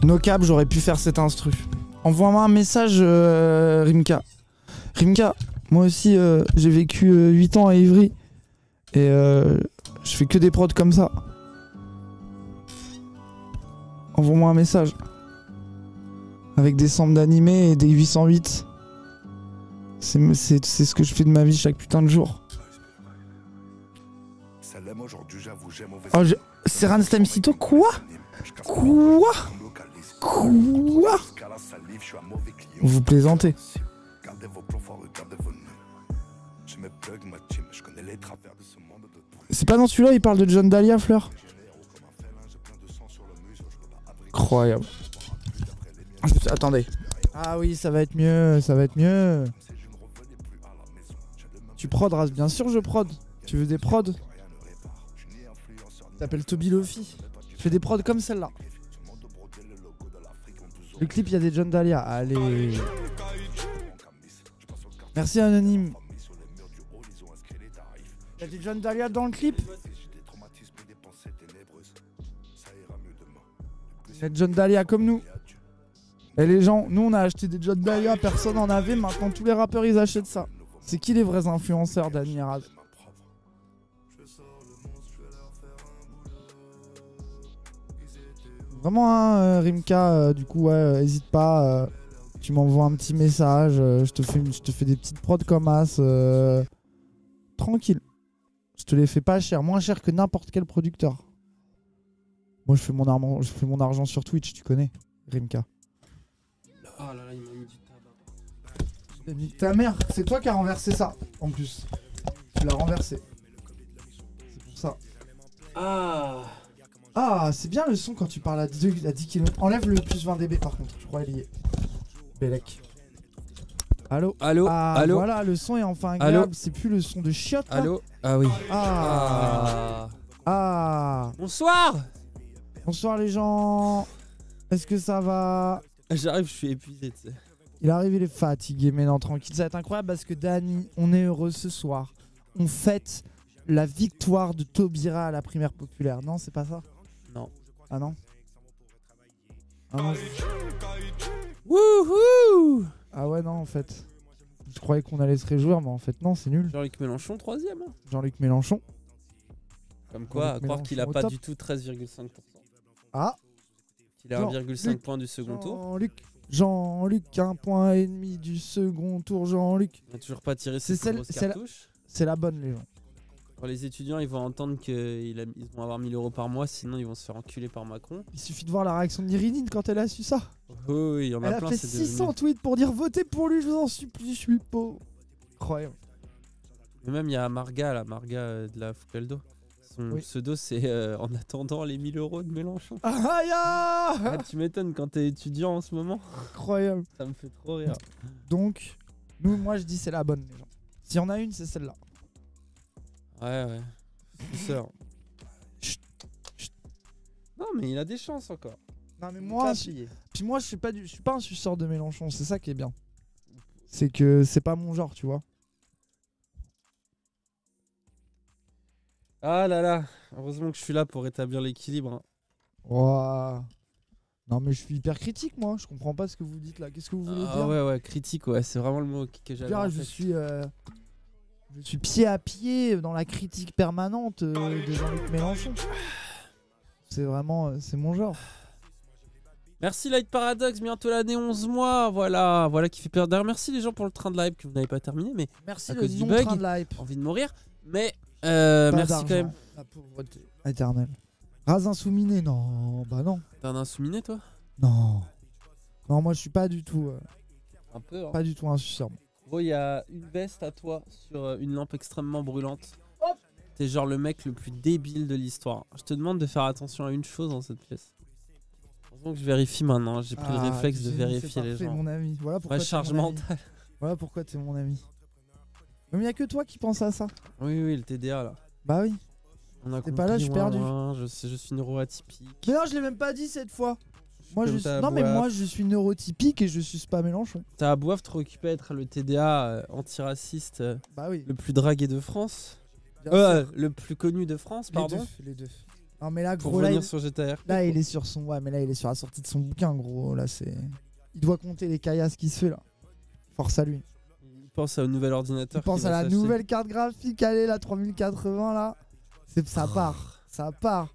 No cap, j'aurais pu faire cet instru. Envoie-moi un message, Rimka. Rimka, moi aussi, j'ai vécu 8 ans à Ivry. Et je fais que des prods comme ça. Envoie-moi un message. Avec des samples d'animé et des 808. C'est ce que je fais de ma vie chaque putain de jour. Oh, Serran Stamsito, quoi? Quoi? Quoi? Vous plaisantez. C'est pas dans celui-là, il parle de John Dahlia, Fleur? Incroyable. Attendez. Ah oui, ça va être mieux, ça va être mieux. Tu prod, Raz? Bien sûr, je prod. Tu veux des prods? T'appelles Toby Lofi. Je fais des prods comme celle-là. Le clip, il y a des John Dahlia. Allez. Merci, Anonyme. Il y a des John Dahlia dans le clip? Il y a John Dahlia comme nous. Et les gens, nous on a acheté des John Dahlia, personne en avait. Maintenant, tous les rappeurs, ils achètent ça. C'est qui les vrais influenceurs, Dani Raz? Vraiment, hein, Rimka, du coup, ouais, hésite pas. Tu m'envoies un petit message. Je te fais des petites prods comme as. Tranquille. Je te les fais pas cher. Moins cher que n'importe quel producteur. Moi, je fais mon argent sur Twitch, tu connais, Rimka. Oh là là, il m'a mis du tabac. Nique ta mère, c'est toi qui as renversé ça, en plus. Tu l'as renversé. C'est pour ça. Ah, c'est bien le son quand tu parles à 10 km. Enlève le plus 20 dB par contre, je crois qu'il y est. Bellec. Allô? Allô? Ah, allô? Voilà, le son est enfin agréable. C'est plus le son de chiottes. Là. Allô? Ah oui. Ah. Bonsoir. Bonsoir les gens. Est-ce que ça va? J'arrive, je suis épuisé, tu sais. Il arrive, il est fatigué, mais non, tranquille. Ça va être incroyable parce que Dani, on est heureux ce soir. On fête la victoire de Taubira à la primaire populaire. Non, c'est pas ça? Non. Ah non? Ah non. Wouhou! Ah ouais, non, en fait. Je croyais qu'on allait se réjouir, mais en fait, non, c'est nul. Jean-Luc Mélenchon, 3ème. Hein. Jean-Luc Mélenchon. Comme quoi, à croire qu'il a pas du tout 13,5%. Ah! Il a 1,5 point du second tour. Jean-Luc, 1,5 point du second tour, Jean-Luc. Il n'a toujours pas tiré ses grosses cartouches. C'est la bonne, les gens. Pour les étudiants, ils vont entendre qu'ils vont avoir 1000 € par mois, sinon ils vont se faire enculer par Macron. Il suffit de voir la réaction d'Irinine quand elle a su ça. Oh, oui, il y en a plein. Elle a fait 600 tweets pour dire votez pour lui, je vous en supplie, je suis pauvre. Incroyable. Mais même il y a Marga de la Foucaldo. Son pseudo c'est en attendant les 1000 € de Mélenchon. Ah, tu m'étonnes quand t'es étudiant en ce moment. Incroyable. Ça me fait trop rire. Donc, moi je dis c'est la bonne, les gens. S'il y en a une, c'est celle-là. Ouais. Suceur. Non mais il a des chances encore. Non mais moi, puis moi je suis pas un suceur de Mélenchon, c'est ça qui est bien. C'est que c'est pas mon genre, tu vois. Ah là là, heureusement que je suis là pour rétablir l'équilibre. Hein. Wow. Non mais je suis hyper critique moi, je comprends pas ce que vous dites là. Qu'est-ce que vous voulez dire? Ouais, critique, ouais, c'est vraiment le mot que j'avais. Je suis pied à pied dans la critique permanente de Jean-Luc Mélenchon. C'est vraiment, c'est mon genre. Merci Light Paradox, bientôt l'année 11 mois, voilà qui fait peur. D'ailleurs merci les gens pour le train de l'hype que vous n'avez pas terminé, mais merci à le cause du bug, train de l'hype. envie de mourir, mais merci quand même. La pauvreté éternelle. Raz insouminé, non, bah non. T'es un insouminé toi? Non. Non, moi je suis pas du tout. Un peu. Hein. Pas du tout un suceur. Gros, il y a une veste à toi sur une lampe extrêmement brûlante. T'es genre le mec le plus débile de l'histoire. Je te demande de faire attention à une chose dans cette pièce. Heureusement que je vérifie maintenant, j'ai pris le réflexe de vérifier les gens. Mon ami. Voilà pourquoi charge mentale. Voilà pourquoi t'es mon ami. Mais il n'y a que toi qui pense à ça. Oui, le TDA là. Bah oui. T'es pas là, je suis perdu. Je suis neuroatypique. Mais non, je l'ai même pas dit cette fois. Moi, moi je suis neurotypique et je suis pas Mélenchon. T'as à boire trop occupé à être le TDA antiraciste bah oui. le plus dragué de France. Le plus connu de France, pardon. Les deux. Non, mais là, pour gros, là, venir sur GTA RP. là, il est sur son. Ouais, mais là, il est sur la sortie de son bouquin, gros. Là, c'est. Il doit compter les caillasses qui se fait là. Force à lui. Il pense au nouvel ordinateur. Il pense qu'il à va la s'acheter. nouvelle carte graphique, allez, la 3080 là. Ça part. Ça part.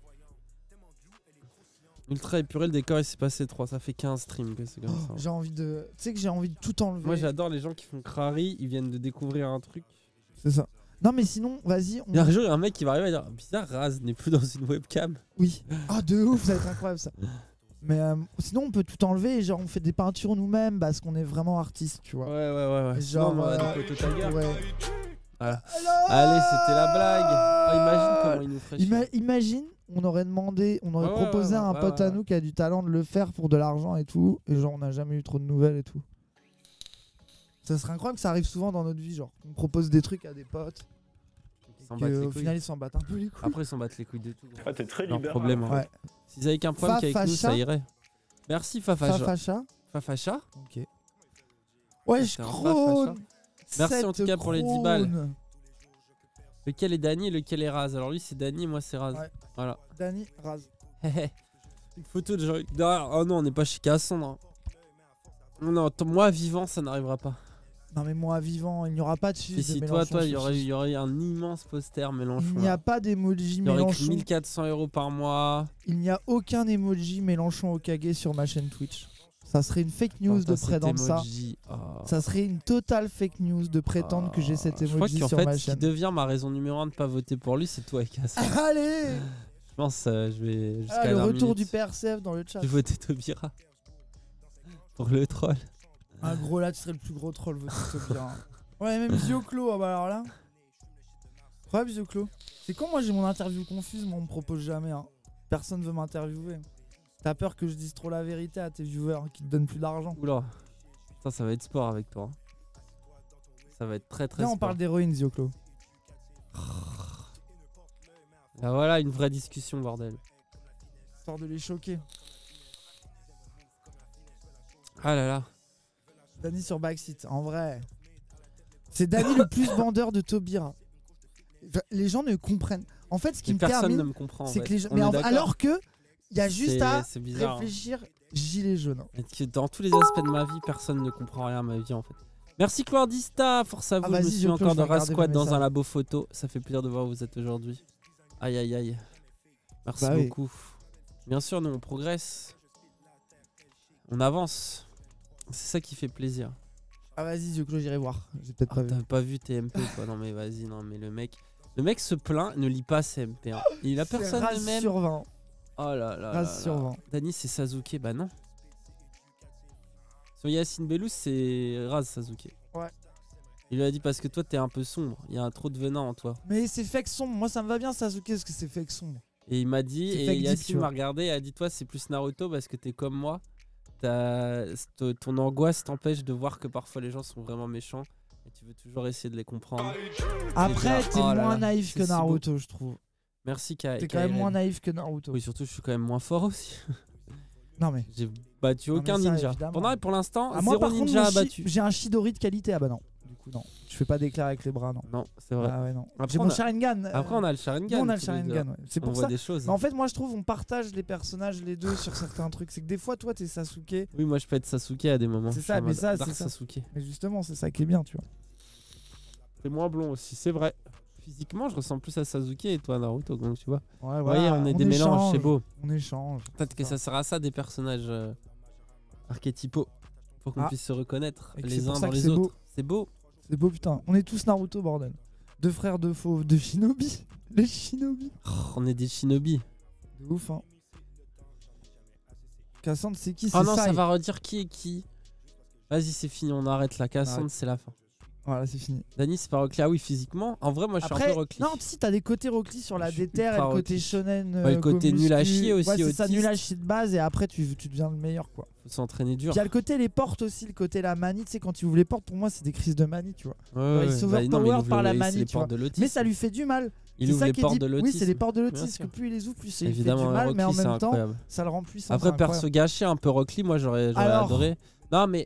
Ultra épuré, le décor il s'est passé 3. Ça fait 15 streams que c'est comme ça. J'ai envie de. Tu sais que j'ai envie de tout enlever. Moi j'adore les gens qui font crari, ils viennent de découvrir un truc. C'est ça. Non, mais sinon, vas-y. Et un jour il y a un mec qui va arriver à dire bizarre, Raz n'est plus dans une webcam. Oui. Ah, de ouf, ça va être incroyable ça. Mais sinon, on peut tout enlever et genre, on fait des peintures nous-mêmes parce qu'on est vraiment artistes, tu vois. Ouais. Genre, Sinon, on va du Total Gear. ouais. Voilà. Alors Allez, c'était la blague. Ah, imagine comment il nous ferait chier. Imagine, on aurait demandé, on aurait Ouais, proposé à un ouais, pote à nous qui a du talent de le faire pour de l'argent et tout, et genre on n'a jamais eu trop de nouvelles et tout. Ça serait incroyable que ça arrive souvent dans notre vie, genre on propose des trucs à des potes, Ils s'en battent les au couilles. final ils s'en battent un peu les couilles. Après ils s'en battent les couilles de tout. gros. Ah, t'es très Leur libéral. problème. hein. Ouais. S'ils avaient qu'un problème qu'avec nous, Fafacha. ça irait. Merci Fafacha. Fafacha. Fafacha. Ok. Ouais, je C'était un crône. Merci en tout cas pour les 10 balles. Crône. Lequel est Dany et lequel est Raz? Alors lui c'est Dany, moi c'est Raz. Ouais. Voilà. Dany, Raz. Une photo de Jean-Luc derrière. Oh non, on n'est pas chez Cassandre. Non, moi vivant ça n'arrivera pas. Non mais moi vivant, il n'y aura pas de Si, fils de si, Mélenchon. toi, il sur y aurait un immense poster Mélenchon. Il n'y là. a pas d'emoji Il y aurait que Mélenchon. 1400 € par mois. Il n'y a aucun emoji Mélenchon Okage sur ma chaîne Twitch. Ça serait une fake news Attends, de cet prétendre ça. emoji, oh. Ça serait une totale fake news de prétendre que j'ai cet Je crois emoji qu'en sur fait, ma ce qui chaîne. devient ma raison numéro 1 de pas voter pour lui, c'est toi et Cassandre. Allez Je pense je vais jusqu'à Le la retour minute. du PRCF dans le chat. Je vais voter Taubira. Pour le troll. Un gros là, tu serais le plus gros troll, voter Taubira. Ouais, même Zioclo, ah bah alors là. Incroyable Zioclo. C'est quand moi j'ai mon interview confuse, mais on me propose jamais. Hein. Personne veut m'interviewer. T'as peur que je dise trop la vérité à tes viewers qui te donnent plus d'argent. Oula. Ça va être sport avec toi. hein. Ça va être très très Là, on sport. parle d'héroïne, Zioclo. Ah, voilà une vraie discussion, bordel. Histoire de les choquer. Ah là là. Dany sur Backseat, en vrai. C'est Dany le plus vendeur de Taubira. Enfin, les gens ne comprennent. En fait, ce qui Et me personne termine, ne me comprend. c'est en que fait. les gens. On Mais est d'accord. alors que il y a juste à C'est bizarre. hein. réfléchir. Gilet jaune. Et que dans tous les aspects de ma vie, personne ne comprend rien à ma vie en fait. Merci Cloardista, force à vous. Je vas-y, me suis Yoko, encore je de vais regarder Rasquad mes dans un messages. labo photo. Ça fait plaisir de voir où vous êtes aujourd'hui. Aïe aïe aïe. Merci Bah oui. beaucoup. Bien sûr, nous on progresse. On avance. C'est ça qui fait plaisir. Ah vas-y, Zioclo, j'irai voir. J'ai peut-être pas vu. T'as pas vu TMP quoi? Non mais vas-y, non mais le mec se plaint, ne lit pas CMP. Hein. Il a C'est personne Raz de même. sur 20. Oh là là. Raz là sur là. 20. Dany c'est Sasuke, bah non. Sur Yacine Bellous c'est Raz Sasuke. Ouais. Il lui a dit parce que toi t'es un peu sombre, il y a trop de venin en toi. Mais c'est fake sombre. Moi, ça me va bien, Sasuke, parce que c'est fake sombre. Et il m'a dit, C'est et fake deep, tu Yacine vois. m'a regardé et a dit toi c'est plus Naruto parce que t'es comme moi. Ton angoisse t'empêche de voir que parfois les gens sont vraiment méchants et tu veux toujours essayer de les comprendre. Après, déjà- t'es oh là moins là, naïf c'est que si beau. Naruto, je trouve. Merci T'es quand même moins naïf que Naruto. Oui, surtout je suis quand même moins fort aussi. Non mais. J'ai battu Non, mais aucun ça, ninja. évidemment. Pour l'instant, Ah, moi, zéro par contre, ninja mon abattu. j'ai un Chidori de qualité. Ah bah non. Du coup, non. Je fais pas d'éclair avec les bras, non. Non, c'est vrai. Ah ouais, non. Après, J'ai on mon a- Sharingan. Après on a le Sharingan. Nous, on a le tous les deux. Sharingan, ouais. C'est On pour voit ça. des choses. Mais en fait, moi, je trouve on partage les personnages les deux sur certains trucs. C'est que des fois, toi, t'es Sasuke. Oui, moi je peux être Sasuke à des moments. C'est Je ça, suis en mais mode ça, Dark c'est ça. Sasuke. Mais justement, c'est ça qui est bien, tu vois. C'est moins blond aussi, c'est vrai. Physiquement, je ressemble plus à Sasuke et toi à Naruto, donc tu vois. Ouais, Vous voyez, on est des mélanges, c'est beau. On échange. Peut-être que ça sert à ça des personnages archétypaux pour qu'on Ah. puisse se reconnaître Et que c'est les pour uns ça dans que les c'est autres. beau. C'est beau. C'est beau, putain. On est tous Naruto, bordel. Deux frères, deux fauves, deux shinobi. Les shinobi. Oh, on est des shinobi. De ouf, hein. Cassandre, c'est qui? Oh C'est non, ça Sai. va redire qui est qui. Vas-y, c'est fini, on arrête la Cassandre, Arrête. c'est la fin. Voilà, c'est fini. Dany, c'est pas Rockly. Ah oui, physiquement. En vrai, moi je suis un Après, peu Rockly. non, si t'as des côtés Rockly sur la Je suis déterre et ultra le côté Rockly. shonen. Ouais, le côté nul à chier aussi, Ouais, c'est ça, autiste. nul à chier de base et après tu deviens le meilleur, quoi. Faut s'entraîner dur. Puis il y a le côté les portes aussi, le côté la manie. Tu sais, quand il ouvre les portes, pour moi, c'est des crises de manie, tu vois. Ouais, il ouais. s'overpower non, mais il ouvre par la c'est manie, les tu portes vois. de l'autisme. Mais ça lui fait du mal. Il C'est ouvre ça les qui est portes dit. de l'autisme. Oui, c'est les portes de Bien l'autisme. sûr. Que plus il les ouvre, plus il fait Évidemment, du mal. Rockly, Mais en c'est même temps, incroyable. ça le rend puissant. Après, c'est perso incroyable. gâché, un peu Rockly, moi j'aurais Alors adoré. Non, mais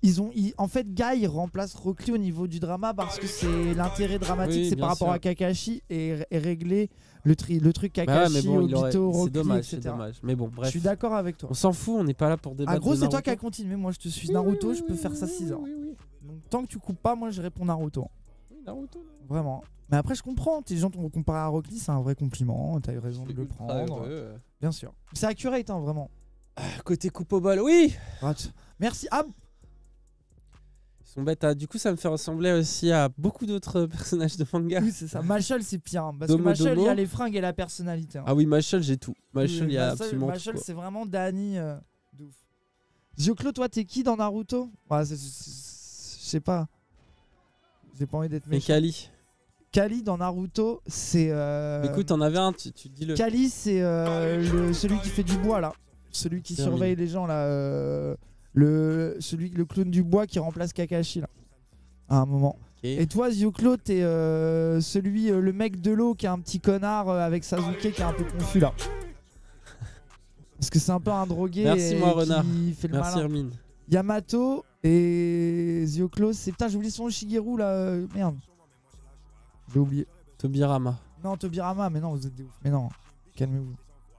En fait, Guy remplace Rock Lee au niveau du drama parce que c'est l'intérêt dramatique, Oui, c'est bien par rapport sûr. à Kakashi et régler le truc Bah ouais, Kakashi, mais bon, Obito, c'est Rock Lee, dommage, c'est etc. dommage. Mais bon, Je bref. suis d'accord avec toi. On s'en fout, on n'est pas là pour débattre. Ah gros, de c'est toi qui as Naruto. continué, moi je te suis Oui, Naruto, oui, je peux oui, faire ça oui, 6 heures. oui. Donc tant que tu coupes pas, moi je réponds Naruto. Oui, Naruto. Vraiment. Mais après, je comprends. Les gens t'ont comparé à Rock Lee, c'est un vrai compliment. T'as eu raison de le Ultra prendre. heureux. Bien sûr. C'est accurate, hein, vraiment. Côté coupe au bol, oui. Merci. Ah, Ils sont bêtes. Du coup, ça me fait ressembler aussi à beaucoup d'autres personnages de manga. oui, c'est ça. Machel, c'est pire. Hein, parce Domo que Machel, Domo. il y a les fringues et la personnalité. Hein. Ah oui, Machel, j'ai tout. Machel, il y a Machel, absolument Machel, tout. quoi. c'est vraiment Danny de ouf. Zioclo, toi, t'es qui dans Naruto? Ouais, je sais pas. J'ai pas envie d'être Et méchant. Kali. Kali dans Naruto, c'est. Écoute, t'en avais un, tu dis-le. Kali, c'est celui qui fait du bois là. Celui qui Termine. surveille les gens là. Le clown du bois qui remplace Kakashi là. À un moment. Ok. Et toi, Zioclo, t'es le mec de l'eau qui est un petit connard avec Sasuke qui est un peu confus là. Parce que c'est un peu un drogué. Merci, et moi, renard. qui fait le Merci, malin. Hermine. Yamato et Zioclo, c'est. Putain, j'ai oublié son Shigeru là. Merde. J'ai oublié. Tobirama. Non, Tobirama, mais non, vous êtes des ouf. Mais non, calmez-vous.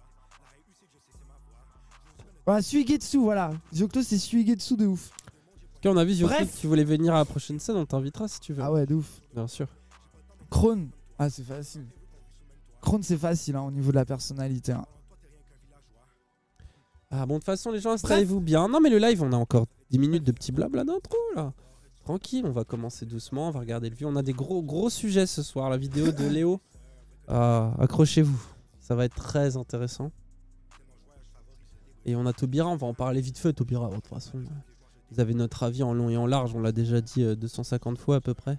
Voilà, Suigetsu, voilà. Zioclo, c'est Suigetsu de ouf. Ok, on a vu Zioclo, Bref. que tu voulais venir à la prochaine scène, on t'invitera si tu veux. Ah ouais, de ouf. Bien sûr. Krone. Ah, c'est facile. Krone, c'est facile hein, au niveau de la personnalité. Hein. Ah bon, de toute façon, les gens, installez-vous bien. Non, mais le live, on a encore 10 minutes de petit blabla d'intro là. Tranquille, on va commencer doucement, on va regarder le view. On a des gros sujets ce soir. La vidéo de Léo. Accrochez-vous, ça va être très intéressant. Et on a Tobira, on va en parler vite fait. Tobira, de toute façon, vous avez notre avis en long et en large, on l'a déjà dit 250 fois à peu près.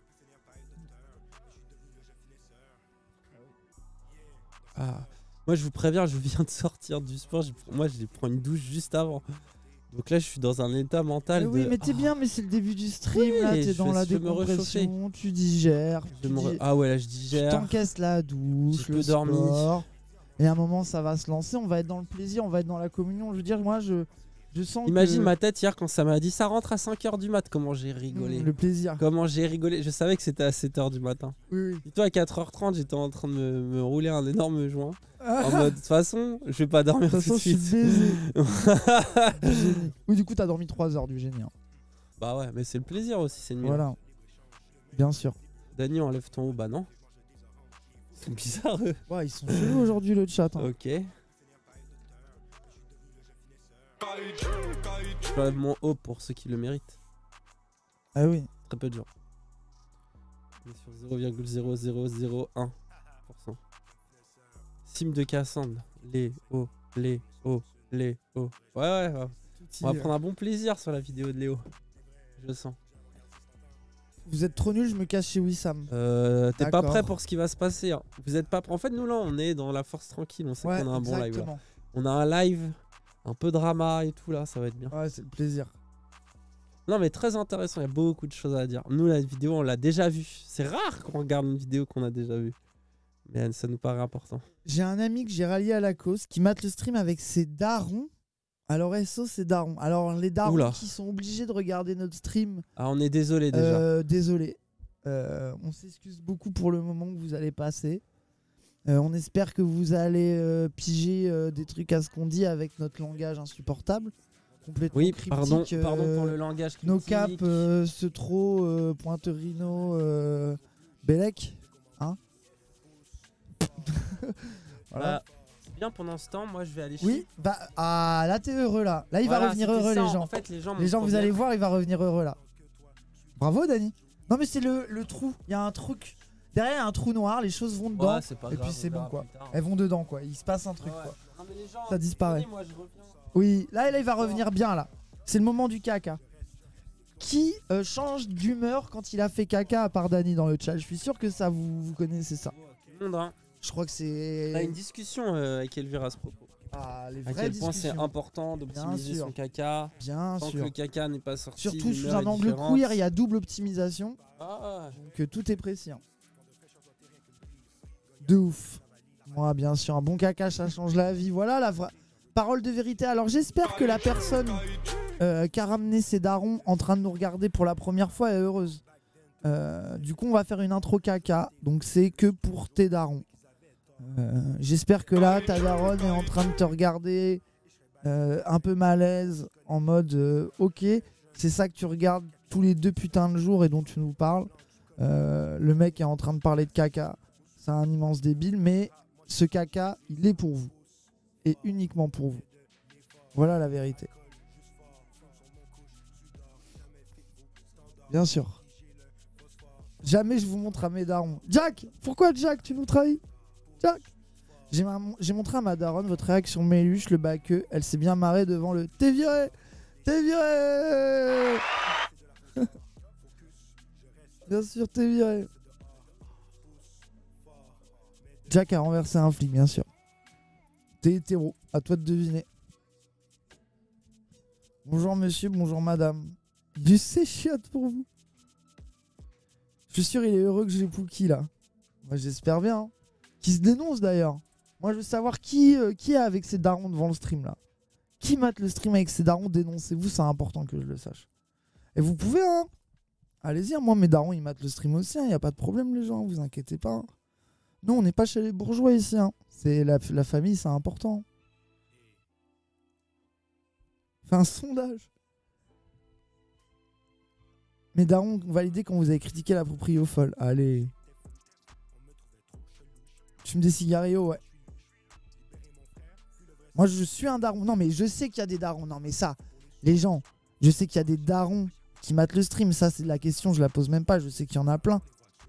Ah, moi je vous préviens, je viens de sortir du sport. Moi je prends une douche juste avant. Donc là je suis dans un état mental. Mais oui, de... mais t'es bien, mais c'est le début du stream. Oui, là, t'es je dans la vais me décompression, tu digères. Ah ouais, là je Tu digère. t'encaisses la douche, J'ai le peu dormi. sport. Et à un moment, ça va se lancer. On va être dans le plaisir, on va être dans la communion. Je veux dire, moi, je sens Imagine que... ma tête hier quand ça m'a dit ça rentre à 5h du mat. Comment j'ai rigolé. Le plaisir. Comment j'ai rigolé. Je savais que c'était à 7h du matin. Oui, oui. Et toi à 4h30 j'étais en train de me rouler un énorme joint. En mode de toute façon je vais pas dormir De toute tout de façon, je suis suite. baisé. Du génie. Oui, du coup, t'as dormi 3 heures du génie. Hein. Bah ouais, mais c'est le plaisir aussi, c'est mieux. Voilà. Bien sûr. Dany, enlève ton haut. Bah non. C'est bizarre eux. Ouais, ils sont chelous aujourd'hui, le chat. Hein. Ok. J'enlève mon haut pour ceux qui le méritent. Ah oui. Très peu de gens. On est sur 0,0001%. Sim de Cassandre. Léo. Ouais. On va prendre un bon plaisir sur la vidéo de Léo. Je le sens. Vous êtes trop nuls, je me cache chez Wissam. T'es pas D'accord. prêt pour ce qui va se passer. Hein. Vous êtes pas prêt. En fait, nous là, on est dans la force tranquille. On sait Ouais, qu'on a un bon live. Là. exactement. On a un live, un peu drama et tout là, ça va être bien. Ouais, c'est le plaisir. Non, mais très intéressant. Il y a beaucoup de choses à dire. Nous, la vidéo, on l'a déjà vue. C'est rare qu'on regarde une vidéo qu'on a déjà vue. Mais ça nous paraît important. J'ai un ami que j'ai rallié à la cause qui mate le stream avec ses darons. Alors SO, c'est darons. Alors les darons Oula. qui sont obligés de regarder notre stream. Ah, on est désolé déjà. Désolé. On s'excuse beaucoup pour le moment que vous allez passer. On espère que vous allez piger des trucs à ce qu'on dit avec notre langage insupportable. Complètement Oui, cryptique, pardon pour le langage critique. No cap, ce trop, Pointerino, Bellec. Hein. Voilà. Bah, bien pendant ce temps, moi je vais aller chier. Oui, bah là t'es heureux là. Là il va Voilà, revenir c'était heureux ça, les gens. En fait, les gens, Vous allez voir, il va revenir heureux là. Bravo Dany. Non mais c'est le trou. Il y a un truc. Derrière il y a un trou noir, les choses vont dedans. Ouais, c'est pas et grave, puis c'est on bon verra quoi. plus tard. Elles vont dedans quoi. Il se passe un truc Ouais. quoi. Non, mais les gens, Ça disparaît. venez, moi, je reviens. Oui, là il va revenir bien là. C'est le moment du caca. Qui change d'humeur quand il a fait caca à part Dany dans le chat? Je suis sûr que ça vous connaissez ça. Tout le monde, hein. Je crois que c'est. On a une discussion avec Elvira à ce propos. Ah, les À vraies quel point c'est discussions. important d'optimiser Bien sûr. son caca. Bien Tant que sûr. le caca n'est pas sorti. Surtout sous l'humeur un est angle différente. queer, il y a double optimisation. Ah, Donc tout est précis. Hein. De ouf. Moi, bien sûr, un bon caca, ça change la vie. Voilà la vraie parole de vérité. Alors j'espère que la personne qui a ramené ses darons en train de nous regarder pour la première fois est heureuse. Du coup, on va faire une intro caca. Donc, c'est que pour tes darons. J'espère que là, ta daronne est en train de te regarder un peu malaise, en mode ok, c'est ça que tu regardes tous les 2 putains de jours et dont tu nous parles. Le mec est en train de parler de caca. C'est un immense débile, mais ce caca, il est pour vous. Et uniquement pour vous. Voilà la vérité. Bien sûr. Jamais je vous montre à mes darons. Jack, pourquoi Jack, tu nous trahis? Jack. J'ai montré à ma daronne votre réaction Méluche, le baqueux. Elle s'est bien marrée devant le « T'es viré! T'es viré !» Bien sûr, t'es viré. Jack a renversé un flic, bien sûr. T'es hétéro, à toi de deviner. Bonjour monsieur, bonjour madame. Du séchiote pour vous. Je suis sûr il est heureux que j'ai Pookie là. Moi j'espère bien. Hein. Qui se dénonce d'ailleurs. Moi je veux savoir qui est avec ses darons devant le stream là. Qui mate le stream avec ses darons, dénoncez-vous, c'est important que je le sache. Et vous pouvez hein. Allez-y, hein. Moi mes darons ils matent le stream aussi, hein. Y a pas de problème les gens, vous inquiétez pas. Hein. Non on n'est pas chez les bourgeois ici. Hein. C'est la famille, c'est important. Fais un sondage. Mes darons ont validé quand vous avez critiqué la proprio folle. Allez. Tu me des cigarillos, ouais. Moi, je suis un daron. Non, mais je sais qu'il y a des darons. Non, mais ça, les gens, je sais qu'il y a des darons qui matent le stream. Ça, c'est la question, je la pose même pas. Je sais qu'il y en a plein.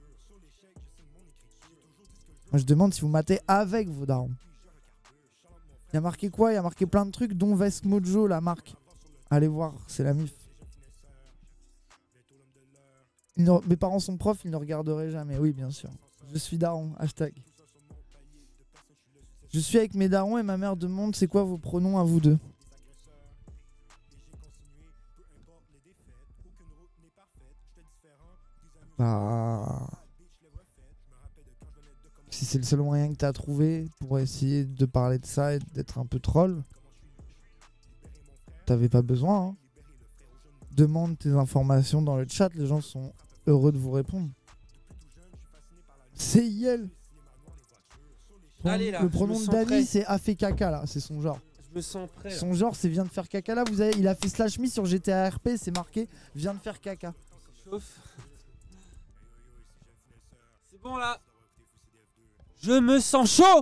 Moi, je demande si vous matez avec vos darons. Il y a marqué quoi? Il y a marqué plein de trucs, dont Vest Mojo, la marque. Allez voir, c'est la MIF. Mes parents sont profs, ils ne regarderaient jamais. Oui, bien sûr. Je suis daron, hashtag. Je suis avec mes darons et ma mère demande c'est quoi vos pronoms à vous deux. Bah... Si c'est le seul moyen que tu as trouvé pour essayer de parler de ça et d'être un peu troll, t'avais pas besoin. Hein. Demande tes informations dans le chat, les gens sont heureux de vous répondre. C'est Yel. Allez, là, le pronom de Dani, c'est a fait caca là, c'est son genre. Je me sens prêt. Là. Son genre, c'est vient de faire caca là. Vous avez, il a fait slash me sur GTA RP, c'est marqué vient de faire caca. Chauffe. C'est bon là. Je me sens chaud.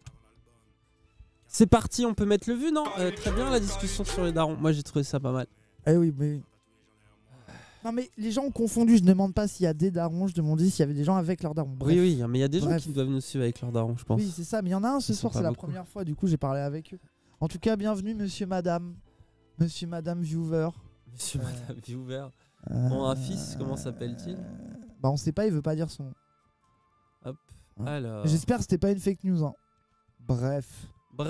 C'est parti, on peut mettre le vu, non très bien la discussion sur les darons. Moi j'ai trouvé ça pas mal. Eh oui, mais... Non mais les gens ont confondu, je ne demande pas s'il y a des darons, je demandais s'il y avait des gens avec leurs darons. Bref. Oui, mais il y a des gens qui doivent nous suivre avec leurs darons, je pense. Oui, c'est ça, mais il y en a un ce soir, c'est la première fois, du coup j'ai parlé avec eux. En tout cas, bienvenue monsieur, madame viewer. Monsieur, madame viewer. On a un fils, comment s'appelle-t-il? Bah on sait pas, il veut pas dire son nom. Hop, alors... J'espère que c'était pas une fake news, hein. Bref.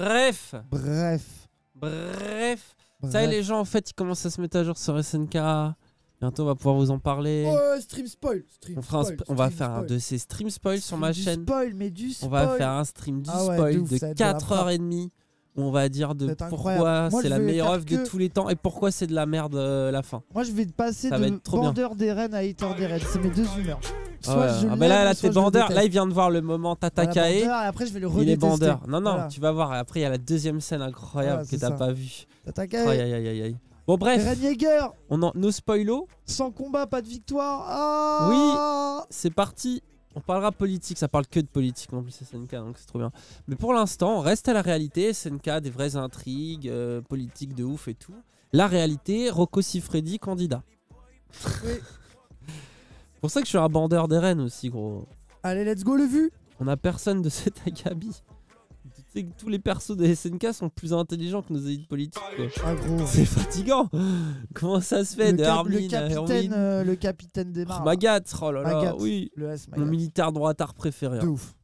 Ça y est les gens, en fait, ils commencent à se mettre à jour sur SNK. Bientôt, on va pouvoir vous en parler. Oh, stream spoil. On va faire un de ces stream spoil sur ma chaîne. On va faire un stream du spoil de 4h30 où on va dire de pourquoi c'est la meilleure œuvre de tous les temps et pourquoi c'est de la merde la fin. Moi, je vais te passer de Bandeur des Rennes à Hater des Rennes. C'est mes deux humeurs. Mais là t'es bandeur. Là, il vient de voir le moment Tatakae. Et après, je vais le redétester. Il est bandeur. Non, tu vas voir. Après, il y a la deuxième scène incroyable que t'as pas vue. Tatakae. Aïe. Bon bref, Renneger. Nos spoilos. Sans combat, pas de victoire. Oui, c'est parti. On parlera politique, ça parle que de politique en plus SNK, donc c'est trop bien. Mais pour l'instant, on reste à la réalité. SNK, des vraies intrigues, politiques de ouf et tout. La réalité, Rocco Siffredi, candidat. Oui. C'est pour ça que je suis un bandeur des Rennes aussi, gros. Allez, let's go le vu. On a personne de cet acabit. Tu sais que tous les persos de SNK sont plus intelligents que nos élites politiques. Ah gros. C'est fatigant. Comment ça se fait le capitaine des mares. Magat, oh là là, Magat, oui. Le S, mon militaire droitard préféré. De ouf.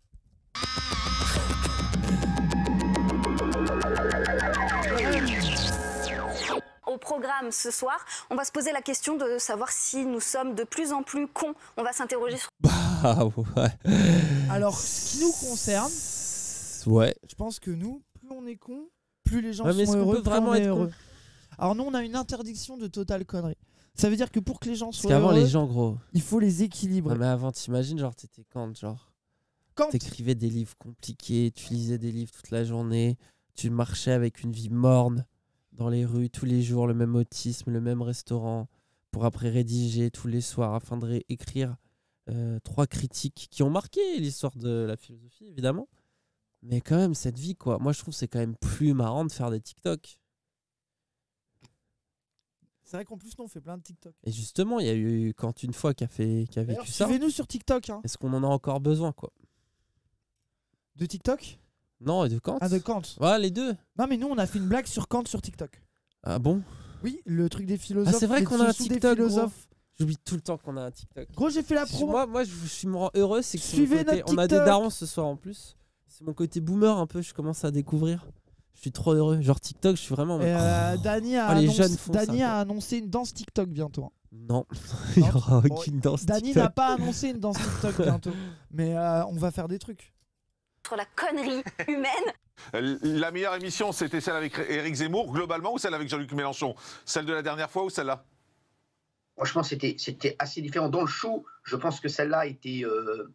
Au programme ce soir, on va se poser la question de savoir si nous sommes de plus en plus cons. On va s'interroger sur... Bah ouais. Alors, ce qui nous concerne, ouais. Je pense que nous, plus on est cons, plus les gens sont heureux, vraiment être heureux. Alors nous, on a une interdiction de totale connerie. Ça veut dire que pour que les gens Parce soient qu'avant, heureux, les gens, gros. il faut les équilibrer. Non, mais avant, t'imagines, genre, t'étais quand, genre. Quand T'écrivais des livres compliqués, tu lisais des livres toute la journée, tu marchais avec une vie morne dans les rues tous les jours, le même autisme, le même restaurant, pour après rédiger tous les soirs afin de écrire 3 critiques qui ont marqué l'histoire de la philosophie, évidemment. Mais quand même, cette vie, quoi. Moi, je trouve que c'est quand même plus marrant de faire des TikTok. C'est vrai qu'en plus, nous, on fait plein de TikTok. Et justement, il y a eu quand une fois qui a D'ailleurs, vécu ça. suivez-nous sur TikTok. Hein. Est-ce qu'on en a encore besoin, quoi? De TikTok? Non, et de Kant? Ah, de Kant. Ouais, les deux. Non, mais nous, on a fait une blague sur Kant sur TikTok. Ah bon? Oui, le truc des philosophes. Ah, c'est vrai les qu'on a un dessous des TikTok, philosophes. J'oublie tout le temps qu'on a un TikTok. Gros, j'ai fait la promo. Moi, je me rends heureux, c'est que c'est Suivez mon côté- notre on a des TikTok. darons ce soir en plus. C'est mon côté boomer un peu, je commence à découvrir. Je suis trop heureux. Genre TikTok, je suis vraiment. Dany a, les annoncé, jeunes font ça, Dany quoi. a annoncé une danse TikTok bientôt. Hein. Non, il n'y aura Bon, aucune danse Dany TikTok. n'a pas annoncé une danse TikTok bientôt. Mais on va faire des trucs. Contre la connerie humaine. La meilleure émission, c'était celle avec Éric Zemmour, globalement, ou celle avec Jean-Luc Mélenchon? Celle de la dernière fois ou celle-là? Franchement, c'était assez différent. Dans le show, je pense que celle-là était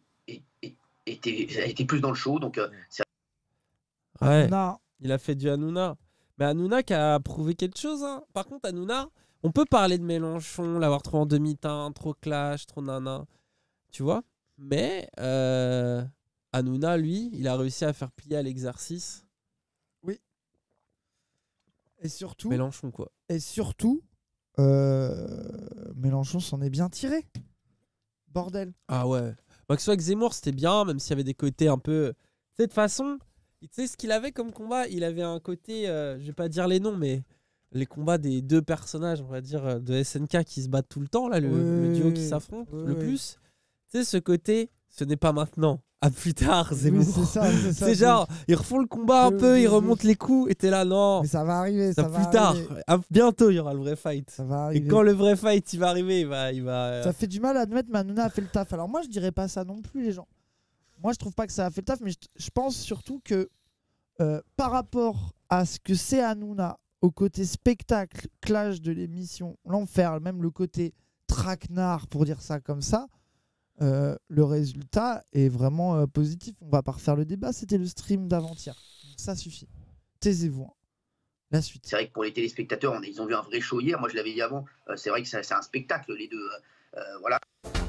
plus dans le show. Donc, c'est Ouais, Non. il a fait du Hanouna. Mais Hanouna qui a prouvé quelque chose. Hein. Par contre, Hanouna, on peut parler de Mélenchon, l'avoir trop en demi-teinte, trop clash, trop nana. Tu vois? Mais Hanouna, lui, il a réussi à faire plier à l'exercice Et surtout, Mélenchon, quoi. Mélenchon s'en est bien tiré. Bordel. Ah ouais. Bah, que ce soit avec Zemmour, c'était bien, même s'il y avait des côtés un peu. Tu sais, de toute façon, tu sais ce qu'il avait comme combat? Il avait un côté, je vais pas dire les noms, mais les combats des deux personnages, on va dire, de SNK qui se battent tout le temps, là, le duo qui s'affronte le plus. Tu sais, ce côté, ce n'est pas maintenant. À plus tard, Zemmour. Oui, c'est ça. C'est genre, ils refont le combat un peu, ils remontent les coups, et t'es là, non. Mais ça va arriver. Ça Ça va plus tard. arriver. Bientôt, il y aura le vrai fight. Ça va Et arriver. quand le vrai fight il va arriver, il va. Ça fait du mal à admettre, mais Hanouna a fait le taf. Alors moi, je dirais pas ça non plus, les gens. Moi, je trouve pas que ça a fait le taf, mais je pense surtout que par rapport à ce que c'est Hanouna, au côté spectacle, clash de l'émission, l'enfer, même le côté traquenard, pour dire ça comme ça, le résultat est vraiment positif. On va pas refaire le débat, c'était le stream d'avant-hier. Donc, ça suffit. Taisez-vous. Hein. La suite. vrai que pour les téléspectateurs, ils ont vu un vrai show hier. Moi, je l'avais dit avant. C'est vrai que c'est un spectacle, les deux. Voilà.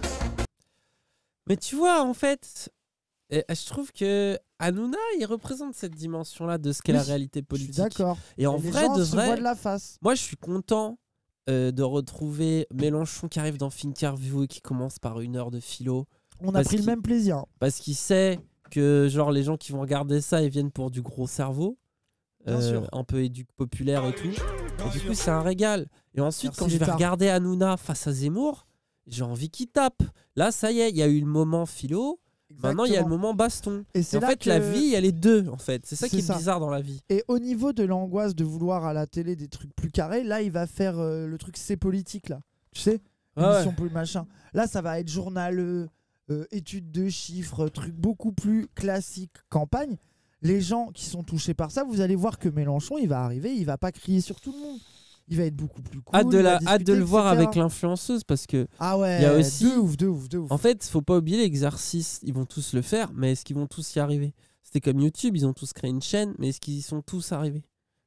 Mais tu vois, en fait, je trouve que Hanouna, il représente cette dimension-là de ce qu'est la réalité Je suis politique. d'accord. Et en les vrai, gens de se vrai, voient de la face. moi, je suis content de retrouver Mélenchon qui arrive dans Finkerview et qui commence par 1 heure de philo. On a Parce pris le qu'il- même plaisir. Hein. Parce qu'il sait que genre les gens qui vont regarder ça, ils viennent pour du gros cerveau. Bien sûr. Un peu éduque populaire et tout. Et du coup, c'est un régal. Et ensuite, Merci quand je les vais tards. regarder Hanouna face à Zemmour, j'ai envie qu'il tape. Là, ça y est, il y a eu le moment philo. Maintenant, il y a le Exactement. moment baston. Et Et c'est en là fait, que... la vie, elle est deux, en fait. C'est ça qui C'est est ça. bizarre dans la vie. Et au niveau de l'angoisse de vouloir à la télé des trucs plus carrés, là, il va faire le truc c'est politique, là. Tu sais Ouais, émission ouais. plus machin. Là, ça va être journal, études de chiffres, truc beaucoup plus classique, campagne. Les gens qui sont touchés par ça, vous allez voir que Mélenchon, il va arriver, il va pas crier sur tout le monde. Il va être beaucoup plus cool. Hâte de il va hâte de discuter, le voir etc. avec l'influenceuse parce que Ah ouais, il y a aussi- de ouf. en fait, faut pas oublier l'exercice. Ils vont tous le faire, mais est-ce qu'ils vont tous y arriver? C'était comme YouTube, ils ont tous créé une chaîne, mais est-ce qu'ils y sont tous arrivés?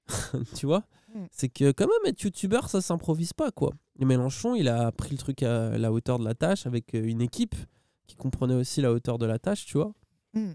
Tu vois? Mm. C'est que quand même être youtubeur, ça s'improvise pas quoi. Et Mélenchon, il a pris le truc à la hauteur de la tâche avec une équipe qui comprenait aussi la hauteur de la tâche, tu vois. Mm.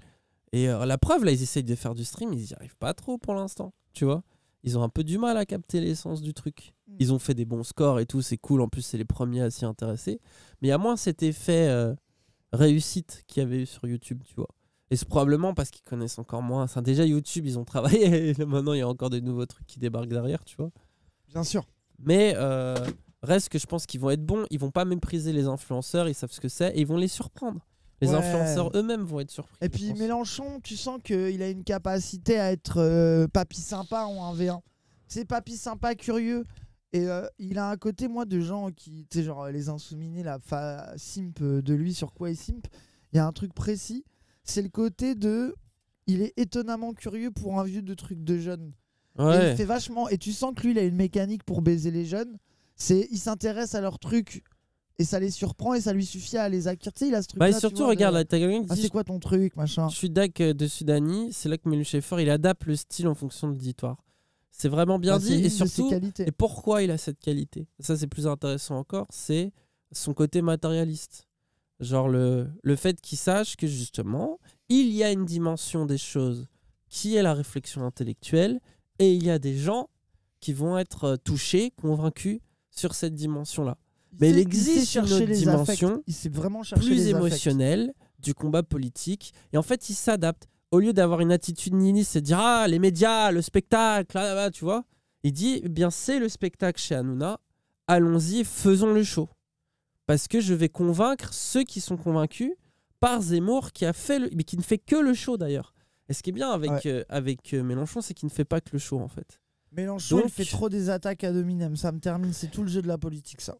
Et la preuve, là, ils essayent de faire du stream, ils y arrivent pas trop pour l'instant, tu vois. Ils ont un peu du mal à capter l'essence du truc. Mm. Ils ont fait des bons scores et tout, c'est cool. En plus, c'est les premiers à s'y intéresser. Mais il y a moins cet effet réussite qu'il y avait eu sur YouTube, tu vois. Et c'est probablement parce qu'ils connaissent encore moins. Enfin, déjà, YouTube, ils ont travaillé. Et maintenant, il y a encore des nouveaux trucs qui débarquent derrière, tu vois. Bien sûr. Mais reste que je pense qu'ils vont être bons. Ils vont pas mépriser les influenceurs. Ils savent ce que c'est. Et ils vont les surprendre. Les Ouais. influenceurs eux-mêmes vont être surpris. Et je puis pense. Mélenchon, tu sens qu'il a une capacité à être papy sympa en 1v1. C'est papy sympa, curieux. Et il a un côté, moi, de gens qui, tu sais, genre les insoumis, la simp de lui, sur quoi il simp. Il y a un truc précis. C'est le côté de. Il est étonnamment curieux pour un vieux de truc de jeune. Et Ouais. il fait vachement. Et tu sens que lui, il a une mécanique pour baiser les jeunes. Il s'intéresse à leurs trucs et ça les surprend et ça lui suffit à les acquérir. Tu sais, il a ce truc. Bah, et surtout, regarde, là, t'as quelqu'un qui Ah, dit c'est quoi ton truc, machin. je suis Dak de Sudani, c'est là que Melu Schaeffer, il adapte le style en fonction de l'auditoire. C'est vraiment bien Bah, dit. c'est une Et de ses surtout, qualités. et pourquoi il a cette qualité? Ça, c'est plus intéressant encore, c'est son côté matérialiste. Genre le fait qu'il sache que justement, il y a une dimension des choses qui est la réflexion intellectuelle et il y a des gens qui vont être touchés, convaincus sur cette dimension-là. Mais il sait existe une chercher autre les dimension affects. Il sait vraiment chercher plus les affects. émotionnelle du combat politique. Et en fait, il s'adapte. Au lieu d'avoir une attitude nihiliste et de dire « Ah, les médias, le spectacle, là, tu vois ?» Il dit eh « bien, c'est le spectacle chez Hanouna. Allons-y, faisons le show. Parce que je vais convaincre ceux qui sont convaincus par Zemmour qui a fait mais qui ne fait que le show d'ailleurs. » Et ce qui est bien avec Mélenchon, c'est qu'il ne fait pas que le show en fait. Mélenchon, Donc- il fait trop des attaques à Dominem. Ça me termine. C'est tout le jeu de la politique, ça.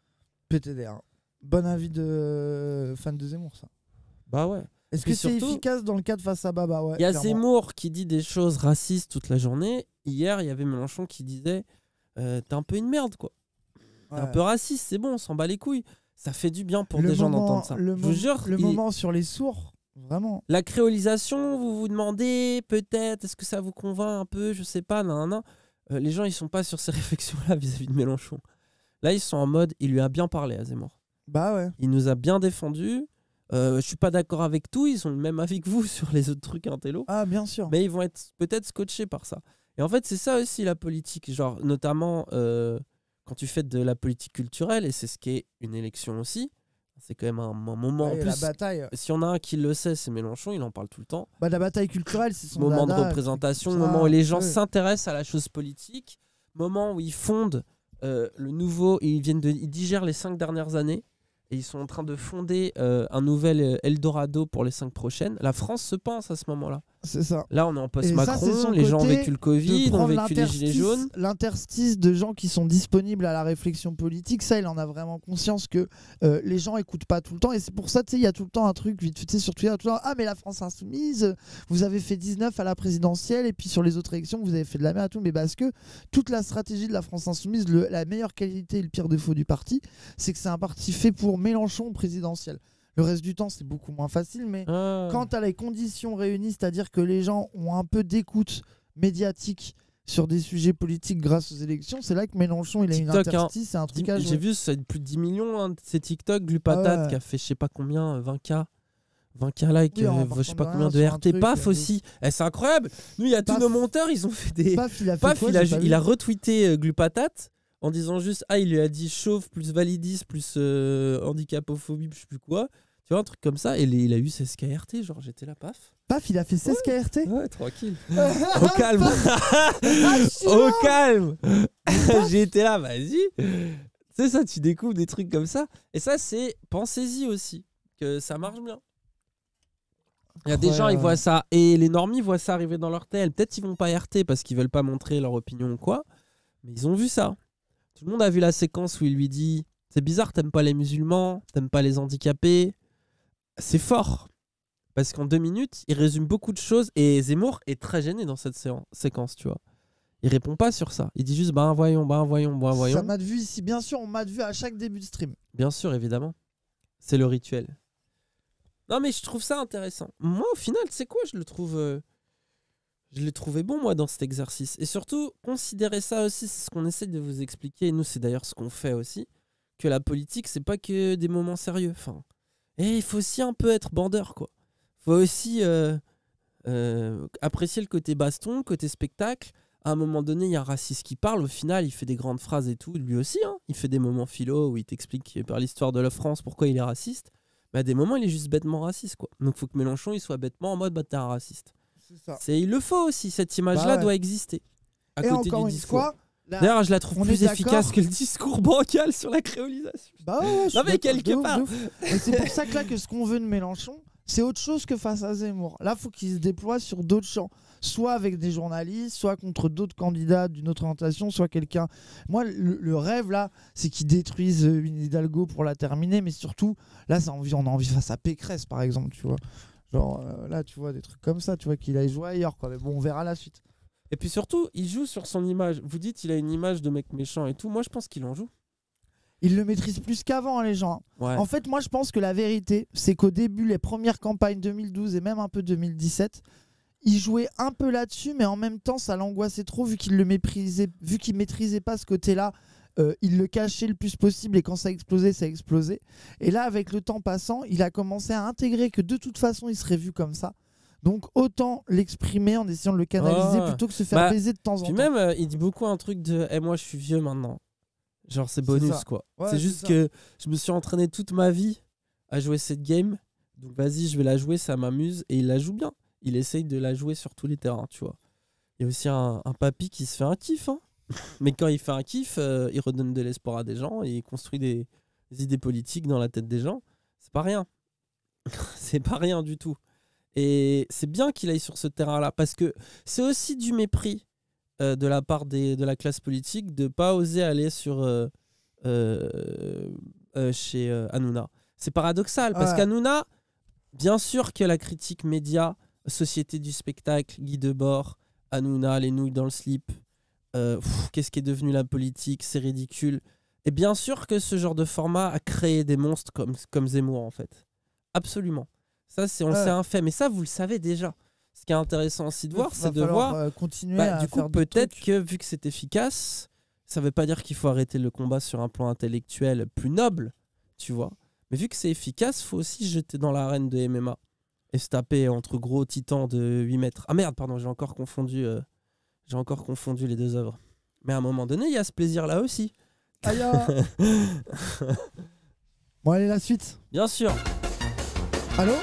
PTDR. Bon avis de fan de Zemmour, ça. Bah ouais. Est-ce Puis que c'est surtout, efficace dans le cas de Face à Baba? Ouais, Il y a clairement. Zemmour qui dit des choses racistes toute la journée. Hier, il y avait Mélenchon qui disait t'es un peu une merde, quoi. T'es un Ouais. peu raciste, c'est bon, on s'en bat les couilles. Ça fait du bien pour Le des gens moment- d'entendre ça. Le, Je vous jure, le moment sur les sourds, vraiment. la créolisation, vous vous demandez peut-être, est-ce que ça vous convainc un peu, je sais pas, nan. Les gens, ils sont pas sur ces réflexions-là vis-à-vis de Mélenchon. Là, ils sont en mode, il lui a bien parlé à Zemmour. Bah ouais. Il nous a bien défendu. Je suis pas d'accord avec tout, ils ont le même avis que vous sur les autres trucs intello. Ah, bien sûr. Mais ils vont être peut-être scotchés par ça. Et en fait, c'est ça aussi la politique. Genre, notamment quand tu fais de la politique culturelle, et c'est ce qu'est une élection aussi. C'est quand même un moment en Ouais, la plus. bataille. Si on a un qui le sait, c'est Mélenchon, il en parle tout le temps. Bah, la bataille culturelle, c'est son Moment de dada, représentation, tout ça, moment où les gens ouais. s'intéressent à la chose politique, moment où ils fondent le nouveau, ils digèrent les 5 dernières années. Et ils sont en train de fonder un nouvel Eldorado pour les 5 prochaines. La France se pense à ce moment-là. C'est ça. Là, on est en Et ça, post-Macron, c'est son les gens ont côté vécu le De Covid, ont prendre vécu les gilets jaunes. l'interstice de gens qui sont disponibles à la réflexion politique, ça, il en a vraiment conscience que les gens écoutent pas tout le temps. Et c'est pour ça, tu sais, il y a tout le temps un truc, vite fait, sur Twitter, tout le temps, ah, mais la France insoumise, vous avez fait 19 à la présidentielle, et puis sur les autres élections, vous avez fait de la merde, tout. Mais parce que toute la stratégie de la France insoumise, la meilleure qualité et le pire défaut du parti, c'est que c'est un parti fait pour Mélenchon présidentiel. Le reste du temps, c'est beaucoup moins facile, mais Ah. quand tu as les conditions réunies, c'est-à-dire que les gens ont un peu d'écoute médiatique sur des sujets politiques grâce aux élections, c'est là que Mélenchon, il a une TikTok, interstice, c'est un truc à J'ai jouer. vu, c'est plus de 10 millions, hein, c'est TikTok, Glupatate, Ah ouais. qui a fait je sais pas combien, 20K. 20K like, Oui, en je sais partant pas de combien rien de sur un RT, truc, paf de aussi. Eh, c'est incroyable. Nous, il y a tous Paf. nos monteurs, ils ont fait des. Paf, il a fait Paf, quoi, il a, j'ai pas il vu. a retweeté Glupatate en disant juste il lui a dit chauve plus validisme plus handicapophobie, je sais plus quoi. Tu vois, un truc comme ça. Et il a eu 16 KRT, genre j'étais là, paf. Paf, il a fait 16 KRT. Ouais, tranquille. Au calme. je suis Au mort. calme. J'ai été là, vas-y. C'est ça, tu découvres des trucs comme ça. Et ça, c'est pensez-y aussi, que ça marche bien. Il y a des gens, ils voient ça. Et les normies voient ça arriver dans leur TL. Peut-être ils vont pas RT parce qu'ils veulent pas montrer leur opinion ou quoi. Mais ils ont vu ça. Tout le monde a vu la séquence où il lui dit c'est bizarre, t'aimes pas les musulmans, t'aimes pas les handicapés. C'est fort. Parce qu'en 2 minutes, il résume beaucoup de choses. Et Zemmour est très gêné dans cette séquence, tu vois. Il répond pas sur ça. Il dit juste voyons. Ça m'a vu ici, bien sûr, on m'a vu à chaque début de stream. Bien sûr, évidemment. C'est le rituel. Non, mais je trouve ça intéressant. Moi, au final, tu sais quoi, je l'ai trouvé bon, moi, dans cet exercice. Et surtout, considérez ça aussi, c'est ce qu'on essaie de vous expliquer. Et nous, c'est d'ailleurs ce qu'on fait aussi. Que la politique, c'est pas que des moments sérieux. Enfin, et il faut aussi un peu être bandeur, quoi. Il faut aussi apprécier le côté baston, le côté spectacle. À un moment donné, il y a un raciste qui parle. Au final, il fait des grandes phrases et tout. Lui aussi, hein. Il fait des moments philo où il t'explique par l'histoire de la France pourquoi il est raciste. Mais à des moments, il est juste bêtement raciste, quoi. Donc, il faut que Mélenchon il soit bêtement en mode t'es un raciste. C'est ça. Il le faut aussi. Cette image-là Bah ouais. doit exister. À Et côté encore du une discours. fois, là, D'ailleurs, je la trouve on plus est d'accord. efficace que le discours bancal sur la créolisation. bah ouais, je suis Non, mais d'accord, quelque de ouf, part. de ouf. Et c'est pour ça que là, que ce qu'on veut de Mélenchon, c'est autre chose que face à Zemmour. Là, faut qu'il se déploie sur d'autres champs. Soit avec des journalistes, soit contre d'autres candidats d'une autre orientation, soit quelqu'un... Moi, le rêve, là, c'est qu'ils détruisent une Hidalgo pour la terminer, mais surtout, là, on a envie face à Pécresse, par exemple, tu vois. Genre, là, tu vois, des trucs comme ça, tu vois, qu'il aille jouer ailleurs, quoi. Mais bon, on verra la suite. Et puis surtout, il joue sur son image. Vous dites il a une image de mec méchant et tout. Moi, je pense qu'il en joue. Il le maîtrise plus qu'avant, hein, les gens. Ouais. En fait, moi, je pense que la vérité, c'est qu'au début, les premières campagnes 2012 et même un peu 2017, il jouait un peu là-dessus, mais en même temps, ça l'angoissait trop vu qu'il le méprisait, vu qu'il maîtrisait pas ce côté-là. Il le cachait le plus possible et quand ça explosait, ça explosait. Et là, avec le temps passant, il a commencé à intégrer que de toute façon, il serait vu comme ça. Donc autant l'exprimer en essayant de le canaliser plutôt que se faire baiser de temps en temps. Puis même, il dit beaucoup un truc de « moi, je suis vieux maintenant ». Genre, c'est bonus, quoi. Ouais, c'est juste que je me suis entraîné toute ma vie à jouer cette game. Donc, vas-y, je vais la jouer, ça m'amuse. Et il la joue bien. Il essaye de la jouer sur tous les terrains, tu vois. Il y a aussi un papy qui se fait un kiff. Hein. Mais quand il fait un kiff, il redonne de l'espoir à des gens et il construit des idées politiques dans la tête des gens. C'est pas rien. C'est pas rien du tout. Et c'est bien qu'il aille sur ce terrain-là. Parce que c'est aussi du mépris. De la part de la classe politique de pas oser aller sur chez Hanouna. C'est paradoxal parce qu'Hanouna, bien sûr que la critique média, société du spectacle, Guy Debord, Hanouna, les nouilles dans le slip, qu'est-ce qui est devenu la politique, c'est ridicule. Et bien sûr que ce genre de format a créé des monstres comme Zemmour en fait. Absolument. Ça, c'est un fait. Mais ça, vous le savez déjà. Ce qui est intéressant aussi de voir, c'est de voir continuer à du coup, faire peut-être que vu que c'est efficace, ça veut pas dire qu'il faut arrêter le combat sur un plan intellectuel plus noble, tu vois. Mais vu que c'est efficace, faut aussi se jeter dans l'arène de MMA et se taper entre gros titans de 8 mètres. Ah merde, pardon, j'ai encore confondu les deux œuvres. Mais à un moment donné, il y a ce plaisir-là aussi. Aïe. Bon, allez, la suite. Bien sûr. Allô?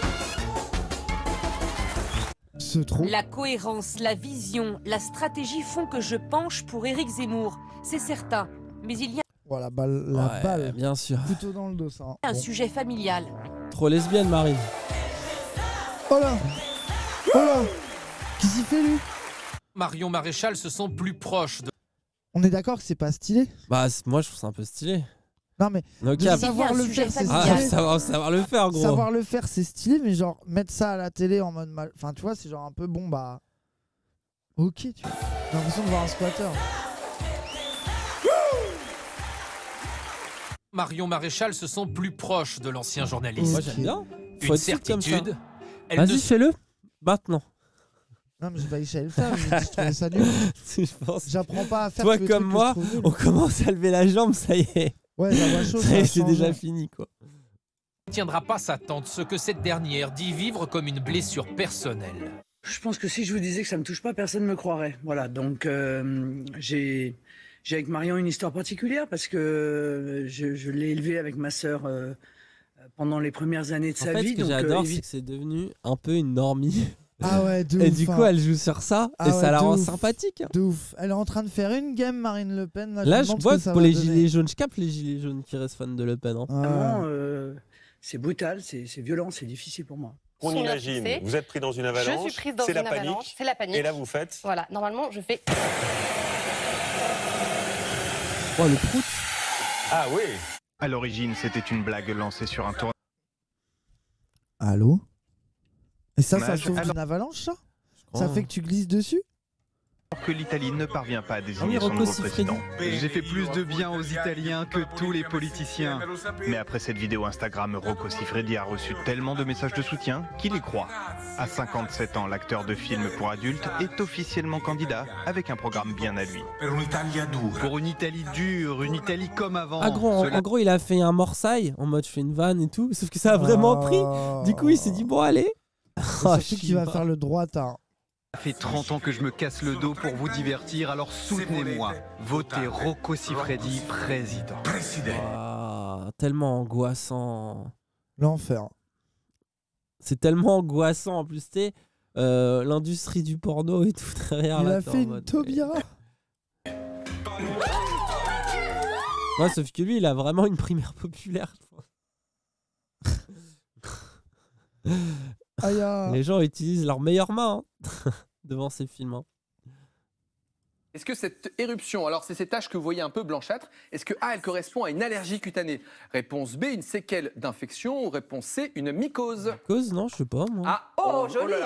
La cohérence, la vision, la stratégie font que je penche pour Éric Zemmour, c'est certain. Mais il y a voilà, balle, bien sûr. Plutôt dans le dos, ça. Hein. Un sujet familial. Trop lesbienne, Marie. Oh là. Qu'est-ce qu'il fait, lui? Marion Maréchal se sent plus proche de... On est d'accord que c'est pas stylé? Bah, moi, je trouve ça un peu stylé. Non, mais savoir le faire, c'est stylé. Savoir le faire, gros. Savoir le faire, c'est stylé, mais genre, mettre ça à la télé en mode mal. Enfin, tu vois, c'est genre un peu bon, bah. Ok, tu vois. J'ai l'impression de voir un squatter. Marion Maréchal se sent plus proche de l'ancien journaliste. Moi, j'aime bien. Une certitude. Vas-y, fais-le. Maintenant. Non, mais j'ai pas réussi à le faire, je trouvais ça nul. J'apprends pas à faire. Toi, comme moi, on commence à lever la jambe, ça y est. Ouais, la voix chaude, c'est déjà fini, quoi. Ne tiendra pas sa tante, ce que cette dernière dit vivre comme une blessure personnelle. Je pense que si je vous disais que ça me touche pas, personne ne me croirait. Voilà, donc j'ai avec Marion une histoire particulière parce que je l'ai élevée avec ma sœur pendant les premières années de sa vie. Ce que j'adore, c'est que c'est devenu un peu une normie. Ah ouais, de ouf. Et du coup, elle joue sur ça et ça la rend sympathique. De ouf. Elle est en train de faire une game, Marine Le Pen. Là, je vois pour les gilets jaunes, je capte les gilets jaunes qui restent fans de Le Pen. Hein. Vraiment, c'est brutal, c'est violent, c'est difficile pour moi. On imagine, vous êtes pris dans une avalanche, je suis prise dans une avalanche, c'est la panique. Et là, vous faites... Voilà, normalement, je fais... Oh, le prout. Ah oui. À l'origine, c'était une blague lancée sur un tournoi. Allô? Et ça sauve d'une avalanche, ça? Ça fait que tu glisses dessus? Alors que l'Italie ne parvient pas à désigner son nouveau président. J'ai fait plus de bien aux Italiens que tous les politiciens. Mais après cette vidéo Instagram, Rocco Siffredi a reçu tellement de messages de soutien qu'il y croit. À 57 ans, l'acteur de films pour adultes est officiellement candidat avec un programme bien à lui. Pour une Italie dure, une Italie comme avant. En gros, il a fait un morsaille en mode je fais une vanne et tout, sauf que ça a vraiment pris. Du coup, il s'est dit bon, allez. Surtout qu'il va faire le droitard. Ça fait 30 ans que je me casse le dos pour vous divertir, alors soutenez-moi. Votez Rocco Siffredi président. Tellement angoissant. L'enfer. C'est tellement angoissant en plus, tu sais, l'industrie du porno et tout derrière. Il a fait une Taubira. Ouais, sauf que lui, il a vraiment une primaire populaire. Les gens utilisent leurs meilleures mains devant ces films. Hein. Est-ce que cette éruption, alors c'est ces taches que vous voyez un peu blanchâtres, est-ce que A, elle correspond à une allergie cutanée? Réponse B, une séquelle d'infection, ou réponse C, une mycose? Mycose, non, je sais pas moi. Ah, oh joli.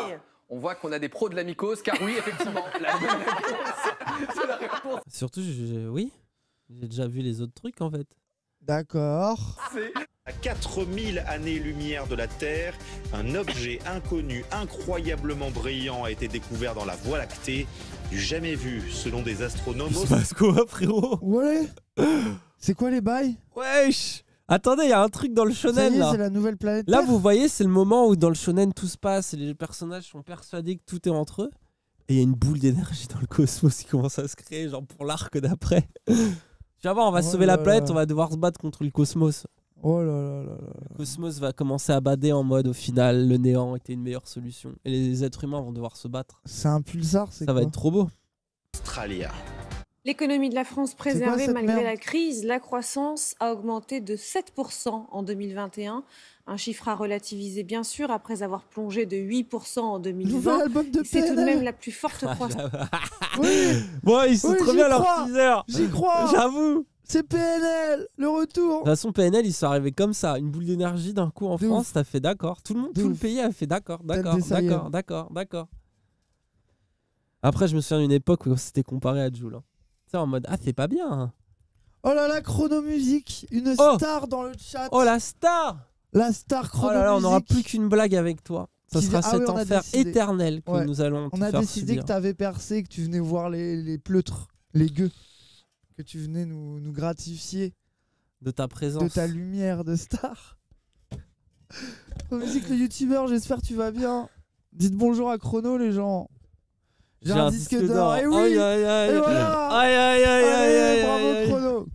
On voit qu'on a des pros de la mycose, car oui, effectivement, la bonne réponse, c'est la réponse. Surtout, oui, j'ai déjà vu les autres trucs en fait. D'accord. À 4000 années-lumière de la Terre, un objet inconnu, incroyablement brillant a été découvert dans la Voie lactée, du jamais vu selon des astronomes. Il se passe quoi, frérot? Ouais. C'est quoi les bails? Wesh! Attendez, il y a un truc dans le shonen Ça y est, là. c'est la nouvelle planète Là, Terre. vous voyez, c'est le moment où dans le shonen tout se passe et les personnages sont persuadés que tout est entre eux. Et il y a une boule d'énergie dans le cosmos qui commence à se créer, genre pour l'arc d'après. Tu vas voir, on va sauver la planète, on va devoir se battre contre le cosmos. Oh là là là là. Le cosmos va commencer à bader en mode au final, le néant était une meilleure solution. Et les êtres humains vont devoir se battre. C'est un pulsar, c'est Ça va être trop beau. Australia. L'économie de la France C'est quoi, préservée cette malgré merde la crise, la croissance a augmenté de 7% en 2021. Un chiffre à relativiser bien sûr après avoir plongé de 8% en 2020. Nouvel album de C'est tout de PNL. même la plus forte croissance. Oui. Bon, ils sont Oui, trop j'y bien crois. leur teaser. J'y crois. J'avoue. C'est PNL, le retour. De toute façon, PNL, ils sont arrivés comme ça. Une boule d'énergie d'un coup en De France, ouf. t'as fait d'accord. Tout le monde, De tout le ouf. pays a fait d'accord, Tel d'accord, des Saiyans. d'accord. Après, je me souviens d'une époque où c'était comparé à Jul. Tu sais, en mode, ah, c'est pas bien. Hein. Oh là là, Chronomusique, une Oh. star dans le chat. Oh, la star. La star Oh Chronomusique. là là, on n'aura plus qu'une blague avec toi. Ça Qui sera dit- ah cet oui, on a enfer décidé. éternel que Ouais. nous allons te On a faire décidé subir. que t'avais percé, que tu venais voir les pleutres, les gueux. Que tu venais nous gratifier De ta présence. de ta lumière de star. Chronomusique, le youtubeur, j'espère que tu vas bien. Dites bonjour à Chrono, les gens. J'ai un disque d'or. Et oui. Aïe, aïe, aïe. Et voilà. Aïe, aïe, aïe, aïe, Allez, aïe, bravo aïe. Chrono.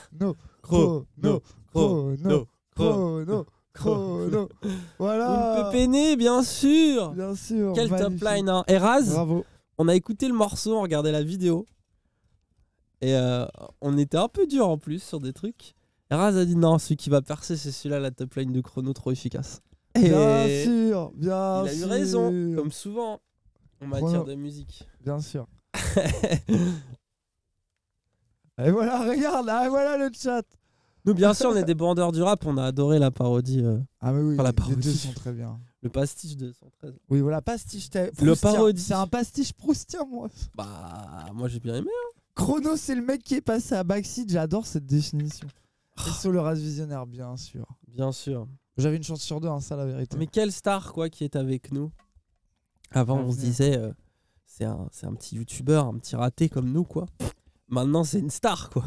Chrono. Voilà. Une pépénée, bien sûr. Bien sûr. Quel top magnifique. line, hein. Eraz, Bravo. on a écouté le morceau, on regardait la vidéo. Et on était un peu dur en plus sur des trucs. Eraz a dit non, celui qui va percer, c'est celui-là, la top line de Chrono, trop efficace. Bien Et sûr. Bien il a eu sûr. raison, comme souvent en matière Chrono. de musique. Bien sûr. Et voilà, regarde, ah, voilà le chat. Nous, bien sûr, on est des bandeurs du rap, on a adoré la parodie. Ah mais oui, Enfin, la les deux parodie. sont très bien. Le pastiche de 113. Oui, voilà, pastiche. Le parodie. C'est un pastiche proustien, moi. Bah, moi j'ai bien aimé. Hein. Chrono, c'est le mec qui est passé à Backseat. J'adore cette définition. Et sur le race visionnaire, bien sûr. Bien sûr. J'avais une chance sur deux, hein, ça la vérité. Mais quelle star, quoi, qui est avec nous. Avant, on se disait, c'est un petit youtubeur, un petit raté comme nous, quoi. Maintenant, c'est une star, quoi.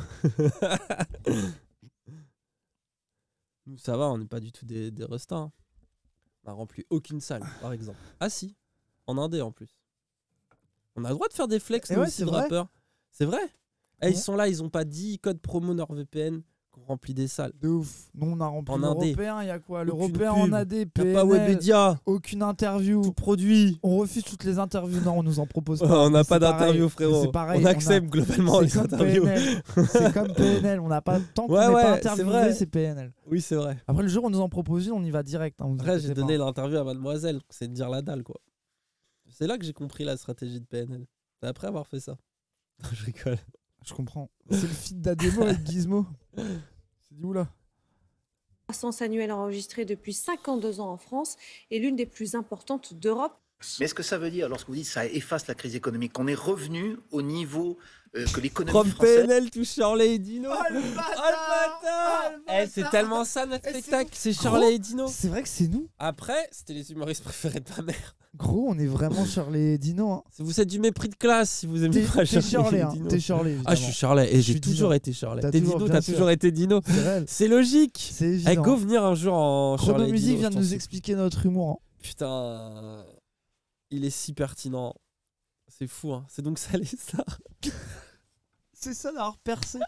Nous, ça va, on n'est pas du tout des restas. Hein. On n'a rempli aucune salle, par exemple. Ah si, en indé en plus. On a le droit de faire des flex, nous ouais, aussi, c'est de vrai. rappeurs. C'est vrai. Eh, Ouais. ils sont là, ils ont pas 10 codes promo NordVPN qu'on remplit des salles. De ouf. Nous, on a rempli En indé. l'européen. Il y a quoi? Aucune L'européen pub. en AD, Y a PNL. pas Webedia. Aucune interview. Tout produit. On refuse toutes les interviews. Non, on nous en propose pas. On n'a Mais pas c'est d'interview, pareil. frérot. C'est pareil. On accepte globalement les C'est comme interviews. PNL. C'est comme PNL. On n'a pas tant qu'on Ouais, n'est ouais, pas c'est interviewé, vrai. c'est PNL. Oui, c'est vrai. Après, le jour où on nous en propose une, on y va direct. Hein, vous Après, j'ai inquiétez donné pas. l'interview à Mademoiselle, c'est de dire la dalle, quoi. C'est là que j'ai compris la stratégie de PNL. C'est après avoir fait ça. Je rigole. Je comprends. C'est le feat d'Ademo avec Gizmo. C'est dit oula. La croissance annuelle enregistrée depuis 52 ans en France est l'une des plus importantes d'Europe. Mais est-ce que ça veut dire, lorsque vous dites ça efface la crise économique, qu'on est revenu au niveau que l'économie From française... PNL to Shirley et Dino. Oh le bâtard! Eh, c'est tellement ça notre Eh, c'est spectacle, nous. c'est Shirley et Dino. C'est vrai que c'est nous. Après, c'était les humoristes préférés de ma mère. Gros, on est vraiment Shirley et Dino. Hein. Vous êtes du mépris de classe si vous aimez pas T'es Shirley Shirley, et hein. Dino. T'es Shirley, Ah, je suis Shirley et Je j'ai suis toujours Dino. été Shirley. T'as T'es toujours- Dino, bien t'as sûr. toujours été Dino. C'est réel. C'est logique. C'est Eh, évident. go venir un jour en Shirley et Chronomusique Dino. vient je de nous t'en expliquer notre humour. Hein. Putain, il est si pertinent. C'est fou, hein. C'est donc ça les stars. C'est ça d'avoir percé.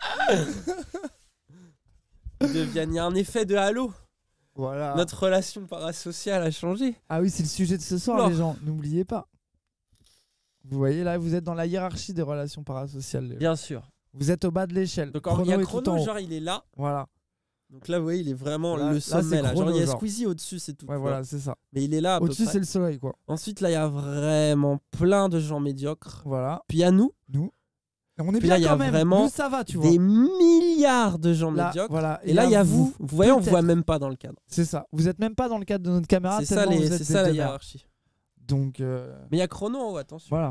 Il y a un effet de halo. Voilà. Notre relation parasociale a changé. Ah oui, c'est le sujet de ce soir, Oula. les gens. N'oubliez pas. Vous voyez là, vous êtes dans la hiérarchie des relations parasociales. les gens. Bien sûr. Vous êtes au bas de l'échelle. Donc il y a est tout en Chrono, haut. genre il est là. Voilà. Donc là, vous voyez, il est vraiment Là, le c'est sommet. Là, Chrono, genre, il y a genre. Squeezie au-dessus, c'est tout. Ouais, tu voilà, vois. c'est ça. Mais il est là à peu Au-dessus, près. c'est le soleil, quoi. Ensuite, là, il y a vraiment plein de gens médiocres. Voilà. Puis il y a nous. Et on est Puis bien là, il y a quand même. vraiment Nous, ça va, tu vois. des milliards de gens Là, médiocres. voilà. Et là, il y a vous. Vous voyez, on vous peut-être. voit même pas dans le cadre. C'est ça. Vous êtes même pas dans le cadre de notre caméra. C'est ça, tellement vous c'est êtes ça des la demeures. hiérarchie. Donc. Mais il y a chrono en haut, attention. Voilà.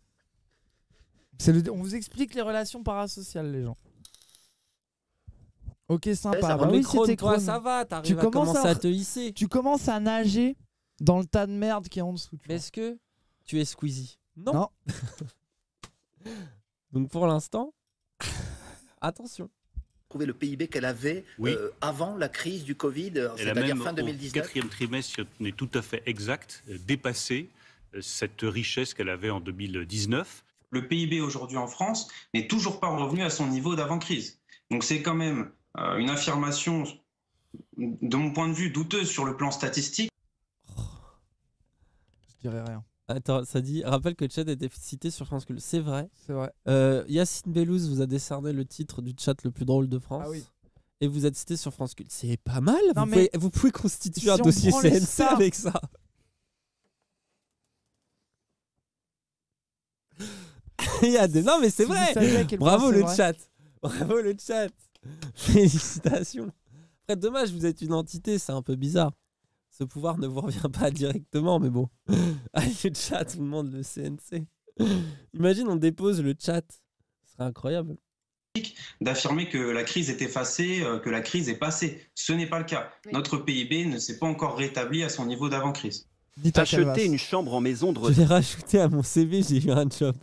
On vous explique les relations parasociales, les gens. Ok, sympa. Bah oui, c'était toi, ça va, t'arrives à commencer à te hisser. Tu commences à nager dans le tas de merde qui est en dessous. Mais est-ce que tu es Squeezie? Non. Donc pour l'instant, attention. Trouver le PIB qu'elle avait avant la crise du Covid, Elle a c'est-à-dire même, fin au 2019. quatrième trimestre, si on est tout à fait exact, dépassé cette richesse qu'elle avait en 2019. Le PIB aujourd'hui en France n'est toujours pas revenu à son niveau d'avant-crise. Donc c'est quand même une affirmation, de mon point de vue, douteuse sur le plan statistique. Je dirais rien. Attends, ça dit, rappelle que le chat a été cité sur France Culture. C'est vrai. C'est vrai. Yacine Bellouz vous a décerné le titre du chat le plus drôle de France. Ah oui. Et vous êtes cité sur France Culture. C'est pas mal. Non, Vous pouvez constituer si un on dossier prend les CNC stars- avec ça. Il y a des... Non mais c'est Si vous vrai. saviez à quel Bravo point c'est le vrai. chat. Bravo le chat. Félicitations. Après dommage, vous êtes une entité, c'est un peu bizarre. Ce pouvoir ne vous revient pas directement, mais bon. Allez le chat, tout le monde le CNC. Imagine on dépose le chat. Ce serait incroyable. D'affirmer que la crise est effacée, que la crise est passée. Ce n'est pas le cas. Notre PIB ne s'est pas encore rétabli à son niveau d'avant-crise. Acheter une chambre en maison de Je l'ai rajouté à mon CV, j'ai eu un job.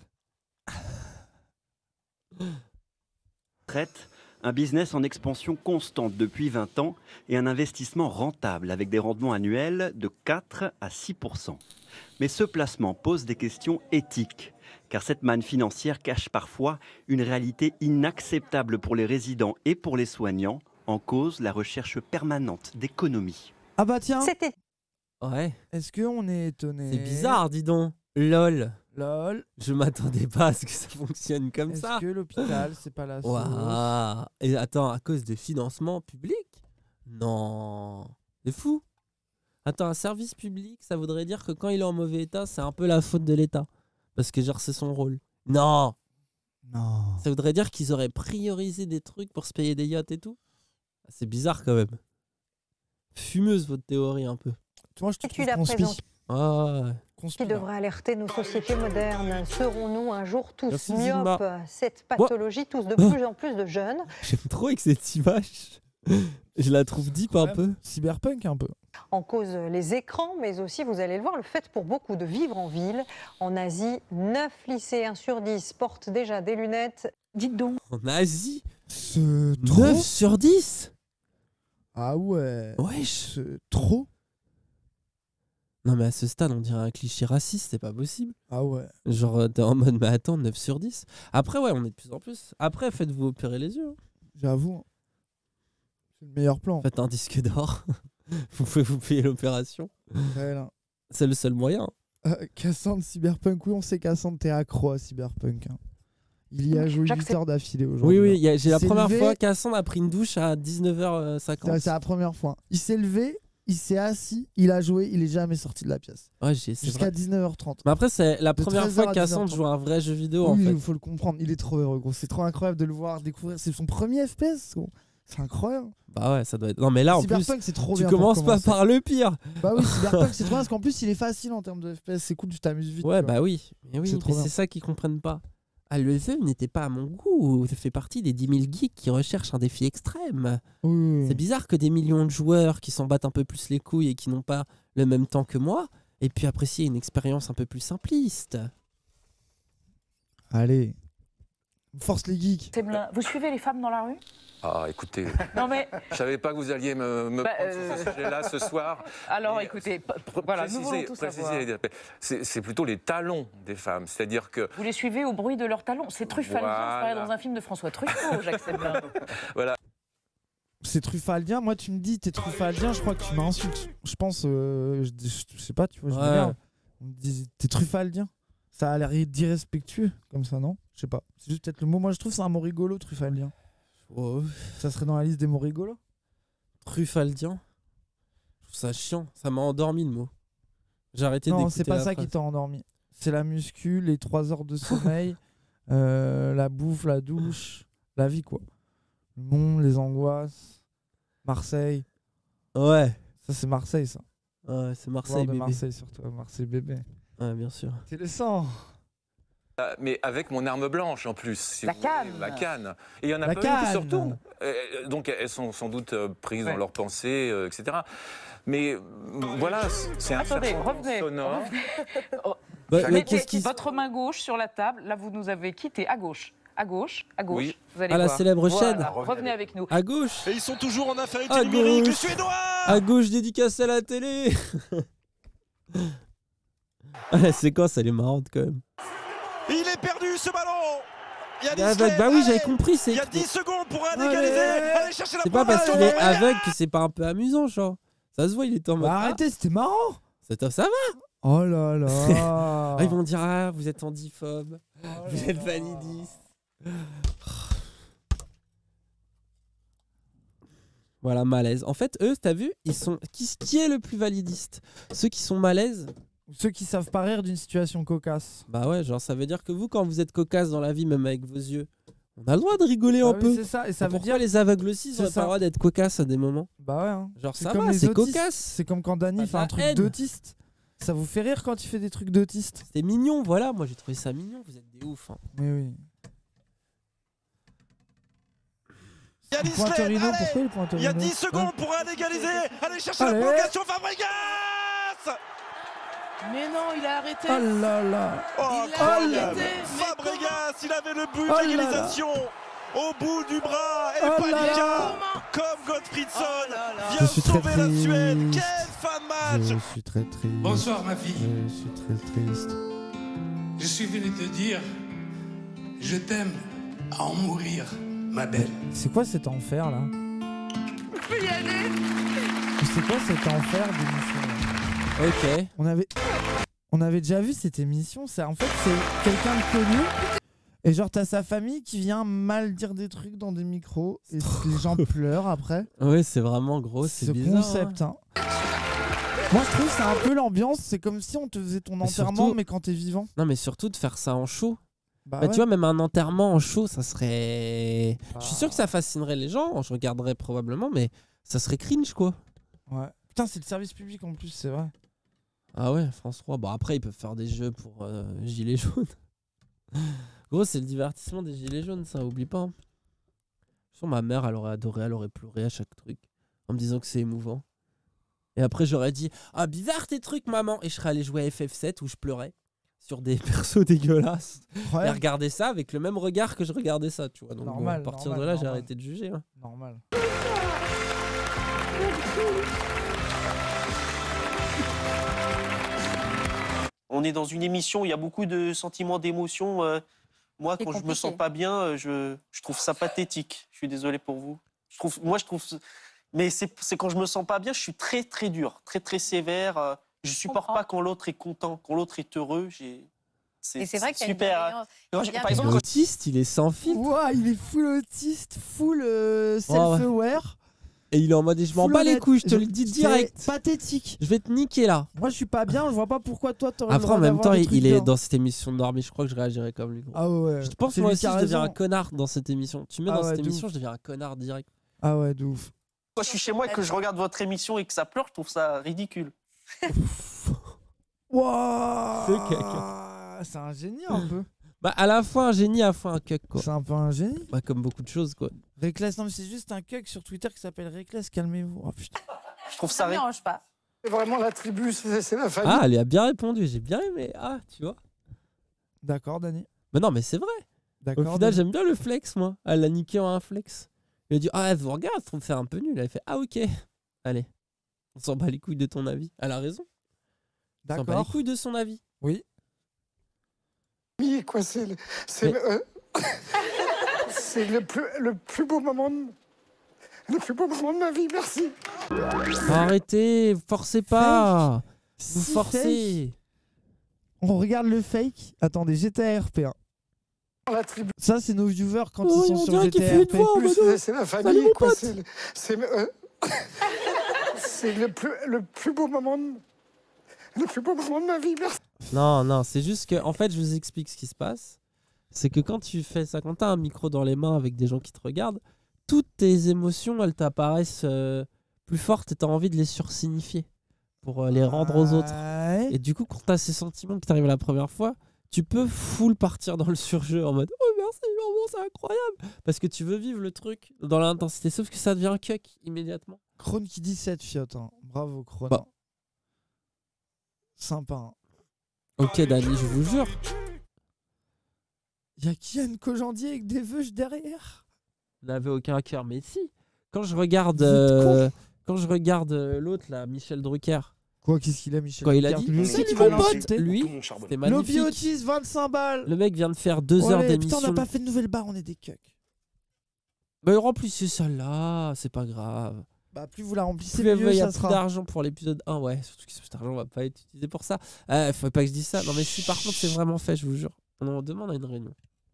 retraite, un business en expansion constante depuis 20 ans et un investissement rentable avec des rendements annuels de 4 à 6%. Mais ce placement pose des questions éthiques, car cette manne financière cache parfois une réalité inacceptable pour les résidents et pour les soignants, en cause la recherche permanente d'économie. Ah bah tiens. Ouais. Est-ce qu'on est étonné? C'est bizarre, dis donc. LOL. LOL. Je m'attendais pas à ce que ça fonctionne comme ça. Est-ce que l'hôpital, c'est pas la Waouh. Et attends, à cause de financement public? Non. C'est fou. Attends, un service public, ça voudrait dire que quand il est en mauvais état, c'est un peu la faute de l'État. Parce que genre, c'est son rôle. Non. Non. Ça voudrait dire qu'ils auraient priorisé des trucs pour se payer des yachts et tout? C'est bizarre quand même. Fumeuse votre théorie un peu. Moi, je te trouve conspi. Ah ouais. Qui devrait alerter nos sociétés modernes? Serons-nous un jour tous Merci, myopes? Zimba. Cette pathologie touche de plus en plus de jeunes. J'aime trop avec cette image. Je la trouve deep un peu. Cyberpunk un peu. En cause les écrans, mais aussi, vous allez le voir, le fait pour beaucoup de vivre en ville. En Asie, 9 lycéens sur 10 portent déjà des lunettes. Dites donc. En Asie, 9 sur 10. Ah ouais. Wesh. C'est trop. Non mais à ce stade, on dirait un cliché raciste, c'est pas possible. Ah ouais. Genre, t'es en mode, mais attends, 9 sur 10. Après, ouais, on est de plus en plus. Après, faites-vous opérer les yeux. J'avoue. C'est le meilleur plan. Faites un disque d'or. Vous pouvez vous payer l'opération. Ouais, là. C'est le seul moyen. Cassandre, Cyberpunk, oui, on sait Cassandre, t'es accro à Cyberpunk. Hein. Il y a joué 8 heures d'affilée aujourd'hui. Oui, oui, j'ai la première levé... fois Cassandre a pris une douche à 19h50. C'est la première fois. Il s'est levé, il s'est assis, il a joué, il est jamais sorti de la pièce. Ouais, jusqu'à 19h30. Mais après, c'est la première fois que 13h à Cassandre 19h30. joue à un vrai jeu vidéo Oui, en fait. il faut le comprendre. Il est trop heureux, gros. C'est trop incroyable de le voir découvrir. C'est son premier FPS, gros. C'est incroyable. Bah ouais, ça doit être. Non, mais là en Cyberpunk, plus, c'est trop tu bien pour commences pas commencer. par le pire. Bah oui, Cyberpunk, c'est trop bien parce qu'en plus, il est facile en termes de FPS. C'est cool, tu t'amuses vite. Ouais, tu vois. bah oui. Mais oui, C'est trop mais bien. c'est ça qu'ils comprennent pas. Ah, le jeu n'était pas à mon goût. Ça fait partie des 10 000 geeks qui recherchent un défi extrême. Oui. C'est bizarre que des millions de joueurs qui s'en battent un peu plus les couilles et qui n'ont pas le même temps que moi aient pu apprécier une expérience un peu plus simpliste. Allez. Force les geeks. Vous suivez les femmes dans la rue? Ah, écoutez, Non mais. je savais pas que vous alliez me prendre sur ce sujet-là ce soir. Alors écoutez, voilà, nous voulons tout préciser, savoir. c'est plutôt les talons des femmes, c'est-à-dire que... Vous les suivez au bruit de leurs talons. C'est truffaldien, Voilà. je parlais dans un film de François Truffaut, j'accepte bien. Voilà. C'est truffaldien. Moi, tu me dis t'es truffaldien, je crois que tu m'insultes. Je pense, je sais pas, tu vois, je Ouais. m'énerve. On me dit t'es truffaldien. Ça a l'air d'irrespectueux, comme ça, non? Je sais pas. C'est juste peut-être le mot. Moi, je trouve que c'est un mot rigolo, truffaldien. Oh. Ça serait dans la liste des mots rigolos? Truffaldien. Je trouve ça chiant. Ça m'a endormi le mot. J'ai arrêté d'écouter. Non, c'est pas la ça phrase. qui t'a endormi. C'est la muscu, les 3 heures de sommeil, la bouffe, la douche, la vie, quoi. Le monde, les angoisses, Marseille. Ouais. Ça, c'est Marseille, ça. Ouais, c'est Marseille, Joueur de bébé. Marseille surtout, Marseille bébé. Ouais, bien sûr. C'est le sang. Mais avec mon arme blanche en plus. Si La vous voulez, canne. la canne. Et il y en a La pas canne. une surtout. Donc elles sont sans doute prises dans leurs pensées, etc. Mais voilà, c'est un Attendez, serpent revenez. sonore. Bah, Mettez votre main gauche sur la table. Là, vous nous avez quitté à gauche. À gauche, à gauche. Oui. Vous allez Ah, la voir. célèbre Voilà, chaîne. Revenez avec nous. À gauche. Et ils sont toujours en infériorité À numérique, les gauche. Suédois. À gauche, dédicacé à la télé. Ah, c'est quoi, ça, elle est marrante quand même. Il est perdu ce ballon. Il y a Aveugle, bah oui, j'avais compris. Il y a 10 secondes pour égaliser. Allez chercher la C'est pas parce province. qu'il est aveugle que c'est pas un peu amusant, genre. Ça se voit, il est en mode. Bah, arrêtez, c'était marrant. Ça va. Oh là là. Ah, ils vont dire, ah, vous êtes handiphobe. Vous êtes validiste. Voilà, malaise. En fait, eux, t'as vu, ils sont. Qui est le plus validiste? Ceux qui sont malaises? Ceux qui savent pas rire d'une situation cocasse. Bah ouais, genre ça veut dire que vous, quand vous êtes cocasse dans la vie, même avec vos yeux, on a le droit de rigoler Ah un oui, peu. c'est ça, et ça veut Pourquoi dire les aveugles aussi, ils c'est ont pas ça. le droit d'être cocasse à des moments? Bah ouais. Hein. Genre C'est ça comme va, les c'est autistes. cocasse. C'est comme quand Dany Pas de fait un la truc haine. d'autiste. Ça vous fait rire quand il fait des trucs d'autiste? C'est mignon, voilà. Moi, j'ai trouvé ça mignon. Vous êtes des ouf. Hein. Mais oui. Il y a Le Pointerino, allez. pourquoi le Pointerino? Il y a 10 secondes pour égaliser. Allez chercher Allez. la prolongation, Fabregas. Mais non, il a arrêté. Oh là là. Oh, Il a incroyable. arrêté. Fabregas, il avait le but Oh là là. d'égalisation au bout du bras. Et Oh là Panica, là. comme Gottfriedson, Je vient suis très sauver la Suède. triste. Quelle fin de match. Je suis très triste. Bonsoir, ma fille. Je suis très triste. Je suis venu te dire, je t'aime à en mourir, ma belle. C'est quoi cet enfer là? Je peux y aller. C'est quoi cet enfer d'émission là? Ok. On avait déjà vu cette émission. C'est en fait c'est quelqu'un de connu. Et genre t'as sa famille qui vient mal dire des trucs dans des micros et les gens pleurent après. Ouais, c'est vraiment gros, c'est Ce bizarre. concept. Hein. Moi je trouve que c'est un peu l'ambiance. C'est comme si on te faisait ton enterrement surtout- mais quand t'es vivant. Non, mais surtout de faire ça en show. Bah Bah, ouais. tu vois, même un enterrement en show, ça serait. Je suis sûr que ça fascinerait les gens. Je regarderais probablement, mais ça serait cringe quoi. Ouais. Putain c'est le service public en plus c'est vrai. Ah ouais, France 3. Bon, après, ils peuvent faire des jeux pour Gilets jaunes. Gros, c'est le divertissement des Gilets jaunes, ça, oublie pas. Hein. Je sens ma mère, elle aurait adoré, elle aurait pleuré à chaque truc en me disant que c'est émouvant. Et après, j'aurais dit ah, bizarre tes trucs, maman. Et je serais allé jouer à FF7 où je pleurais sur des persos dégueulasses. Ouais. Et regarder ça avec le même regard que je regardais ça, tu vois. Donc, Normal, bon, à partir normal, de là, j'ai normal. arrêté de juger. Hein. Normal. On est dans une émission où il y a beaucoup de sentiments, d'émotions. Moi, quand je me sens pas bien, je trouve ça pathétique. Je suis désolé pour vous. Mais c'est quand je me sens pas bien, je suis très très dur, très très sévère. Je supporte pas quand l'autre est content, quand l'autre est heureux. Et c'est vrai qu'il y a une super. bienveillance. Par Il exemple, est autiste, il est sans filtre. Ouah, il est full autiste, full self-aware. Et il est en mode je m'en Full bats les honnête. couilles, je te le dis C'est direct. pathétique. Je vais te niquer là. Moi je suis pas bien, je vois pas pourquoi toi t'aurais le Après, droit en même d'avoir temps, des trucs il est bien. dans cette émission de Normie. Je crois que je réagirais comme lui. Gros. Ah ouais. Je pense C'est moi lui aussi, qui a je deviens un raison. connard dans cette émission. Tu mets Ah dans ouais, cette de émission, ouf. je deviens un connard direct. Ah ouais, de ouf. quand je suis chez moi et que je regarde votre émission et que ça pleure, je trouve ça ridicule. Wouah. C'est caca. C'est un génie un peu. Bah, à la fois un génie, à la fois un cuck quoi. C'est un peu un génie. Bah, comme beaucoup de choses quoi. Reckless, non mais c'est juste un cuck sur Twitter qui s'appelle Reckless, calmez-vous. Oh putain. Je trouve Ça ne me dérange pas. C'est vraiment la tribu, c'est la famille. Ah, elle a bien répondu, j'ai bien aimé. Ah, tu vois. D'accord, Dany. Mais non, mais c'est vrai. D'accord. Au final, j'aime bien le flex, moi. Elle l'a niqué en un flex. Il a dit ah, elle vous regarde, je trouve ça un peu nul. Elle a fait ah, ok. Allez, on s'en bat les couilles de ton avis. Elle a raison. On s'en bat les D'accord. couilles de son avis. Oui. Oui, quoi, c'est le plus beau moment de ma vie, merci. Arrêtez, forcez pas. Vous Si forcez. On regarde le fake. Attendez, GTA RP1. La tribu. Ça, c'est nos viewers quand Oh, ils on sont sur dirait qu'il GTA fait une RP. voix en mode, C'est la salut, famille, mon quoi, pote. c'est le plus beau moment de ma vie, merci. Non, non, c'est juste que, en fait, je vous explique ce qui se passe. C'est que quand tu fais ça, quand t'as un micro dans les mains avec des gens qui te regardent, toutes tes émotions, elles t'apparaissent plus fortes et t'as envie de les sursignifier pour les rendre aux autres. Et du coup, quand t'as ces sentiments que t'arrives la première fois, tu peux full partir dans le surjeu en mode oh merci maman, c'est incroyable, parce que tu veux vivre le truc dans l'intensité, sauf que ça devient cuck immédiatement. Krone qui dit 7 fiottes, hein. Bravo Krone. Bah. Sympa. Hein. Ok Dani, je vous jure. Y'a Kian Kojandi avec des veuches derrière. Il n'avait aucun cœur, mais si. Quand je regarde l'autre là, Michel Drucker. Quoi, qu'est-ce qu'il a, Michel Quand il a Drucker, dit lui aussi, salut tu vas mon pote, l'insulter. lui, c'était magnifique. Lobby 25 balles. Le mec vient de faire 2 heures d'émission. Putain, on n'a pas fait de nouvelle barre, on est des cucks. Bah remplissez ça là, c'est pas grave. Bah plus vous la remplissez, plus mieux il y a ça plus sera. d'argent pour l'épisode 1, ouais. Surtout que cet argent va pas être utilisé pour ça. Faut pas que je dise ça. Non mais si par contre c'est vraiment fait, je vous jure. On demande à une réunion.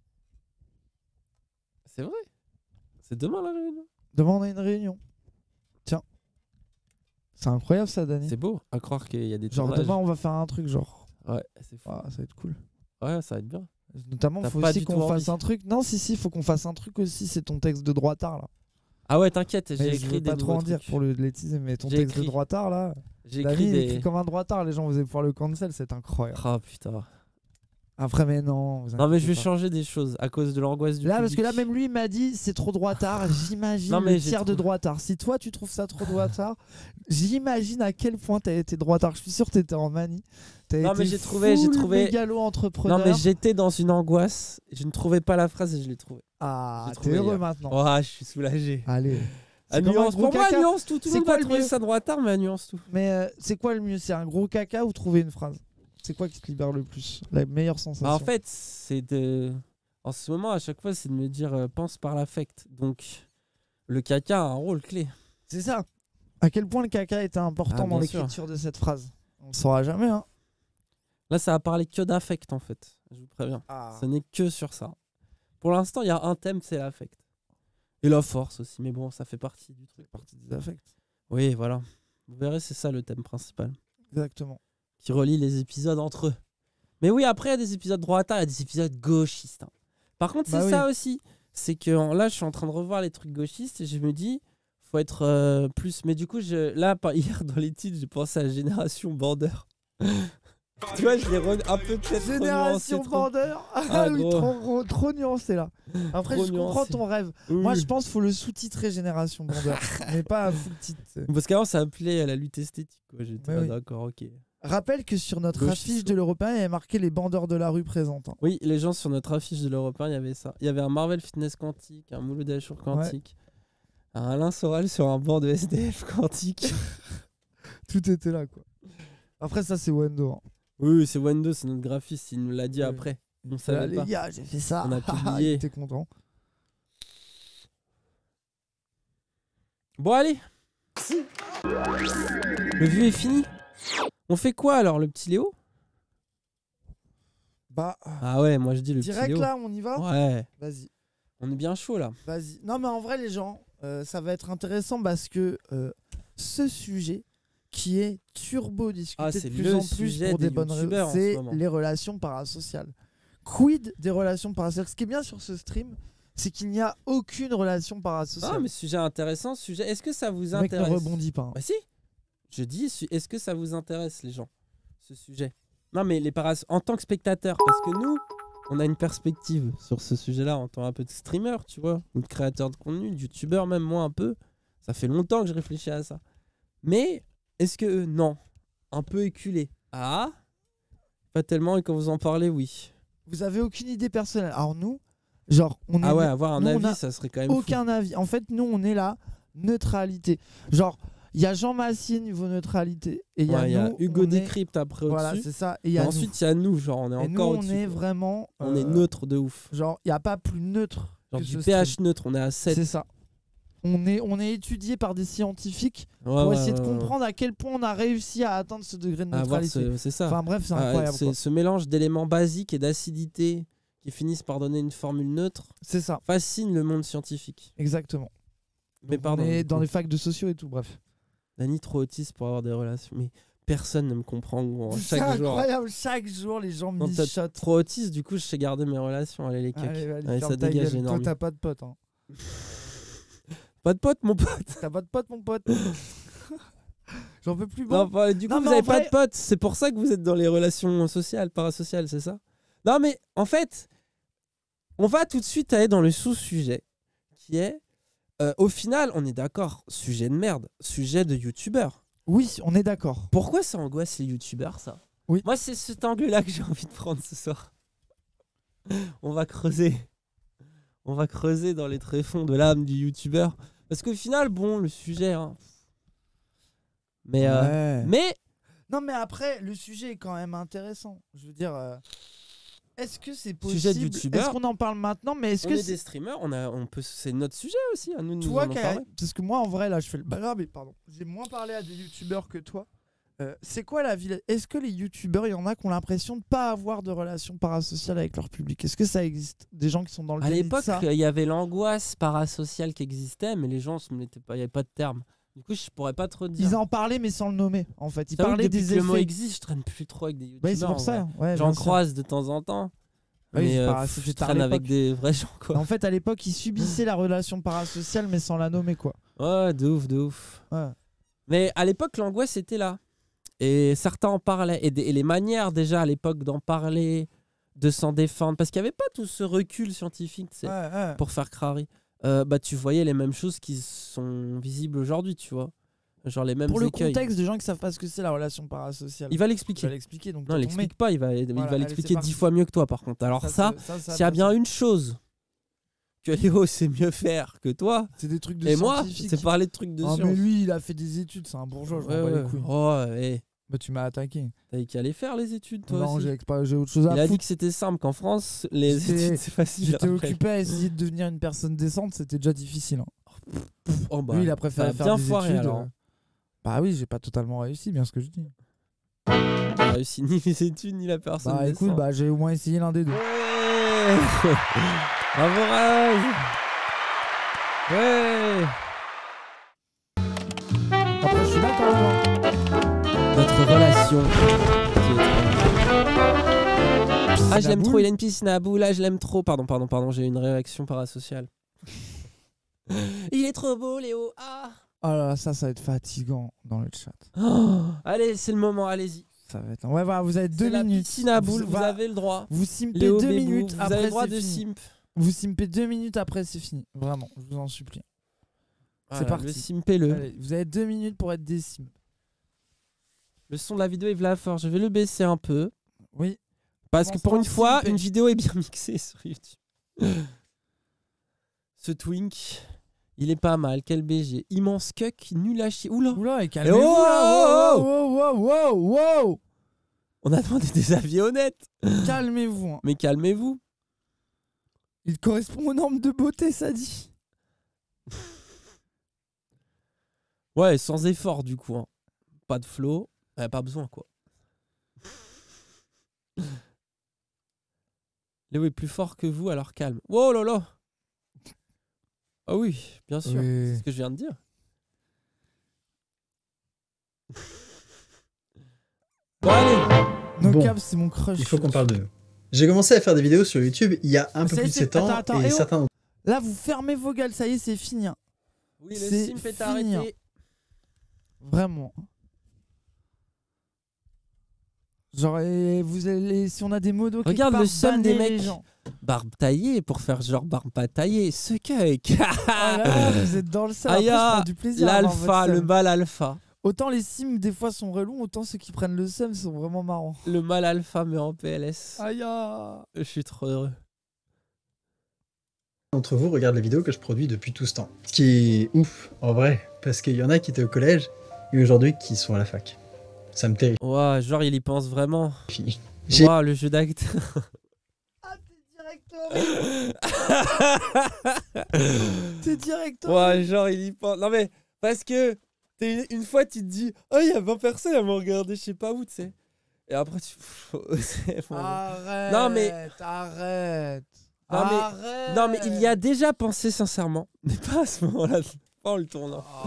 C'est vrai. C'est demain la réunion. Demain on a une réunion. Tiens. C'est incroyable ça, Dani. C'est beau à croire qu'il y a des genre tournages. demain on va faire un truc genre. Ouais, c'est fou. Ah, ça va être cool. Ouais, ça va être bien. Notamment, faut aussi qu'on fasse un truc. Non, si, faut qu'on fasse un truc aussi. C'est ton texte de droitard là. Ah ouais, t'inquiète, j'ai je écrit veux des pas trop en nouveaux dire trucs. pour le teaser, mais ton J'ai texte écrit. de droitard là. J'ai Dani, écrit il des... écrit comme un droitard. Les gens, vous allez pouvoir le cancel, c'est incroyable. Ah putain. Après, mais non. Non mais je vais changer des choses à cause de l'angoisse du là, public. parce que là, même lui, il m'a dit c'est trop droitard. J'imagine Non, mais le j'ai tiers de trouvé- droitard. Si toi, tu trouves ça trop droitard, j'imagine à quel point t'as été droitard. Je suis sûr que t'étais en manie. Non mais j'ai trouvé mégalo-entrepreneur. Non mais j'étais dans une angoisse, je ne trouvais pas la phrase et je l'ai trouvée. Ah, J'ai t'es trouvé heureux hier. maintenant. Oh, je suis soulagé. Allez. À C'est comme un nuance, gros pour moi, à caca. nuance tout. Tout le C'est monde quoi va le trouver mieux ça droitard, mais à nuance tout. Mais c'est quoi le mieux? C'est un gros caca ou trouver une phrase? C'est quoi qui te libère le plus? La meilleure sensation? Bah, en fait, c'est de... En ce moment, à chaque fois, c'est de me dire pense par l'affect. Donc, le caca a un rôle clé. C'est ça. À quel point le caca était important Ah, dans bien sûr. l'écriture de cette phrase? On ne saura jamais, hein. Là, ça va parler que d'affect, en fait. Je vous préviens. Ah. Ce n'est que sur ça. Pour l'instant, il y a un thème, c'est l'affect. Et la force aussi. Mais bon, ça fait partie du truc. Partie des affects. Oui, voilà. Vous verrez, c'est ça le thème principal. Exactement. Qui relie les épisodes entre eux. Mais oui, après, il y a des épisodes droitards, il y a des épisodes gauchistes. Hein. Par contre, c'est Bah oui. ça aussi. C'est que là, je suis en train de revoir les trucs gauchistes et je me dis, faut être plus. Mais du coup, là, hier, dans les titres, j'ai pensé à Génération Border. Tu vois, je l'ai un peu peut-être Génération trop nuancé, Border. Ah, Ah oui, gros. trop nuancé là. Après, Trop je comprends nuancé. ton rêve. Oui. Moi, je pense qu'il faut le sous-titrer Génération Border, mais pas à full titre. Parce qu'avant, ça appelait à la lutte esthétique. J'étais Mais oui. d'accord, ok. Rappelle que sur notre Gauchiste. affiche de l'Européen, il y avait marqué les bandeurs de la rue présentes. Hein. Oui, les gens sur notre affiche de l'Européen, il y avait ça. Il y avait un Marvel Fitness quantique, un Mouloud Achour quantique, un Alain Soral sur un banc de SDF quantique. Tout était là, quoi. Après, ça, c'est Wendo. Hein. Oui, c'est Wendo, c'est notre graphiste, il nous l'a dit après. On savait Les pas. gars, j'ai fait ça. On a Il publié. était content. Bon, allez. Le vue est fini. On fait quoi alors, le petit Léo? Bah. Ah ouais, moi je dis le Direct petit Léo. là, on y va? Ouais. Vas-y. On est bien chaud là. Vas-y. Non, mais en vrai, les gens, ça va être intéressant parce que ce sujet qui est turbo discuté Ah, c'est de plus le en plus sujet pour des des bonnes raisons, youtubeurs en c'est ce moment. les relations parasociales. Quid des relations parasociales? Ce qui est bien sur ce stream, c'est qu'il n'y a aucune relation parasociale. Ah, mais sujet intéressant, sujet. Est-ce que ça vous Le mec ne intéresse? rebondit pas. Hein. Bah si. Je dis, est-ce que ça vous intéresse les gens, ce sujet? Non, mais les en tant que spectateur, parce que nous, on a une perspective sur ce sujet-là en tant un peu de streamer, tu vois, ou de créateur de contenu, de youtubeur, même moi un peu. Ça fait longtemps que je réfléchis à ça. Mais est-ce que non, un peu éculé? Ah, pas tellement. Et quand vous en parlez, oui. Vous avez aucune idée personnelle. Alors nous, genre, on est. Ah ouais, avoir un nous, on avis, a ça serait quand même fou. aucun avis. En fait, nous, on est là, neutralité. Genre, il y a Jean Massier niveau neutralité. Et il y a Ouais, nous, Hugo on est- Décrypte après au-dessus. Voilà, c'est ça. Et il y Et a ensuite, il y a nous, genre, on est Et nous, encore on au-dessus. est quoi. vraiment. On est neutre de ouf. Genre, il n'y a pas plus neutre. Genre que du ce pH stream. neutre, on est à 7. C'est ça. On est étudié par des scientifiques Ouais, pour ouais, essayer de ouais, comprendre à quel point on a réussi à atteindre ce degré de À avoir neutralité. c'est ça. Enfin bref, c'est Ah, incroyable. quoi. ce mélange d'éléments basiques et d'acidité qui finissent par donner une formule neutre. C'est ça. Fascine le monde scientifique. Exactement. Mais Donc, pardon. on est du dans coup. les facs de sociaux et tout, bref. Dany trop autiste pour avoir des relations. Mais personne ne me comprend, gros. C'est Chaque jour. incroyable, chaque jour les gens me Non, disent t'as shot. trop autiste, du coup, je sais garder mes relations. Allez, les cucks. Allez, allez, Allez, ferme ça ta dégage gueule. Toi, énormément. t'as pas de pote. Hein. Pas de pote, mon pote. T'as pas de pote, mon pote. J'en peux plus. Bon. Non, bah, du coup, vous avez pas de potes. C'est pour ça que vous êtes dans les relations sociales, parasociales, c'est ça? Non, mais en fait, on va tout de suite aller dans le sous-sujet qui est, au final, on est d'accord, sujet de merde, sujet de youtubeur. Oui, on est d'accord. Pourquoi ça angoisse les youtubeurs, ça? Oui. Moi, c'est cet angle-là que j'ai envie de prendre ce soir. On va creuser. On va creuser dans les tréfonds de l'âme du youtubeur. Parce qu'au final, bon, le sujet... Hein, mais... Non, mais après, le sujet est quand même intéressant. Je veux dire... Est-ce que c'est Sujet de possible? youtubeur. Est-ce qu'on en parle maintenant? Mais est-ce on que est des streamers, on peut, c'est notre sujet aussi, à nous de nous toi, en parler. parce que moi, en vrai, là, je fais le bagarre, mais pardon. J'ai moins parlé à des youtubeurs que toi. C'est quoi la vie? Est-ce que les youtubeurs, il y en a qui ont l'impression de pas avoir de relation parasociale avec leur public? Est-ce que ça existe? Des gens qui sont dans le À déni de l'époque, ça? il y avait l'angoisse parasociale qui existait, mais les gens il n'y avait pas de terme. Du coup, je pourrais pas trop dire. Ils en parlaient, mais sans le nommer, en fait. Ils J'avoue que parlaient depuis des que le mot effets. existe, je traîne plus trop avec des youtubeurs. Ouais, c'est pour ça. Ouais, j'en bien sûr. croise de temps en temps. Oui, Mais c'était je à traîne avec l'époque. des vrais gens, quoi. En fait, à l'époque, ils subissaient la relation parasociale, mais sans la nommer, quoi. Ouais, de ouf, de ouf. Ouais. Mais à l'époque, l'angoisse était là. Et certains en parlaient. Et les manières, déjà, à l'époque, d'en parler, de s'en défendre. Parce qu'il n'y avait pas tout ce recul scientifique, tu sais, pour faire crari. Bah, tu voyais les mêmes choses qui sont visibles aujourd'hui, tu vois. Genre les mêmes Pour le écueils. contexte des gens qui savent pas ce que c'est la relation parasociale. Il va l'expliquer. Il va l'expliquer. Donc non, il l'explique pas. Il va Voilà, l'expliquer allez, c'est 10 fois mieux que toi, par contre. Alors ça, s'il y a bien une chose que Léo sait mieux faire que toi, c'est des trucs de et moi, scientifique. c'est parler de trucs de science. Mais lui, il a fait des études, c'est un bourgeois, je m'en bats les couilles. Oh, Bah, tu m'as attaqué. T'avais qu'à aller faire les études, toi Non, aussi. j'ai autre chose à foutre. Il a dit que c'était simple, qu'en France, les études, c'est facile. J'étais après. occupé à essayer de devenir une personne décente, c'était déjà difficile. Hein. Oh, bah, lui, il a préféré t'as faire bien des foiré, études. alors. Bah oui, j'ai pas totalement réussi, bien ce que je dis. T'as réussi ni les études, ni la personne Bah écoute, décente. j'ai au moins essayé l'un des deux. Ouais. Bravo, Raz. Ouais. Après, je suis là quand même. Notre relation. Ah, je l'aime trop, il a une piscine à boule. Là, je l'aime trop. Pardon, j'ai une réaction parasociale. Il est trop beau, Léo. Ah. Oh là là, ça va être fatigant dans le chat. Oh. Allez, c'est le moment, allez-y. Ça va être... Ouais, voilà, vous avez 2 la minutes. Piscine à boule, vous avez le droit. Vous simpez Léo 2 Bébou, minutes vous après, avez le droit c'est de fini. simp. Vous simpez 2 minutes après, c'est fini. Vraiment, je vous en supplie. Voilà, C'est parti. le simpez-le. Allez, vous avez 2 minutes pour être des simps. Le son de la vidéo est là fort. Je vais le baisser un peu. Oui. Parce que pour une fois, simper. une vidéo est bien mixée sur YouTube. Ce twink, il est pas mal. Quel BG. Immense cuck, nul à chier. Oula. Oula, et calmez-vous oh, là. oh, Wow. On a demandé des avis honnêtes. Calmez-vous. Hein. Mais calmez-vous. Il correspond aux normes de beauté, ça dit. Ouais, sans effort du coup. Hein. Pas de flow. Pas besoin quoi. Léo est plus fort que vous, alors calme. Oh là là. Ah oui, bien sûr. Oui. C'est ce que je viens de dire. Bon, allez. No Bon, Cap, c'est mon crush. il faut qu'on parle d'eux. J'ai commencé à faire des vidéos sur YouTube il y a un peu Ça y plus est, de 7 ans. attends, et oh. certains... Là, vous fermez vos gueules, ça y est, c'est fini. Hein. Oui, le C'est simp est fini. arrêté. Vraiment. Genre, vous allez, si on a des modos quelque Regarde part, le somme des bannez les mecs. gens. Barbe taillée pour faire genre barbe pas taillée. Ce cake. Oh là là, vous êtes dans le seum. Après, je Aya, prends du plaisir à voir l'alpha, votre le seum. mâle alpha. Autant les sims des fois sont relous, autant ceux qui prennent le seum sont vraiment marrants. Le mâle alpha mais en PLS. Aya. Je suis trop heureux. D'entre vous regardent les vidéos que je produis depuis tout ce temps. Ce qui est ouf, en vrai, parce qu'il y en a qui étaient au collège et aujourd'hui qui sont à la fac. Ça me terrifie. Ouah, genre il y pense vraiment. J'ai- Ouah, le jeu d'acteur. T'es direct. Ouais, genre il y pense. Non mais, parce que une fois tu te dis, oh il y a 20 personnes à me regarder, je sais pas où, tu sais. Et après tu. C'est bon. Arrête. Non mais. Arrête. Non mais, Arrête. non mais il y a déjà pensé sincèrement, mais pas à ce moment-là, pas en le tournant. Oh,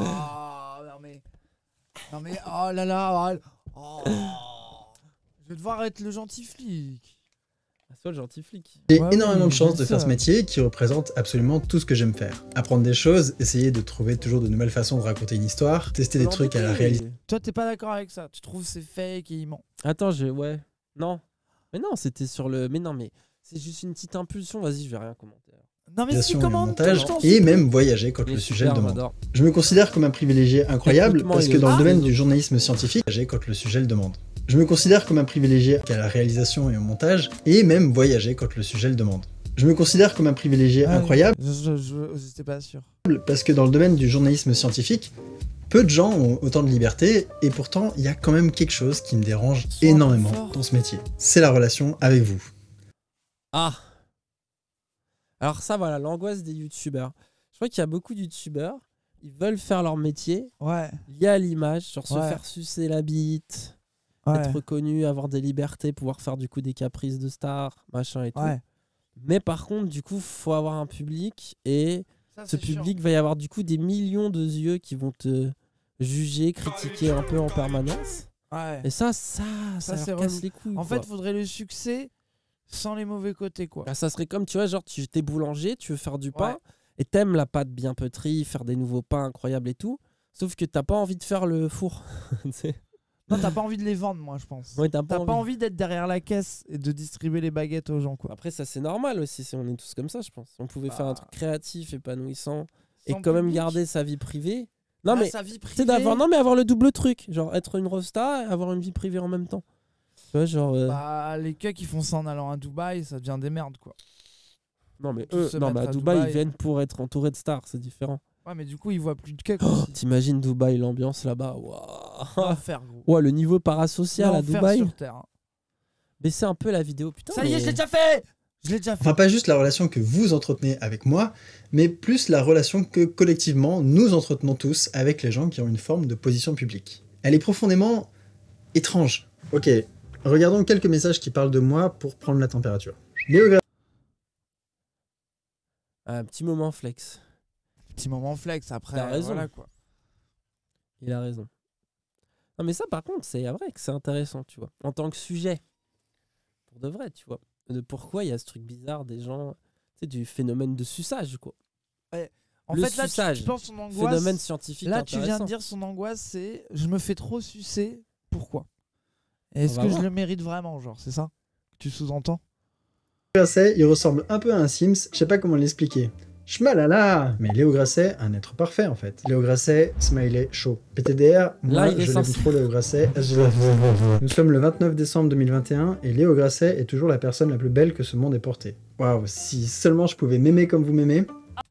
non mais oh là là. Oh. Je vais devoir être le gentil flic. Sois le gentil flic. J'ai énormément de chance de faire ce métier qui représente absolument tout ce que j'aime faire. Apprendre des choses, essayer de trouver toujours de nouvelles façons de raconter une histoire, tester des trucs à la réalité. Toi, t'es pas d'accord avec ça? Tu trouves c'est fake et il ment? Attends, ouais. Non. Mais non, c'était sur le... Mais non, mais c'est juste une petite impulsion. Vas-y, je vais rien commenter. Non mais si, comment montage et même voyager quand le sujet le demande. Je me considère comme un privilégié incroyable parce que dans le domaine du journalisme scientifique, voyager quand le sujet le demande. Je me considère comme un privilégié à la réalisation et au montage et même voyager quand le sujet le demande. Je me considère comme un privilégié incroyable. J'étais pas sûr. Parce que dans le domaine du journalisme scientifique, peu de gens ont autant de liberté et pourtant il y a quand même quelque chose qui me dérange énormément dans ce métier. C'est la relation avec vous. Ah. Alors ça, voilà, l'angoisse des youtubeurs. Je crois qu'il y a beaucoup de youtubeurs, ils veulent faire leur métier lié à l'image, genre se faire sucer la bite, être reconnu, avoir des libertés, pouvoir faire du coup des caprices de stars, machin et tout. Mais par contre, du coup, faut avoir un public et ce public va y avoir du coup des millions de yeux qui vont te juger, critiquer un peu en permanence. Et ça leur casse les couilles. En fait, il faudrait le succès sans les mauvais côtés, quoi. Bah, ça serait comme, tu vois, genre, tu es boulanger, tu veux faire du pain, et t'aimes la pâte bien pétrie, faire des nouveaux pains incroyables et tout, sauf que t'as pas envie de faire le four. Non, t'as pas envie de les vendre, moi, je pense. Ouais, t'as pas envie d'être derrière la caisse et de distribuer les baguettes aux gens, quoi. Après, ça, c'est normal aussi, on est tous comme ça, je pense. On pouvait faire un truc créatif, épanouissant, et quand même garder sa vie privée. Non, mais sa vie privée... Non, mais avoir le double truc, genre être une rosta et avoir une vie privée en même temps. Ouais, genre les cucks qui font ça en allant à Dubaï, ça devient des merdes, quoi. Non mais à Dubaï, ils viennent pour être entourés de stars, c'est différent. Ouais, mais du coup ils voient plus de cucks. T'imagines Dubaï, l'ambiance là-bas, L'enfer, gros. Ouais, le niveau parasocial à Dubaï. Sur terre. Mais c'est un peu la vidéo, putain. Ça y est, je l'ai déjà fait. Enfin, pas juste la relation que vous entretenez avec moi, mais plus la relation que collectivement nous entretenons tous avec les gens qui ont une forme de position publique. Elle est profondément étrange. Ok. Regardons quelques messages qui parlent de moi pour prendre la température. Un petit moment flex. Petit moment flex, après, il a raison. Voilà, quoi. Il a raison. Non mais ça par contre, c'est vrai que c'est intéressant, tu vois. En tant que sujet, pour de vrai, tu vois. De pourquoi il y a ce truc bizarre des gens, tu sais, du phénomène de suçage, quoi. Ouais. En fait, là, suçage, tu penses son angoisse... phénomène scientifique là, tu viens de dire son angoisse, c'est « je me fais trop sucer, pourquoi ?» Est-ce que je le mérite vraiment, genre, c'est ça que tu sous-entends? Léo Grasset, il ressemble un peu à un Sims, je sais pas comment l'expliquer. Schmalala. Mais Léo Grasset, un être parfait en fait. Léo Grasset, smiley chaud. PTDR, moi je l'aime trop Léo Grasset. Nous sommes le 29 décembre 2021 et Léo Grasset est toujours la personne la plus belle que ce monde ait portée. Waouh, si seulement je pouvais m'aimer comme vous m'aimez.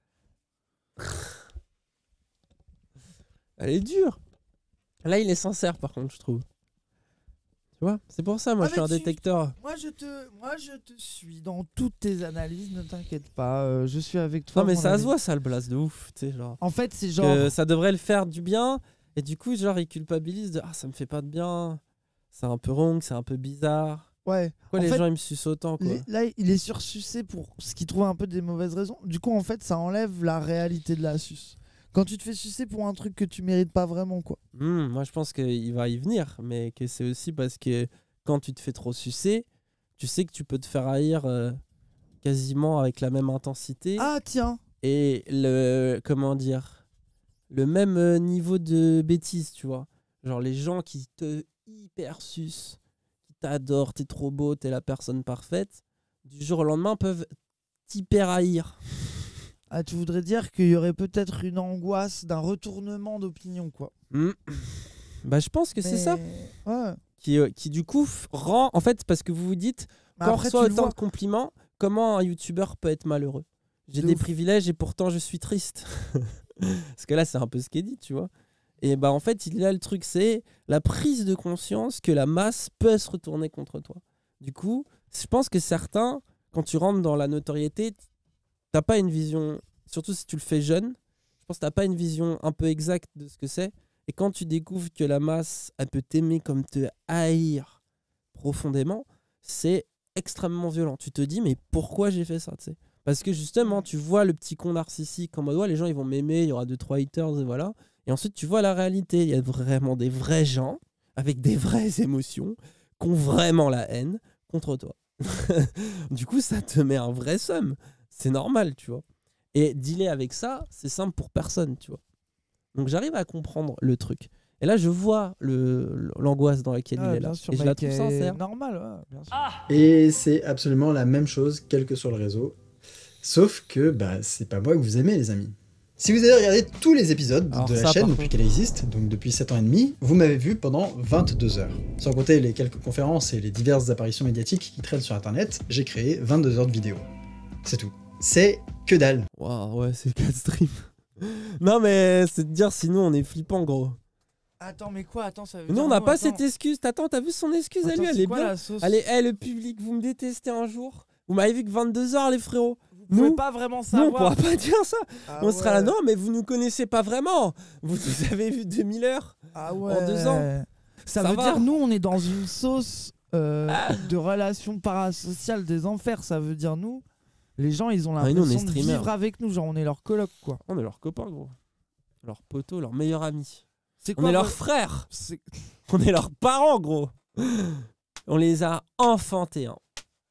Elle est dure. Là, il est sincère par contre, je trouve. Tu vois, c'est pour ça, moi, je suis un détecteur. Moi, je te suis dans toutes tes analyses, ne t'inquiète pas, je suis avec toi. Non, mais ça se voit, ça, le blast de ouf, tu sais, genre. En fait, c'est genre... ça devrait le faire du bien, et du coup, genre, il culpabilise de « Ah, ça me fait pas de bien, c'est un peu wrong, c'est un peu bizarre. » Ouais. Pourquoi les gens, ils me sucent autant, quoi. Là, il est sursucé pour ce qu'il trouve un peu des mauvaises raisons. Du coup, en fait, ça enlève la réalité de la suce. Quand tu te fais sucer pour un truc que tu mérites pas vraiment, quoi. Moi, je pense qu'il va y venir, mais que c'est aussi parce que quand tu te fais trop sucer, tu sais que tu peux te faire haïr quasiment avec la même intensité. Ah, tiens. Et le même niveau de bêtise, tu vois. Genre les gens qui te hyper sucent, qui t'adorent, t'es trop beau, t'es la personne parfaite, du jour au lendemain peuvent t'hyper haïr. Ah, tu voudrais dire qu'il y aurait peut-être une angoisse d'un retournement d'opinion, quoi. Bah, je pense que c'est ça. Ouais. Qui du coup rend... En fait, parce que vous vous dites, quand on reçoit autant de compliments, comment un youtubeur peut être malheureux? J'ai des privilèges et pourtant je suis triste. Parce que là, c'est un peu ce qui est dit, tu vois. Et bah en fait, il a le truc, c'est la prise de conscience que la masse peut se retourner contre toi. Du coup, je pense que certains, quand tu rentres dans la notoriété... T'as pas une vision, surtout si tu le fais jeune, je pense que t'as pas une vision un peu exacte de ce que c'est. Et quand tu découvres que la masse, elle peut t'aimer comme te haïr profondément, c'est extrêmement violent. Tu te dis, mais pourquoi j'ai fait ça, tu sais? Parce que justement, tu vois le petit con narcissique en mode, ouais, les gens ils vont m'aimer, il y aura 2-3 haters et voilà. Et ensuite, tu vois la réalité. Il y a vraiment des vrais gens avec des vraies émotions qui ont vraiment la haine contre toi. Du coup, ça te met un vrai seum. C'est normal, tu vois. Et dealer avec ça, c'est simple pour personne, tu vois. Donc j'arrive à comprendre le truc. Et là, je vois l'angoisse dans laquelle il est là. Sûr, et je la trouve sincère. Normal, ouais, bien sûr. Et c'est absolument la même chose, quel que soit le réseau. Sauf que c'est pas moi que vous aimez, les amis. Si vous avez regardé tous les épisodes de la chaîne depuis qu'elle existe, donc depuis 7 ans et demi, vous m'avez vu pendant 22 heures. Sans compter les quelques conférences et les diverses apparitions médiatiques qui traînent sur internet, j'ai créé 22 heures de vidéos. C'est tout. C'est que dalle. Waouh, ouais, c'est 4 streams. Non, mais c'est de dire, sinon on est flippant, gros. Attends, mais quoi? Attends, ça veut Non, dire on n'a pas cette excuse. Attends, t'as vu son excuse à lui? Elle est bien. Allez, le public, vous me détestez un jour. Vous m'avez vu que 22 heures, les frérots. Vous pouvez pas vraiment savoir. Nous, on pourra pas dire ça. On sera là, non, mais vous nous connaissez pas vraiment. Vous avez vu 2000 heures en 2 ans. Ça veut dire, nous, on est dans une sauce de relations parasociales des enfers. Ça veut dire, nous, les gens, ils ont l'impression de vivre avec nous. Genre, on est leurs colocs, quoi. On est leurs copains, gros. Leurs potos, leurs meilleurs amis. On est leurs frères. On est leurs parents, gros. On les a enfantés. Hein.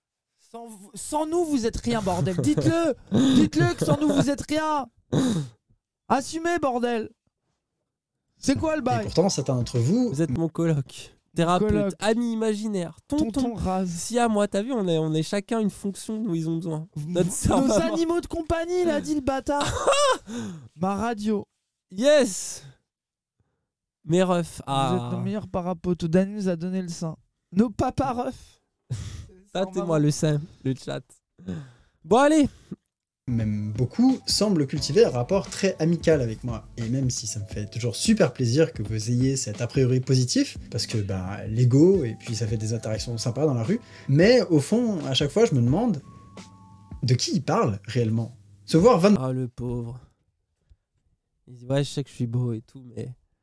Sans nous, vous êtes rien, bordel. Dites-le. Dites-le que sans nous, vous êtes rien. Assumez, bordel. C'est quoi le bail? Et pourtant, certains d'entre vous... Vous êtes mon coloc. Thérapeute, ami imaginaire, tonton rase. Si à moi, t'as vu, on est chacun une fonction dont ils ont besoin. Nos animaux de compagnie, il a dit le bâtard. Ma radio. Yes. Mes refs. Vous êtes nos meilleurs parapotes. Dany nous a donné le sein. Nos papas refs. Battez-moi le sein, le chat. Bon, allez. Même beaucoup semblent cultiver un rapport très amical avec moi. Et même si ça me fait toujours super plaisir que vous ayez cet a priori positif, parce que l'ego, et puis ça fait des interactions sympas dans la rue, mais au fond, à chaque fois, je me demande de qui il parle réellement. Se voir 22... Ah, le pauvre. Il dit, ouais, je sais que je suis beau et tout,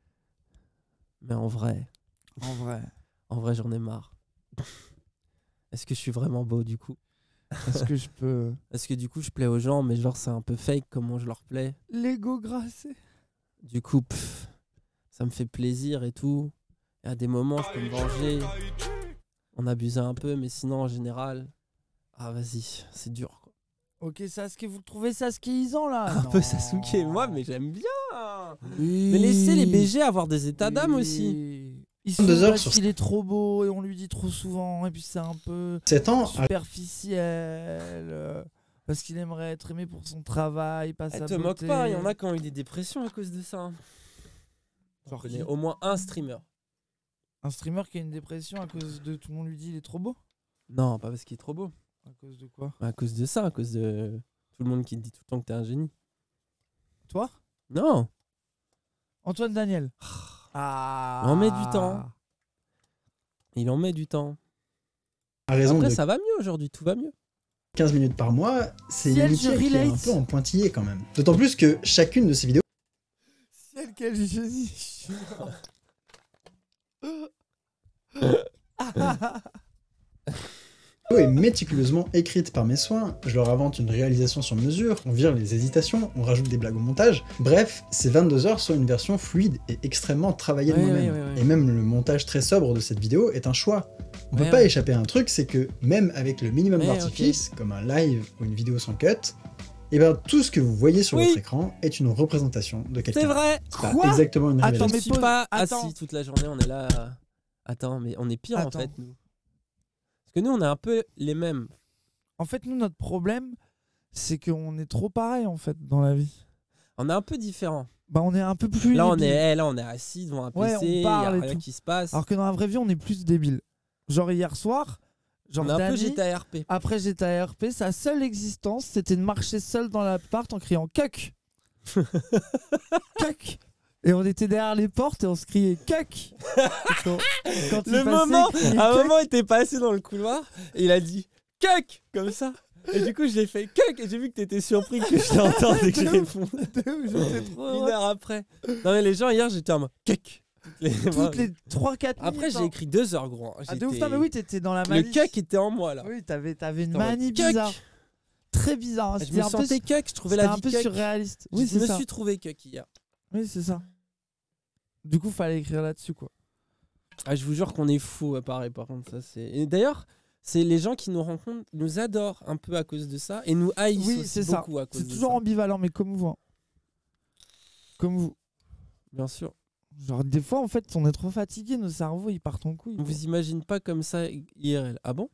mais en vrai, j'en ai marre. Est-ce que je suis vraiment beau du coup? Est-ce que je peux... Est-ce que du coup je plais aux gens, mais genre c'est un peu fake comment je leur plais? L'ego grassé. Du coup, ça me fait plaisir et tout. Et à des moments, je peux me venger. On abuse un peu, mais sinon en général... Ah vas-y, c'est dur quoi. Ok, Sasuke, vous le trouvez saskéisant là? Un peu Sasuke, moi, mais j'aime bien. Oui. Mais laissez les BG avoir des états d'âme aussi. Il se dit parce qu'il est trop beau et on lui dit trop souvent et puis c'est un peu superficiel parce qu'il aimerait être aimé pour son travail, pas sa beauté. Te moque pas, il y en a qui ont eu des dépressions à cause de ça. J'en connais au moins un streamer. Un streamer qui a une dépression à cause de tout le monde lui dit il est trop beau? Non, pas parce qu'il est trop beau. À cause de quoi? À cause de ça, à cause de tout le monde qui te dit tout le temps que t'es un génie. Toi? Non. Antoine Daniel. Il en met du temps. Il en met du temps. Après, ça va mieux aujourd'hui, tout va mieux. 15 minutes par mois, c'est une amitié qui est un peu en pointillé quand même. D'autant plus que chacune de ces vidéos... Ciel, quel génie. est méticuleusement écrite par mes soins, je leur invente une réalisation sur mesure, on vire les hésitations, on rajoute des blagues au montage. Bref, ces 22 heures sont une version fluide et extrêmement travaillée de moi-même. Et même le montage très sobre de cette vidéo est un choix. On peut pas échapper à un truc, c'est que même avec le minimum d'artifice, comme un live ou une vidéo sans cut, et ben tout ce que vous voyez sur votre écran est une représentation de quelqu'un. C'est vrai. C'est pas exactement une révélation. Attends, mais je suis pas assis toute la journée, on est là... Attends, mais on est pire en fait, nous. Parce que nous, on est un peu les mêmes. En fait, nous, notre problème, c'est qu'on est trop pareil, en fait, dans la vie. On est un peu différents. Bah, on est un peu plus là, on est assis devant un PC, il n'y a rien qui se passe. Alors que dans la vraie vie, on est plus débile. Genre, hier soir, on est un peu GTARP. Après GTARP, sa seule existence, c'était de marcher seul dans l'appart en criant « Cuck !» Cuck !» Et on était derrière les portes et on se criait « Cuck !» Quand le moment, à un moment, il était passé dans le couloir et il a dit « Cuck !» comme ça. Et du coup, je l'ai fait « Cuck !» et j'ai vu que t'étais surpris que je t'entende et que j'ai répondu. Une heure après. Non mais les gens, hier, j'étais en mode « Cuck !» Toutes les 3-4 minutes. Après, j'ai écrit 2 heures, gros. Ah, de ouf, mais oui, t'étais dans la manie. Le cuck était en moi, là. Oui, t'avais une manie bizarre. Très bizarre. Je me sentais cuck, je trouvais la vie un peu surréaliste. Oui, je me suis trouvé cuck hier. Oui, c'est ça. Du coup, fallait écrire là-dessus, quoi. Ah, je vous jure qu'on est fou, pareil, par contre. Ça, c'est... Et d'ailleurs, C'est les gens qui nous rencontrent, nous adorent un peu à cause de ça et nous haïssent aussi beaucoup à cause de ça. C'est toujours ambivalent, mais comme vous. Hein. Comme vous. Bien sûr. Genre, des fois, en fait, on est trop fatigué, nos cerveaux, ils partent en couille. On vous imagine pas comme ça IRL. Ah bon?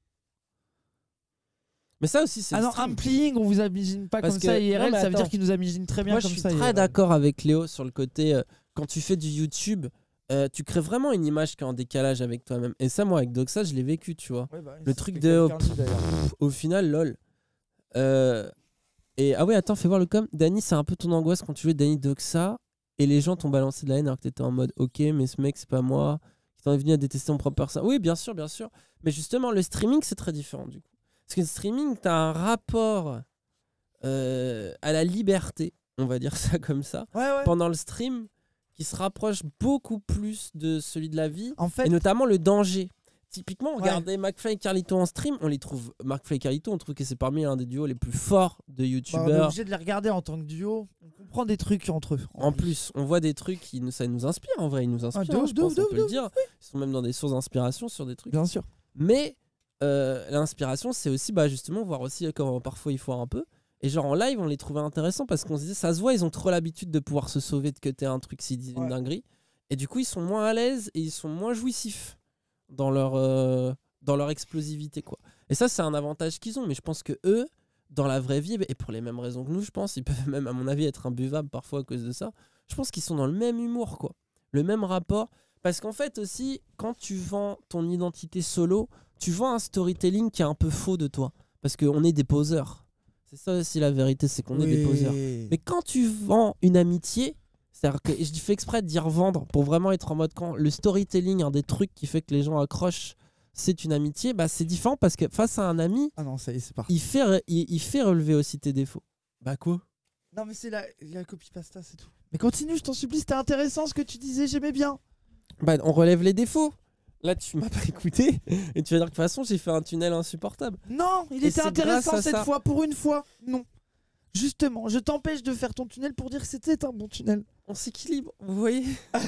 Mais ça aussi, c'est. Ah non, Ampling, on vous imagine pas comme ça IRL, ça veut dire qu'il nous imagine très bien comme ça. Moi, je suis très d'accord avec Léo sur le côté, quand tu fais du YouTube, tu crées vraiment une image qui est en décalage avec toi-même. Et ça, moi, avec Doxa, je l'ai vécu, tu vois. Ouais, bah, le truc de. Au final, lol. Et ah ouais, attends, fais voir le com. Dany, c'est un peu ton angoisse quand tu jouais Dany Doxa et les gens t'ont balancé de la haine alors que t'étais en mode ok, mais ce mec, c'est pas moi. Qui t'en est venu à détester mon propre personne. Oui, bien sûr, bien sûr. Mais justement, le streaming, c'est très différent du coup. Parce que le streaming, t'as un rapport à la liberté, on va dire ça comme ça, pendant le stream, qui se rapproche beaucoup plus de celui de la vie, en fait, et notamment le danger. Typiquement, regardez McFly et Carlito en stream, on les trouve, McFly et Carlito, on trouve que c'est parmi un des duos les plus forts de youtubeurs. On est obligé de les regarder en tant que duo, on comprend des trucs entre eux. En plus, on voit des trucs qui ça nous inspire, en vrai, ils nous inspirent, je pense, on peut le dire. Ils sont même dans des sources d'inspiration sur des trucs. Bien sûr. Mais l'inspiration, c'est aussi justement voir aussi comment parfois ils foirent un peu. Et genre en live, on les trouvait intéressants parce qu'on se disait, ça se voit, ils ont trop l'habitude de pouvoir se sauver de cutter un truc s'ils disent une dinguerie. Et du coup, ils sont moins à l'aise et ils sont moins jouissifs dans leur explosivité, quoi. Et ça, c'est un avantage qu'ils ont. Mais je pense que eux, dans la vraie vie, et pour les mêmes raisons que nous, je pense, ils peuvent même, à mon avis, être imbuvables parfois à cause de ça. Je pense qu'ils sont dans le même humour, quoi. Le même rapport. Parce qu'en fait aussi, quand tu vends ton identité solo, tu vends un storytelling qui est un peu faux de toi. Parce qu'on est des poseurs. C'est ça aussi la vérité, c'est qu'on est des poseurs. Mais quand tu vends une amitié, c'est-à-dire que je fais exprès de dire vendre pour vraiment être en mode quand le storytelling, un des trucs qui fait que les gens accrochent, c'est une amitié, c'est différent parce que face à un ami, ça y est, c'est parti. Il fait relever aussi tes défauts. Bah quoi? Non mais c'est la copie pasta, c'est tout. Mais continue, je t'en supplie, c'était intéressant ce que tu disais, j'aimais bien. On relève les défauts. Là, tu m'as pas écouté et tu vas dire que de toute façon, j'ai fait un tunnel insupportable. Non, il était intéressant cette fois, pour une fois. Non. Justement, je t'empêche de faire ton tunnel pour dire que c'était un bon tunnel. On s'équilibre, vous voyez.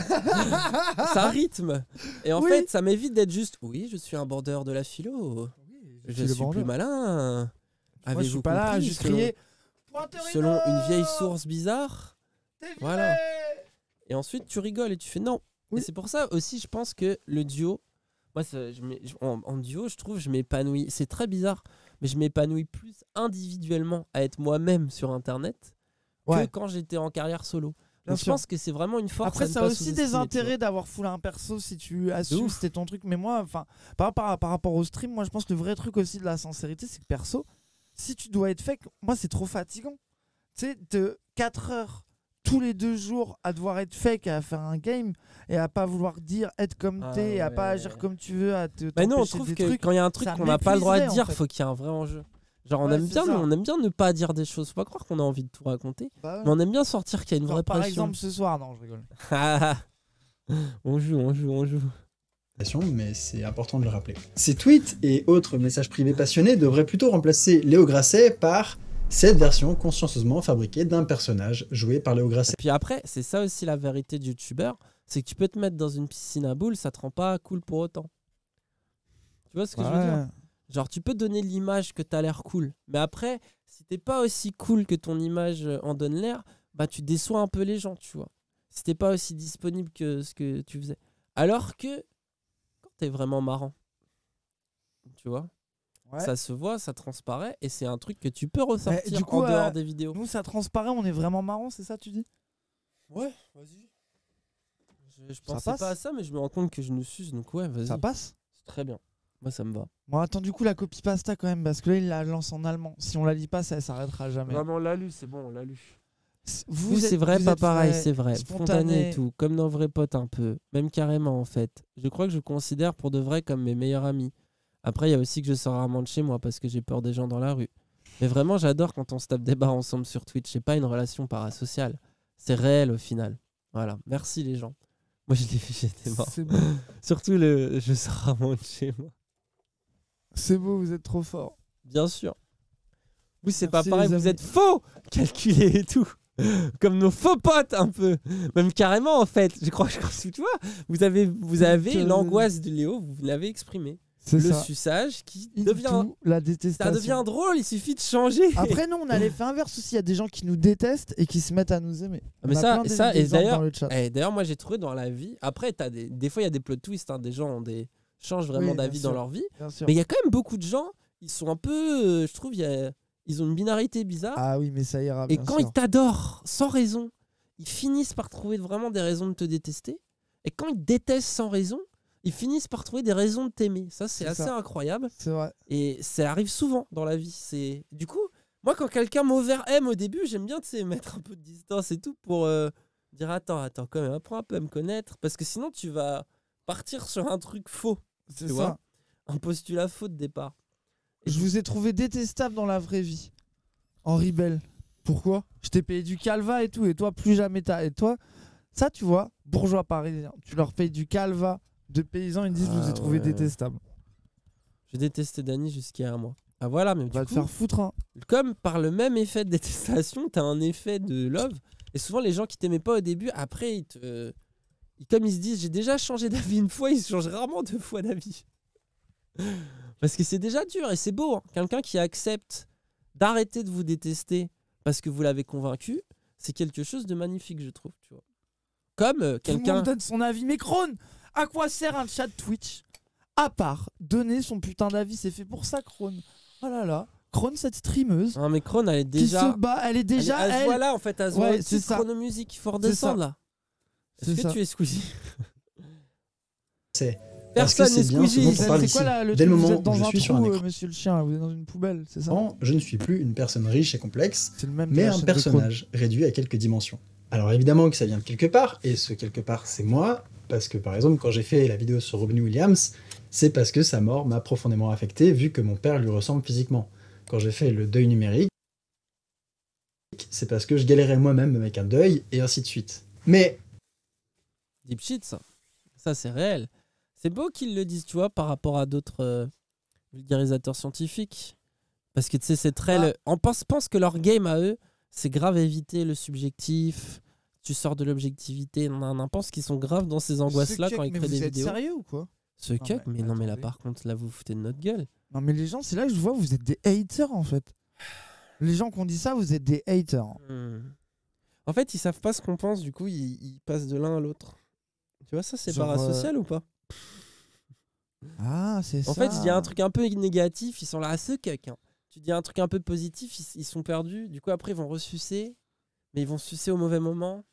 Ça rythme. Et en fait, ça m'évite d'être juste, oui, je suis un border de la philo. Je suis plus malin. Moi, je suis pas là à juste crier. Selon une vieille source bizarre. Voilà. Et ensuite, tu rigoles et tu fais non. Et c'est pour ça aussi, je pense que le duo, moi, en duo, je trouve, je m'épanouis. C'est très bizarre, mais je m'épanouis plus individuellement à être moi-même sur Internet que quand j'étais en carrière solo. Donc je pense que c'est vraiment une force. Après, ça a aussi des intérêts d'avoir full un perso si tu assumes, c'était ton truc. Mais moi, par rapport au stream, moi, je pense que le vrai truc aussi de la sincérité, c'est que perso, si tu dois être fake, moi, c'est trop fatigant. Tu sais, de 4 heures tous les 2 jours à devoir être fake, à faire un game et à pas vouloir dire être comme t'es, et à pas agir comme tu veux, à te mais non, on trouve que quand il y a un truc qu'on n'a pas le droit de dire, faut qu'il y ait un vrai enjeu. Genre on aime bien ne pas dire des choses, faut pas croire qu'on a envie de tout raconter, mais on aime bien sortir qu'il y a une vraie pression. Par exemple ce soir, non, je rigole. on joue. Mais c'est important de le rappeler. Ces tweets et autres messages privés passionnés devraient plutôt remplacer Léo Grasset par cette version consciencieusement fabriquée d'un personnage joué par Léo Grasset. Et puis après, c'est ça aussi la vérité du youtubeur, c'est que tu peux te mettre dans une piscine à boules, ça te rend pas cool pour autant. Tu vois ce que je veux dire? Genre tu peux donner l'image que t'as l'air cool, mais après, si t'es pas aussi cool que ton image en donne l'air, tu déçois un peu les gens, tu vois. Si t'es pas aussi disponible que ce que tu faisais. Alors que quand t'es vraiment marrant, tu vois, ça se voit, ça transparaît, et c'est un truc que tu peux ressortir du coup, en dehors des vidéos. Nous, ça transparaît, on est vraiment marrant, c'est ça tu dis? Ouais, vas-y. Je pensais pas à ça, mais je me rends compte que je nous suce, donc ouais, vas-y. Ça passe? C'est très bien. Moi, ça me va. Bon, attends, du coup, la copie pasta quand même, parce que là, il la lance en allemand. Si on la lit pas, ça s'arrêtera jamais. Vraiment, on l'a lu, c'est bon, on l'a lu. Vous c'est vrai, vous pas êtes pareil, vrai, c'est vrai. Spontané et tout, comme nos vrais potes un peu. Même carrément, en fait. Je crois que je considère pour de vrai comme mes meilleurs amis. Après, il y a aussi que je sors rarement de chez moi parce que j'ai peur des gens dans la rue. Mais vraiment, j'adore quand on se tape des barres ensemble sur Twitch. C'est pas une relation parasociale. C'est réel au final. Voilà. Merci les gens. Moi, je l'ai fait, j'étais mort. Beau. Surtout le je sors rarement de chez moi. C'est beau, vous êtes trop fort. Bien sûr. Vous, c'est pas pareil, vous êtes faux, calculés et tout. Comme nos faux potes un peu. Même carrément en fait. Je crois que tu vois, vous avez l'angoisse de Léo, vous l'avez exprimé. C'est le ça. suçage qui Into devient... la Ça détestation. devient drôle, il suffit de changer. Après, nous, on a l'effet inverse aussi. Il y a des gens qui nous détestent et qui se mettent à nous aimer. Mais On a ça, plein ça et d'exemples d'ailleurs, dans le chat. d'ailleurs, moi j'ai trouvé dans la vie. Après, des fois il y a des plot twists, hein, des gens changent vraiment Oui, bien d'avis dans sûr, leur vie. bien sûr. Mais il y a quand même beaucoup de gens, ils sont un peu, je trouve, ils ont une binarité bizarre. Ah oui, mais ça ira. Et bien quand sûr. ils t'adorent sans raison, ils finissent par trouver vraiment des raisons de te détester. Et quand ils détestent sans raison, ils finissent par trouver des raisons de t'aimer. Ça, c'est assez incroyable. C'est vrai. Et ça arrive souvent dans la vie. Du coup, moi, quand quelqu'un m'over-aime au début, j'aime bien mettre un peu de distance et tout pour dire attends, quand même, apprends un peu à me connaître. Parce que sinon, tu vas partir sur un truc faux. C'est tu ça. vois, un postulat faux de départ. Je vous ai trouvé détestable dans la vraie vie. Henri Bell. Pourquoi? Je t'ai payé du calva et tout. Et toi, plus jamais t'as. Et toi, ça, tu vois, bourgeois parisiens. Tu leur payes du calva de paysans. Ils disent, je vous ai trouvé détestable. J'ai détesté Dany jusqu'à un mois. Ah voilà, mais Va te faire foutre, hein. Comme par le même effet de détestation, t'as un effet de love. Et souvent, les gens qui t'aimaient pas au début, après, comme ils se disent, j'ai déjà changé d'avis une fois, ils changent rarement 2 fois d'avis. Parce que c'est déjà dur et c'est beau. Hein. Quelqu'un qui accepte d'arrêter de vous détester parce que vous l'avez convaincu, c'est quelque chose de magnifique, je trouve. Tu vois. Comme Tout le quelqu'un... monde donne son avis. Mais Krone, à quoi sert un chat Twitch à part donner son putain d'avis? C'est fait pour ça, Krone. Oh là là. Krone, cette streameuse. Non, mais Krone, elle est déjà... Qui se bat, elle est déjà... Elle se voit là, en fait. Elle se voit c'est ça. chronomusique. Il faut redescendre, là. Est-ce que tu es Squeezie? C'est... Personne n'est Squeezie. C'est quoi le Dès le truc, moment vous êtes dans où je un suis sur trou, un écran. monsieur le chien, vous êtes dans une poubelle, c'est ça? Non, je ne suis plus une personne riche et complexe, même mais que la un chaîne de personnage réduit à quelques dimensions. Alors évidemment que ça vient de quelque part, et ce quelque part c'est moi, parce que par exemple quand j'ai fait la vidéo sur Robin Williams, c'est parce que sa mort m'a profondément affecté vu que mon père lui ressemble physiquement. Quand j'ai fait le deuil numérique, c'est parce que je galérais moi-même avec un deuil, et ainsi de suite. Mais... Deep shit, ça. Ça, c'est réel. C'est beau qu'ils le disent, tu vois, par rapport à d'autres vulgarisateurs scientifiques. Parce que, tu sais, c'est très... On pense que leur game à eux, c'est grave éviter le subjectif. Tu sors de l'objectivité. On pense qu'ils sont graves dans ces angoisses-là quand ils créent des vidéos. Vous êtes sérieux ou quoi? Ce cuck, mais non, mais là, par contre, là, vous vous foutez de notre gueule. Non, mais les gens, c'est là que je vois, vous êtes des haters, en fait. Les gens qui ont dit ça, vous êtes des haters. En fait, ils savent pas ce qu'on pense, du coup, ils passent de l'un à l'autre. Tu vois, ça, c'est parasocial ou pas? Ah, c'est ça. En fait, il y a un truc un peu négatif, ils sont là à ce cuck. Hein. Tu dis un truc un peu positif, ils sont perdus. Du coup, après, ils vont ressucer, mais ils vont sucer au mauvais moment.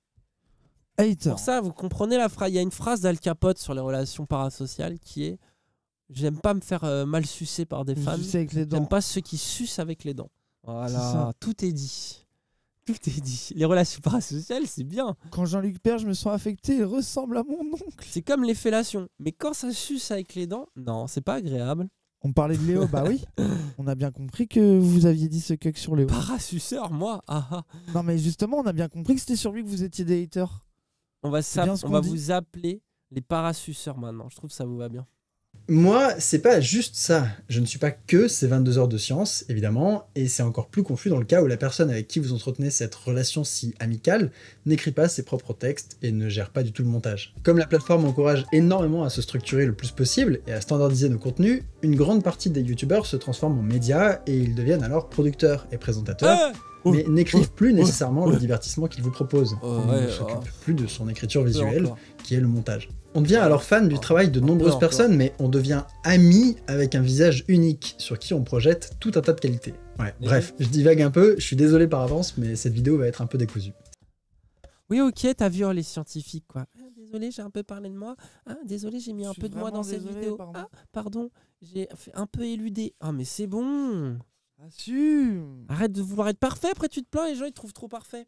Hater. Pour ça, vous comprenez la phrase. Il y a une phrase d'Al Capote sur les relations parasociales qui est: j'aime pas me faire mal sucer par des femmes. J'aime pas ceux qui sucent avec les dents. Voilà, tout est dit. Tout est dit. Les relations parasociales, c'est bien. Quand Jean-Luc Père, je me sens affecté, il ressemble à mon oncle. C'est comme les fellations. Mais quand ça suce avec les dents, non, c'est pas agréable. On parlait de Léo, bah oui. On a bien compris que vous aviez dit ce cuck sur Léo. Parasuceur, moi. Non, mais justement, on a bien compris que c'était sur lui que vous étiez des haters. On va vous appeler les parasuceurs maintenant. Je trouve que ça vous va bien. Moi, c'est pas juste ça. Je ne suis pas que ces 22 heures de science, évidemment, et c'est encore plus confus dans le cas où la personne avec qui vous entretenez cette relation si amicale n'écrit pas ses propres textes et ne gère pas du tout le montage. Comme la plateforme encourage énormément à se structurer le plus possible et à standardiser nos contenus, une grande partie des youtubeurs se transforment en médias et ils deviennent alors producteurs et présentateurs, mais n'écrivent plus nécessairement le divertissement qu'ils vous proposent. On ne s'occupe plus de son écriture visuelle, qui est le montage. On devient alors fan du travail de nombreuses personnes, mais on devient ami avec un visage unique sur qui on projette tout un tas de qualités. Ouais, bref, je divague un peu, je suis désolé par avance, mais cette vidéo va être un peu décousue. Oui, ok, t'as vu les scientifiques, quoi. Désolé, j'ai un peu parlé de moi. Désolé, j'ai mis un peu de moi dans cette vidéo. Pardon, j'ai un peu éludé. Mais c'est bon. Assume. Arrête de vouloir être parfait, après tu te plains, les gens ils te trouvent trop parfait.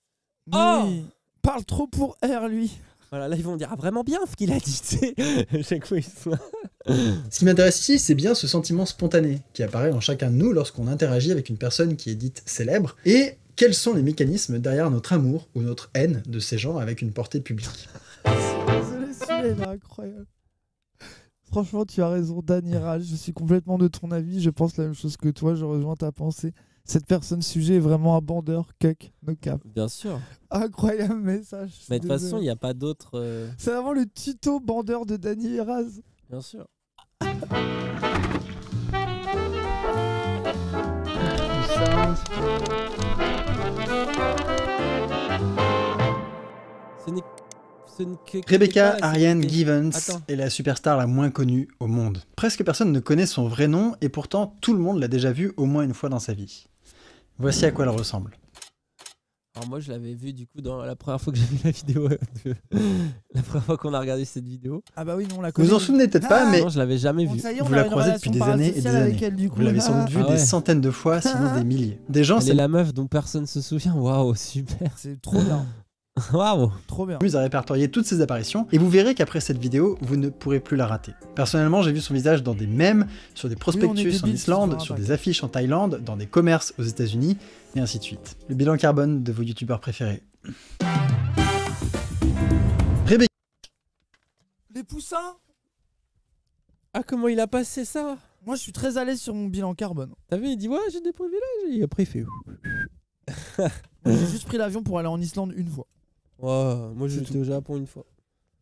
Oui. Parle trop pour R, lui. Voilà, là ils vont dire vraiment bien ce qu'il a dit, tu sais. Chaque fois, Ce qui m'intéresse ici, c'est bien ce sentiment spontané qui apparaît en chacun de nous lorsqu'on interagit avec une personne qui est dite célèbre, et quels sont les mécanismes derrière notre amour ou notre haine de ces gens avec une portée publique. Désolé, celui-là il est incroyable. Franchement, tu as raison, Dany Rage, je suis complètement de ton avis, je pense la même chose que toi, je rejoins ta pensée. Cette personne sujet est vraiment un bandeur, cuck, no cap. Bien sûr. Incroyable message. Mais de toute façon, il n'y a pas d'autre... C'est vraiment le tuto bandeur de Dany Raz. Bien sûr. Rebecca Ariane Givens est la superstar la moins connue au monde. Presque personne ne connaît son vrai nom et pourtant tout le monde l'a déjà vue au moins une fois dans sa vie. Voici à quoi elle ressemble. Alors moi je l'avais vu du coup dans la première fois que j'ai vu la vidéo, la première fois qu'on a regardé cette vidéo. Ah bah oui, nous on la connaît. Vous en souvenez peut-être pas, mais non, je l'avais jamais vue. Vous la croisez depuis des années et des années. Vous l'avez sans doute vue des centaines de fois, sinon des milliers. Des gens, c'est la meuf dont personne se souvient. Waouh, super. C'est trop bien. Waouh, trop bien. À répertorier toutes ses apparitions et vous verrez qu'après cette vidéo, vous ne pourrez plus la rater. Personnellement, j'ai vu son visage dans des mèmes, sur des prospectus en Islande, sur des affiches en Thaïlande, dans des commerces aux États-Unis et ainsi de suite. Le bilan carbone de vos youtubeurs préférés. Rebecca. Les poussins. Ah, comment il a passé ça? Moi, je suis très à l'aise sur mon bilan carbone. T'as vu, il dit ouais, j'ai des privilèges et après il fait. J'ai juste pris l'avion pour aller en Islande une fois. Ouais, moi j'étais au Japon une fois.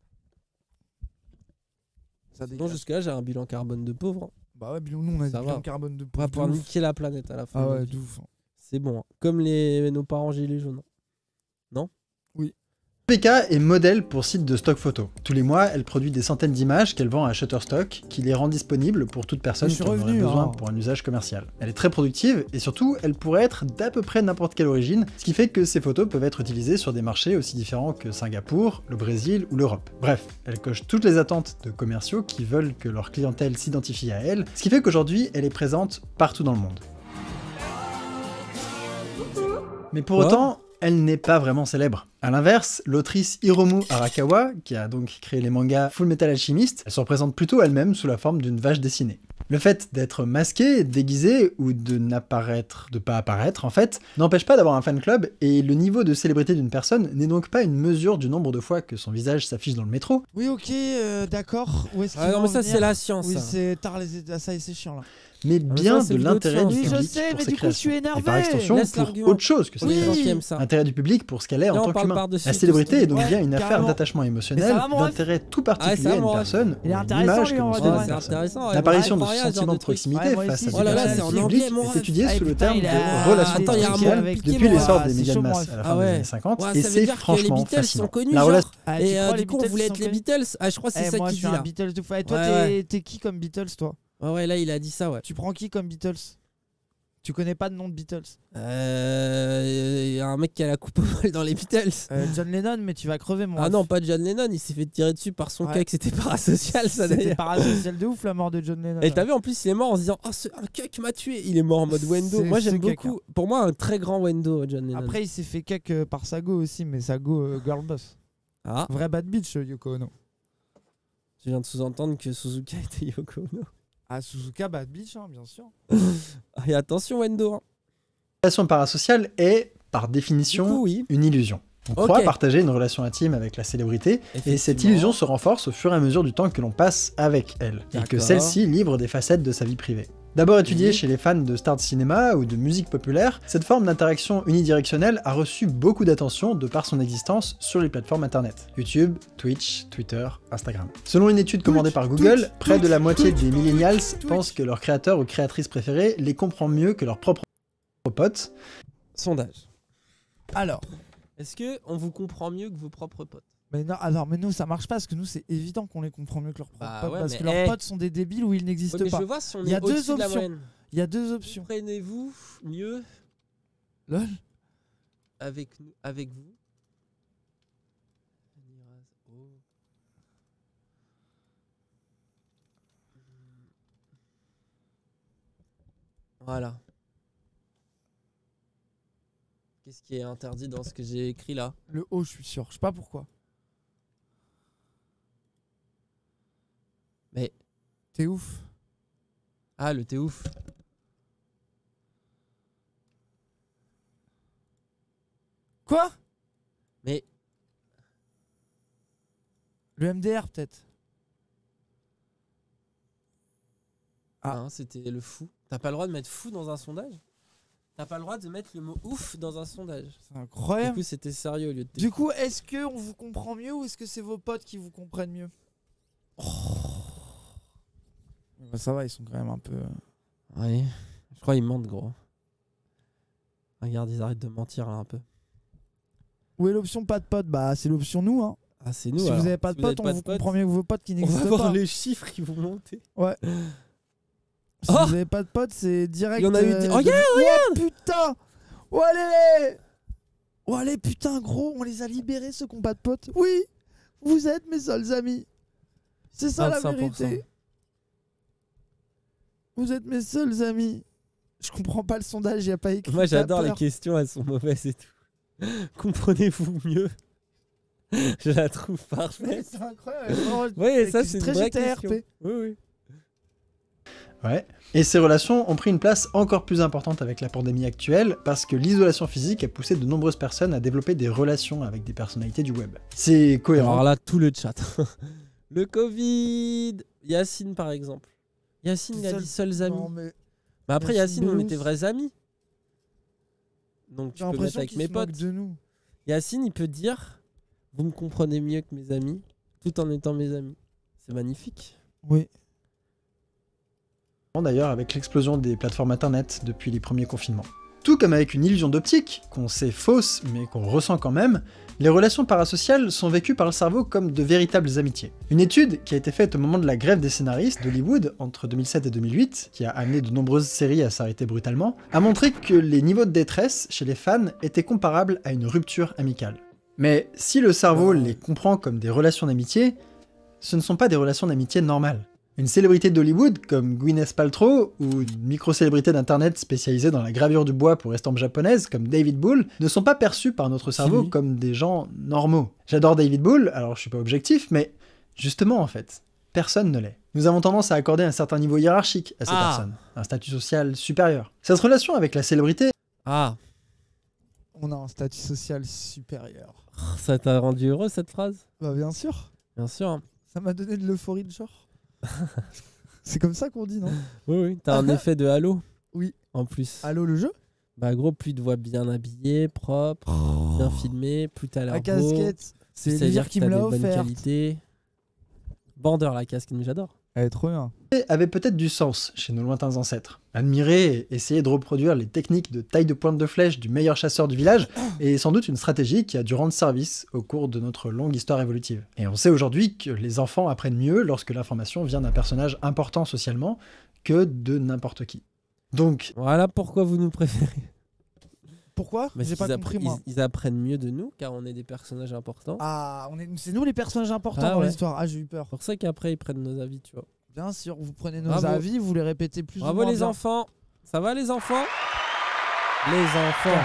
Sinon jusqu'à là j'ai un bilan carbone de pauvre. Hein. Bah ouais, nous on a un bilan carbone de pauvre. On va pouvoir niquer la planète à la fin. Ah ouais, d'ouf. C'est bon. Hein. Comme nos parents gilets jaunes. Non? Oui. Rebecca est modèle pour site de stock photo. Tous les mois, elle produit des centaines d'images qu'elle vend à Shutterstock, qui les rend disponibles pour toute personne qui en aurait besoin pour un usage commercial. Elle est très productive et surtout, elle pourrait être d'à peu près n'importe quelle origine, ce qui fait que ses photos peuvent être utilisées sur des marchés aussi différents que Singapour, le Brésil ou l'Europe. Bref, elle coche toutes les attentes de commerciaux qui veulent que leur clientèle s'identifie à elle, ce qui fait qu'aujourd'hui, elle est présente partout dans le monde. Mais pour autant, elle n'est pas vraiment célèbre. A l'inverse, l'autrice Hiromu Arakawa, qui a donc créé les mangas Full Metal Alchemist, elle se représente plutôt elle-même sous la forme d'une vache dessinée. Le fait d'être masqué, déguisé ou de pas apparaître en fait, n'empêche pas d'avoir un fan club et le niveau de célébrité d'une personne n'est donc pas une mesure du nombre de fois que son visage s'affiche dans le métro. Oui, ok, d'accord. Non mais ça c'est la science. Oui, ça. c'est tard ça et c'est chiant là. Mais bien ça, de l'intérêt du public je sais, pour mais ses du coup je suis créations. énervé. Et par extension pour autre chose que ça. L'intérêt du public pour ce qu'elle est en tant qu'humain. La célébrité est donc bien une affaire d'attachement émotionnel, d'intérêt tout particulier à une personne, ou à une image que l'on se donne à une personne. L'apparition de ce sentiment de proximité face à des personnes publiques est étudiée sous le terme de relations sociales depuis l'essor des médias de masse à la fin des années 50 et c'est franchement fascinant. La relation et du coup on voulait être les Beatles. Ah je crois que c'est ça qui dit là. Moi je suis un Beatles de fou. Et toi t'es qui comme Beatles toi? Ouais, là il a dit ça, ouais. Tu prends qui comme Beatles? Tu connais pas de nom de Beatles? Y a un mec qui a la coupe au vol dans les Beatles. John Lennon, mais tu vas crever, moi. Ah non, pas John Lennon, il s'est fait tirer dessus par son cuck, c'était parasocial ça d'ailleurs. C'était parasocial de ouf la mort de John Lennon. Et t'as vu en plus, il est mort en se disant, oh, un cuck m'a tué. Il est mort en mode Wendo. Moi j'aime beaucoup. Pour moi, un très grand Wendo, John Lennon. Après, il s'est fait cuck par Sago aussi, mais Sago, girl boss. Ah. Vrai bad bitch, Yoko Ono. Tu viens de sous-entendre que Suzuka était Yoko Ono. Ah, Suzuka, bad bitch, hein, bien sûr. Et attention, Wendo. Hein. La relation parasociale est, par définition, une illusion. On croit partager une relation intime avec la célébrité, et cette illusion se renforce au fur et à mesure du temps que l'on passe avec elle, et que celle-ci livre des facettes de sa vie privée. D'abord étudiée chez les fans de stars de cinéma ou de musique populaire, cette forme d'interaction unidirectionnelle a reçu beaucoup d'attention de par son existence sur les plateformes internet. YouTube, Twitch, Twitter, Instagram. Selon une étude commandée par Google, près de la moitié des millennials pensent que leur créateur ou créatrice préférée les comprend mieux que leurs propres potes. Sondage. Alors, est-ce que on vous comprend mieux que vos propres potes? Mais non, alors, mais nous ça marche pas parce que nous c'est évident qu'on les comprend mieux que leurs propres potes parce que leurs potes sont des débiles ou ils n'existent pas. Je vois si on Il y a est deux de la options. Il y a deux options. Comprenez-vous mieux Lol avec vous. Voilà. Qu'est-ce qui est interdit dans ce que j'ai écrit là? Le haut, je suis sûr. Je sais pas pourquoi. Mais t'es ouf. Ah, le t'es ouf. Quoi? Mais le MDR peut-être. Ah, non, c'était le fou. T'as pas le droit de mettre fou dans un sondage? T'as pas le droit de mettre le mot ouf dans un sondage? C'est incroyable. Du coup, c'était sérieux au lieu de Du coup, est-ce que on vous comprend mieux ou est-ce que c'est vos potes qui vous comprennent mieux? Bah, ça va, ils sont quand même un peu... Ouais, je crois qu'ils mentent, gros. Regarde, ils arrêtent de mentir, là, un peu. Où est l'option pas de potes? Bah, c'est l'option nous, hein. Ah, c'est nous, Si alors. vous avez pas de potes, on vous comprend mieux que vos potes qui n'existent pas. On va voir les chiffres qui vont monter. Ouais. Si vous avez pas de potes, c'est direct... Il y en a eu... Regarde, Oh, putain! Oh, allez! Oh, allez, putain, gros, on les a libérés, ceux qui n'ont pas de potes. Oui! Vous êtes mes seuls amis. C'est ça, la 25%. vérité. Vous êtes mes seuls amis. Je comprends pas le sondage, il n'y a pas écrit. Moi, j'adore les peur. questions, elles sont mauvaises et tout. Comprenez-vous mieux? Je la trouve parfaite. C'est incroyable. Oui, ça, c'est une très vraie GTRP. question. Oui, oui. Ouais. Et ces relations ont pris une place encore plus importante avec la pandémie actuelle parce que l'isolation physique a poussé de nombreuses personnes à développer des relations avec des personnalités du web. C'est cohérent. Alors là, tout le chat. Le Covid. Yacine, par exemple. Yacine, il a dit seuls amis. Non, mais après, Yacine Yacine, on de était ouf. vrais amis. Donc tu j'ai peux mettre l'impression avec qu'ils mes se moquent potes. de nous. Yacine, il peut dire vous me comprenez mieux que mes amis, tout en étant mes amis. C'est magnifique. Oui. D'ailleurs, avec l'explosion des plateformes internet depuis les premiers confinements. Tout comme avec une illusion d'optique, qu'on sait fausse mais qu'on ressent quand même, les relations parasociales sont vécues par le cerveau comme de véritables amitiés. Une étude qui a été faite au moment de la grève des scénaristes d'Hollywood entre 2007 et 2008, qui a amené de nombreuses séries à s'arrêter brutalement, a montré que les niveaux de détresse chez les fans étaient comparables à une rupture amicale. Mais si le cerveau les comprend comme des relations d'amitié, ce ne sont pas des relations d'amitié normales. Une célébrité d'Hollywood comme Gwyneth Paltrow ou une micro-célébrité d'internet spécialisée dans la gravure du bois pour estampes japonaises comme David Bull ne sont pas perçus par notre cerveau comme des gens normaux. J'adore David Bull, alors je suis pas objectif, mais justement en fait, personne ne l'est. Nous avons tendance à accorder un certain niveau hiérarchique à ces personnes, un statut social supérieur. Cette relation avec la célébrité... On a un statut social supérieur. Ça t'a rendu heureux cette phrase? Bah bien sûr. Bien sûr. Hein. Ça m'a donné de l'euphorie de genre. C'est comme ça qu'on dit, non? Oui, oui. T'as un effet de Halo. Oui. En plus. Halo le jeu? Bah gros, plus tu te vois bien habillé, propre, bien filmé, plus t'as l'air beau. La casquette, c'est dire qui que me t'as l'a des bonnes offerte. qualités. Border, la casquette, mais j'adore. Elle est trop bien. avait peut-être du sens chez nos lointains ancêtres. Admirer et essayer de reproduire les techniques de taille de pointe de flèche du meilleur chasseur du village est sans doute une stratégie qui a dû rendre service au cours de notre longue histoire évolutive. Et on sait aujourd'hui que les enfants apprennent mieux lorsque l'information vient d'un personnage important socialement que de n'importe qui. Donc... Voilà pourquoi vous nous préférez. Pourquoi? J'ai pas compris, moi. Ils apprennent mieux de nous car on est des personnages importants. Ah, c'est nous les personnages importants dans l'histoire. Ah, j'ai eu peur. C'est pour ça qu'après ils prennent nos avis, tu vois. Bien sûr, vous prenez nos avis, vous les répétez plus ou moins. Bravo les enfants. Ça va les enfants? Les enfants.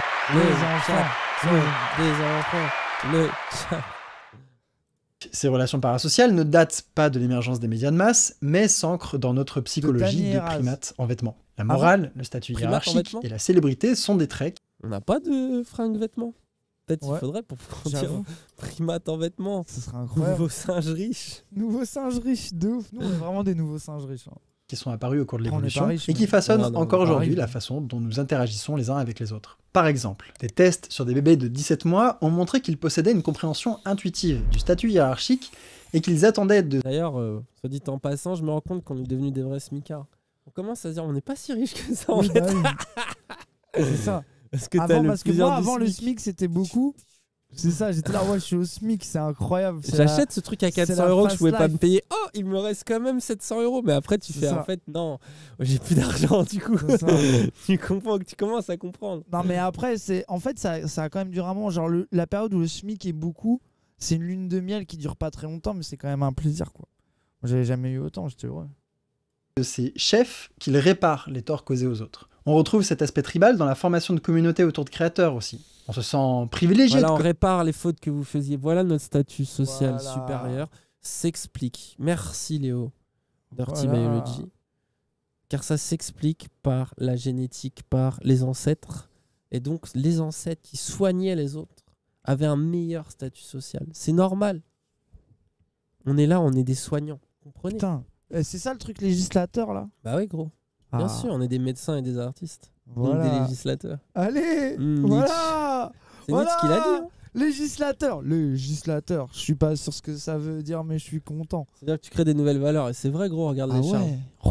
Le chat. Ces relations parasociales ne datent pas de l'émergence des médias de masse, mais s'ancrent dans notre psychologie de primates en vêtements. La morale, le statut hiérarchique et la célébrité sont des traits. On n'a pas de fringues vêtements. Peut-être il faudrait pour dire primate en vêtements. Ce serait incroyable. Nouveau singe riche. Nouveau singe riche, de ouf. Nous, on est vraiment des nouveaux singes riches. Hein. Qui sont apparus au cours de On l'évolution est pas riches, et qui mais- façonnent Non, encore on est pas aujourd'hui riches. la façon dont nous interagissons les uns avec les autres. Par exemple, des tests sur des bébés de 17 mois ont montré qu'ils possédaient une compréhension intuitive du statut hiérarchique et qu'ils attendaient de... D'ailleurs, soit dit en passant, je me rends compte qu'on est devenus des vrais smicards. On commence à se dire on n'est pas si riche que ça en Oui, fait. bah oui. C'est ça. Parce que, Parce que moi, avant, le SMIC, c'était beaucoup. C'est ça, j'étais là, ouais, je suis au SMIC, c'est incroyable. C'est J'achète la- ce truc à c'est 400 la euros que je fast pouvais pas life. me payer. Oh, il me reste quand même 700 euros. Mais après, tu C'est fais ça. en fait, non, j'ai plus d'argent du coup. C'est ça. Tu comprends que tu commences à comprendre. Non, mais après, en fait, ça a quand même duré un moment. Genre, la période où le SMIC est beaucoup, c'est une lune de miel qui dure pas très longtemps, mais c'est quand même un plaisir, quoi. Moi, j'avais jamais eu autant, j'étais heureux. de ces chefs qu'ils réparent les torts causés aux autres. On retrouve cet aspect tribal dans la formation de communautés autour de créateurs aussi. On se sent privilégié. Voilà, on répare les fautes que vous faisiez. Voilà notre statut social Voilà. supérieur s'explique. Merci Léo, Dirty Voilà. Biology. Car ça s'explique par la génétique, par les ancêtres. Et donc les ancêtres qui soignaient les autres avaient un meilleur statut social. C'est normal. On est là, on est des soignants. Comprenez? Putain, c'est ça le truc législateur, là? Bah oui, gros. Bien sûr, on est des médecins et des artistes. Voilà. Donc des législateurs. Allez, Nietzsche. voilà. C'est Nietzsche qui l'a dit. Hein. Législateur. Législateur. Je suis pas sûr ce que ça veut dire, mais je suis content. C'est-à-dire que tu crées des nouvelles valeurs. Et c'est vrai, gros, regarde les Charles.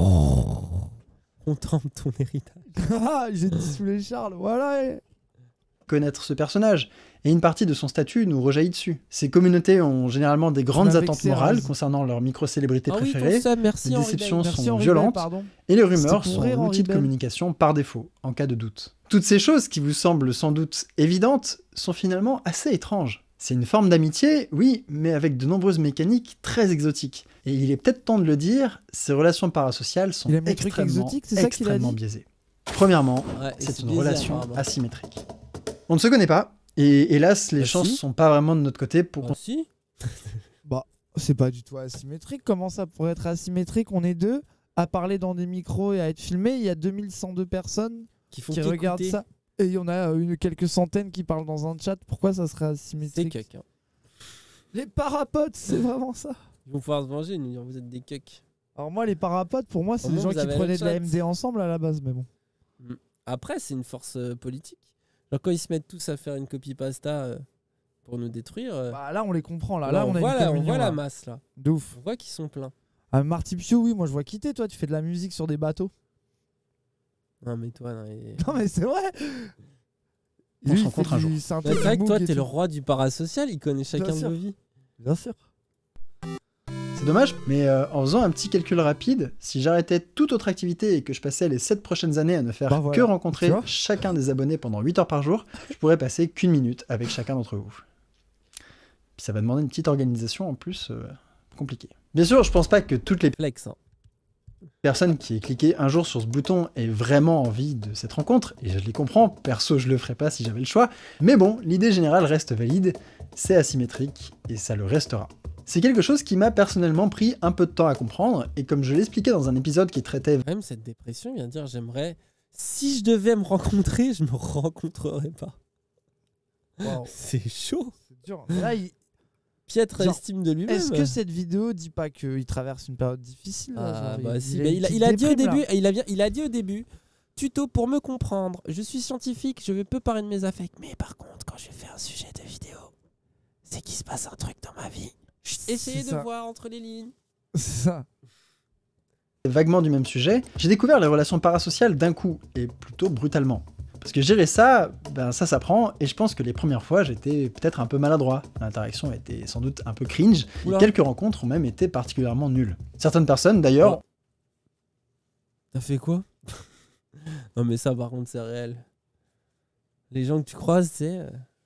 Content de ton héritage. J'ai dit sous les Charles, voilà. Connaître ce personnage, et une partie de son statut nous rejaillit dessus. Ces communautés ont généralement des grandes attentes morales concernant leurs micro-célébrités préférées, les déceptions sont violentes, et les rumeurs sont un outil de communication par défaut, en cas de doute. Toutes ces choses qui vous semblent sans doute évidentes sont finalement assez étranges. C'est une forme d'amitié, oui, mais avec de nombreuses mécaniques très exotiques. Et il est peut-être temps de le dire, ces relations parasociales sont extrêmement biaisées. Premièrement, c'est une relation asymétrique. On ne se connaît pas, et hélas, les chances sont pas vraiment de notre côté pour... si. Bah, c'est pas du tout asymétrique. Comment ça pourrait être asymétrique? On est deux à parler dans des micros et à être filmés. Il y a 2102 personnes qui regardent ça. Et il y en a quelques centaines qui parlent dans un chat. Pourquoi ça serait asymétrique? C'est cuck. Hein. Les parapotes, c'est vraiment ça. Ils vont pouvoir se venger, nous dire vous êtes des cucks. Alors moi, les parapotes, pour moi, c'est des gens qui prenaient de la MD ensemble à la base, mais bon. Après, c'est une force politique. Genre quand ils se mettent tous à faire une copie pasta pour nous détruire... Bah là, on les comprend. Là, on voit la masse, là. De ouf. On voit qu'ils sont pleins. Ah, Marty Pio, oui, moi je vois quitter. Toi, tu fais de la musique sur des bateaux. Non, mais toi... Non, mais c'est vrai. On se rencontre un jour. C'est vrai que toi, t'es le roi du parasocial. Il connaît chacun de vos vies. Bien sûr. C'est dommage, mais en faisant un petit calcul rapide, si j'arrêtais toute autre activité et que je passais les 7 prochaines années à ne faire que rencontrer chacun des abonnés pendant 8 heures par jour, je pourrais passer qu'1 minute avec chacun d'entre vous. Puis ça va demander une petite organisation en plus compliquée. Bien sûr, je pense pas que toutes les personnes qui aient cliqué un jour sur ce bouton aient vraiment envie de cette rencontre, et je les comprends, perso je le ferais pas si j'avais le choix, mais bon, l'idée générale reste valide, c'est asymétrique, et ça le restera. C'est quelque chose qui m'a personnellement pris un peu de temps à comprendre, et comme je l'expliquais dans un épisode qui traitait... Même cette dépression vient de dire j'aimerais... Si je devais me rencontrer, je me rencontrerais pas. Wow. C'est chaud. C'est dur. Là, Piètre estime de lui-même. Est-ce que cette vidéo dit pas qu'il traverse une période difficile là, il a dit au début, il a dit au début, tuto pour me comprendre, je suis scientifique, je peux parler de mes affects, mais par contre quand je fais un sujet de vidéo, c'est qu'il se passe un truc dans ma vie. Essayez de voir entre les lignes. C'est ça. Vaguement du même sujet, j'ai découvert les relations parasociales d'un coup, et plutôt brutalement. Parce que gérer ça, ça s'apprend, et je pense que les premières fois, j'étais peut-être un peu maladroit. L'interaction était sans doute un peu cringe, et quelques rencontres ont même été particulièrement nulles. Certaines personnes, d'ailleurs... T'as fait quoi? Non mais ça, par contre, c'est réel. Les gens que tu croises, c'est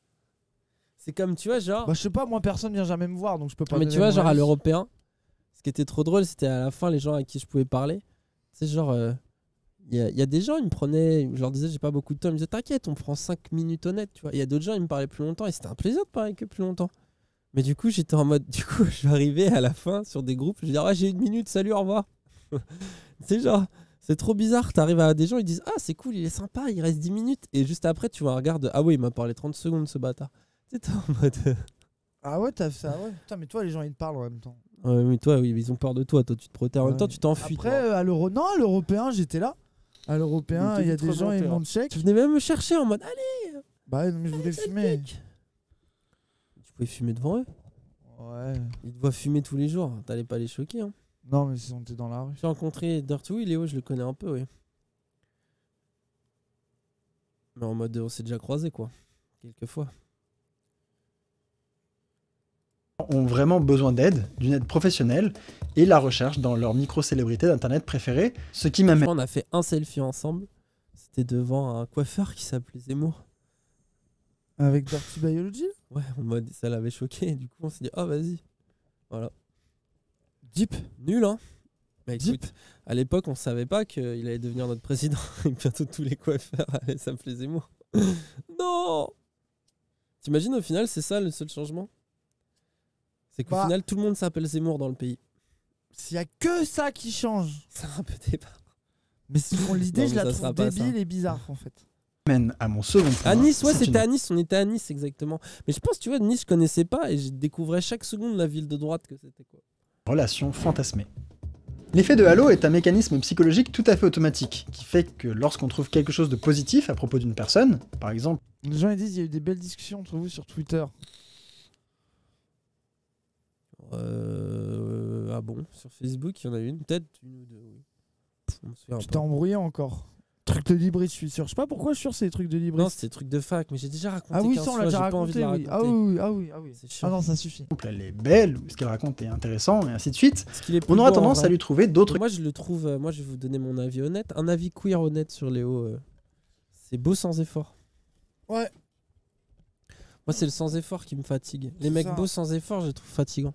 comme, tu vois, genre... Bah je sais pas, moi, personne vient jamais me voir, donc je peux pas... Mais tu vois, genre, à l'européen, ce qui était trop drôle, c'était à la fin, les gens à qui je pouvais parler. C'est genre... Il y a des gens, ils me prenaient, je leur disais j'ai pas beaucoup de temps, ils me disaient t'inquiète, on prend 5 minutes honnêtes, tu vois. Il y a d'autres gens, ils me parlaient plus longtemps et c'était un plaisir de parler avec eux plus longtemps. Mais du coup, j'étais en mode, je suis arrivé à la fin sur des groupes, je dis ouais, j'ai 1 minute, salut, au revoir. C'est genre, c'est trop bizarre, t'arrives à des gens, ils disent ah c'est cool, il est sympa, il reste 10 minutes. Et juste après, tu vois un regard de ah oui, il m'a parlé 30 secondes ce bâtard. C'était en mode. Ah ouais, t'as fait ça, ouais. Putain, mais toi, les gens, ils te parlent en même temps. Ouais, mais toi, oui, ils ont peur de toi, tu te protèges. En même temps, tu t'enfuis. Après, à l'européen, j'étais là. À l'européen, il y a des gens, ils m'ont check. Tu venais même me chercher en mode allez. Bah non, mais je voulais fumer. Tu pouvais fumer devant eux. Ouais. Ils te voient fumer tous les jours, t'allais pas les choquer. Hein. Non, mais si on était dans la rue. J'ai rencontré Dirty, Léo, je le connais un peu, oui. Mais en mode on s'est déjà croisé quoi, quelques fois. Ont vraiment besoin d'aide, d'une aide professionnelle, et la recherche dans leur micro-célébrité d'internet préférée, ce qui m'amène... On a fait un selfie ensemble, c'était devant un coiffeur qui s'appelait Zemmour. Avec Dirty Biology? Ouais, en mode ça l'avait choqué, du coup on s'est dit oh vas-y, voilà. Deep. Nul hein. Bah écoute, à l'époque on savait pas qu'il allait devenir notre président, et bientôt tous les coiffeurs allaient s'appeler Zemmour. Non. T'imagines au final c'est ça le seul changement? C'est qu'au final, tout le monde s'appelle Zemmour dans le pays. S'il y a que ça qui change. C'est un peu débat. Mais l'idée, je la trouve débile et bizarre, en fait. Mène à mon second point. À Nice, ouais, c'était à Nice. On était à Nice, exactement. Mais je pense, tu vois, Nice, je connaissais pas et je découvrais chaque seconde la ville de droite que c'était quoi. Relation fantasmée. L'effet de halo est un mécanisme psychologique tout à fait automatique, qui fait que lorsqu'on trouve quelque chose de positif à propos d'une personne, par exemple... Les gens ils disent il y a eu des belles discussions entre vous sur Twitter. Ah bon, sur Facebook, il y en a une, peut-être une ou deux, oui. Tu t'es embrouillé encore. Truc de Libris, je suis sûr. Je sais pas pourquoi je suis sûr c'est des trucs de Libris. Non, c'était des trucs de fac, mais j'ai déjà raconté. Ah oui, 15 ça on fois, l'a déjà j'ai pas envie de raconté. la Oui. raconter. Ah oui. C'est chiant. Ah non, ça suffit. Elle est belle, ou ce qu'elle raconte est intéressant, et ainsi de suite. Est On aura beau, en tendance vrai. à lui trouver d'autres... Moi, je le trouve. Moi, je vais vous donner mon avis honnête. Un avis queer honnête sur Léo. C'est beau sans effort. Ouais. Moi, c'est le sans effort qui me fatigue. Les C'est mecs ça. beaux sans effort, je les trouve fatigants.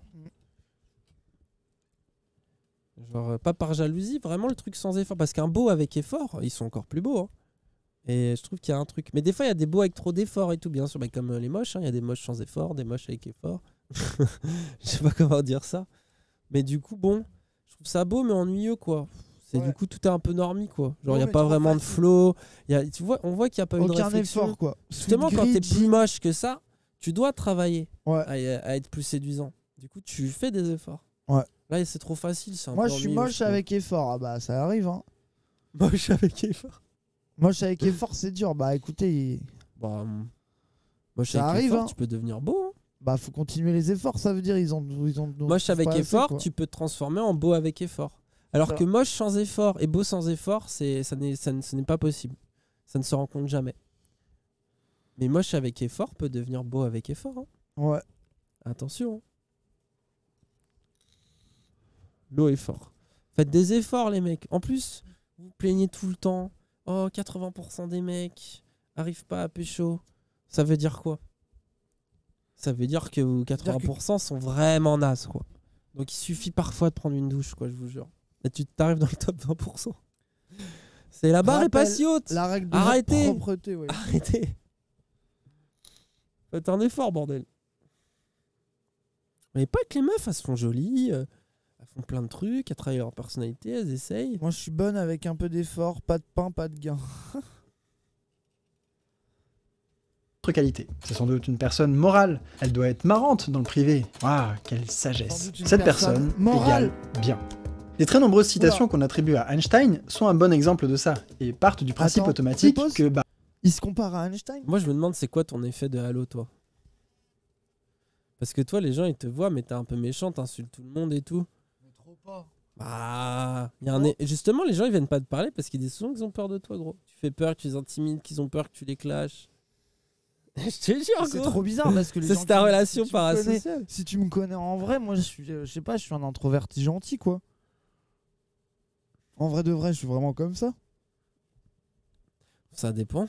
Genre, pas par jalousie, vraiment le truc sans effort. Parce qu'un beau avec effort, ils sont encore plus beaux. Hein. Et je trouve qu'il y a un truc. Mais des fois, il y a des beaux avec trop d'effort et tout, bien sûr. Bah, comme les moches, il y a des moches sans effort, des moches avec effort. Je sais pas comment dire ça. Mais du coup, bon, je trouve ça beau, mais ennuyeux, quoi. C'est du coup, tout est un peu normie, quoi. Genre, il n'y a pas vraiment de flow. Tu vois, on voit qu'il n'y a pas eu de Aucun réflexion. effort, quoi. Justement, Sweet quand t'es Greedy. plus moche que ça, tu dois travailler à être plus séduisant. Du coup, tu fais des efforts. Ouais. Là, c'est trop facile. C'est un Moi peu je suis ennuyeux, moche trouve. avec effort. Ah bah ça arrive hein. Moche avec effort. Moche avec effort c'est dur. Bah écoutez. Bah, moche ça avec arrive effort, hein. tu peux devenir beau. Hein. Bah faut continuer les efforts, ça veut dire ils ont Moche avec pas assez, effort, quoi. tu peux te transformer en beau avec effort. Alors Ça. que moche sans effort et beau sans effort, ce n'est pas possible. Ça ne se rencontre jamais. Mais moche avec effort peut devenir beau avec effort. Hein. Ouais. Attention. Hein. L'eau est fort. Faites des efforts les mecs. En plus, vous vous plaignez tout le temps. Oh, 80% des mecs arrivent pas à pécho. Ça veut dire quoi? Ça veut dire que 80% sont vraiment nazes, quoi. Donc il suffit parfois de prendre une douche, quoi, je vous jure. Et tu t'arrives dans le top 20%. C'est la barre est pas si haute. La règle de Arrêtez. la propreté, ouais. Arrêtez. Faites un effort, bordel. Mais pas que les meufs, elles se font jolies, elles font plein de trucs, elles travaillent leur personnalité, elles essayent. Moi je suis bonne avec un peu d'effort, pas de pain, pas de gain. qualité. C'est sans doute une personne morale. Elle doit être marrante dans le privé. Waouh, quelle sagesse. Cette personne morale égale bien. Les très nombreuses citations qu'on attribue à Einstein sont un bon exemple de ça et partent du principe automatique que bah il se compare à Einstein. Moi je me demande c'est quoi ton effet de halo toi. Parce que toi les gens ils te voient mais t'es un peu méchant, t'insultes tout le monde et tout. Mais trop pas. Bah, y a justement les gens ils viennent pas te parler parce qu'ils disent souvent qu'ils ont peur de toi gros. Tu fais peur, que tu les intimides, qu'ils ont peur que tu les clashes. Je te jure, c'est trop bizarre parce que les c'est gens ta qui- relation si tu me parasociale. connais- Si tu me connais en vrai, moi je suis, je sais pas, je suis un introverti gentil quoi. En vrai de vrai, je suis vraiment comme ça. Ça dépend.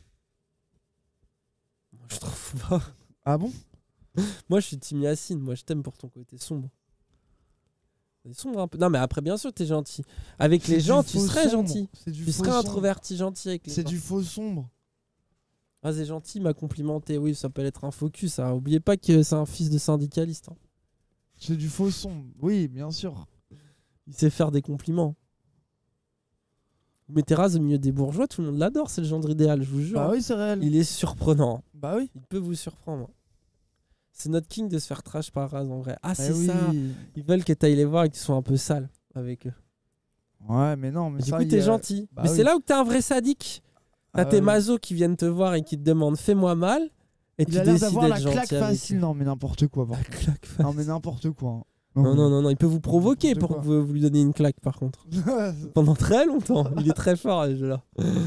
Moi, je trouve pas. Ah bon? Moi, je suis Team Yacine. Moi, je t'aime pour ton côté sombre. T'es sombre un peu. Non, mais après, bien sûr, t'es gentil. Avec C'est les du gens, tu faux serais sombre. gentil. C'est du Tu faux serais sombre. introverti gentil avec les gens. C'est du faux sombre. Ah, c'est gentil, il m'a complimenté. Oui, ça peut être un focus. Ça. Oubliez pas que c'est un fils de syndicaliste. Hein. C'est du faux sombre. Oui, bien sûr. Il sait faire des compliments. Vous mettez Raz au milieu des bourgeois, tout le monde l'adore, c'est le genre idéal, je vous jure. Bah oui, c'est réel. Il est surprenant. Bah oui. Il peut vous surprendre. C'est notre king de se faire trash par Raz en vrai. Ah, c'est oui. ça. Ils veulent que t'ailles les voir et que tu sois un peu sale avec eux. Ouais, mais non, mais Du ça, coup, il y t'es a- gentil. Bah mais oui. c'est là où t'es un vrai sadique. T'as Ah tes ouais. mazos qui viennent te voir et qui te demandent fais-moi mal. Et Il tu a l'air décides d'avoir la d'être gentil claque avec facile. eux. Non, mais n'importe quoi. Par contre. Non, mais n'importe quoi. hein. Non, il peut vous provoquer N'importe pour quoi. que vous lui donniez une claque par contre. Pendant très longtemps. Il est très fort à ce jeu-là.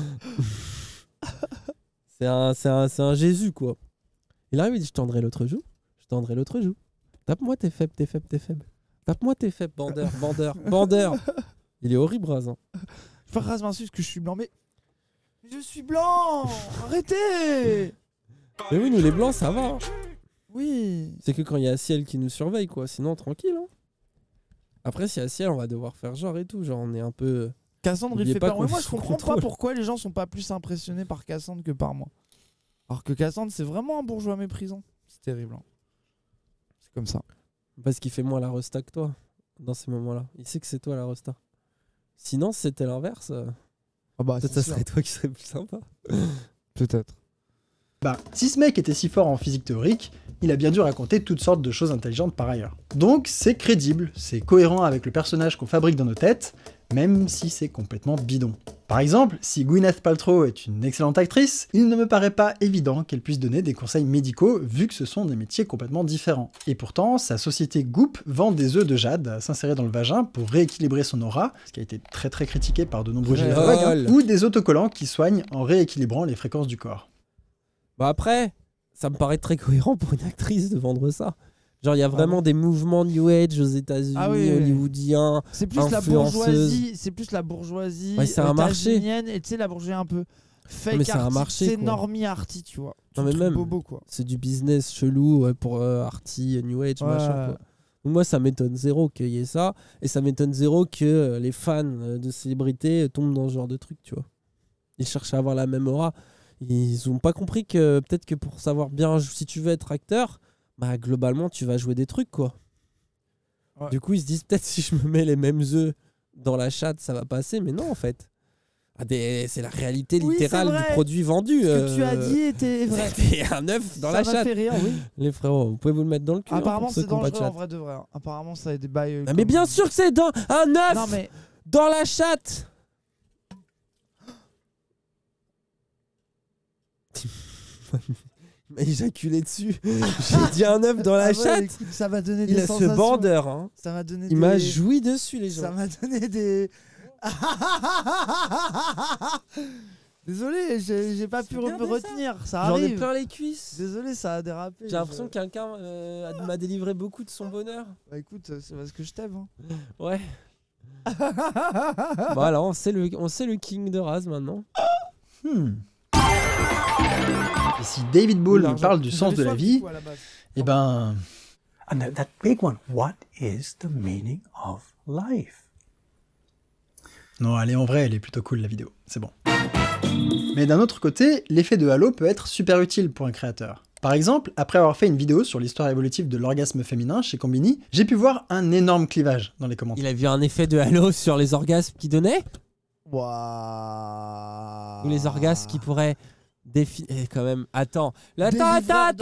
c'est un Jésus quoi. Il arrive, il dit je tendrai l'autre joue. Je tendrai l'autre joue. Tape-moi tes faibles, tes faibles, tes faibles. Tape-moi tes faibles, bandeur, bandeur, bandeur. Il est horrible, Raz. Hein. Je peux Raz m'insulte que je suis blanc, mais je suis blanc. Arrêtez. Mais oui, nous les blancs, ça va. Hein. Oui. C'est que quand il y a Ciel qui nous surveille, quoi. Sinon, tranquille. Hein. Après, s'il y a Ciel, on va devoir faire genre et tout. Genre, on est un peu. Cassandre, il N'oubliez fait pas peur. qu'on Mais moi, est je sous comprends pas contrôle. pourquoi les gens sont pas plus impressionnés par Cassandre que par moi. Alors que Cassandre, c'est vraiment un bourgeois méprisant. C'est terrible. Hein. C'est comme ça. Parce qu'il fait moins la resta que toi dans ces moments-là. Il sait que c'est toi la resta. Sinon, si c'était l'inverse, Ah bah, peut-être c'est ça sûr. serait toi qui serait plus sympa. Peut-être. Bah, si ce mec était si fort en physique théorique, il a bien dû raconter toutes sortes de choses intelligentes par ailleurs. Donc c'est crédible, c'est cohérent avec le personnage qu'on fabrique dans nos têtes, même si c'est complètement bidon. Par exemple, si Gwyneth Paltrow est une excellente actrice, il ne me paraît pas évident qu'elle puisse donner des conseils médicaux vu que ce sont des métiers complètement différents. Et pourtant, sa société Goop vend des œufs de jade à s'insérer dans le vagin pour rééquilibrer son aura, ce qui a été très critiqué par de nombreux gynécologues, ou des autocollants qui soignent en rééquilibrant les fréquences du corps. Bah après, ça me paraît très cohérent pour une actrice de vendre ça. Genre, il y a vraiment des mouvements New Age aux États-Unis, hollywoodiens. C'est plus la bourgeoisie, ouais, c'est un marché. Et tu sais, la bourgeoisie un peu fake mais c'est un marché, c'est normie arty, tu vois. Non, mais même, bobo, quoi. C'est du business chelou pour arty, New Age, machin, quoi. Donc moi, ça m'étonne zéro qu'il y ait ça. Et ça m'étonne zéro que les fans de célébrités tombent dans ce genre de truc, tu vois. Ils cherchent à avoir la même aura. Ils ont pas compris que peut-être que pour savoir bien, si tu veux être acteur, bah globalement tu vas jouer des trucs, quoi. Ouais. Du coup ils se disent peut-être si je me mets les mêmes œufs dans la chatte ça va passer, mais non en fait. C'est la réalité littérale du produit vendu. Ce que tu as dit était vrai. C'était un œuf dans la chatte. Ça m'a fait rire, oui. Les frérots, vous pouvez vous le mettre dans le cul. Apparemment c'est dangereux en vrai de vrai. Apparemment ça a des bails. Mais bien sûr que c'est dans un œuf dans la chatte. Il m'a éjaculé dessus. J'ai dit un œuf dans la chatte. Écoute, ça m'a donné des sensations. Il a ce bandeur. Hein. Ça m'a donné Il m'a joui dessus, les gens. Ça m'a donné des... Désolé, j'ai pas pu me retenir. Ça arrive. J'en ai plein les cuisses. Désolé, ça a dérapé. J'ai l'impression que quelqu'un m'a délivré beaucoup de son bonheur. Bah écoute, c'est parce que je t'aime. Hein. Ouais. Voilà, on sait le king de Raz maintenant. Et si David Ball nous parle du sens de la vie, eh ben... And that big one, what is the meaning of life? Non, allez, en vrai, elle est plutôt cool la vidéo, c'est bon. Mais d'un autre côté, l'effet de halo peut être super utile pour un créateur. Par exemple, après avoir fait une vidéo sur l'histoire évolutive de l'orgasme féminin chez Combini, j'ai pu voir un énorme clivage dans les commentaires. Il a vu un effet de halo sur les orgasmes qu'il donnait? Wow. Ou les orgasmes qui pourraient définir... quand même, attends. Attends.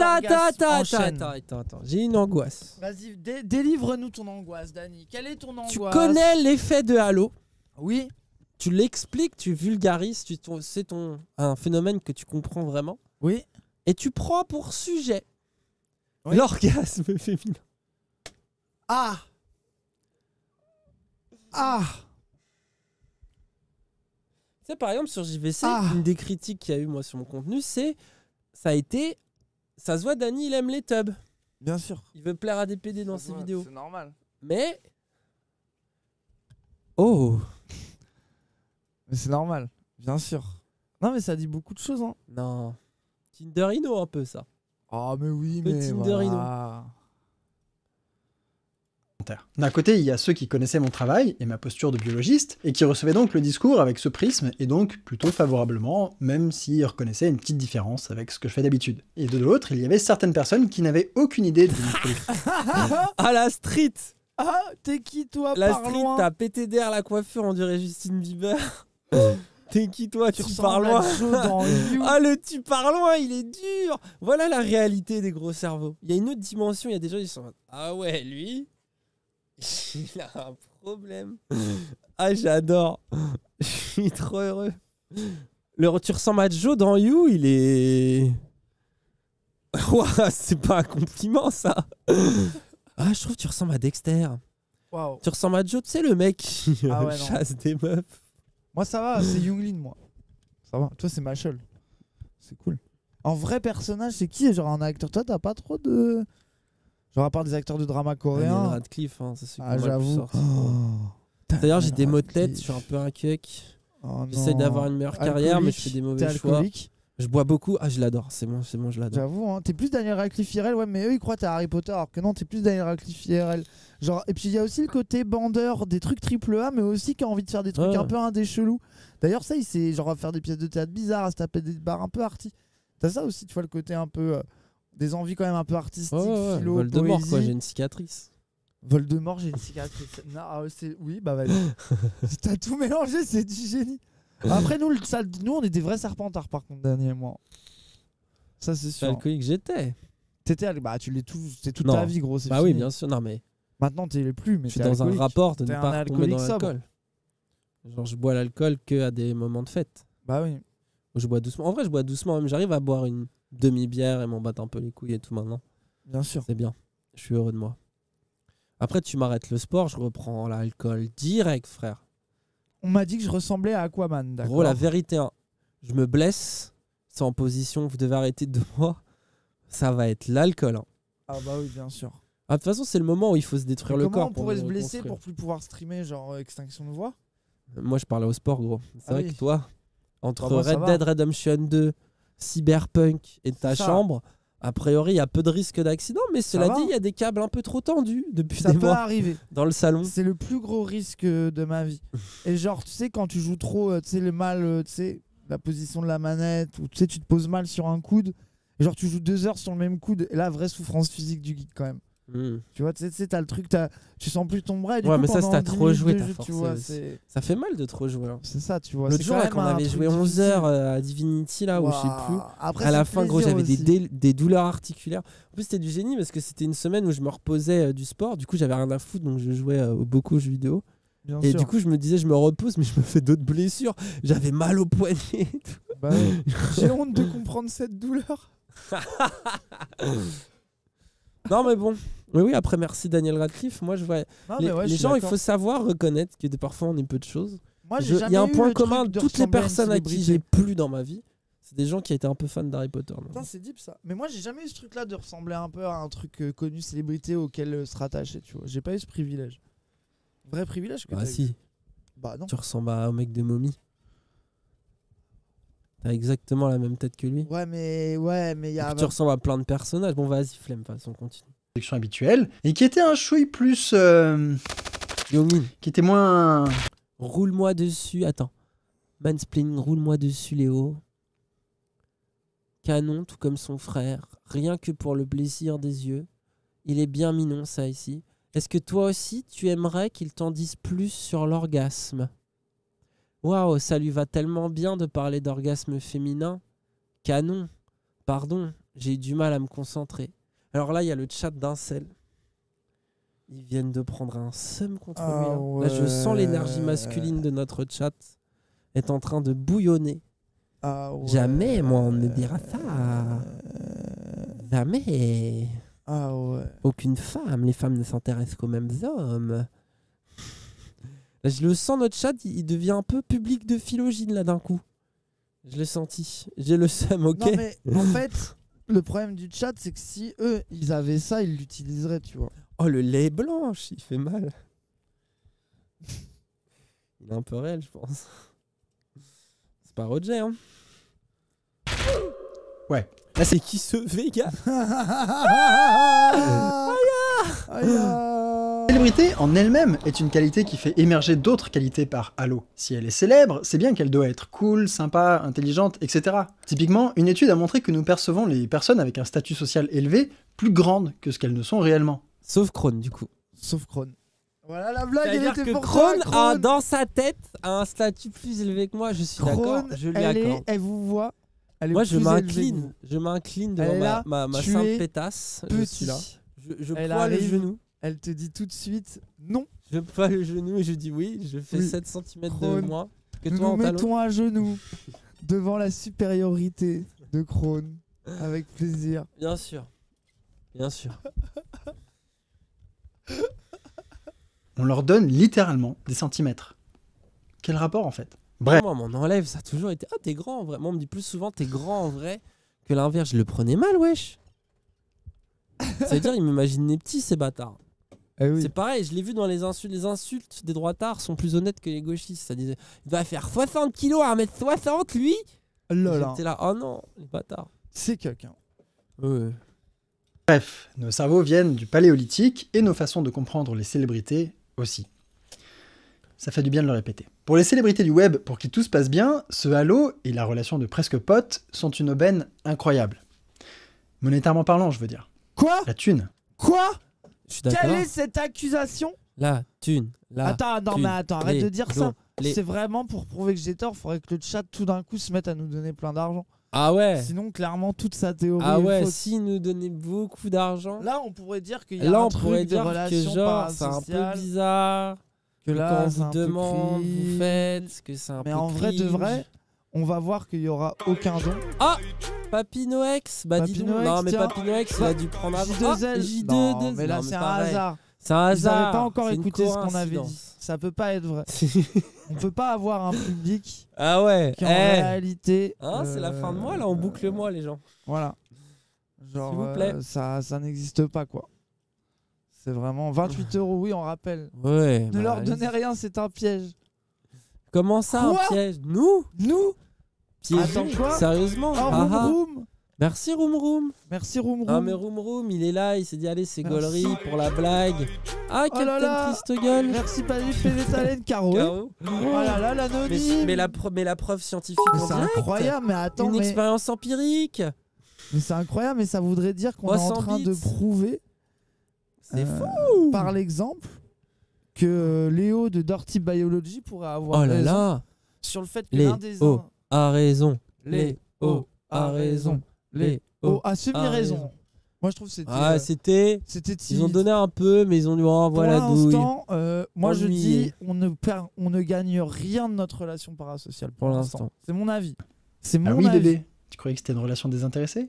J'ai une angoisse. Vas-y, délivre-nous ton angoisse, Dany. Quelle est ton angoisse? Tu connais l'effet de halo? Oui. Tu l'expliques, tu vulgarises, c'est un phénomène que tu comprends vraiment. Oui. Et tu prends pour sujet l'orgasme féminin. Ah. Tu sais, par exemple, sur JVC, une des critiques qu'il y a eu, moi, sur mon contenu, ça se voit, Dany, il aime les tubs. Bien sûr. Il veut plaire à des PD dans ses vidéos. C'est normal. Mais... Oh. Mais c'est normal, bien sûr. Non, mais ça dit beaucoup de choses, hein. Non. Tinderino, un peu, ça. Ah, mais oui, mais Tinderino. Voilà. D'un côté, il y a ceux qui connaissaient mon travail et ma posture de biologiste, et qui recevaient donc le discours avec ce prisme, et donc plutôt favorablement, même s'ils reconnaissaient une petite différence avec ce que je fais d'habitude. Et de l'autre, il y avait certaines personnes qui n'avaient aucune idée de Ah, la street. Ah, t'es qui, toi, la par street, loin. t'as pété d'air la coiffure, on dirait Justine Bieber. T'es qui, toi, tu pars loin. Ah, le tu pars loin, il est dur. Voilà la réalité des gros cerveaux. Il y a une autre dimension, il y a des gens qui sont... Ah ouais, lui... Il a un problème. Ah, j'adore. Je suis trop heureux. Tu ressembles à Joe dans You, il est... Ouah, c'est pas un compliment, ça. Ah, je trouve que tu ressembles à Dexter. Wow. Tu ressembles à Joe, tu sais, le mec qui chasse des meufs. Moi, ça va, c'est Younglin, moi. Ça va. Toi, c'est Machel. C'est cool. En vrai personnage, c'est qui? Genre un acteur. Toi, t'as pas trop de... Genre à part des acteurs de drama coréen. Radcliffe, hein, c'est celui j'avoue. D'ailleurs, j'ai des maux de tête, je suis un peu un cuck. J'essaie d'avoir une meilleure carrière, mais je fais des mauvais choix. Je bois beaucoup. Ah, je l'adore. C'est bon, je l'adore. J'avoue, hein. T'es plus Daniel Radcliffe IRL, ouais, mais eux ils croient que t'es Harry Potter, alors que non, t'es plus Daniel Radcliffe IRL. Genre, et puis il y a aussi le côté bandeur des trucs AAA, mais aussi qui a envie de faire des trucs un peu indé chelous. D'ailleurs, ça, il sait genre faire des pièces de théâtre bizarres, à se taper des barres un peu arty. T'as ça aussi, tu vois, le côté un peu. Des envies quand même un peu artistiques, philo, Voldemort, poésie. quoi, j'ai une cicatrice. Voldemort, j'ai une cicatrice. Non, oui, bah vas-y. T'as tout mélangé, c'est du génie. Après, nous, on est des vrais serpentards, par contre, Dany et moi. Ça, c'est sûr. Alcoolique, j'étais. Bah, tu l'es toute Non. ta vie, gros. Bah fini. oui, bien sûr. Non, mais. Maintenant, tu l'es plus. Mais je suis dans un rapport de ne pas tomber dans sobre. l'alcool. Genre, je bois l'alcool qu'à des moments de fête. Bah oui. Je bois doucement. En vrai, je bois doucement. Même j'arrive à boire une demi-bière et m'en battre un peu les couilles et tout maintenant. Bien sûr. C'est bien. Je suis heureux de moi. Après, tu m'arrêtes le sport, je reprends l'alcool direct, frère. On m'a dit que je ressemblais à Aquaman, d'accord. Gros, la vérité, hein, je me blesse, c'est en position, vous devez arrêter de moi. Ça va être l'alcool. Hein. Ah bah oui, bien sûr. Ah, de toute façon, c'est le moment où il faut se détruire le corps. Comment on pourrait me se blesser reconstruire. pour plus pouvoir streamer, genre extinction de voix? Moi, je parlais au sport, gros. C'est vrai que toi, entre Bah, moi, ça Red va. Dead Redemption 2, Cyberpunk et ta ça. chambre, a priori, il y a peu de risques d'accident, mais cela va. dit, il y a des câbles un peu trop tendus depuis Ça des peut mois arriver. dans le salon. C'est le plus gros risque de ma vie. Et genre, tu sais, quand tu joues trop, tu sais, le mal, tu sais, la position de la manette, ou tu sais, tu te poses mal sur un coude, et genre, tu joues 2 heures sur le même coude, et là, vraie souffrance physique du geek quand même. Tu vois, tu sais, t'as le truc, tu sens plus ton bras. Et du Ouais, coup, mais ça, pendant c'est t'as 10 trop minutes joué, de t'as jeu, forcé tu vois, aussi. c'est Ça fait mal de trop jouer. Hein. c'est ça, tu vois. L'autre c'est jour, là, même quand on un avait truc joué 11 difficile. heures à Divinity, là, où je sais plus, Après, à la c'est fin, gros, plaisir j'avais aussi. des douleurs articulaires. En plus, c'était du génie parce que c'était une semaine où je me reposais du sport. Du coup, j'avais rien à foutre, donc je jouais beaucoup aux jeux vidéo. Bien et sûr. du coup, je me disais, je me repose, mais je me fais d'autres blessures. J'avais mal au poignet. Et tout. Bah ouais. J'ai honte de comprendre cette douleur. Non, mais bon. Mais oui, après, merci Daniel Radcliffe. Moi, je vois. Non, Les, mais ouais, les je suis gens, il d'accord. faut savoir reconnaître que parfois, on est peu de choses. Moi, j'ai Il y a un jamais eu point le truc commun. de Toutes les ressembler à une personnes à qui célébrité. j'ai plu dans ma vie, c'est des gens qui étaient un peu fans d'Harry Potter. non. Putain, c'est deep ça. Mais moi, j'ai jamais eu ce truc-là de ressembler un peu à un truc connu, célébrité auquel se rattacher, tu vois. J'ai pas eu ce privilège. Vrai privilège que Ah t'as eu. si. Bah non. Tu ressembles à un mec de momie. T'as exactement la même tête que lui. Ouais, mais il y a. Tu ressembles à plein de personnages. Bon, vas-y, flemme, de toute façon, continue. Sélection habituelle et qui était un chouille plus qui était moins roule-moi dessus. Attends. Mansplaining, roule-moi dessus, Léo. Canon, tout comme son frère. Rien que pour le plaisir des yeux. Il est bien mignon, ça, ici. Est-ce que toi aussi, tu aimerais qu'il t'en dise plus sur l'orgasme? Waouh, ça lui va tellement bien de parler d'orgasme féminin. Canon. Pardon, j'ai eu du mal à me concentrer. Alors là, il y a le chat d'Incel. Ils viennent de prendre un seum contre lui. Hein. ouais. Là, je sens l'énergie masculine de notre chat est en train de bouillonner. Ah ouais. Jamais, moi, on me dira ça. Jamais. Ah ouais. Aucune femme. Les femmes ne s'intéressent qu'aux mêmes hommes. Là, je le sens, notre chat, il devient un peu public de philogine, là, d'un coup. Je l'ai senti. J'ai le seum, ok? Non, mais en fait, le problème du chat, c'est que si eux, ils avaient ça, ils l'utiliseraient, tu vois. Oh, le lait blanche, il fait mal. Il est un peu réel, je pense. C'est pas Roger, hein? Ouais. Là, c'est qui ce Vega? La célébrité en elle-même est une qualité qui fait émerger d'autres qualités par Halo. Si elle est célèbre, c'est bien qu'elle doit être cool, sympa, intelligente, etc. Typiquement, une étude a montré que nous percevons les personnes avec un statut social élevé plus grandes que ce qu'elles ne sont réellement. Sauf Krone, du coup. Sauf Krone. Voilà la blague, elle C'est-à-dire était que pour toi, Krone a dans sa tête un statut plus élevé que moi. Je suis d'accord. Krone, Je lui accorde. elle vous voit. Elle est Moi, je plus élevée que vous. m'incline. Je m'incline Elle est devant là, ma tu sainte es pétasse. Je petit. suis là. Je Elle poids le arrive, genou. Elle te dit tout de suite non. Je poids le genou et je dis oui. Je fais Oui. 7 cm de Krone, moins que nous toi nous en talon. mettons à genoux devant la supériorité de Krone. Avec plaisir. Bien sûr. Bien sûr. On leur donne littéralement des centimètres. Quel rapport en fait? Bref. Moi, on m'en enlève. Ça a toujours été. Ah, t'es grand en vrai. Moi, on me dit plus souvent t'es grand en vrai que l'inverse. Je le prenais mal, wesh. Ça veut dire, ils m'imaginaient petit, ces bâtards. C'est pareil, je l'ai vu dans les insultes. Les insultes des droitards sont plus honnêtes que les gauchistes. Ça disait, il va faire 60 kilos à 1m60, lui. J'étais là, oh non, les bâtards. C'est quelqu'un. Ouais. Bref, nos cerveaux viennent du paléolithique et nos façons de comprendre les célébrités aussi. Ça fait du bien de le répéter. Pour les célébrités du web, pour qui tout se passe bien, ce halo et la relation de presque potes sont une aubaine incroyable. Monétairement parlant, je veux dire. Quoi? La thune. Quoi? Je suis d'accord. Quelle est cette accusation? La thune. Attends, non, mais attends, arrête de dire ça. les- C'est vraiment pour prouver que j'ai tort. Faudrait que le chat tout d'un coup se mette à nous donner plein d'argent. Ah ouais. Sinon, clairement, toute sa théorie Ah est ouais, fausse. s'il nous donnait beaucoup d'argent. Là, on pourrait dire qu'il y a Là, un on truc pourrait de dire que relation genre, c'est un parasociale. peu bizarre. Que là, quand on c'est vous un peu demande, vous cringe. faites, que c'est un peu Mais en vrai de cringe. vrai, on va voir qu'il y aura aucun don. Ah, Papinoex. Bah dis donc. Papinoex, Non mais tiens. Papinoex, il a dû prendre avant. J2L. J2, Non, mais là, non, c'est un pareil. hasard. C'est un hasard. Ils n'avaient pas encore c'est une écouté ce qu'on avait dit. coïncidence. Ça peut pas être vrai. On peut pas avoir un public Ah ouais. qui en réalité. Hein, c'est la fin de mois là, on boucle le mois les gens. Voilà. Genre, S'il vous plaît. ça n'existe pas quoi. C'est vraiment 28 €, oui, on rappelle. Ouais. Ne leur donnez rien, c'est un piège. Comment ça, Quoi un piège? Nous? Piégé? Attends, quoi? Sérieusement? Oh, Ah, ah. Room. Merci Room Room. Merci Room Room. Ah mais Room Room, il est là, il s'est dit allez c'est Merci. gaulerie pour la blague. Ah Oh là là. Captain Triste Gueule. Merci PV Talen, Caro. Caro. Oh là là, l'anonyme. Mais la preuve scientifique Mais en c'est direct. incroyable, mais attends, Une mais- expérience empirique. Mais c'est incroyable, mais ça voudrait dire qu'on est en 300 train de bits. prouver. C'est fou. Par l'exemple que Léo de Dirty Biology pourrait avoir Oh là raison là. sur le fait que l'un des Léo a raison. Léo a raison. Léo a semi-raison. Moi je trouve que c'était. Ah, c'était. Ils ont donné un peu, mais ils ont dit oh, voilà Pour douille. l'instant, moi je Ennuyé. dis on ne gagne rien de notre relation parasociale pour Pour l'instant. l'instant. C'est mon avis. C'est mon Ah oui, avis. bébé. Tu croyais que c'était une relation désintéressée?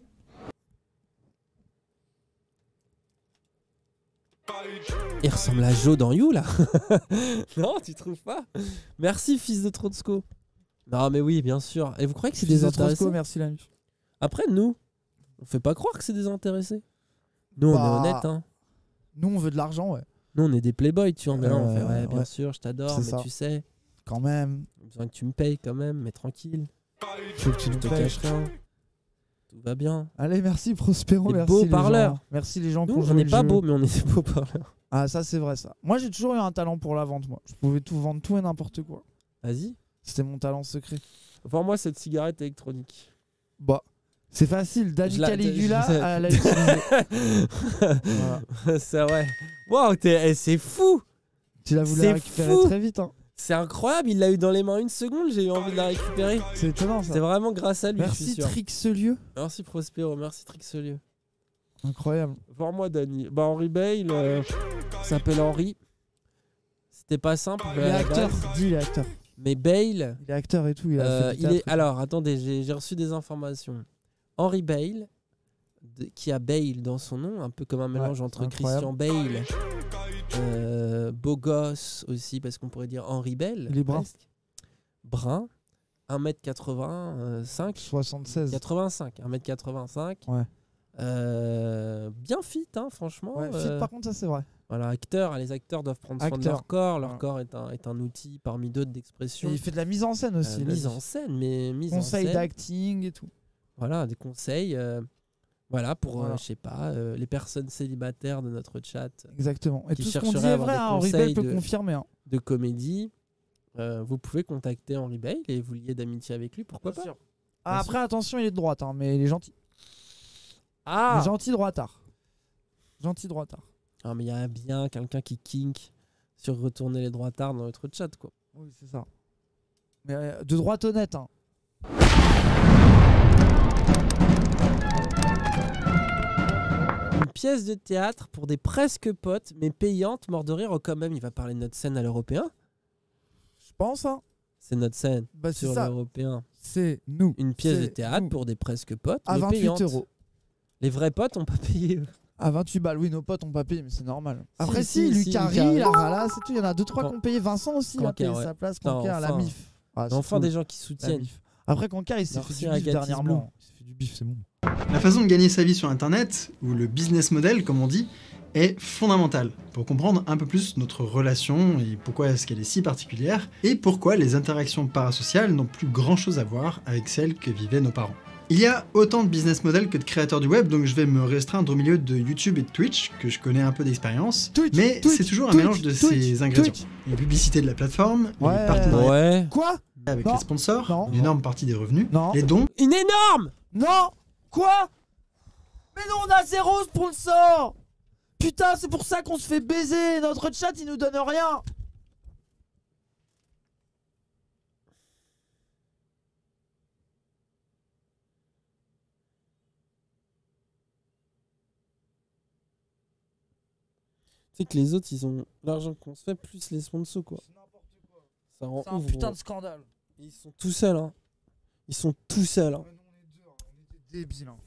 Il ressemble à Joe dans You là. Non, tu trouves pas? Merci fils de Trotsko. Non mais oui, bien sûr. Et vous croyez que c'est Fils de désintéressé? Trotsko, merci Lanus. Après nous, on fait pas croire que c'est désintéressé. Nous on Bah, est honnête hein. Nous on veut de l'argent, ouais. Nous on est des playboys, tu vois. Mais là on fait ouais, bien ouais. sûr, je t'adore, C'est mais ça. tu sais, Quand même. j'ai besoin que tu me payes quand même, mais tranquille. Faut que tu Je nous te payes. cache rien. Tout va bien. Allez, merci Prospero, Des merci beaux les parleurs. gens. Merci les gens qui Nous ont on joué n'est le pas jeu. beaux, mais on est des beaux parleurs. Ah ça c'est vrai ça. Moi j'ai toujours eu un talent pour la vente moi. Je pouvais tout vendre, tout et n'importe quoi. Vas-y. C'était mon talent secret. Vends-moi cette cigarette électronique. Bah, c'est facile. Danny Je la- Caligula je- elle l'a utilisé. Voilà. C'est vrai. Wow, c'est fou. Tu l'as voulu C'est la récupérer fou. très vite. Hein. C'est incroyable, il l'a eu dans les mains une seconde, j'ai eu envie de la récupérer. C'est étonnant ça. C'est vraiment grâce à lui, je Merci suis sûr. Trixelieu. Merci Prospero, merci Trixelieu. Incroyable. Voir-moi Dany. Bah Henri Bale s'appelle Henri. C'était pas simple. Il à est la acteur. base. Dis il est acteur. Mais Bale. Il est acteur et tout. Il a fait du il est. théâtre. Alors attendez, j'ai reçu des informations. Henri Bale, qui a Bale dans son nom, un peu comme un mélange entre incroyable. Christian Bale, beau gosse aussi, parce qu'on pourrait dire Henri Bale. Il est brun. presque. Brun, 1m85. 76. 85, 1m85. Ouais. Bien fit, hein, franchement. Ouais, fit, par contre ça c'est vrai. Voilà, acteurs, les acteurs doivent prendre soin de Acteur. leur corps. Leur Ouais. corps est un outil parmi d'autres d'expression. Et il fait de la mise en scène aussi. il a Mise dit. en scène, mais mise en Conseils scène. d'acting et tout. Voilà, des conseils. Voilà, pour, Voilà. je sais pas, les personnes célibataires de notre chat. Exactement. Et qui tout ce qu'on dit chercheraient à est avoir vrai. des Hein, Henri conseils Bale peut confirmer. Hein. de comédie. Vous pouvez contacter Henri Bale et vous lier d'amitié avec lui, pourquoi Bien pas? sûr. Ah, après attention, il est de droite, hein, mais il est gentil. Ah, Il est gentil droitard. Gentil droitard. Ah, mais il y a bien quelqu'un qui kink sur retourner les droitards dans notre chat, quoi. Oui, c'est ça. Mais de droite honnête. Hein. Une pièce de théâtre pour des presque potes, mais payante, mort de rire. Oh, quand même, il va parler de notre scène à l'européen. Je pense, hein. C'est notre scène Bah, c'est sur ça. l'européen. C'est nous. Une pièce de C'est théâtre nous. pour des presque potes, À mais 28 payante. €. Les vrais potes ont pas payé. eux. À 28 balles, oui, nos potes ont pas payé, mais c'est normal. Après, si, si, si, Lucari, Lucari. la Rala, c'est tout. Il y en a 2-3 Can- qui ont payé. Vincent aussi, il a Cancar, payé ouais. sa place. Putain, Cancar, la enfin. MIF. Ah, c'est Enfin, cool. des gens qui La soutiennent. MIF. Après, Cancar, il s'est fait Merci du à bif Gatis dernièrement. Blanc. Il s'est fait du bif, c'est bon. La façon de gagner sa vie sur Internet, ou le business model comme on dit, est fondamentale pour comprendre un peu plus notre relation et pourquoi est-ce qu'elle est si particulière, et pourquoi les interactions parasociales n'ont plus grand chose à voir avec celles que vivaient nos parents. Il y a autant de business models que de créateurs du web, donc je vais me restreindre au milieu de YouTube et de Twitch, que je connais un peu d'expérience, mais c'est toujours un mélange de ces ingrédients. Les publicités de la plateforme, les partenariats Ouais. Quoi avec Non. les sponsors, Non. une énorme partie des revenus, Non. les dons, Une énorme. Non. Quoi? Mais non, on a 0 sponsor. Putain, c'est pour ça qu'on se fait baiser. Notre chat, il nous donne rien. sais que les autres, ils ont l'argent qu'on se fait plus les sponsors, quoi. Ça rend C'est un ouf, putain gros. de scandale. Ils sont tout seuls, hein. Ils sont tout seuls, hein. Débile. Hein.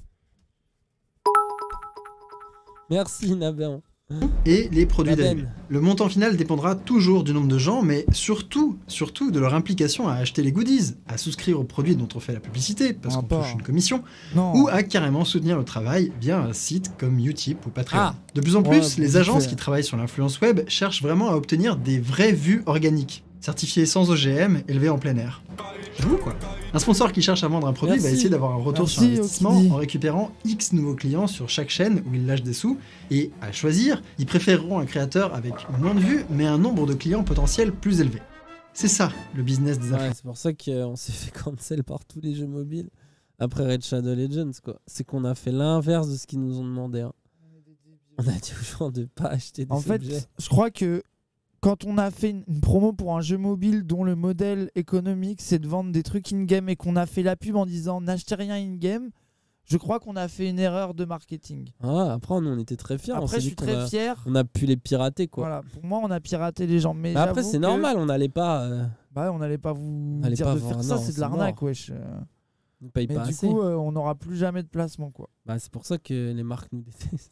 Merci, Naben. Et les produits La dérivés. benne. Le montant final dépendra toujours du nombre de gens, mais surtout de leur implication à acheter les goodies, à souscrire aux produits dont on fait la publicité, parce qu'on touche une commission, ou à carrément soutenir le travail via un site comme Utip ou Patreon. Ah. De plus en plus, Ouais, les vite agences fait. qui travaillent sur l'influence web cherchent vraiment à obtenir des vraies vues organiques, certifiées sans OGM, élevées en plein air. J'avoue quoi. Un sponsor qui cherche à vendre un produit Merci. va essayer d'avoir un retour sur Merci, investissement Oxidi. en récupérant X nouveaux clients sur chaque chaîne où il lâche des sous. Et à choisir, ils préféreront un créateur avec moins de vues, mais un nombre de clients potentiels plus élevé. C'est ça, le business des Ouais, influenceurs. c'est pour ça qu'on s'est fait cancel par tous les jeux mobiles après Red Shadow Legends, quoi. C'est qu'on a fait l'inverse de ce qu'ils nous ont demandé. Hein. On a dit aux gens de pas acheter des En fait, objets. je crois que quand on a fait une promo pour un jeu mobile dont le modèle économique c'est de vendre des trucs in-game et qu'on a fait la pub en disant n'achetez rien in-game, je crois qu'on a fait une erreur de marketing. Ah, après, nous, on était très fiers. On Après, s'est je dit suis qu'on très a- fier. On a pu les pirater, quoi. Voilà, pour moi, on a piraté les gens. Mais Bah, après, j'avoue c'est que- normal, on n'allait pas. Bah, on n'allait pas vous On allait dire pas de voir- faire ça, non, c'est de c'est l'arnaque, mort. wesh. On paye Mais pas du assez. coup, on n'aura plus jamais de placement, quoi. Bah, c'est pour ça que les marques nous détestent.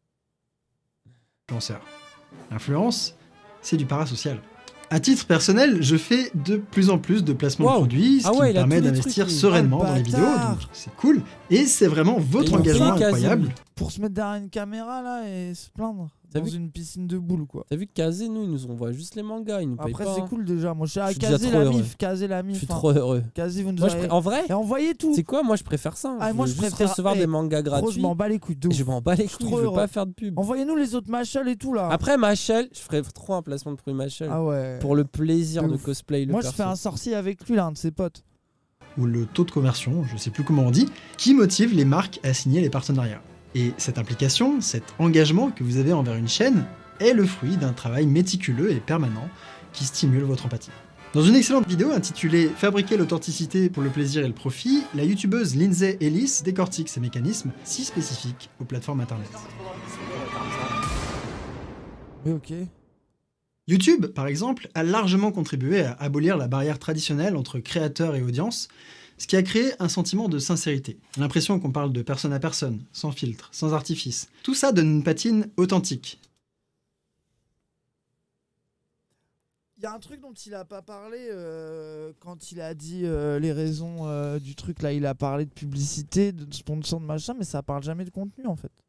Influenceurs. L'influence, c'est du parasocial. À titre personnel, je fais de plus en plus de placements de produits, ce Ah qui ouais, me il a permet tous les d'investir trucs, lui. sereinement Ah, dans le les vidéos, bâtard. donc c'est cool. Et c'est vraiment votre engagement incroyable. Pour se mettre derrière une caméra là et se plaindre T'as dans vu une piscine de boules, quoi. T'as vu que Kazé, nous, ils nous envoient juste les mangas. Ils nous payent Après, pas. c'est hein. cool déjà. Moi, je suis à Je suis déjà caser trop la heureux. mif, caser la mif. Je suis hein. trop heureux. Caser, vous nous Moi, je avez- en vrai, Et envoyez tout. c'est quoi? Moi, je préfère ça. Ah, moi, je veux juste préfère recevoir Eh, des mangas gros, gratuits. je m'en bats les couilles. de Je ouf. m'en bats les Je suis couilles. trop Je veux heureux. pas faire de pub. Envoyez-nous les autres Machel et tout là. Après, Machel, je ferais trop un placement de produit Machel. Ah ouais. Pour le plaisir De de ouf. cosplay. Le Moi, je perso. fais un sorcier avec lui, là, un de ses potes. Ou le taux de conversion, je sais plus comment on dit, qui motive les marques à signer les partenariats. Et cette implication, cet engagement que vous avez envers une chaîne, est le fruit d'un travail méticuleux et permanent qui stimule votre empathie. Dans une excellente vidéo intitulée « Fabriquer l'authenticité pour le plaisir et le profit », la youtubeuse Lindsay Ellis décortique ces mécanismes si spécifiques aux plateformes internet. Oui, ok. YouTube, par exemple, a largement contribué à abolir la barrière traditionnelle entre créateurs et audience, ce qui a créé un sentiment de sincérité. L'impression qu'on parle de personne à personne, sans filtre, sans artifice. Tout ça donne une patine authentique. Il y a un truc dont il a pas parlé quand il a dit les raisons du truc là. Il a parlé de publicité, de sponsor, de machin, mais ça parle jamais de contenu en fait.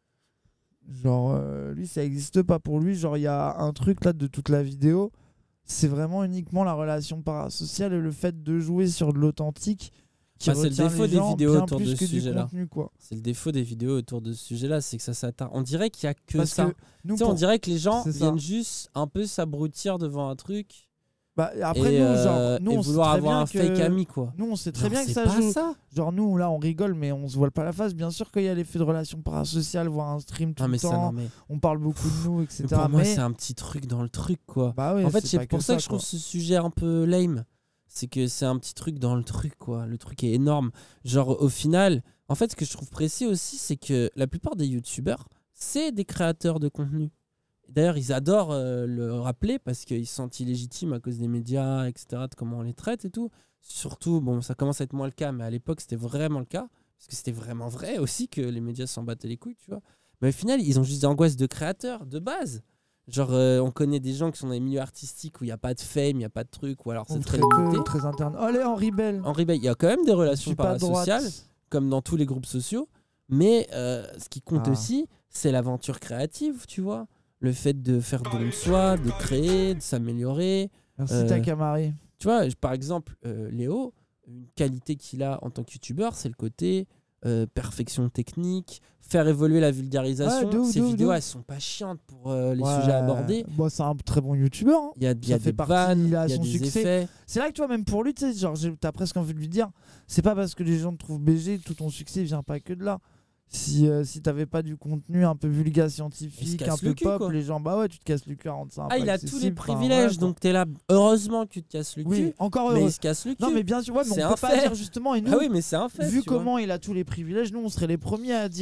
Genre, lui, ça existe pas pour lui. Genre, il y a un truc là de toute la vidéo. C'est vraiment uniquement la relation parasociale et le fait de jouer sur de l'authentique. Qui Bah, c'est le retient défaut les des gens vidéos bien autour plus de que ce du sujet-là. contenu, quoi. C'est le défaut des vidéos autour de ce sujet-là, c'est que ça s'attarde. On dirait qu'il y a que Parce ça. que nous, Tu sais, on pour- dirait que les gens c'est ça. viennent juste un peu s'abrutir devant un truc. Bah, après, et, nous, genre, nous, et on sait vouloir très avoir bien un que- fake ami, quoi. Nous, on sait très Genre, bien que c'est ça pas joue. ça. Genre, nous, là, on rigole, mais on se voile pas la face. Bien sûr qu'il y a l'effet de relation parasociale, voir un stream tout Non, mais le ça, temps. non, mais- On parle beaucoup de nous, etc. Mais pour moi, Mais- c'est un petit truc dans le truc, quoi. Bah ouais, en fait, c'est c'est pas pour que ça que ça, je trouve quoi. ce sujet un peu lame. C'est que c'est un petit truc dans le truc, quoi. Le truc est énorme. Genre, au final, en fait, ce que je trouve précis aussi, c'est que la plupart des youtubeurs, c'est des créateurs de contenu. D'ailleurs, ils adorent le rappeler parce qu'ils se sentent illégitimes à cause des médias, etc., de comment on les traite et tout. Surtout, bon, ça commence à être moins le cas, mais à l'époque, c'était vraiment le cas. Parce que c'était vraiment vrai aussi que les médias s'en battaient les couilles, tu vois. Mais au final, ils ont juste des angoisses de créateurs, de base. Genre, on connaît des gens qui sont dans les milieux artistiques où il n'y a pas de fame, il n'y a pas de truc, ou alors c'est très limité. Très interne. Allez, Henri Bell. Henri Bell, il y a quand même des relations suis pas de droite. parasociales, comme dans tous les groupes sociaux. Mais ce qui compte Ah. aussi, c'est l'aventure créative, tu vois. Le fait de faire don de soi, de créer, de s'améliorer. Merci, Takamari. Tu vois, par exemple, Léo, une qualité qu'il a en tant que youtubeur, c'est le côté perfection technique, faire évoluer la vulgarisation. Ouais, de ouf, Ces de ouf, vidéos, de ouf. elles sont pas chiantes pour les Ouais. sujets abordés. Bon, c'est un très bon youtubeur. Hein. Il y a Ça des fait partie, vannes, il a il y a son des succès. effets. C'est là que toi, même pour lui, tu sais, genre, t'as presque envie de lui dire, c'est pas parce que les gens te trouvent BG, tout ton succès vient pas que de là. Si t'avais pas du contenu un peu vulga Il se scientifique, casse un peu le cul, pop, quoi. les gens, bah ouais, tu te casses le cul à rendre ça un Ah, peu il a tous les accessible. Enfin, privilèges, ouais, quoi. donc t'es là. Heureusement que tu te casses le cul. Oui, encore mais heureux. il se casse le cul. Non, mais bien sûr, ouais, mais C'est on un peut pas fait. dire justement. Et nous, Ah oui, mais c'est un fait. vu tu vois. comment il a tous les privilèges, nous, on serait les premiers à dire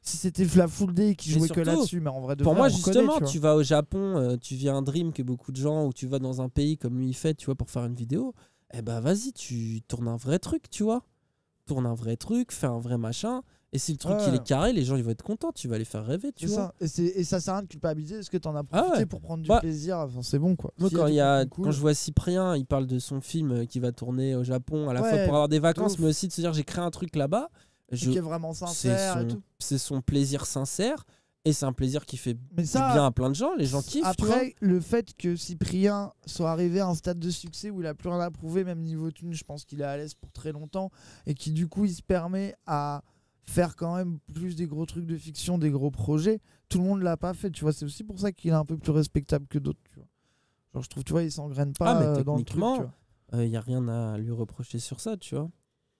si c'était la full day qui jouait que là-dessus, mais en vrai, pour moi, justement, tu vas au Japon, tu vis un dream que beaucoup de gens, ou tu vas dans un pays comme lui il fait, tu vois, pour faire une vidéo. Eh ben, vas-y, tu tournes un vrai truc, tu vois. Tourne un vrai truc, fais un vrai machin. Et si le truc il est carré, les gens ils vont être contents, tu vas les faire rêver, tu vois. Et ça sert à rien de culpabiliser, est-ce que t'en as profité pour prendre du plaisir, enfin, c'est bon quoi. Moi quand je vois Cyprien, il parle de son film qui va tourner au Japon à la fois pour avoir des vacances, mais aussi de se dire j'ai créé un truc là-bas. Qui est vraiment sincère et tout. C'est son plaisir sincère et c'est un plaisir qui fait du bien à plein de gens, les gens kiffent. Après, le fait que Cyprien soit arrivé à un stade de succès où il a plus rien à prouver, même niveau thune, je pense qu'il est à l'aise pour très longtemps et qui du coup il se permet à faire quand même plus des gros trucs de fiction, des gros projets. Tout le monde l'a pas fait, tu vois. C'est aussi pour ça qu'il est un peu plus respectable que d'autres, tu vois. Genre, je trouve, tu vois, il s'engraine pas dans le truc, tu vois. Il y a rien à lui reprocher sur ça, tu vois.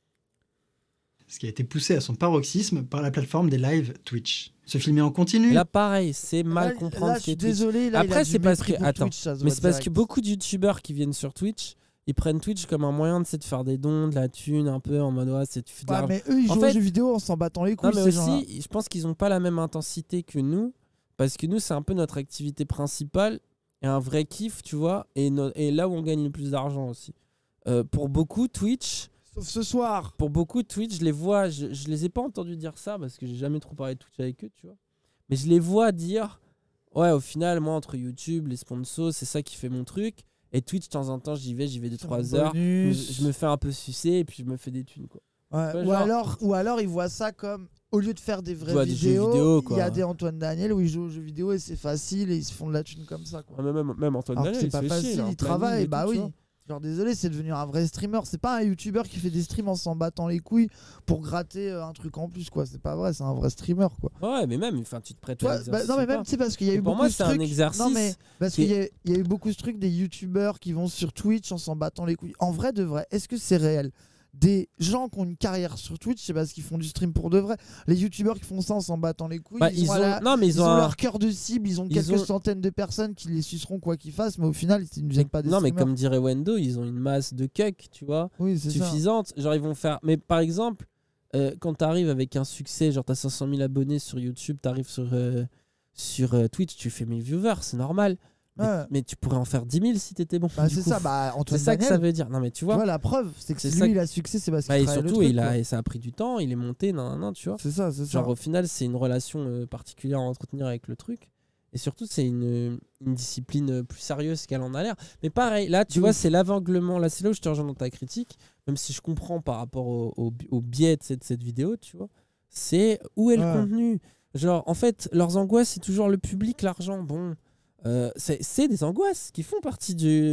Ce qui a été poussé à son paroxysme par la plateforme des lives Twitch. Se filmer en continu. Là, pareil, c'est mal comprendre. Là, je suis désolé. Là, après, c'est parce que Twitch, mais c'est parce que beaucoup de youtubeurs qui viennent sur Twitch, ils prennent Twitch comme un moyen de faire des dons, de la thune, un peu en mode tu fais de l'argent. Mais eux, ils jouent aux jeux vidéo en s'en battant les couilles. Non, mais aussi, je pense qu'ils n'ont pas la même intensité que nous, parce que nous, c'est un peu notre activité principale et un vrai kiff, tu vois, et là où on gagne le plus d'argent aussi. Pour beaucoup, Twitch. Sauf ce soir. Pour beaucoup, Twitch, je les vois, je les ai pas entendus dire ça parce que j'ai jamais trop parlé de Twitch avec eux, tu vois. Mais je les vois dire, ouais, au final, moi, entre YouTube, les sponsors, c'est ça qui fait mon truc. Et Twitch, de temps en temps, j'y vais 2-3 heures. Je me fais un peu sucer et puis je me fais des thunes, quoi. Ouais. Ou alors, ils voient ça comme, au lieu de faire des vraies vidéos, il y a des Antoine Daniel où ils jouent aux jeux vidéo et c'est facile et ils se font de la thune comme ça, quoi. Même Antoine Daniel, c'est pas facile, il travaille, bah oui. Vois. Genre désolé, c'est devenu un vrai streamer. C'est pas un youtubeur qui fait des streams en s'en battant les couilles pour gratter un truc en plus, quoi. C'est pas vrai, c'est un vrai streamer, quoi. Ouais, mais même, tu te prêtes à l'exercice. Non, mais même, c'est parce qu'il y a eu beaucoup de trucs. Pour moi, c'est un exercice. Non, mais parce qu'il y a eu beaucoup de trucs des youtubeurs qui vont sur Twitch en s'en battant les couilles. En vrai, de vrai, est-ce que c'est réel? Des gens qui ont une carrière sur Twitch, c'est parce qu'ils font du stream pour de vrai. Les youtubeurs qui font ça en s'en battant les couilles, ils ont leur cœur de cible, ils ont quelques centaines de personnes qui les suceront quoi qu'ils fassent, mais au final, ils ne viennent pas des streamers. Non, mais comme dirait Wendo, ils ont une masse de cuck, tu vois, suffisante. Genre, ils vont faire. Mais par exemple, quand tu arrives avec un succès, genre tu as 500 000 abonnés sur YouTube, tu arrives sur Twitch, tu fais 1000 viewers, c'est normal. Mais tu pourrais en faire 10 000 si t'étais bon. C'est ça, Antoine c'est ça Daniel, que ça veut dire. Non, mais tu vois, la preuve, c'est que lui, il a succès, c'est parce qu'il et travaille surtout, le truc, et ça a pris du temps, il est monté, tu vois. C'est ça. Genre, au final, c'est une relation particulière à entretenir avec le truc. Et surtout, c'est une discipline plus sérieuse qu'elle en a l'air. Mais pareil, là, tu vois, c'est l'aveuglement. Là, c'est là où je te rejoins dans ta critique, même si je comprends par rapport au biais de cette vidéo, tu vois. C'est où est le contenu. Genre, en fait, leurs angoisses, c'est toujours le public, l'argent. Bon. C'est des angoisses qui font partie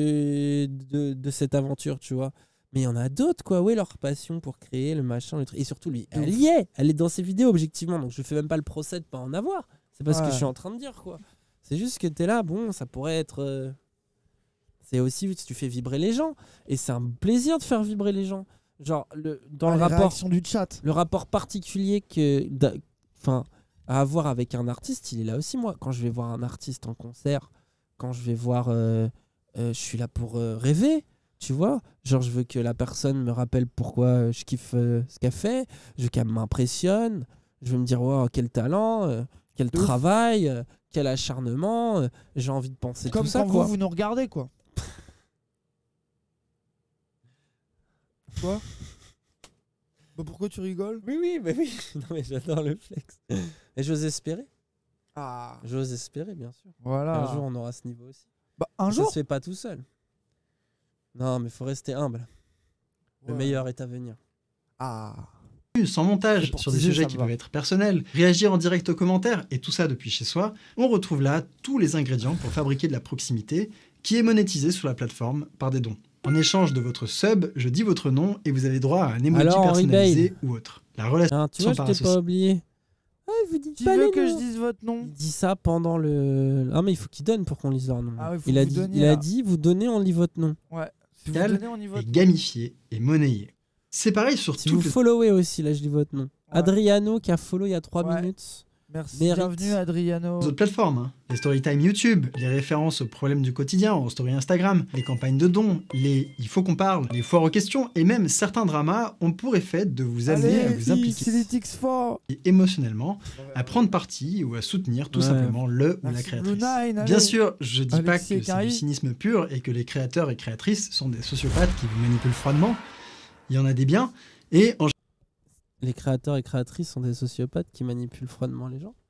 de cette aventure, tu vois. Mais il y en a d'autres, quoi. Où est leur passion pour créer le machin, le truc. Et surtout, lui, elle est dans ses vidéos, objectivement. Donc, je fais même pas le procès de pas en avoir. C'est pas ce que je suis en train de dire, quoi. C'est juste que t'es là, bon, ça pourrait être. C'est aussi si tu fais vibrer les gens. Et c'est un plaisir de faire vibrer les gens. Genre, dans le rapport. Du chat. Le rapport particulier à avoir avec un artiste, il est là aussi, moi. Quand je vais voir un artiste en concert, quand je vais voir... je suis là pour rêver, tu vois. Genre, je veux que la personne me rappelle pourquoi je kiffe ce qu'elle fait. Je veux qu'elle m'impressionne. Je veux me dire, wow, quel talent, quel travail, quel acharnement. J'ai envie de penser comme tout ça, quoi. Comme vous nous regardez, quoi. Quoi? Pourquoi tu rigoles? Oui, mais oui. Non, mais j'adore le flex. Et j'ose espérer. Ah. J'ose espérer, bien sûr. Voilà. Un jour, on aura ce niveau aussi. Un jour. Ça se fait pas tout seul. Non, mais faut rester humble. Le meilleur est à venir. Sans montage, sur des sujets qui peuvent être personnels, réagir en direct aux commentaires, et tout ça depuis chez soi, on retrouve là tous les ingrédients pour fabriquer de la proximité qui est monétisée sur la plateforme par des dons. En échange de votre sub, je dis votre nom et vous avez droit à un emoji personnalisé ou autre. La relation tu vois, je t'ai pas oublié. Vous dites tu pas veux les que noms. je dise votre nom? Il dit ça pendant le... Ah, mais il faut qu'il donne pour qu'on lise leur nom. Ah oui, il a dit, vous donnez, on lit votre nom. Ouais. Si vous donnez, on lit votre nom. Gamifié et monnayé. C'est pareil sur si vous followez aussi, là je lis votre nom. Adriano qui a follow il y a 3 minutes. Merci, mérite. bienvenue Adriano. Les autres plateformes, hein. Les storytime YouTube, les références aux problèmes du quotidien, aux stories Instagram, les campagnes de dons, les il faut qu'on parle, les foires aux questions et même certains dramas ont pour effet de vous amener à vous impliquer et émotionnellement, à prendre parti ou à soutenir tout simplement le ou la créatrice. Bien sûr, je dis pas que c'est du cynisme pur et que les créateurs et créatrices sont des sociopathes qui vous manipulent froidement. Il y en a des biens et en Les créateurs et créatrices sont des sociopathes qui manipulent froidement les gens.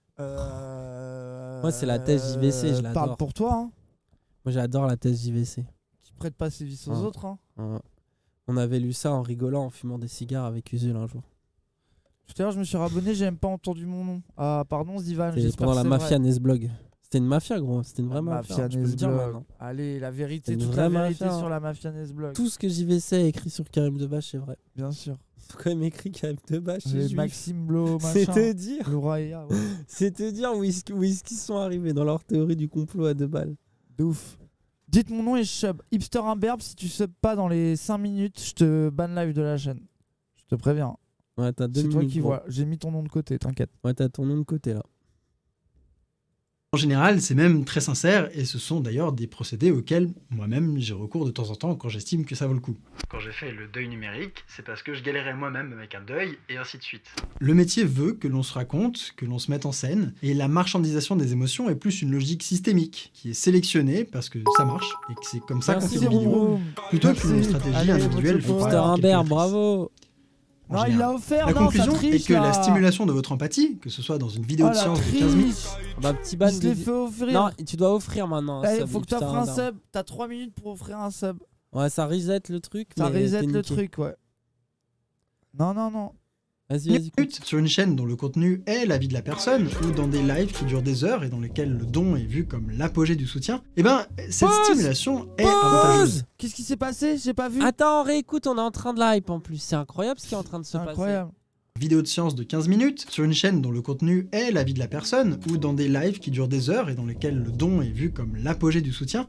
Moi, c'est la thèse JVC, je l'adore. Parle pour toi. Hein. Moi, j'adore la thèse JVC. Qui prête pas ses vices aux autres. Hein. On avait lu ça en rigolant, en fumant des cigares avec Usul un jour. Tout à l'heure, je me suis rabonné, j'ai même pas entendu mon nom. Ah, pardon, Zivan. C'était pendant la mafia Nesblog. C'était une mafia, gros. C'était une vraie mafia. Je peux le dire maintenant. Allez, la vérité, toute la vérité sur la mafia Nesblog. Tout ce que JVC a écrit sur Karim Debache, c'est vrai. Bien sûr. Ils ont quand même écrit Karim Debache. Maxime Blo, machin. C'est te dire. Laura, ouais. C'est te dire où est-ce qu'ils sont arrivés dans leur théorie du complot à 2 balles. De ouf. Dites mon nom et je sub. Hipster imberbe, si tu sub pas dans les 5 minutes, je te ban live de la chaîne. Je te préviens. Ouais, t'as 2 minutes. C'est toi qui vois. J'ai mis ton nom de côté, t'inquiète. Ouais, t'as ton nom de côté là. En général, c'est même très sincère et ce sont d'ailleurs des procédés auxquels moi-même j'ai recours de temps en temps quand j'estime que ça vaut le coup. Quand j'ai fait le deuil numérique, c'est parce que je galérais moi-même avec un deuil et ainsi de suite. Le métier veut que l'on se raconte, que l'on se mette en scène et la marchandisation des émotions est plus une logique systémique qui est sélectionnée parce que ça marche et que c'est comme ça qu'on fait des vidéos plutôt qu'une stratégie individuelle. Bravo. Non, il l'a offert. La conclusion est que la stimulation de votre empathie, que ce soit dans une vidéo de science de 15 minutes... Bah, petit ban, je l'ai fait offrir. Non, tu dois offrir maintenant. Il faut que tu offres un sub. T'as 3 minutes pour offrir un sub. Ouais, ça reset le truc. Ça reset le truc, ouais. Non. Vas-y. Sur une chaîne dont le contenu est la vie de la personne, ou dans des lives qui durent des heures et dans lesquels le don est vu comme l'apogée du soutien, eh ben, cette stimulation est avantageuse. Qu'est-ce qui s'est passé? J'ai pas vu. Attends, réécoute, on est en train de hype en plus. C'est incroyable ce qui est en train de se passer. Incroyable. Vidéo de science de 15 minutes, sur une chaîne dont le contenu est la vie de la personne, ou dans des lives qui durent des heures et dans lesquels le don est vu comme l'apogée du soutien.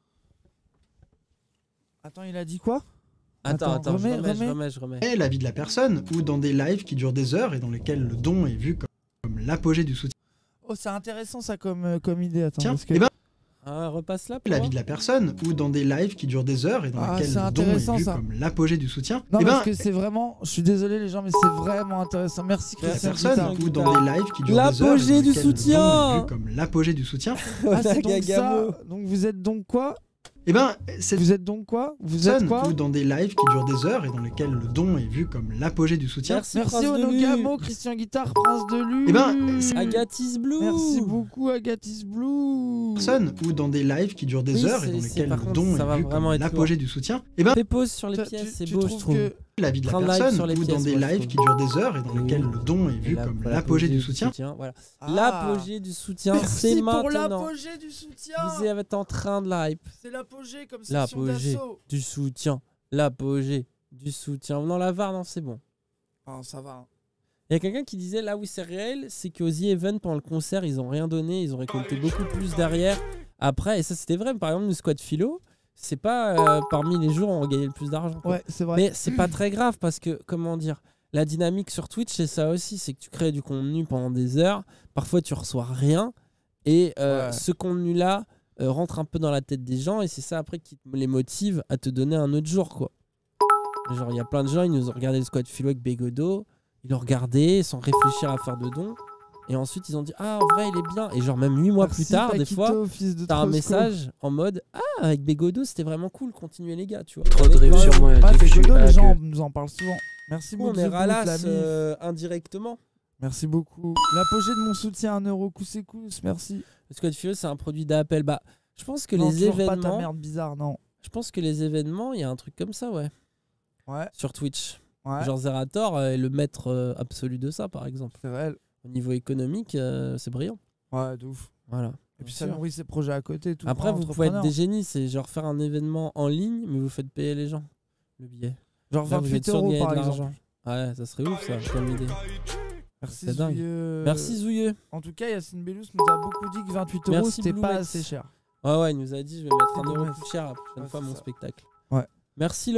Attends, il a dit quoi? Attends, je remets. Et la vie de la personne, ou dans des lives qui durent des heures et dans lesquels le don est vu comme l'apogée du soutien. Oh, c'est intéressant ça comme idée. Attends, tiens, parce que... repasse là. La vie de la personne, ou dans des lives qui durent des heures et dans lesquels le don est vu comme l'apogée du soutien. Non, parce que c'est vraiment. Je suis désolé les gens, mais c'est vraiment intéressant. Merci Christian. Personne, ou dans des lives qui durent des heures. L'apogée du soutien. Le don est vu comme l'apogée du soutien. C'est donc ça. Donc vous êtes donc quoi? Eh ben, vous êtes donc quoi? Vous êtes quoi? Ou dans des lives qui durent des heures et dans lesquels le don est vu comme l'apogée du soutien. Merci Onogamo, Christian Guitare, Prince de Lu. Eh ben, Agatis Blue. Merci beaucoup Agatis Blue. Personne, ou dans des lives qui durent des heures et dans lesquels le don est vu comme l'apogée du soutien. Eh ben, fais pause sur les pièces, c'est beau, je trouve. La vie de la personne, ou dans des lives qui durent des heures et dans lesquels le don est vu comme l'apogée du soutien. Voilà. L'apogée du soutien, c'est maintenant. Pour l'apogée du soutien. Vous êtes en train de la hype. C'est l'apogée comme section d'assaut. Du soutien. L'apogée du soutien. Non, la VAR, non, c'est bon. Oh, ça va. Il y a quelqu'un qui disait là où c'est réel, c'est qu'aux The Event, pendant le concert, ils ont rien donné, ils ont récolté beaucoup plus derrière. Après, et ça c'était vrai, par exemple, le squad philo, c'est pas parmi les jours où on gagnait le plus d'argent. Ouais, c'est vrai. Mais c'est pas très grave parce que, comment dire, la dynamique sur Twitch, c'est ça aussi, c'est que tu crées du contenu pendant des heures, parfois tu reçois rien, et ce contenu-là rentre un peu dans la tête des gens, et c'est ça après qui les motive à te donner un autre jour, quoi. Genre, il y a plein de gens, ils nous ont regardé le squad philo avec Bégodo, ils l'ont regardé sans réfléchir à faire de dons. Et ensuite, ils ont dit ah, en vrai, il est bien. Et genre, même 8 mois plus tard, Paquito, des fois, t'as un message en mode ah, avec Bégodo, c'était vraiment cool, continuez les gars, tu vois. Trop de rêves sur moi. Bégodo, les gens nous en parlent souvent. Merci beaucoup. On est ralasse indirectement. Merci beaucoup. L'apogée de mon soutien, 1 euro, coups et coups, merci. Le squad philo, c'est un produit d'Apple. Bah, je pense que non, les événements. Pas ta merde bizarre, non. Je pense que les événements, il y a un truc comme ça, ouais. Ouais. Sur Twitch. Ouais. Genre Zerator est le maître absolu de ça, par exemple. C'est réel. Au niveau économique, c'est brillant. Ouais, de ouf. Voilà. Et puis ça nourrit ses projets à côté. Tout après, vous pouvez être des génies, c'est genre faire un événement en ligne, mais vous faites payer les gens le billet. Genre 28 euros par exemple. Ouais, ça serait ouf ça, comme idée. Merci Zouilleux. Merci Zouilleux. En tout cas, Yacine Bellous nous a beaucoup dit que 28 euros c'était pas assez cher. Ouais, il nous a dit je vais mettre 1 euro plus cher la prochaine fois mon spectacle. Ouais. Merci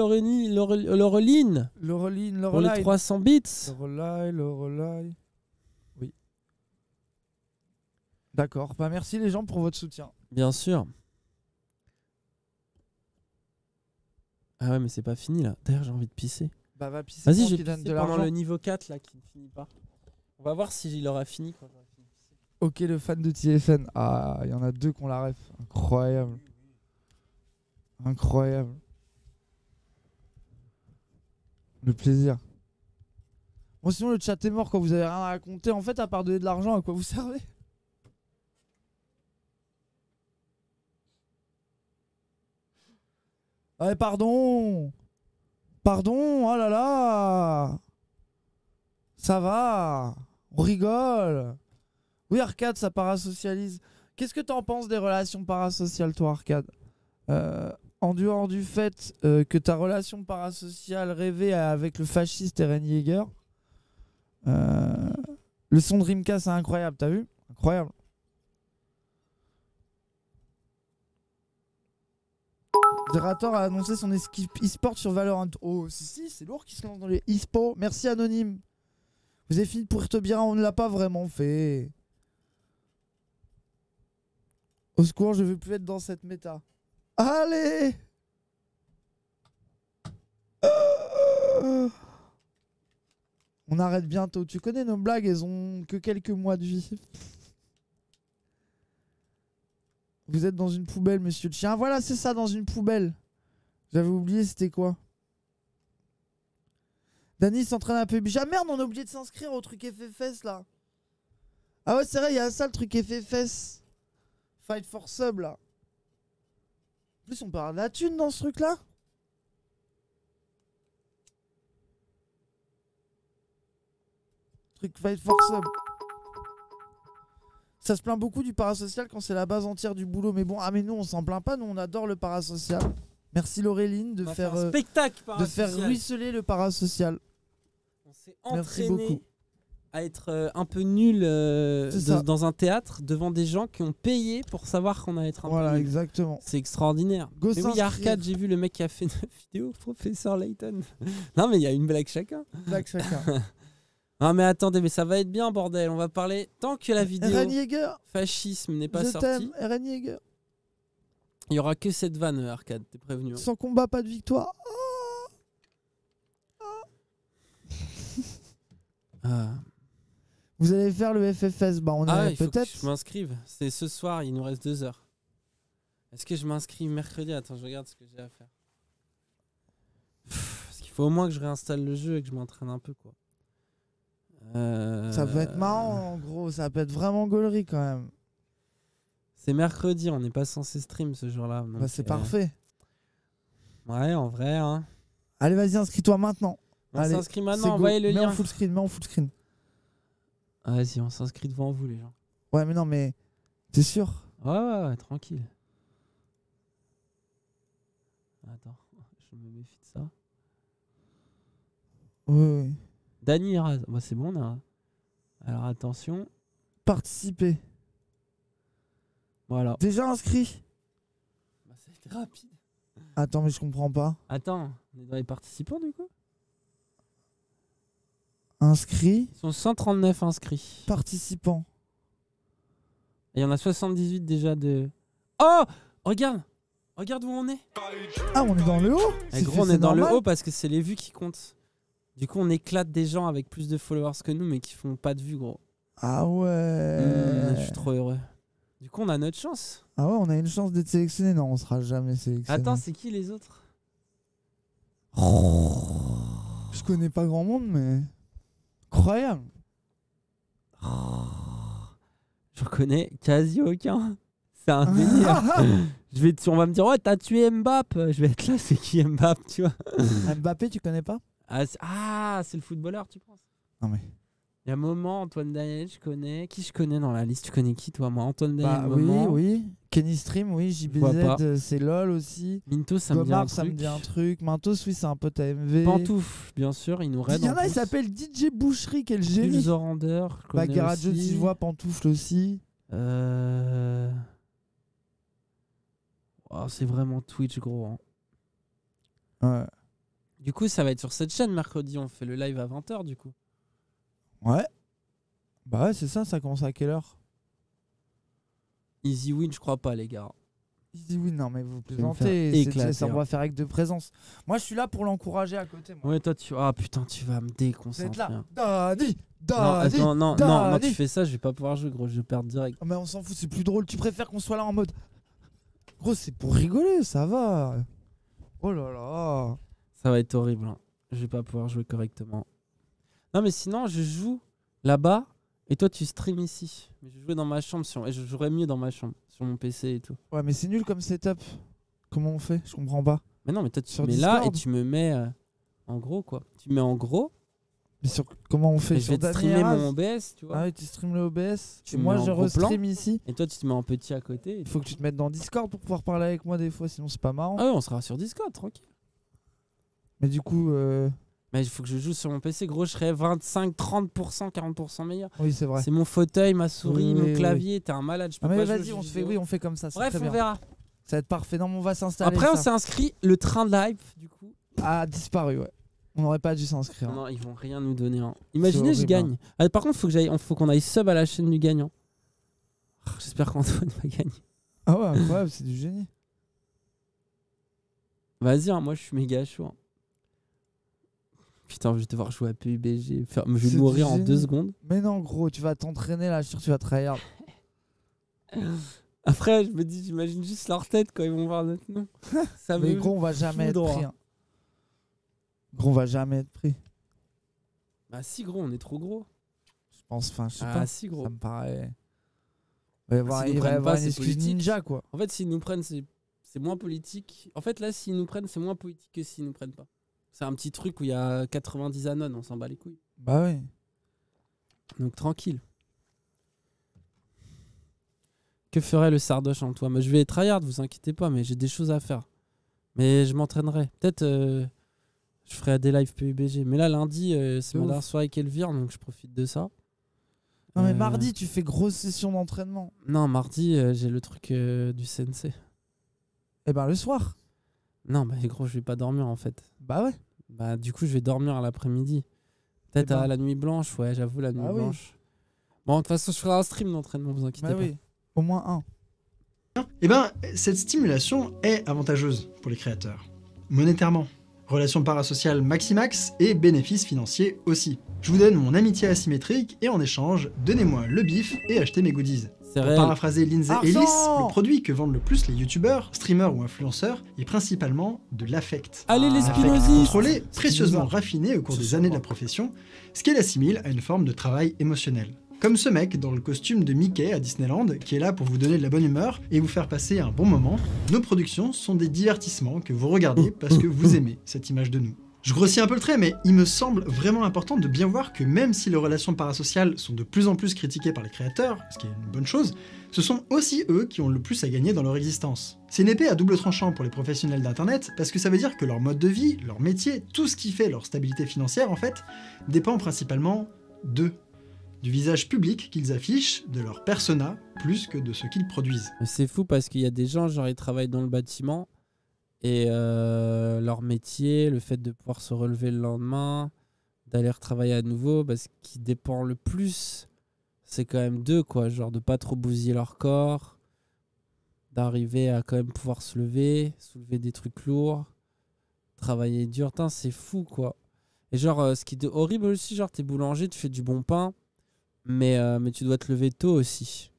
Laureline. Pour les 300 bits. Lorelai. Oui. D'accord. Bah merci les gens pour votre soutien. Bien sûr. Ah ouais, mais c'est pas fini là. D'ailleurs, j'ai envie de pisser. Bah va pisser. Vas-y, pour j'ai qu'il donne pissé de pendant l'argent. le niveau 4 là qui ne finit pas. On va voir s'il aura fini quand j'aurai fini. Ok, le fan de TFN. Ah, il y en a 2 qu'on la ref. Incroyable. Incroyable. Le plaisir. Bon, sinon, le chat est mort quand vous avez rien à raconter. En fait, à part donner de l'argent, à quoi vous servez? Ouais, pardon. Pardon, oh là là. Ça va. On rigole. Oui, Arcade, ça parasocialise. Qu'est-ce que t'en penses des relations parasociales, toi, Arcade? En dehors du fait que ta relation parasociale rêvée avec le fasciste Eren Yeager, le son de Rimka, c'est incroyable, t'as vu? Incroyable. Zerator a annoncé son e-sport sur Valorant. Oh, si, c'est lourd qu'il se lance dans les e-sports. Merci Anonyme. Vous avez fini de pourrir te bien, on ne l'a pas vraiment fait. Au secours, je veux plus être dans cette méta. Allez! On arrête bientôt. Tu connais nos blagues, elles ont que quelques mois de vie. Vous êtes dans une poubelle, monsieur le chien. Voilà, c'est ça, dans une poubelle. J'avais oublié, c'était quoi? Dany s'entraîne un peu. Ah merde, on a oublié de s'inscrire au truc FFS là. Ah ouais, c'est vrai, il y a ça le truc FFS. Fight for Sub là. En plus, on peut avoir de la thune dans ce truc là. Truc Fight for Sub. Ça se plaint beaucoup du parasocial quand c'est la base entière du boulot. Mais bon, ah mais nous on s'en plaint pas, nous on adore le parasocial. Merci Laureline de faire un spectacle de faire ruisseler le parasocial. On s'est entraîné à être un peu nul dans un théâtre devant des gens qui ont payé pour savoir qu'on allait être un peu nul. Voilà, exactement. C'est extraordinaire. Mais oui, il y a Arcade, j'ai vu le mec qui a fait une vidéo, Professeur Layton. Non mais il y a une blague chacun. Blague chacun. Ah mais attendez, mais ça va être bien bordel, on va parler tant que la vidéo Eren Yeager fascisme n'est pas je sortie. t'aime, Eren Yeager. Il y aura que cette vanne Arcade, t'es prévenu. Hein. Sans combat, pas de victoire. Vous allez faire le FFS, bah on a peut-être. Je m'inscrive, c'est ce soir, il nous reste 2 heures. Est-ce que je m'inscris mercredi? Attends, je regarde ce que j'ai à faire. Parce qu'il faut au moins que je réinstalle le jeu et que je m'entraîne un peu quoi. Ça peut être marrant en gros, ça peut être vraiment gaulerie quand même. C'est mercredi, on n'est pas censé stream ce jour-là. Bah c'est parfait. Ouais, en vrai. Hein. Allez, vas-y, inscris-toi maintenant. On s'inscrit maintenant, envoyez le lien. Mets en full screen, mets en full screen. Ah, vas-y, on s'inscrit devant vous les gens. Ouais, mais non, mais t'es sûr? Ouais, tranquille. Attends, je me méfie de ça. Oui. Dany Raz, bah c'est bon, on a. Alors attention. Participer. Voilà. Déjà inscrit. Bah ça a été rapide. Attends, mais je comprends pas. Attends, on est dans les participants du coup? Inscrits. Ils sont 139 inscrits. Participants. Et il y en a 78 déjà de... Oh! Regarde! Regarde où on est. Ah, on est dans le haut? Et gros, on est dans le haut parce que c'est les vues qui comptent. Du coup, on éclate des gens avec plus de followers que nous, mais qui font pas de vues, gros. Ah ouais. Je suis trop heureux. Du coup, on a notre chance. Ah ouais, on a une chance d'être sélectionné. Non, on sera jamais sélectionné. Attends, c'est qui les autres? Je connais pas grand monde, mais... Incroyable. Je reconnais quasi aucun. C'est un délire. On va me dire, ouais, t'as tué Mbappé. Je vais être là, c'est qui Mbappé, tu vois? Mbappé, tu connais pas? C'est le footballeur, tu penses? Non, mais... Il y a Moment, Antoine Daniel, je connais. Qui je connais dans la liste? Tu connais qui, toi? Moi, Antoine Daniel, Moment. Oui. Kenny Stream, oui. JBZ, c'est LOL aussi. Mintos, ça me dit un truc. Ça me dit un truc. Mintos, oui, c'est un pote AMV. Pantouf, bien sûr, il nous raide. Il y en a, il s'appelle DJ Boucherie, quel génie. Zorander, je connais Bagheera aussi. Jones, si je vois, Pantoufle aussi. Oh, c'est vraiment Twitch, gros. Hein. Ouais. Du coup, ça va être sur cette chaîne mercredi. On fait le live à 20h, du coup. Ouais. Bah ouais, c'est ça, ça commence à quelle heure? Easy win, je crois pas, les gars. Easy win, non, mais vous me plaisantez. faire éclater, Ça, on va faire avec de présence. Moi, je suis là pour l'encourager à côté. Moi. Ouais, toi, ah putain, tu vas me déconcentrer. Vous êtes là. Dani, non, tu fais ça, je vais pas pouvoir jouer, gros, je vais perdre direct. Oh, mais on s'en fout, c'est plus drôle. Tu préfères qu'on soit là en mode. Gros, c'est pour rigoler, ça va. Oh là là. Ça va être horrible. Hein. Je vais pas pouvoir jouer correctement. Non, mais sinon, je joue là-bas et toi, tu stream ici. Mais je jouais dans ma chambre et je jouerais mieux dans ma chambre, sur mon PC et tout. Ouais, mais c'est nul comme setup. Comment on fait? Je comprends pas. Mais non, mais toi, tu mets là et tu me mets en gros, quoi. Tu mets en gros. Mais comment on fait? Et je vais te streamer mon OBS, tu vois. Ah oui, tu streames le OBS. Tu moi, je restream ici. Et toi, tu te mets en petit à côté. Il faut que tu te mettes dans Discord pour pouvoir parler avec moi des fois, sinon c'est pas marrant. Ah ouais, on sera sur Discord, tranquille. Mais du coup... Mais il faut que je joue sur mon PC, gros, je serais 25, 30%, 40% meilleur. Oui, c'est vrai. C'est mon fauteuil, ma souris, oui, mon clavier, t'es un malade, je peux mais pas vas-y, jouer on fait comme ça. Bref, très on bien. verra. Ça va être parfait. Non, mais on va s'installer. Après, on s'est inscrit, le train de live, du coup. A disparu, ouais. On n'aurait pas dû s'inscrire. Non, ils vont rien nous donner. Hein. Imaginez, je gagne. Ah, par contre, faut qu'on aille sub à la chaîne du gagnant. Oh, j'espère qu'Antoine va gagner. Ah ouais, incroyable, c'est du génie. Vas-y, hein, moi je suis méga chaud. Hein. Putain, je vais devoir jouer à PUBG. Je vais mourir en 2 secondes. Mais non, gros, tu vas t'entraîner là, je suis sûr que tu vas tryhard. Après, je me dis, j'imagine juste leur tête quand ils vont voir notre nom. Ça mais gros, on va jamais être pris. Hein. Gros, on va jamais être pris. Bah si, gros, on est trop gros. Je pense, enfin, je sais pas. Ah si, gros. Ça me paraît... Il va y avoir une excuse ninja, quoi. En fait, s'ils nous prennent, c'est moins politique. En fait, là, s'ils nous prennent, c'est moins politique que s'ils nous prennent pas. C'est un petit truc où il y a 90 anons, on s'en bat les couilles. Bah oui. Donc tranquille. Que ferait le Sardoche en toi? Mais je vais tryhard, vous inquiétez pas, mais j'ai des choses à faire. Mais je m'entraînerai. Peut-être je ferai des lives PUBG. Mais là, lundi, c'est ma dernière soirée avec Elvire, donc je profite de ça. Non, mais mardi, tu fais grosse session d'entraînement. Non, mardi, j'ai le truc du CNC. Eh ben, le soir. Non, bah gros, je vais pas dormir en fait. Bah ouais. Bah du coup, je vais dormir à l'après-midi. Peut-être à la nuit blanche, ouais, j'avoue, la nuit blanche. Oui. Bon, de toute façon, je ferai un stream d'entraînement, vous inquiétez pas. Oui, au moins un. Eh ben, cette stimulation est avantageuse pour les créateurs. Monétairement. Relations parasociales maximax et bénéfices financiers aussi. Je vous donne mon amitié asymétrique et en échange, donnez-moi le bif et achetez mes goodies. Pour paraphraser Lindsay Ellis, le produit que vendent le plus les youtubeurs, streamers ou influenceurs est principalement de l'affect. Allez les Affect contrôlé, précieusement raffiné au cours des années de la profession, ce qu'elle assimile à une forme de travail émotionnel. Comme ce mec dans le costume de Mickey à Disneyland, qui est là pour vous donner de la bonne humeur et vous faire passer un bon moment, nos productions sont des divertissements que vous regardez parce que vous aimez cette image de nous. Je grossis un peu le trait, mais il me semble vraiment important de bien voir que même si les relations parasociales sont de plus en plus critiquées par les créateurs, ce qui est une bonne chose, ce sont aussi eux qui ont le plus à gagner dans leur existence. C'est une épée à double tranchant pour les professionnels d'internet, parce que ça veut dire que leur mode de vie, leur métier, tout ce qui fait leur stabilité financière en fait, dépend principalement d'eux. Du visage public qu'ils affichent, de leur persona, plus que de ce qu'ils produisent. C'est fou parce qu'il y a des gens, genre ils travaillent dans le bâtiment, et leur métier, le fait de pouvoir se relever le lendemain, d'aller retravailler à nouveau, ce qui dépend le plus, c'est quand même d'eux, quoi, genre de pas trop bousiller leur corps, d'arriver à quand même pouvoir se lever, soulever des trucs lourds, travailler dur, c'est fou, quoi. Et genre, ce qui est horrible aussi, genre t'es boulanger, tu fais du bon pain, mais tu dois te lever tôt aussi,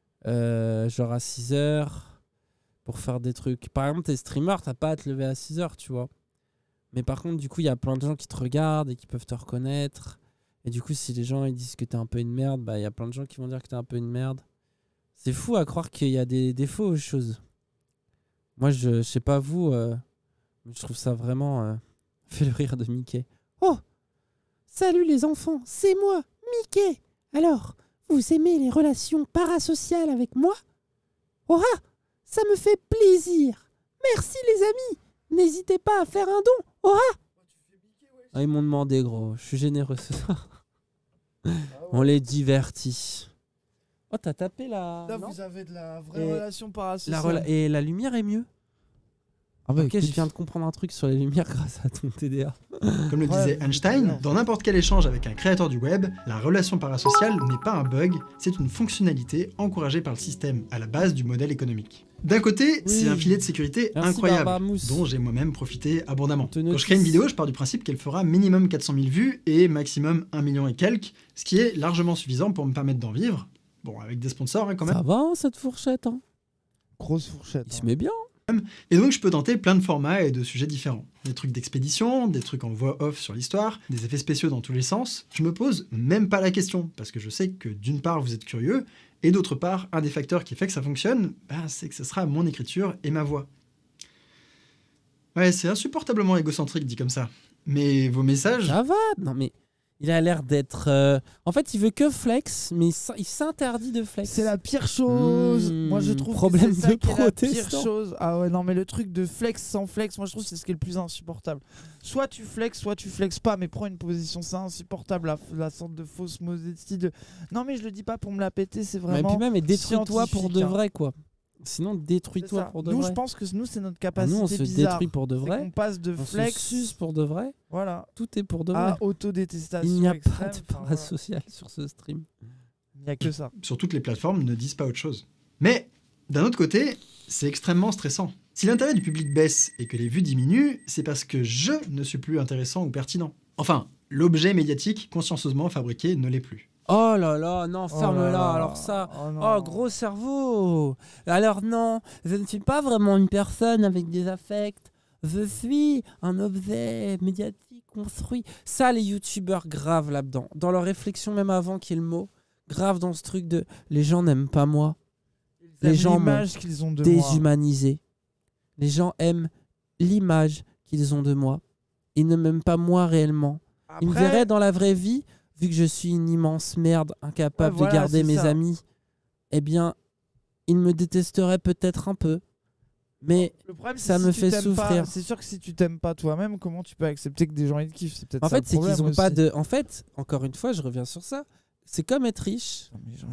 genre à 6h, pour faire des trucs. Par exemple, t'es streamer, t'as pas à te lever à 6h, tu vois. Mais par contre, du coup, il y a plein de gens qui te regardent et qui peuvent te reconnaître. Et du coup, si les gens ils disent que t'es un peu une merde, il y a plein de gens qui vont dire que t'es un peu une merde. C'est fou à croire qu'il y a des défauts aux choses. Moi, je sais pas vous, mais je trouve ça vraiment... fait le rire de Mickey. Oh! Salut les enfants, c'est moi, Mickey! Alors, vous aimez les relations parasociales avec moi? Oh ah! Ça me fait plaisir. Merci les amis. N'hésitez pas à faire un don. Oh ah, ils m'ont demandé, gros. Je suis généreux ce soir. On les divertit. Oh, t'as tapé la... Là, vous avez de la vraie relation parasociale. Et la lumière est mieux? Ah bah, ok, je viens de comprendre un truc sur les lumières grâce à ton TDA. Comme le disait Einstein, dans n'importe quel échange avec un créateur du web, la relation parasociale n'est pas un bug, c'est une fonctionnalité encouragée par le système à la base du modèle économique. D'un côté, c'est un filet de sécurité incroyable, dont j'ai moi-même profité abondamment. Quand je crée une vidéo, je pars du principe qu'elle fera minimum 400 000 vues et maximum 1 million et quelques, ce qui est largement suffisant pour me permettre d'en vivre. Bon, avec des sponsors quand même. Ça va, cette fourchette, hein. Grosse fourchette. Il se met bien. Et donc je peux tenter plein de formats et de sujets différents. Des trucs d'expédition, des trucs en voix off sur l'histoire, des effets spéciaux dans tous les sens. Je me pose même pas la question, parce que je sais que d'une part vous êtes curieux, et d'autre part, un des facteurs qui fait que ça fonctionne, c'est que ce sera mon écriture et ma voix. Ouais, c'est insupportablement égocentrique dit comme ça. Mais vos messages... Ça va. Non mais... Il a l'air d'être... En fait, il veut que flex, mais il s'interdit de flex. C'est la pire chose. Moi, je trouve problème que c'est ça de qui est la pire protestant. chose. Ah ouais, non, mais le truc de flex sans flex, moi, je trouve que c'est ce qui est le plus insupportable. Soit tu flexes pas, mais prends une position, c'est insupportable. La sorte de fausse modestie de... Non, mais je le dis pas pour me la péter, c'est vraiment... Mais puis même, et détruis-toi pour de scientifique, hein. vrai, quoi. Sinon, détruis-toi pour de vrai. Nous, je pense que c'est notre capacité nous, on se bizarre. détruit pour de vrai. On passe de flex... On se suce pour de vrai. Voilà. Tout est pour de vrai. À autodétestation. Il n'y a extrême, pas de parasocial sur ce stream. Il n'y a que ça. Sur toutes les plateformes ne disent pas autre chose. Mais, d'un autre côté, c'est extrêmement stressant. Si l'intérêt du public baisse et que les vues diminuent, c'est parce que je ne suis plus intéressant ou pertinent. Enfin, l'objet médiatique consciencieusement fabriqué ne l'est plus. Oh là là, non, ferme-la. là. Alors ça, Oh gros cerveau. Alors non, je ne suis pas vraiment une personne avec des affects. Je suis un objet médiatique construit. Ça, les youtubeurs grave là-dedans. Dans leur réflexion, même avant qu'il y ait le mot, grave dans ce truc de les gens n'aiment pas moi. Les gens m'ont qu'ils ont de déshumanisé. Les gens aiment l'image qu'ils ont de moi. Ils ne m'aiment pas moi réellement. Ils me verraient dans la vraie vie. Vu que je suis une immense merde, incapable de garder mes amis, eh bien, ils me détesteraient peut-être un peu. Mais le problème, ça me fait souffrir. C'est sûr que si tu t'aimes pas toi-même, comment tu peux accepter que des gens ils te kiffent? C'est peut-être en ça fait, le c'est problème qu'ils ont aussi. pas de. En fait, encore une fois, je reviens sur ça. C'est comme être riche.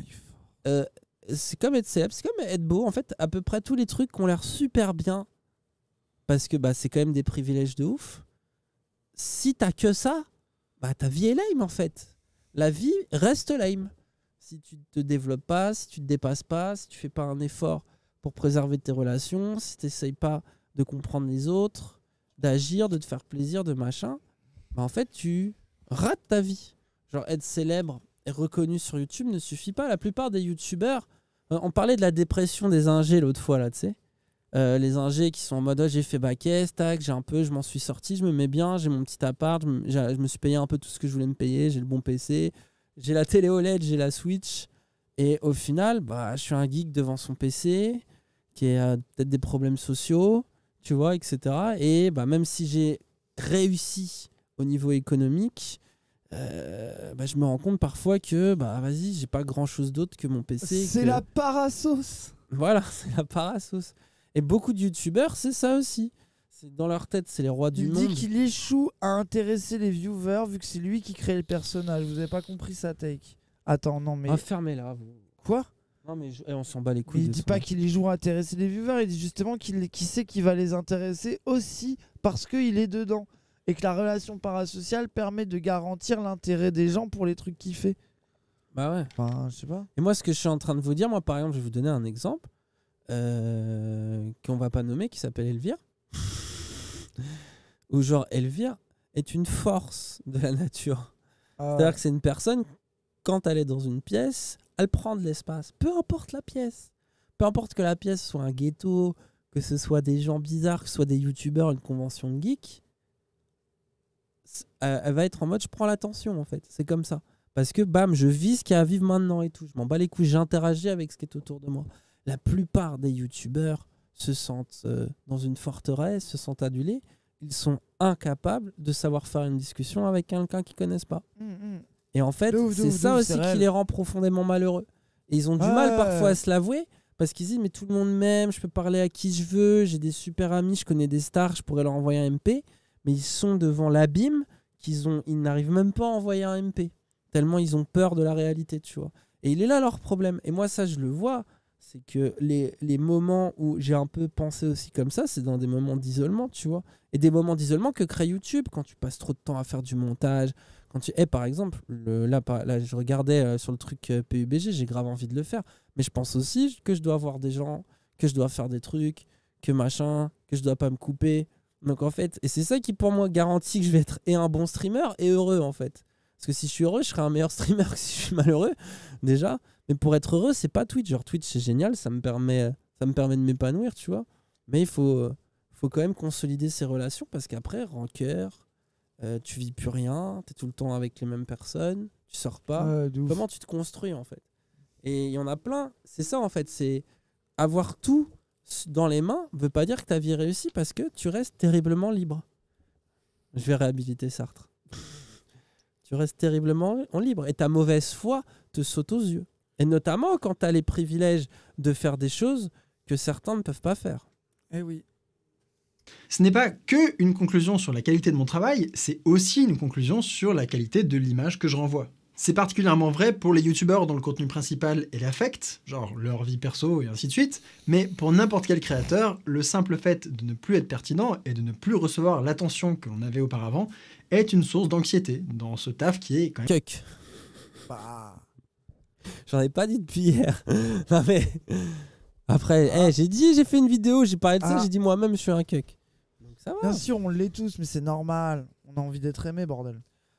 C'est comme être célèbre. C'est comme être beau. En fait, à peu près tous les trucs qui ont l'air super bien, parce que c'est quand même des privilèges de ouf. Si t'as que ça, ta vie est lame en fait. La vie reste lame. Si tu te développes pas, si tu te dépasses pas, si tu fais pas un effort pour préserver tes relations, si tu n'essayes pas de comprendre les autres, d'agir, de te faire plaisir, de machin, en fait, tu rates ta vie. Genre, être célèbre et reconnu sur YouTube ne suffit pas. La plupart des youtubeurs, on parlait de la dépression des ingés l'autre fois, là, tu sais. Les ingés qui sont en mode j'ai fait bac S, tac, je m'en suis sorti, je me mets bien, j'ai mon petit appart, je me suis payé un peu tout ce que je voulais me payer, j'ai le bon PC, j'ai la télé OLED, j'ai la Switch, et au final, je suis un geek devant son PC qui a peut-être des problèmes sociaux, tu vois, etc. Et même si j'ai réussi au niveau économique, je me rends compte parfois que vas-y, j'ai pas grand-chose d'autre que mon PC. C'est la parasauce. Voilà, c'est la parasauce. Et beaucoup de youtubeurs, c'est ça aussi. Dans leur tête, c'est les rois du monde. Il dit qu'il échoue à intéresser les viewers vu que c'est lui qui crée le personnage. Vous avez pas compris sa take. Attends, non mais... Fermez-la. Vous. Quoi? Non mais on s'en bat les couilles. Il dit pas qu'il échoue à intéresser les viewers, il dit justement qu'il sait qu'il va les intéresser aussi parce qu'il est dedans. Et que la relation parasociale permet de garantir l'intérêt des gens pour les trucs qu'il fait. Bah ouais. Enfin, je sais pas. Et moi, ce que je suis en train de vous dire, moi par exemple, je vais vous donner un exemple qu'on va pas nommer, qui s'appelle Elvire. Où genre Elvire est une force de la nature. C'est-à-dire que c'est une personne, quand elle est dans une pièce, elle prend de l'espace. Peu importe la pièce. Peu importe que la pièce soit un ghetto, que ce soit des gens bizarres, que ce soit des youtubeurs, une convention de geeks, elle va être en mode je prends l'attention en fait. C'est comme ça. Parce que bam, je vis ce qu'il y a à vivre maintenant et tout. Je m'en bats les couilles, j'interagis avec ce qui est autour de moi. La plupart des youtubeurs se sentent dans une forteresse, se sentent adulés. Ils sont incapables de savoir faire une discussion avec quelqu'un qu'ils connaissent pas. Et en fait, c'est ça aussi qui les rend profondément malheureux. Et ils ont du mal parfois à se l'avouer parce qu'ils disent mais tout le monde m'aime, je peux parler à qui je veux, j'ai des super amis, je connais des stars, je pourrais leur envoyer un MP. Mais ils sont devant l'abîme ils n'arrivent même pas à envoyer un MP. Tellement ils ont peur de la réalité, tu vois. Et il est là leur problème. Et moi, ça, je le vois. c'est que les moments où j'ai un peu pensé aussi comme ça, c'est dans des moments d'isolement, tu vois. Et des moments d'isolement que crée YouTube, quand tu passes trop de temps à faire du montage. Quand tu... par exemple, là, je regardais sur le truc PUBG, j'ai grave envie de le faire. Mais je pense aussi que je dois voir des gens, que je dois faire des trucs, que machin, que je dois pas me couper. Donc en fait, et c'est ça qui pour moi garantit que je vais être et un bon streamer et heureux en fait. Parce que si je suis heureux, je serai un meilleur streamer que si je suis malheureux, déjà. Mais pour être heureux, c'est pas Twitch. Genre Twitch, c'est génial, ça me permet de m'épanouir, tu vois. Mais il faut quand même consolider ses relations parce qu'après, rancœur, tu vis plus rien, t'es tout le temps avec les mêmes personnes, tu sors pas. Comment tu te construis en fait? Et il y en a plein. C'est ça en fait, c'est avoir tout dans les mains veut pas dire que ta vie est réussie parce que tu restes terriblement libre. Je vais réhabiliter Sartre. Tu restes terriblement libre et ta mauvaise foi te saute aux yeux. Et notamment quand tu as les privilèges de faire des choses que certains ne peuvent pas faire. Eh oui. Ce n'est pas que une conclusion sur la qualité de mon travail, c'est aussi une conclusion sur la qualité de l'image que je renvoie. C'est particulièrement vrai pour les youtubeurs dont le contenu principal est l'affect, genre leur vie perso et ainsi de suite, mais pour n'importe quel créateur, le simple fait de ne plus être pertinent et de ne plus recevoir l'attention que l'on avait auparavant est une source d'anxiété dans ce taf qui est quand même... Cuck. J'en ai pas dit depuis hier. Non mais... Après, j'ai fait une vidéo, j'ai parlé de ça, j'ai dit moi-même je suis un cuck. Donc ça va. Bien sûr, on l'est tous, mais c'est normal. On a envie d'être aimé, bordel.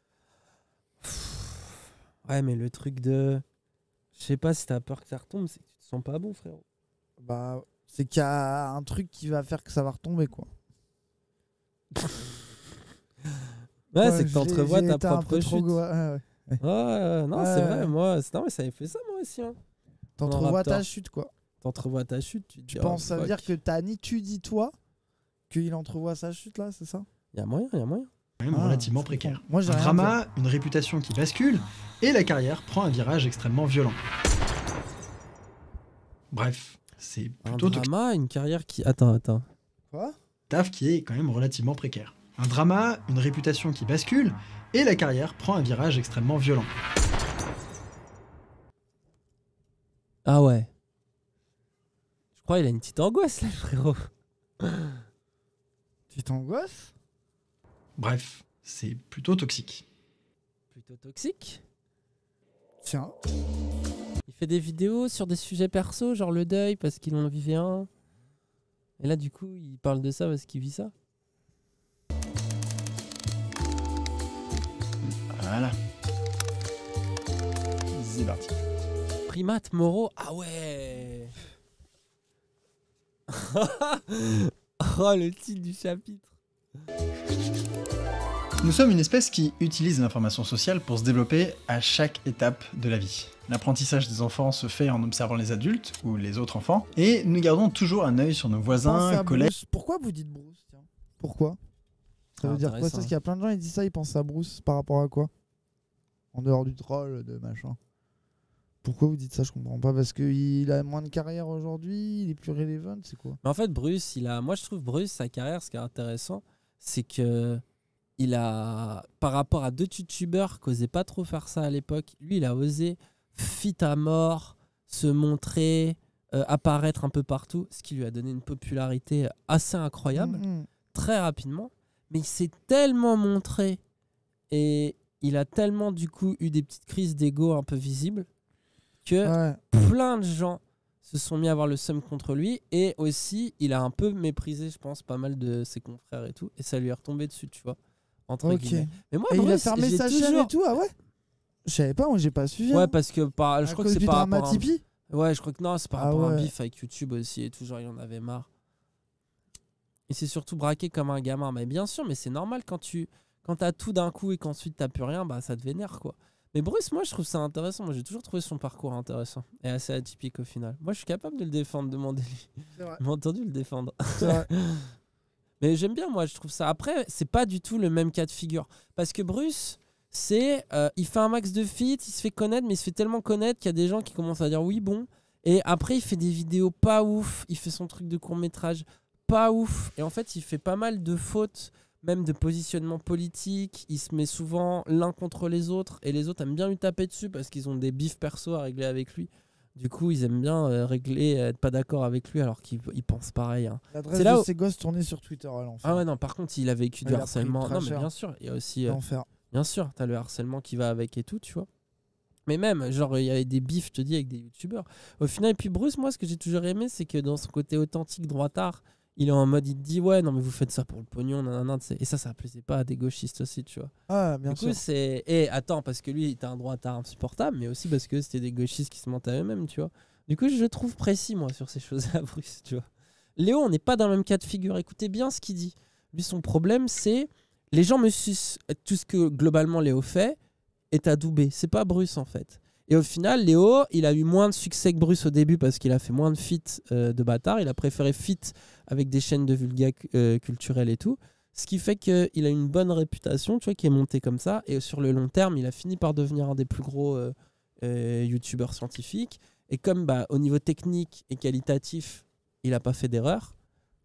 Ouais, mais le truc de... Je sais pas si t'as peur que ça retombe, c'est que tu te sens pas bon, frérot. Bah, c'est qu'il y a un truc qui va faire que ça va retomber, quoi. Ouais, c'est que t'entrevois ta propre chute. Non, c'est vrai, moi, non, mais ça avait fait ça, moi aussi. Hein. T'entrevois ta chute, quoi. T'entrevois ta chute, tu penses, ça veut dire que t'as ni tu dis toi, qu'il entrevoit sa chute, là, c'est ça? Il y a moyen. Quand même relativement précaire. Moi, un drama, une réputation qui bascule, et la carrière prend un virage extrêmement violent. Bref, c'est plutôt... Un drama, une carrière qui... Attends. Quoi? Taf qui est quand même relativement précaire. Un drama, une réputation qui bascule, et la carrière prend un virage extrêmement violent. Ah ouais. Je crois qu'il a une petite angoisse, là, frérot. Petite angoisse? Bref, c'est plutôt toxique. Plutôt toxique? Tiens. Il fait des vidéos sur des sujets perso, genre le deuil, parce qu'il en vivait un. Et là, du coup, il parle de ça parce qu'il vit ça. Voilà. C'est parti. Primate Moreau, ah ouais. Oh, le titre du chapitre. Nous sommes une espèce qui utilise l'information sociale pour se développer à chaque étape de la vie. L'apprentissage des enfants se fait en observant les adultes ou les autres enfants, et nous gardons toujours un œil sur nos voisins, collègues... Pourquoi vous dites Bruce? Tiens. Pourquoi? Ça veut dire quoi? Parce qu'il y a plein de gens qui disent ça, ils pensent à Bruce par rapport à quoi? En dehors du troll, de machin. Pourquoi vous dites ça? Je comprends pas. Parce qu'il a moins de carrière aujourd'hui, il est plus relevant, c'est quoi? Mais en fait, Bruce, moi je trouve Bruce, sa carrière, ce qui est intéressant, c'est que il a, par rapport à d'autres youtubeurs qui n'osaient pas trop faire ça à l'époque, lui il a osé fit à mort, se montrer, apparaître un peu partout, ce qui lui a donné une popularité assez incroyable, très rapidement. Mais il s'est tellement montré et il a tellement du coup eu des petites crises d'ego un peu visibles que plein de gens se sont mis à avoir le seum contre lui, et aussi il a un peu méprisé, je pense, pas mal de ses confrères et tout, et ça lui est retombé dessus, tu vois, entre guillemets. Mais moi, et Bruce, il a fermé sa chaîne et tout, ah ouais? Je savais pas, moi j'ai pas suivi. Ouais, parce que je crois que c'est par rapport à ouais, je crois que non, c'est par rapport à un bif avec YouTube aussi et tout, genre il en avait marre. Et c'est surtout braqué comme un gamin, mais bien sûr, mais c'est normal quand t'as tout d'un coup et qu'ensuite t'as plus rien, bah ça te vénère, quoi. Mais Bruce, moi je trouve ça intéressant. Moi j'ai toujours trouvé son parcours intéressant et assez atypique au final. Moi je suis capable de le défendre, demandez-lui. Il m'a entendu le défendre. Mais j'aime bien, moi je trouve ça. Après, c'est pas du tout le même cas de figure. Parce que Bruce, il fait un max de feats, il se fait connaître, mais il se fait tellement connaître qu'il y a des gens qui commencent à dire oui, bon. Et après, il fait des vidéos pas ouf. Il fait son truc de court-métrage pas ouf. Et en fait, il fait pas mal de fautes, même de positionnement politique. Il se met souvent l'un contre les autres. Et les autres aiment bien lui taper dessus parce qu'ils ont des bifs perso à régler avec lui. Du coup, ils aiment bien régler, être pas d'accord avec lui alors qu'ils pensent pareil. Hein. L'adresse de ces gosses tournée sur Twitter à l'enfer. Ah ouais, non, par contre, il a vécu du harcèlement. Non, mais bien sûr, il y a aussi. Bien sûr, t'as le harcèlement qui va avec et tout, tu vois. Mais même, genre, il y avait des bifs, je te dis, avec des youtubeurs. Au final, et puis Bruce, moi, ce que j'ai toujours aimé, c'est que dans son côté authentique, droitard, il est en mode, il te dit, ouais, non, mais vous faites ça pour le pognon, nanana, et ça plaisait pas à des gauchistes aussi, tu vois. Ah, bien sûr. Du coup, c'est. Et attends, parce que lui, il était un droitard insupportable, mais aussi parce que c'était des gauchistes qui se mentaient à eux-mêmes, tu vois. Du coup, je le trouve précis, moi, sur ces choses-là, Bruce, tu vois. Léo, on n'est pas dans le même cas de figure. Écoutez bien ce qu'il dit. Lui, son problème, c'est. Les gens me sucent. Tout ce que, globalement, Léo fait est adoubé. C'est pas Bruce, en fait. Et au final, Léo, il a eu moins de succès que Bruce au début parce qu'il a fait moins de feats de bâtard. Il a préféré feat avec des chaînes de vulga culturelles et tout. Ce qui fait qu'il a une bonne réputation, tu vois, qui est montée comme ça. Et sur le long terme, il a fini par devenir un des plus gros youtubeurs scientifiques. Et comme au niveau technique et qualitatif, il n'a pas fait d'erreur,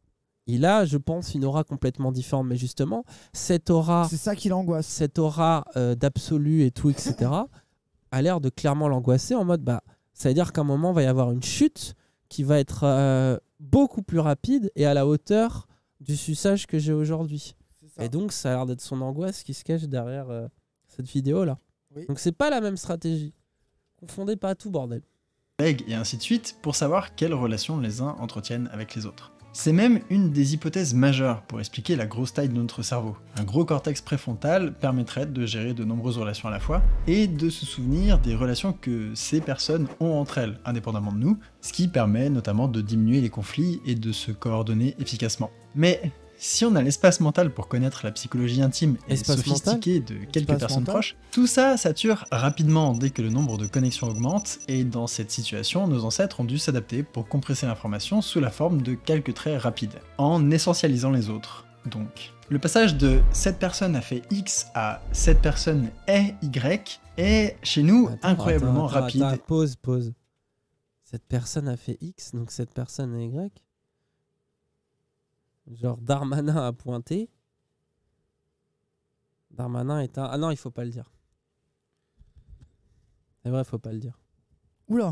il a, je pense, une aura complètement différente. Mais justement, cette aura... C'est ça qui l'angoisse. Cette aura d'absolu et tout, etc., a l'air de clairement l'angoisser en mode, ça veut dire qu'à un moment, il va y avoir une chute qui va être beaucoup plus rapide et à la hauteur du suçage que j'ai aujourd'hui. Et donc, ça a l'air d'être son angoisse qui se cache derrière cette vidéo-là. Oui. Donc, c'est pas la même stratégie. Confondez pas tout, bordel. Et ainsi de suite, pour savoir quelles relations les uns entretiennent avec les autres. C'est même une des hypothèses majeures pour expliquer la grosse taille de notre cerveau. Un gros cortex préfrontal permettrait de gérer de nombreuses relations à la fois, et de se souvenir des relations que ces personnes ont entre elles, indépendamment de nous, ce qui permet notamment de diminuer les conflits et de se coordonner efficacement. Mais si on a l'espace mental pour connaître la psychologie intime et sophistiquée de quelques personnes proches, tout ça sature rapidement dès que le nombre de connexions augmente, et dans cette situation, nos ancêtres ont dû s'adapter pour compresser l'information sous la forme de quelques traits rapides, en essentialisant les autres. Donc, le passage de « cette personne a fait X » à « cette personne est Y » est, chez nous, incroyablement rapide. Pause. Cette personne a fait X, donc cette personne est Y. Genre Darmanin a pointé. Darmanin est un... Ah non, il faut pas le dire. C'est vrai, il faut pas le dire. Oula.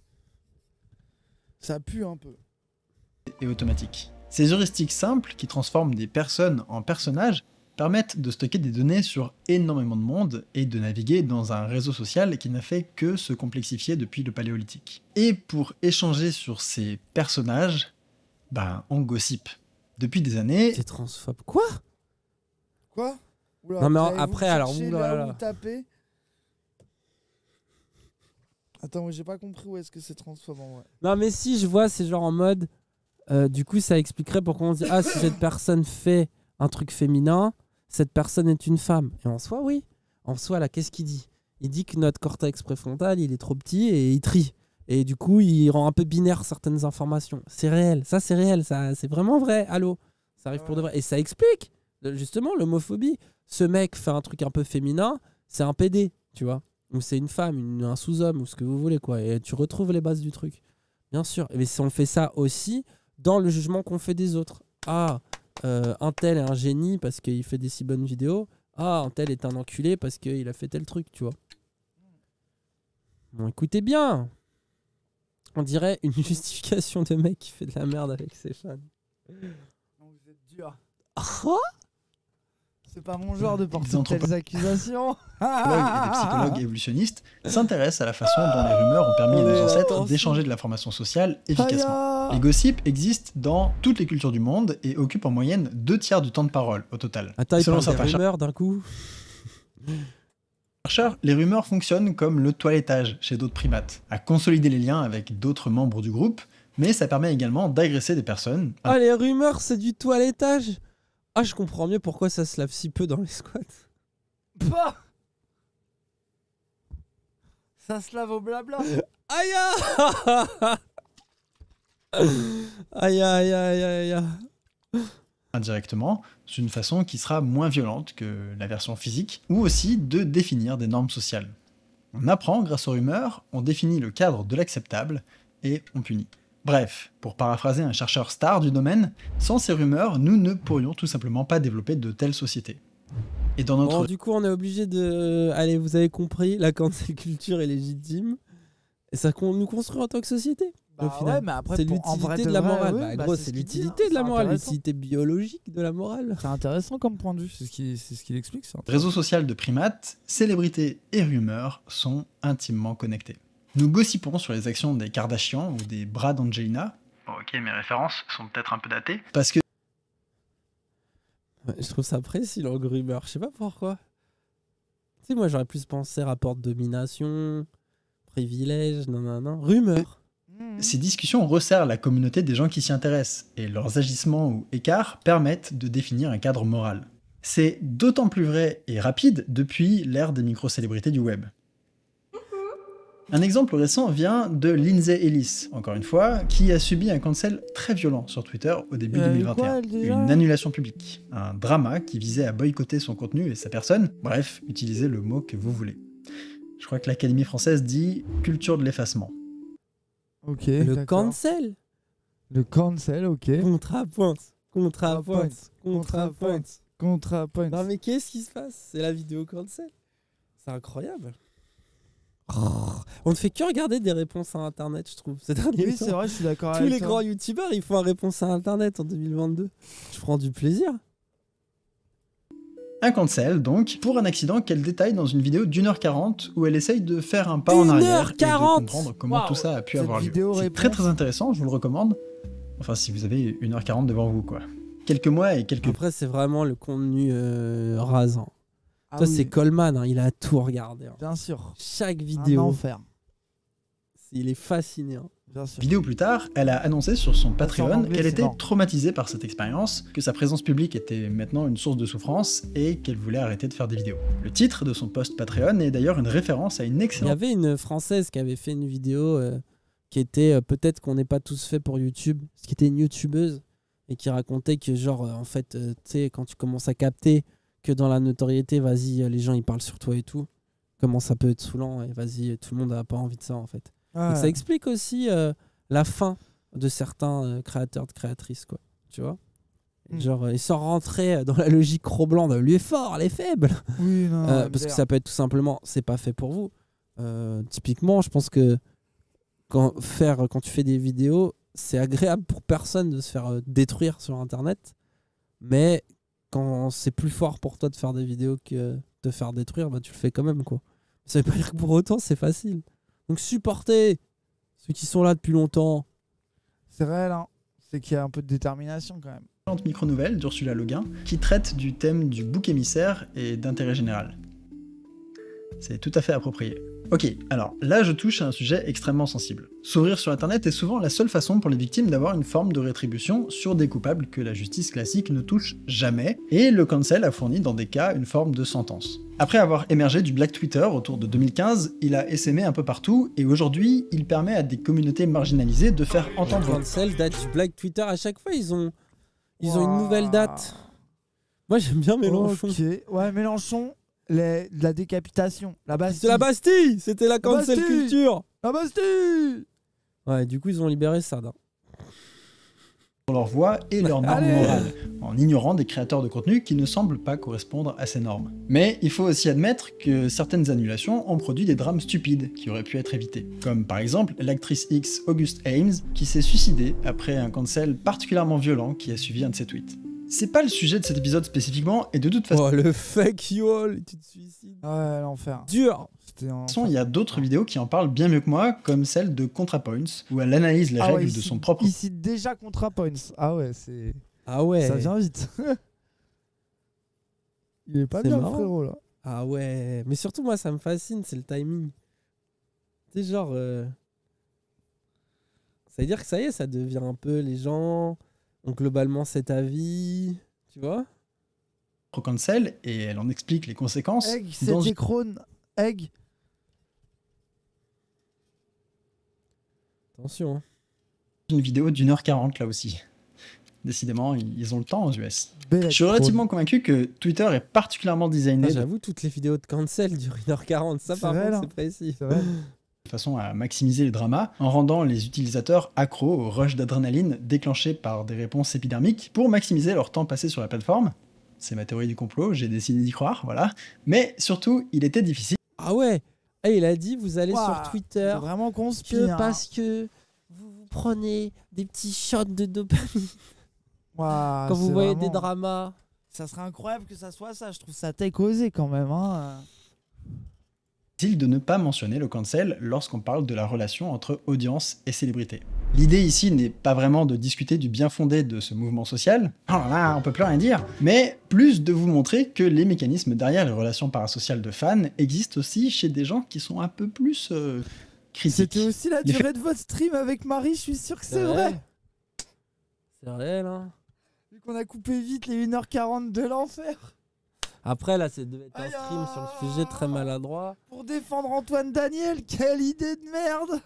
Ça pue un peu. Et automatique. Ces heuristiques simples, qui transforment des personnes en personnages, permettent de stocker des données sur énormément de monde et de naviguer dans un réseau social qui n'a fait que se complexifier depuis le Paléolithique. Et pour échanger sur ces personnages, on gossip. Depuis des années... C'est transphobe. Quoi? Oula, non mais après, alors... Oula. Attends, moi j'ai pas compris où est-ce que c'est transphobe en vrai. Non mais si, je vois, c'est genre en mode... du coup, ça expliquerait pourquoi on se dit « Ah, si cette personne fait un truc féminin, cette personne est une femme. » Et en soi, oui. En soi, là, qu'est-ce qu'il dit? Il dit que notre cortex préfrontal, il est trop petit et il trie. Et du coup, il rend un peu binaire certaines informations. C'est réel, ça c'est vraiment vrai. Allô, ça arrive pour de vrai. Et ça explique, justement, l'homophobie. Ce mec fait un truc un peu féminin, c'est un PD, tu vois. Ou c'est une femme, un sous-homme, ou ce que vous voulez, quoi. Et tu retrouves les bases du truc. Bien sûr. Mais si on fait ça aussi dans le jugement qu'on fait des autres. Ah, un tel est un génie parce qu'il fait des si bonnes vidéos. Ah, un tel est un enculé parce qu'il a fait tel truc, tu vois. Bon, écoutez bien. On dirait une justification de mec qui fait de la merde avec ses fans. Vous êtes dur. Quoi? C'est pas mon genre de porter de telles accusations. Et des psychologues évolutionnistes s'intéressent à la façon dont les rumeurs ont permis à nos ancêtres d'échanger de l'information sociale efficacement. Les gossips existent dans toutes les cultures du monde et occupent en moyenne 2/3 du temps de parole au total. Attends, il parle des rumeurs d'un coup. Les rumeurs fonctionnent comme le toilettage chez d'autres primates, à consolider les liens avec d'autres membres du groupe, mais ça permet également d'agresser des personnes. Ah, les rumeurs, c'est du toilettage. Ah, je comprends mieux pourquoi ça se lave si peu dans les squats. Bah ça se lave au blabla. Aïe. Aïe. Indirectement, c'est une façon qui sera moins violente que la version physique, ou aussi de définir des normes sociales. On apprend grâce aux rumeurs, on définit le cadre de l'acceptable, et on punit. Bref, pour paraphraser un chercheur star du domaine, sans ces rumeurs, nous ne pourrions tout simplement pas développer de telles sociétés. Et dans notre... Bon, du coup, on est obligé de... Allez, vous avez compris, la cancel culture est légitime. Et ça nous construit en tant que société. Au final. Ouais, mais après, c'est en vrai l'utilité de la morale. ouais, Gros, c'est ce qu'il dit, l'utilité hein, de la c'est morale, intéressant. l'utilité biologique de la morale. C'est intéressant comme point de vue, c'est ce qu'il explique. Ça. Réseau social de primates, célébrités et rumeurs sont intimement connectés. Nous gossipons sur les actions des Kardashian ou des bras d'Angelina. Bon, ok, mes références sont peut-être un peu datées. Parce que Ouais, je trouve ça précis, le rumeur. Je sais pas pourquoi. Tu sais, moi, j'aurais plus pensé rapport de domination, privilège, non. Rumeur. ces discussions resserrent la communauté des gens qui s'y intéressent, et leurs agissements ou écarts permettent de définir un cadre moral. C'est d'autant plus vrai et rapide depuis l'ère des micro-célébrités du web. Un exemple récent vient de Lindsay Ellis, encore une fois, qui a subi un cancel très violent sur Twitter au début 2021. Une annulation publique, un drama qui visait à boycotter son contenu et sa personne, bref, utilisez le mot que vous voulez. Je crois que l'Académie française dit « culture de l'effacement ». Ok. Le cancel. Le cancel, ok. Contrapoint. Point. Non mais qu'est-ce qui se passe? C'est la vidéo cancel. C'est incroyable. On ne fait que regarder des réponses à internet, je trouve. Oui, c'est vrai, je suis d'accord avec Tous toi. les grands youtubeurs, ils font une réponse à internet en 2022. Je prends du plaisir. Un cancel, donc, pour un accident qu'elle détaille dans une vidéo d'1h40 où elle essaye de faire un pas en arrière et de comprendre comment tout ça a pu avoir lieu. C'est très très intéressant, je vous le recommande. Enfin, si vous avez 1h40 devant vous, quoi. Quelques mois et quelques... Après, c'est vraiment le contenu rasant. Ah Toi, oui. c'est Coleman, hein, il a tout regardé. Hein. Bien sûr. Chaque vidéo. Un enfer. Il est fasciné. Hein. Bien sûr. Vidéo plus tard, elle a annoncé sur son Patreon anglais, qu'elle c'est était mort. traumatisée par cette expérience, que sa présence publique était maintenant une source de souffrance et qu'elle voulait arrêter de faire des vidéos. Le titre de son post Patreon est d'ailleurs une référence à une Il y excellente... avait une Française qui avait fait une vidéo qui était peut-être qu'on n'est pas tous fait pour YouTube, ce qui était une YouTubeuse et qui racontait que genre en fait, tu sais, quand tu commences à capter que dans la notoriété, vas-y, les gens ils parlent sur toi et tout, comment ça peut être saoulant et vas-y, tout le monde n'a pas envie de ça en fait. Ouais. Et ça explique aussi la fin de certains créateurs, de créatrices, quoi. Tu vois genre, sans rentrer dans la logique Cro-Blanc de lui est fort, elle est faible. Oui, non, parce que ça peut être tout simplement, c'est pas fait pour vous. Typiquement, je pense que quand tu fais des vidéos, c'est agréable pour personne de se faire détruire sur Internet. Mais quand c'est plus fort pour toi de faire des vidéos que de te faire détruire, bah, tu le fais quand même, quoi. Ça veut pas dire que pour autant, c'est facile. Donc supportez ceux qui sont là depuis longtemps. C'est réel, hein. C'est qu'il y a un peu de détermination quand même. micro-nouvelle d'Ursula Le Guin qui traite du thème du bouc émissaire et d'intérêt général. C'est tout à fait approprié. Ok, alors là je touche à un sujet extrêmement sensible. S'ouvrir sur internet est souvent la seule façon pour les victimes d'avoir une forme de rétribution sur des coupables que la justice classique ne touche jamais, et le cancel a fourni dans des cas une forme de sentence. Après avoir émergé du Black Twitter autour de 2015, il a essaimé un peu partout, et aujourd'hui il permet à des communautés marginalisées de faire entendre... Le cancel date du Black Twitter, à chaque fois ils ont une nouvelle date. Moi j'aime bien Mélenchon. Ok, ouais, Mélenchon... la décapitation, la Bastille. C'est la Bastille. C'était la cancel Bastille. culture. La Bastille. Ouais, du coup ils ont libéré ça. leur voix et leurs normes morales, en ignorant des créateurs de contenu qui ne semblent pas correspondre à ces normes. Mais il faut aussi admettre que certaines annulations ont produit des drames stupides qui auraient pu être évités. Comme par exemple l'actrice X August Ames qui s'est suicidée après un cancel particulièrement violent qui a suivi un de ses tweets. C'est pas le sujet de cet épisode spécifiquement, et de toute façon... Oh, le fake you tu te suicides. Ouais, l'enfer. Dur. De toute façon, il y a d'autres vidéos qui en parlent bien mieux que moi, comme celle de ContraPoints, où elle analyse les règles de son propre... Il cite déjà ContraPoints. Ah ouais, c'est... Ah ouais. Ça vient vite. Il est pas bien, le frérot, là. Ah ouais. Mais surtout, moi, ça me fascine, c'est le timing. Tu sais, genre... Ça veut dire que ça y est, ça devient un peu les gens... Donc globalement, c'est ta vie, tu vois. Cancel, et elle en explique les conséquences. Egg, c'est des crônes. Egg. Attention. Hein. Une vidéo d'1h40 là aussi. Décidément, ils ont le temps aux US. Je suis relativement convaincu que Twitter est particulièrement designé. Ah, j'avoue, toutes les vidéos de cancel durent 1h40. Ça, par contre, c'est précis. C'est vrai. De façon à maximiser les dramas, en rendant les utilisateurs accros au rush d'adrénaline déclenché par des réponses épidermiques pour maximiser leur temps passé sur la plateforme. C'est ma théorie du complot, j'ai décidé d'y croire, voilà. Mais surtout, il était difficile. Ah ouais, Et il a dit, vous allez sur Twitter, vraiment conspire, parce que vous prenez des petits shots de dopamine quand vous voyez des dramas. Ça serait incroyable que ça soit ça. Je trouve ça tech osé quand même. De ne pas mentionner le cancel lorsqu'on parle de la relation entre audience et célébrité. L'idée ici n'est pas vraiment de discuter du bien fondé de ce mouvement social, oh là là, on peut plus rien dire, mais plus de vous montrer que les mécanismes derrière les relations parasociales de fans existent aussi chez des gens qui sont un peu plus critiques. C'était aussi la durée de votre stream avec Marie, je suis sûr que c'est vrai. C'est réel, hein. Vu qu'on a coupé vite les 1h40 de l'enfer. Après, là, c'est devait être un stream sur le sujet très maladroit. Pour défendre Antoine Daniel, quelle idée de merde!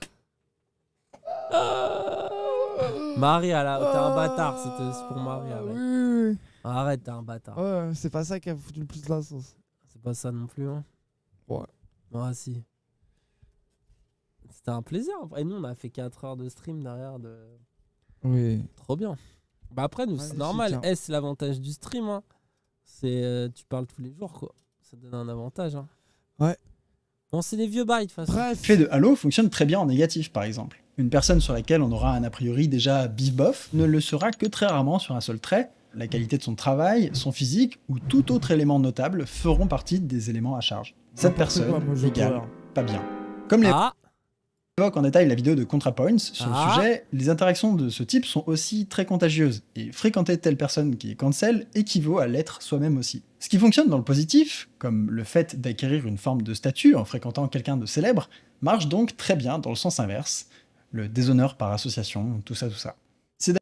Marie, t'es un bâtard, c'est pour Marie. Oui. Arrête, t'es un bâtard. Ouais, c'est pas ça qui a foutu le plus la sauce. C'est pas ça non plus, hein. Ouais. Ah, si. C'était un plaisir. Et nous, on a fait 4 heures de stream derrière. Oui. Trop bien. Bah après, nous, c'est normal. C'est l'avantage du stream, hein. C'est tu parles tous les jours, quoi. Ça donne un avantage, hein. Ouais. Bon, c'est des vieux bails de toute façon. Le fait de Halo fonctionne très bien en négatif, par exemple. Une personne sur laquelle on aura un a priori déjà bif-bof ne le sera que très rarement sur un seul trait. La qualité de son travail, son physique ou tout autre élément notable feront partie des éléments à charge. Cette personne égale pas bien. Comme les évoque en détail la vidéo de ContraPoints sur le sujet, les interactions de ce type sont aussi très contagieuses, et fréquenter telle personne qui est cancel équivaut à l'être soi-même aussi. Ce qui fonctionne dans le positif, comme le fait d'acquérir une forme de statut en fréquentant quelqu'un de célèbre, marche donc très bien dans le sens inverse, le déshonneur par association, tout ça. C'est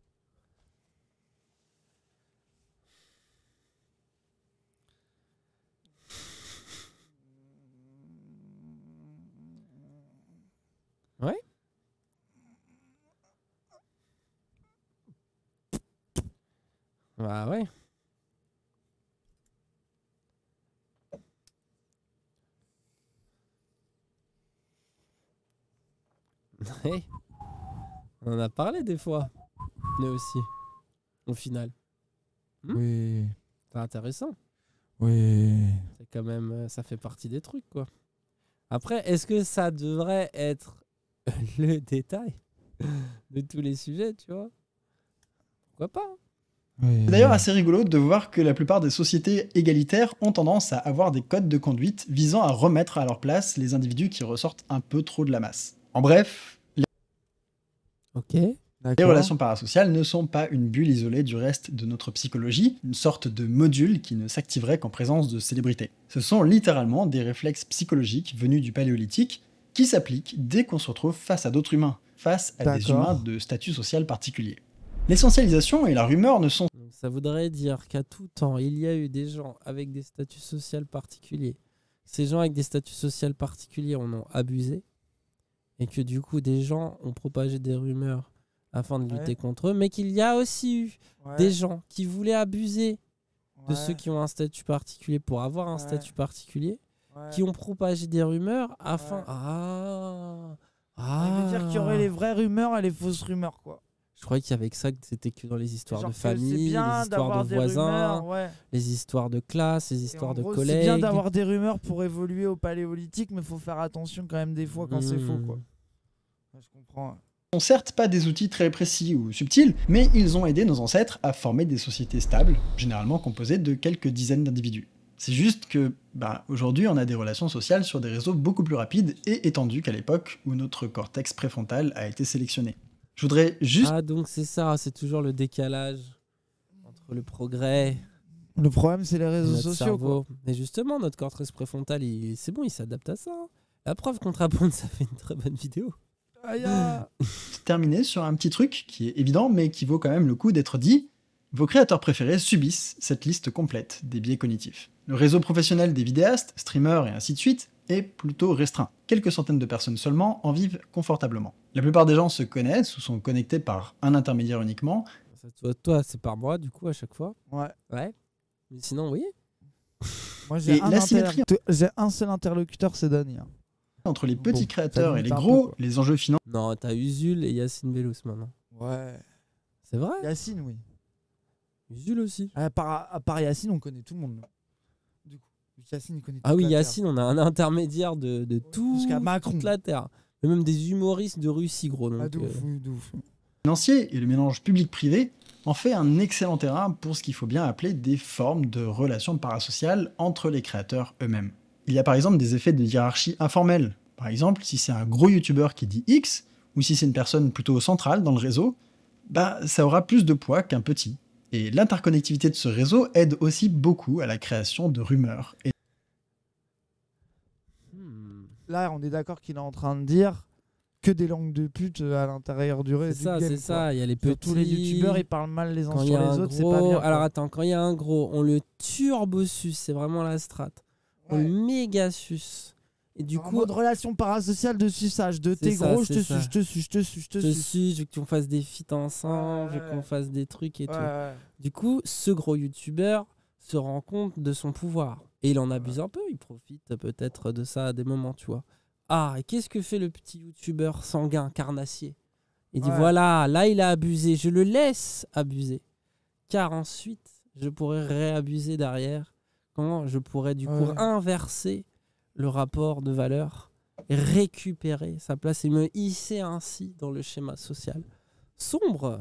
Ouais. Bah ouais. Ouais. On en a parlé des fois. Nous aussi. Au final. Oui. C'est intéressant. Oui. C'est quand même... Ça fait partie des trucs, quoi. Après, est-ce que ça devrait être le détail de tous les sujets, tu vois? Pourquoi pas? C'est d'ailleurs assez rigolo de voir que la plupart des sociétés égalitaires ont tendance à avoir des codes de conduite visant à remettre à leur place les individus qui ressortent un peu trop de la masse. En bref, les relations parasociales ne sont pas une bulle isolée du reste de notre psychologie, une sorte de module qui ne s'activerait qu'en présence de célébrités. Ce sont littéralement des réflexes psychologiques venus du paléolithique qui s'appliquent dès qu'on se retrouve face à d'autres humains, face à des humains de statut social particulier. L'essentialisation et la rumeur ne sont... Donc ça voudrait dire qu'à tout temps, il y a eu des gens avec des statuts sociaux particuliers. Ces gens avec des statuts sociaux particuliers en ont abusé. Et que du coup, des gens ont propagé des rumeurs afin de lutter contre eux. Mais qu'il y a aussi eu des gens qui voulaient abuser de ceux qui ont un statut particulier pour avoir un statut particulier. Qui ont propagé des rumeurs afin... Ça veut dire qu'il y aurait les vraies rumeurs et les fausses rumeurs, quoi. Je croyais qu'il y avait que ça, que c'était que dans les histoires de famille, les histoires de voisins, les histoires de classe, les histoires de collègues. C'est bien d'avoir des rumeurs pour évoluer au paléolithique, mais il faut faire attention quand même des fois quand c'est faux, quoi. Ouais, je comprends. Sont certes pas des outils très précis ou subtils, mais ils ont aidé nos ancêtres à former des sociétés stables, généralement composées de quelques dizaines d'individus. C'est juste que, aujourd'hui, on a des relations sociales sur des réseaux beaucoup plus rapides et étendus qu'à l'époque où notre cortex préfrontal a été sélectionné. Je voudrais juste... Ah, donc c'est ça, c'est toujours le décalage entre le progrès... Le problème, c'est les réseaux sociaux, quoi. Et justement, notre cortex préfrontal, c'est bon, il s'adapte à ça. La preuve, ContraPoints, ça fait une très bonne vidéo. Terminer sur un petit truc qui est évident, mais qui vaut quand même le coup d'être dit. Vos créateurs préférés subissent cette liste complète des biais cognitifs. Le réseau professionnel des vidéastes, streamers et ainsi de suite est plutôt restreint. Quelques centaines de personnes seulement en vivent confortablement. La plupart des gens se connaissent ou sont connectés par un intermédiaire uniquement. Toi, c'est par moi, du coup, à chaque fois. Ouais. Mais sinon, oui. Moi, j'ai un seul interlocuteur, c'est Dany. Entre les petits créateurs et les gros, les enjeux financiers... Non, t'as Usul et Yacine Bellous maintenant. Ouais. C'est vrai? Yacine, oui. Usul aussi. À part Yacine, on connaît tout le monde. Du coup. Yacine, il connaît Ah toute oui, la Yacine, on a un intermédiaire de Jusqu'à Macron. toute la Terre. Mais même des humoristes de Russie, gros. Donc, de ouf. Financier et le mélange public-privé en fait un excellent terrain pour ce qu'il faut bien appeler des formes de relations parasociales entre les créateurs eux-mêmes. Il y a par exemple des effets de hiérarchie informelle. Par exemple, si c'est un gros youtubeur qui dit X, ou si c'est une personne plutôt centrale dans le réseau, bah ça aura plus de poids qu'un petit. Et l'interconnectivité de ce réseau aide aussi beaucoup à la création de rumeurs. Et... Là, on est d'accord qu'il est en train de dire que des langues de pute à l'intérieur du réseau. C'est ça, il y a les petits... Tous les youtubeurs, ils parlent mal les uns quand sur les autres, c'est pas bien. Alors attends, quand il y a un gros, on le turbo-sus, c'est vraiment la strat. On le méga-sus. Et du coup, mode relation parasociale de suçage, de t'es gros, je te suce, je te suce, je te suce, je te suce. Je veux qu'on fasse des feats ensemble, je veux qu'on fasse des trucs et tout. Du coup, ce gros youtubeur se rend compte de son pouvoir. Et il en abuse un peu, il profite peut-être de ça à des moments, tu vois. Ah, et qu'est-ce que fait le petit youtubeur sanguin, carnassier? Il dit voilà, là il a abusé, je le laisse abuser. Car ensuite, je pourrais réabuser derrière. Quand je pourrais du coup inverser le rapport de valeur et récupérer sa place et me hisser ainsi dans le schéma social. Sombre,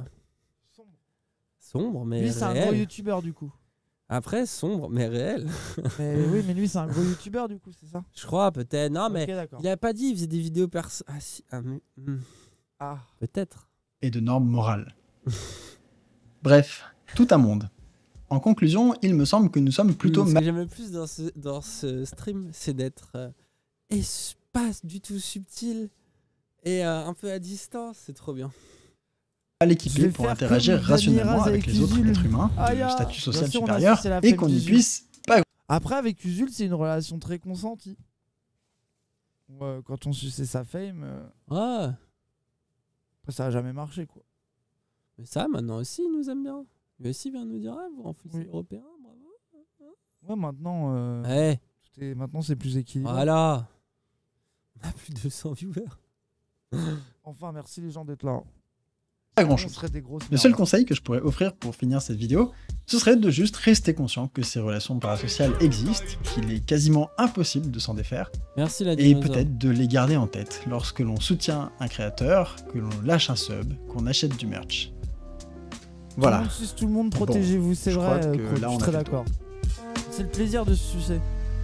mais lui, c'est un gros youtubeur du coup. Après, sombre, mais réel. Oui, mais lui, c'est un gros youtubeur du coup, c'est ça? Je crois, peut-être. Non, mais d'accord. il a pas dit, il faisait des vidéos perso. Ah, si. Peut-être. Et de normes morales. Bref, tout un monde. En conclusion, il me semble que nous sommes plutôt... Ce que j'aime le plus dans ce stream, c'est d'être pas du tout subtil et un peu à distance. C'est trop bien. Mal équipé pour interagir rationnellement avec les autres êtres humains de statut social supérieur et qu'on n'y puisse pas... Après, avec Usul, c'est une relation très consentie. Quand on suçait sa fame... Ouais. Après, ça a jamais marché, quoi. Mais ça, maintenant aussi, il nous aime bien. Lui aussi vient nous dire, vous renforcez européen, bravo. Ouais, maintenant... Maintenant, c'est plus équilibré. Voilà. On a plus de 200 viewers. Enfin, merci les gens d'être là. Pas grand chose. Le seul conseil que je pourrais offrir pour finir cette vidéo, ce serait de juste rester conscient que ces relations parasociales existent, qu'il est quasiment impossible de s'en défaire. Merci la et peut-être de les garder en tête lorsque l'on soutient un créateur, que l'on lâche un sub, qu'on achète du merch. Voilà. Tout le monde, protégez-vous, c'est vrai. Je suis très d'accord. C'est le plaisir de se sucer.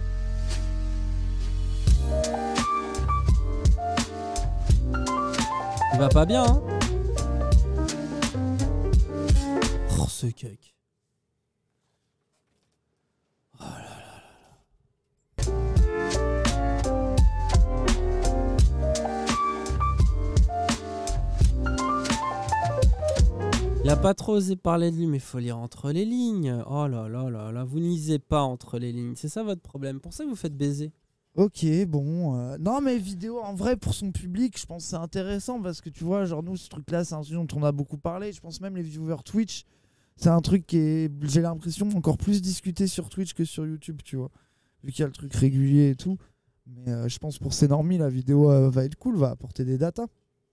Il va pas bien, hein? Oh, ce cake. Oh là là là là. Il a pas trop osé parler de lui, mais faut lire entre les lignes. Oh là là là là, vous ne lisez pas entre les lignes. C'est ça votre problème. Pour ça que vous faites baiser. Ok, bon. Non, mais vidéo, en vrai, pour son public, je pense que c'est intéressant parce que tu vois, genre, nous, ce truc-là, c'est un sujet dont on a beaucoup parlé. Je pense même les viewers Twitch, c'est un truc qui est, j'ai l'impression, encore plus discuté sur Twitch que sur YouTube, tu vois. Vu qu'il y a le truc régulier et tout. Mais je pense pour ces normies, la vidéo va être cool, va apporter des datas.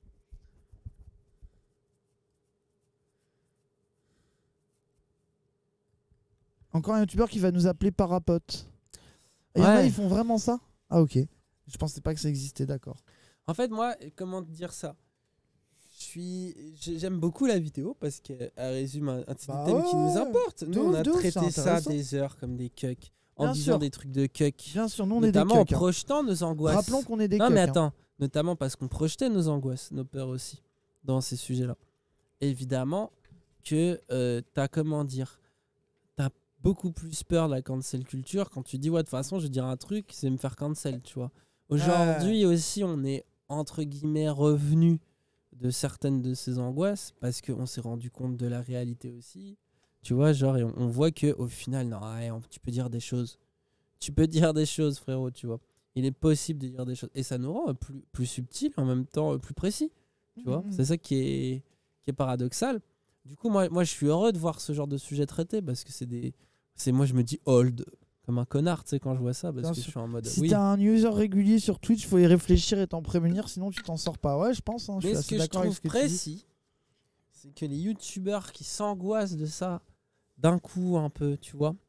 Encore un youtubeur qui va nous appeler Parapote. Et il y en a, ils font vraiment ça? Ah ok. Je pensais pas que ça existait, d'accord. En fait, moi, comment te dire ça? J'aime beaucoup la vidéo parce qu'elle résume un petit thème qui nous importe. Nous, on a traité ça des heures comme des cucks. En disant des trucs de cuck. Bien sûr, nous on est des cucks. Notamment en projetant nos angoisses. Rappelons qu'on est des cucks. Non mais attends, notamment parce qu'on projetait nos angoisses, nos peurs aussi, dans ces sujets-là. Évidemment que t'as, comment dire, t'as beaucoup plus peur de la cancel culture quand tu dis ouais de toute façon je vais dire un truc, c'est me faire cancel, tu vois. Aujourd'hui aussi on est entre guillemets revenu de certaines de ces angoisses parce qu'on s'est rendu compte de la réalité aussi. Tu vois, genre, et on voit qu'au final, non, ouais, tu peux dire des choses. Tu peux dire des choses, frérot, tu vois. Il est possible de dire des choses. Et ça nous rend plus subtil, en même temps plus précis. Tu vois, c'est ça qui est paradoxal. Du coup, moi, je suis heureux de voir ce genre de sujet traité parce que moi, je me dis old comme un connard, tu sais, quand je vois ça, parce que je suis en mode... Si t'as un user régulier sur Twitch, faut y réfléchir et t'en prémunir, sinon tu t'en sors pas. Ouais, je pense. Hein, mais ce que je trouve précis, c'est que les youtubeurs qui s'angoissent de ça, d'un coup un peu, tu vois,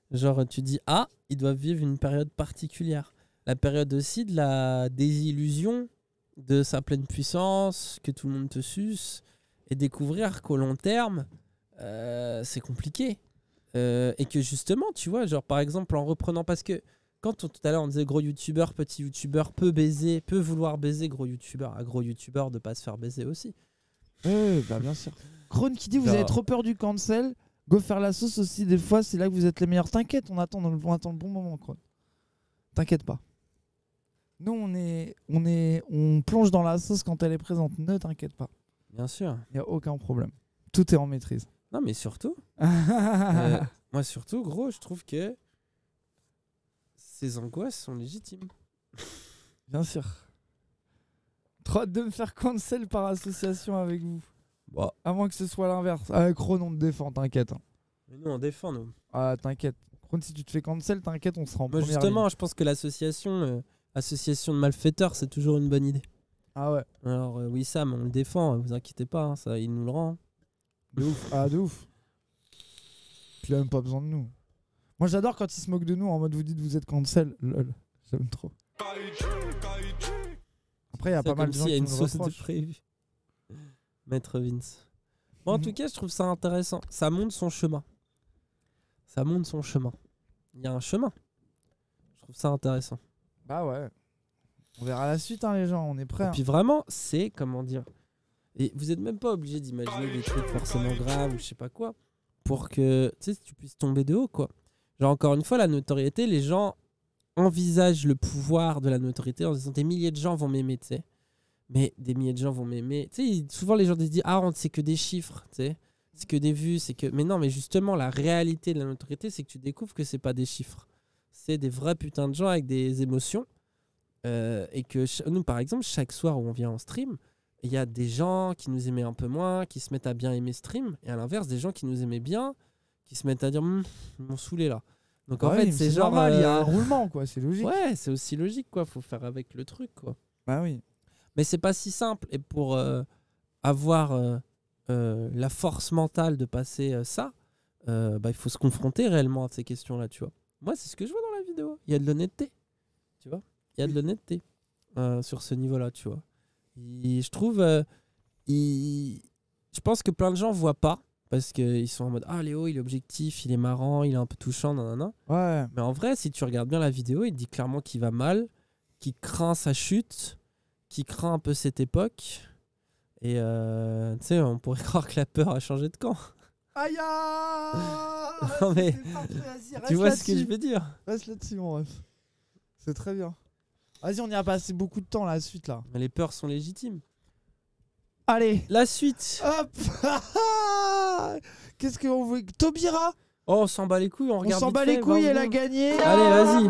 Genre, tu dis, ah, ils doivent vivre une période particulière. La période aussi de la désillusion de sa pleine puissance, que tout le monde te suce, et découvrir qu'au long terme, c'est compliqué. Et que justement, tu vois, genre par exemple, en reprenant, parce que quand tout à l'heure on disait gros youtubeur, petit youtubeur, peut vouloir baiser gros youtubeur, à gros youtubeur de pas se faire baiser aussi. Bah bien sûr. Krone qui dit, vous avez trop peur du cancel, go faire la sauce aussi, des fois c'est là que vous êtes les meilleurs. T'inquiète, on attend le bon moment, Krone. T'inquiète pas. Nous on plonge dans la sauce quand elle est présente, ne t'inquiète pas. Bien sûr. Il n'y a aucun problème. Tout est en maîtrise. Non mais surtout, moi surtout gros, je trouve que ces angoisses sont légitimes. Bien sûr. Trop hâte de me faire cancel par association avec vous. Bon. À moins que ce soit l'inverse. Avec Ron on te défend, t'inquiète. Mais nous on défend nous. Ah t'inquiète. Ron si tu te fais cancel, t'inquiète, on sera en première justement, ligne. je pense que l'association association de malfaiteurs, c'est toujours une bonne idée. Ah ouais. Alors oui Sam, on le défend, vous inquiétez pas, hein, ça il nous le rend. De ouf. Ah de ouf. Puis il a même pas besoin de nous. Moi j'adore quand il se moque de nous en mode vous dites vous êtes cancel. Lol. J'aime trop. Après il y a pas mal de gens qui nous nous sauce de reprochent. prévu. Maître Vince. Bon, en tout cas, je trouve ça intéressant. Ça montre son chemin. Ça montre son chemin. Il y a un chemin. Je trouve ça intéressant. Bah ouais. On verra la suite, hein, les gens. On est prêts. Et puis vraiment, c'est comment dire. Et vous êtes même pas obligé d'imaginer des trucs forcément graves ou je sais pas quoi pour que tu puisses tomber de haut, quoi. Genre, encore une fois, la notoriété, les gens envisagent le pouvoir de la notoriété en disant des milliers de gens vont m'aimer, tu sais. Mais des milliers de gens vont m'aimer. Tu sais, souvent les gens disent ah, c'est que des chiffres, tu sais. C'est que des vues, c'est que. Mais non, mais justement, la réalité de la notoriété, c'est que tu découvres que c'est pas des chiffres. C'est des vrais putains de gens avec des émotions. Et que nous, par exemple, chaque soir où on vient en stream, il y a des gens qui nous aimaient un peu moins, qui se mettent à bien aimer stream. Et à l'inverse, des gens qui nous aimaient bien, qui se mettent à dire ils m'ont saoulé là. Donc en fait, c'est genre. Normal, il y a un roulement, quoi. C'est logique. Ouais, c'est aussi logique, quoi. Faut faire avec le truc, quoi. Bah oui. Mais c'est pas si simple. Et pour avoir la force mentale de passer ça, il faut se confronter réellement à ces questions-là, tu vois. Moi, c'est ce que je vois dans la vidéo. Il y a de l'honnêteté, tu vois. Il y a de l'honnêteté sur ce niveau-là, tu vois. Et je trouve... je pense que plein de gens voient pas parce qu'ils sont en mode « Ah, Léo, il est objectif, il est marrant, il est un peu touchant, nanana. » Ouais. Mais en vrai, si tu regardes bien la vidéo, il dit clairement qu'il va mal, qu'il craint sa chute, qui craint un peu cette époque. Et tu sais, on pourrait croire que la peur a changé de camp. Aïe. Non mais, tu vois ce que je veux dire. Reste là-dessus, mon ref. C'est très bien. Vas-y, on y a passé beaucoup de temps, la suite, là. Mais les peurs sont légitimes. Allez. La suite. Hop. Qu'est-ce qu'on veut? Taubira. Oh, on s'en bat les couilles, on regarde. On s'en bat les couilles, elle a gagné. Allez, vas-y.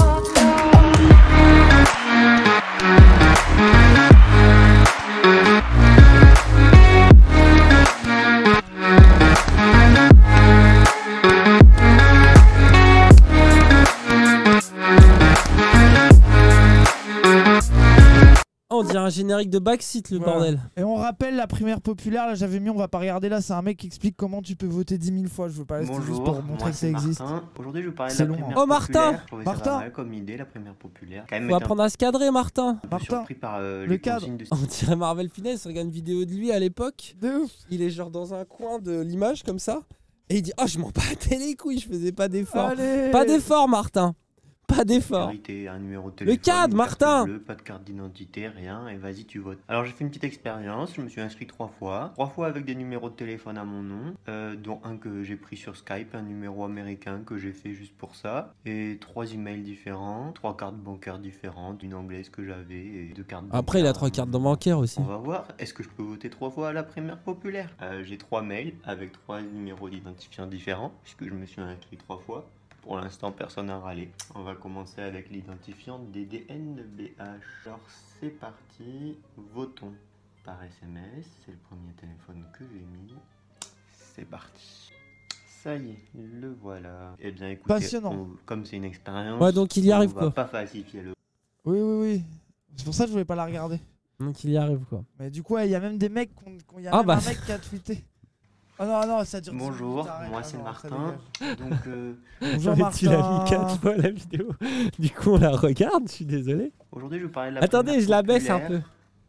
On dirait un générique de Backseat, le bordel. Et on rappelle la primaire populaire, là j'avais mis, on va pas regarder, là c'est un mec qui explique comment tu peux voter 10 000 fois. Je veux pas rester juste pour montrer que ça existe. Aujourd'hui je vous parlais de C'est la long, primaire Oh, Martin populaire. Je trouvais ça pas mal comme idée, la primaire populaire. On va apprendre à se cadrer, Martin. Surpris par le cadre. On dirait Marvel Finesse, on regarde une vidéo de lui à l'époque. De ouf. Il est genre dans un coin de l'image comme ça. Et il dit oh, je m'en battais les couilles, je faisais pas d'effort. Pas d'effort, Martin. Pas d'effort. Un numéro de téléphone, le cadre, Martin. Bleu, pas de carte d'identité, rien, et vas-y tu votes. Alors j'ai fait une petite expérience, je me suis inscrit 3 fois. 3 fois avec des numéros de téléphone à mon nom, dont un que j'ai pris sur Skype, un numéro américain que j'ai fait juste pour ça, et 3 emails différents, 3 cartes bancaires différentes, une anglaise que j'avais, et 2 cartes bancaires. Après il a 3 cartes bancaires aussi. On va voir, est-ce que je peux voter 3 fois à la primaire populaire? J'ai 3 mails avec 3 numéros d'identifiants différents, puisque je me suis inscrit 3 fois. Pour l'instant, personne n'a râlé. On va commencer avec l'identifiant DDNBH. Alors, c'est parti. Votons par SMS. C'est le premier téléphone que j'ai mis. C'est parti. Ça y est, le voilà. Eh bien, écoutez, passionnant. Comme c'est une expérience, ouais, donc il y arrive, on quoi. va pas falsifier le... Oui. C'est pour ça que je voulais pas la regarder. Donc il y arrive, quoi. Mais du coup, il y a même des mecs, un mec qui a tweeté. Oh non, ça dure 10 Bonjour, minutes, arrête, moi ah c'est non, ça Martin. dégage. Donc, Bonjour Mais tu l'as mis Martin. 4 fois la vidéo. Du coup, on la regarde, je suis désolé. aujourd'hui, je vais vous parler de la Attendez, primaire je la baisse un populaire. peu.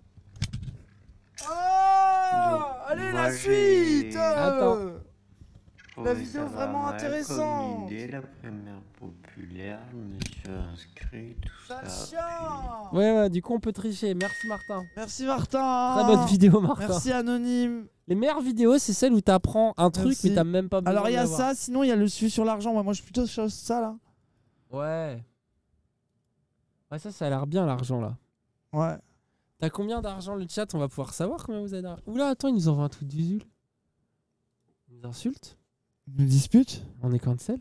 Oh, allez, moi, la suite Attends. La Oui, vidéo ça va vraiment mal intéressante. comme idée, la primaire populaire, je me suis inscrit, tout ça. Ouais, du coup, on peut tricher. Merci, Martin. Merci Martin. Très bonne vidéo, Martin. Merci Anonyme. Les meilleures vidéos, c'est celles où t'apprends un truc, Merci. mais t'as même pas besoin. Alors il y a de l'avoir. ça, sinon il y a le suivi sur l'argent. Ouais, moi je suis plutôt sur ça là. Ouais. Ouais, ça a l'air bien l'argent là. Ouais. T'as combien d'argent le chat? On va pouvoir savoir combien vous avez d'argent. Oula, attends, ils nous envoient un truc d'usule. Ils nous insultent. Ils nous disputent. On est cancel.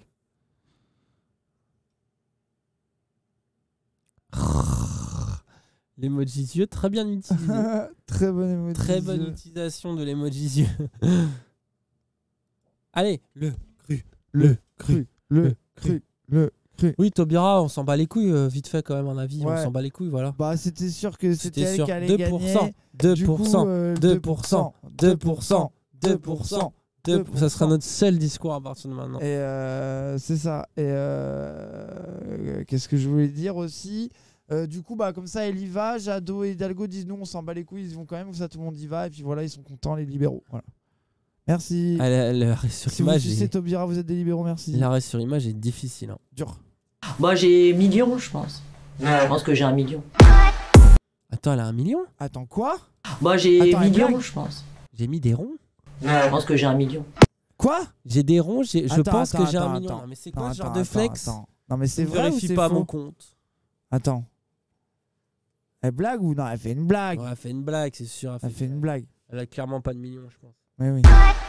L'emoji yeux, très bien utilisé. Très bonne emoji. Très bonne utilisation de l'emoji yeux. Allez, le cru. Oui, Taubira, on s'en bat les couilles, vite fait quand même, un avis. Ouais. On s'en bat les couilles, voilà. Bah c'était sûr que c'était elle sûr. qui allait 2%, gagner. 2%, Du coup, 2%, 2%. Ça sera notre seul discours à partir de maintenant. Et c'est ça. Et qu'est-ce que je voulais dire aussi? Du coup, bah comme ça, elle y va. Jadot et Hidalgo disent nous, on s'en bat les couilles, ils y vont quand même. Comme ça, tout le monde y va. Et puis voilà, ils sont contents, les libéraux. Voilà. Merci. L'arrêt sur Si vous image, sucez Taubira, vous êtes des libéraux, merci. l'arrêt sur image est difficile. Hein. Dur. Moi j'ai million, je pense. Je pense que j'ai 1 million. Attends, elle a 1 million? Attends, quoi? Moi j'ai Attends, elle million, blague. je pense. J'ai mis des ronds? Je pense que j'ai 1 million. Quoi? J'ai des ronds, je Attends, pense que j'ai 1 attends, million. attends. Non, mais c'est quoi Non, ce genre attends, de flex? attends. Non, mais c'est Ne vrai ou vérifie c'est pas faux? mon compte. Attends. Elle blague ou non? Elle fait une blague. Ouais, elle fait une blague, c'est sûr. Elle fait une blague. Elle a clairement pas de million, je pense. Mais oui.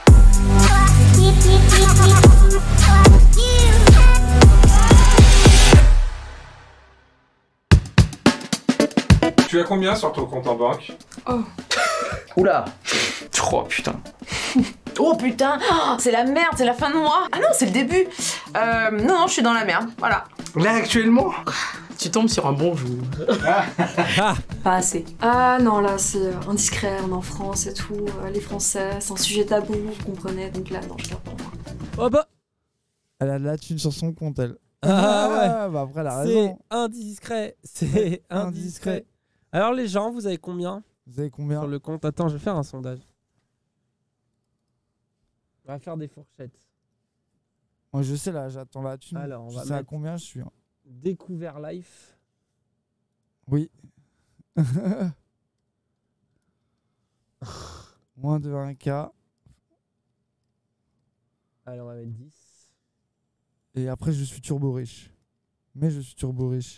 Tu as combien sur ton compte en banque? Oh. Oula. Oh putain. Oh putain, oh, c'est la merde, c'est la fin de mois. Ah non, c'est le début. Non, je suis dans la merde, voilà. Là actuellement? Tu tombes sur un bon jour. Pas assez. Ah non, là c'est indiscret, on est en France et tout, les Français, c'est un sujet tabou, vous comprenez, donc là non, je garde pour moi. Oh bah. Elle a de la thune sur son compte, elle. Ah ouais. Bah après, elle a C'est raison. indiscret. C'est indiscret. Alors les gens, vous avez combien? Vous avez combien sur le compte? Attends, je vais faire un sondage. On va faire des fourchettes. Moi je sais là, j'attends la thune. Alors, on Je va sais à mettre- combien je suis. Hein. Découvert life. Oui. Moins de 1K. Allez, on va mettre 10. Et après, je suis turbo riche. Mais je suis turbo riche.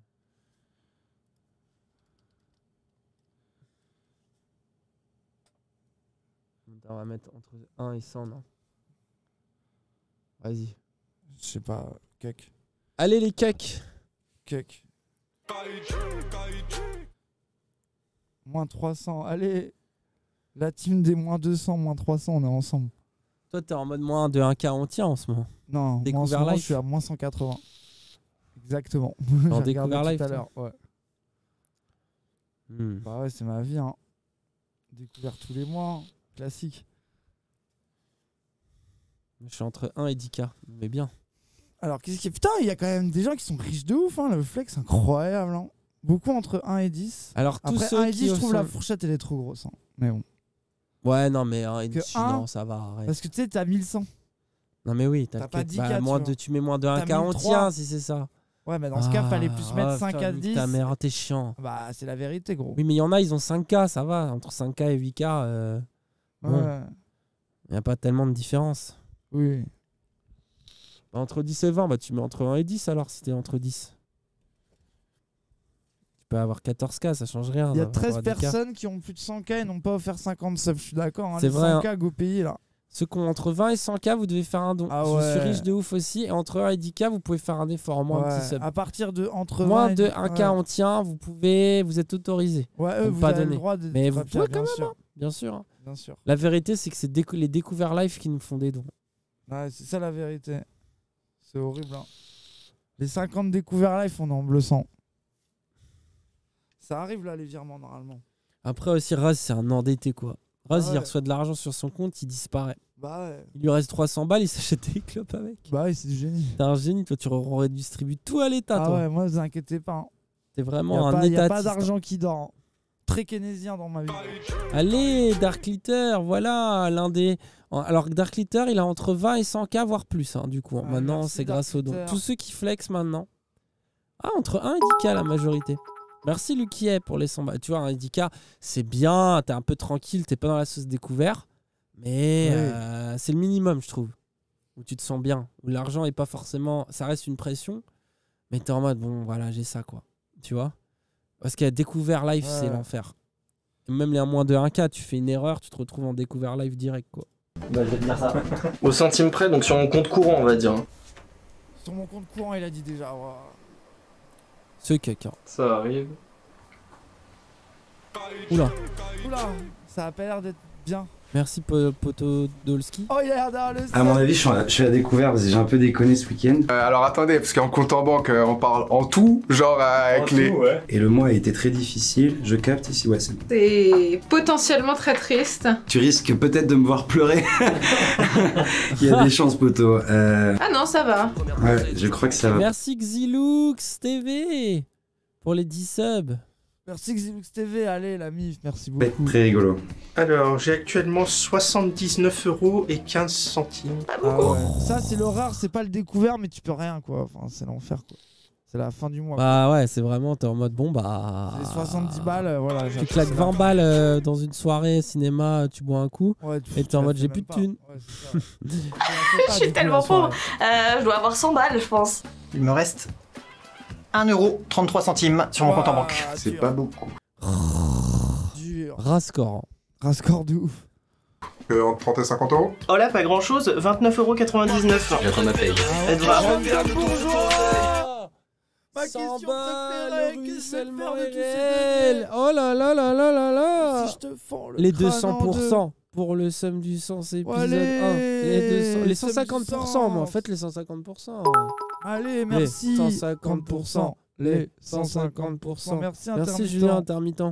On va mettre entre 1 et 100, non? Vas-y. Je sais pas, cake. Allez les cakes. Cake. Moins 300. Allez. La team des moins 200, moins 300, on est ensemble. Toi, t'es en mode moins de 1K entier en ce moment. Non, moi, en ce Découvert moment, life. je suis à moins 180. Exactement. En J'ai regardé découvert tout life, à toi. l'heure. Ouais. Hmm. Bah ouais, c'est ma vie. Hein. Découvert tous les mois. Hein. Classique. Je suis entre 1 et 10K. Mais bien. Alors, qu'est-ce qui est. Putain, il y a quand même des gens qui sont riches de ouf. Hein. Le flex, incroyable. Hein. Beaucoup entre 1 et 10. Alors, tous après, ceux 1 et qui 10, je trouve sont- la fourchette, elle est trop grosse. Hein. Mais bon. Ouais, non, mais 1 et Que 10, 1, non, ça va. Arrête. Parce que tu sais, t'as 1100. Non, mais oui, T'as le pas cap- 10K, moins tu de, vois. tu mets moins de 1K T'as entier, 1003. si c'est ça. Ouais, mais dans ce cas, fallait plus mettre 5 à 10. Ta mère, t'es chiant. Bah, c'est la vérité, gros. Oui, mais il y en a, ils ont 5K, ça va. Entre 5K et 8K, bon, Ouais. il n'y a pas tellement de différence. Oui. Bah, entre 10 et 20, bah, tu mets entre 1 et 10 alors, si t'es entre 10. Tu peux avoir 14K, ça change rien. Il y a par 13 rapport à 10K. personnes qui ont plus de 100K et n'ont pas offert 50 subs. Je suis d'accord. Hein, C'est les vrai, 100K, go payer là. Ceux qui ont entre 20 et 100K, vous devez faire un don. Ah Je ouais. suis riche de ouf aussi. Et entre 1 et 10K, vous pouvez faire un effort, au moins un Ouais, petit sub. à partir de entre Moins 20 et de 10, 1K ouais. on tient, vous êtes autorisé. Ouais, à eux, ne vous pas avez le donner. droit de Mais vous papier, pouvez quand bien même, sûr. hein, bien sûr. Hein. Bien sûr. La vérité, c'est que c'est les découverts live qui nous font des dons. Ouais, c'est ça la vérité. C'est horrible. Hein. Les 50 découverts live, on est en bleu sang. Ça arrive là, les virements, normalement. Après aussi, Raz, c'est un endetté, quoi. Raz, il reçoit de l'argent sur son compte, il disparaît. Bah ouais. Il lui reste 300 balles, il s'achète des clopes avec. Bah ouais, c'est du génie. T'es un génie, toi, tu redistribues tout à l'État, Ah toi. ouais, moi, vous inquiétez pas. Hein. T'es vraiment un étatiste. Il n'y a pas étatiste. d'argent qui dort. Hein. Très keynésien dans ma vie. Allez, Dark Litter, voilà l'un des... Alors Dark Litter, il a entre 20 et 100K, voire plus, hein, du coup. Maintenant, c'est grâce aux dons. Tous ceux qui flex maintenant. Ah, entre 1 et 10K la majorité. Merci Lukier pour les 100 balles. Tu vois, un 10K, c'est bien, t'es un peu tranquille, t'es pas dans la sauce découvert. Mais c'est le minimum, je trouve. Où tu te sens bien. Où l'argent est pas forcément... Ça reste une pression. Mais t'es en mode, bon, voilà, j'ai ça, quoi. Tu vois? Parce qu'à découvert live, c'est l'enfer. Même les à moins de 1K, tu fais une erreur, tu te retrouves en découvert live direct, quoi. Bah, je vais te dire ça. Au centime près, donc sur mon compte courant, on va dire. Sur mon compte courant, il a dit déjà. Wow. C'est quelqu'un. Ça arrive. Oula. Oula, ça a pas l'air d'être bien. Merci Potodolski. Oh, il a l'air d'avoir le... À mon avis, je suis à découvert parce que j'ai un peu déconné ce week-end. Alors attendez, parce qu'en compte en banque, on parle en tout, genre avec En les... tout, ouais. Et le mois a été très difficile. Je capte ici, ouais, c'est bon. C'est potentiellement très triste. Tu risques peut-être de me voir pleurer. Il y a des chances, poto. Ah non, ça va. Ouais, je crois que ça va. Merci Xilux TV pour les 10 subs. Merci Xilux TV, allez la mif, merci beaucoup. Ouais, très rigolo. Alors, j'ai actuellement 79,15 €. Ah ouais. Ça, c'est l'horreur, c'est pas le découvert, mais tu peux rien, quoi. Enfin, c'est l'enfer, quoi. C'est la fin du mois. Bah ouais, c'est vraiment, t'es en mode bon, bah. Les 70 balles, voilà. Tu claques 20 balles dans une soirée cinéma, tu bois un coup, et t'es en mode j'ai plus de thunes. Je suis tellement pauvre. Je dois avoir 100 balles, je pense. Il me reste 1,33 € sur mon compte en banque. C'est pas beaucoup. Dur. Rascore. Rascore de ouf. Entre 30 et 50 €. Oh là, pas grand chose, 29,99 €. J'attends ma paye. Elle va. Ma question préférée, qu'est-ce que je vais faire de tous réel. Oh là là là là là là. Si je te fends le Les crâne en 200% pour le somme du sens épisode 1. Les 150%, moi, faites les 150%. Allez, merci. Les 150%. Les 150%. Merci Julien Intermittent.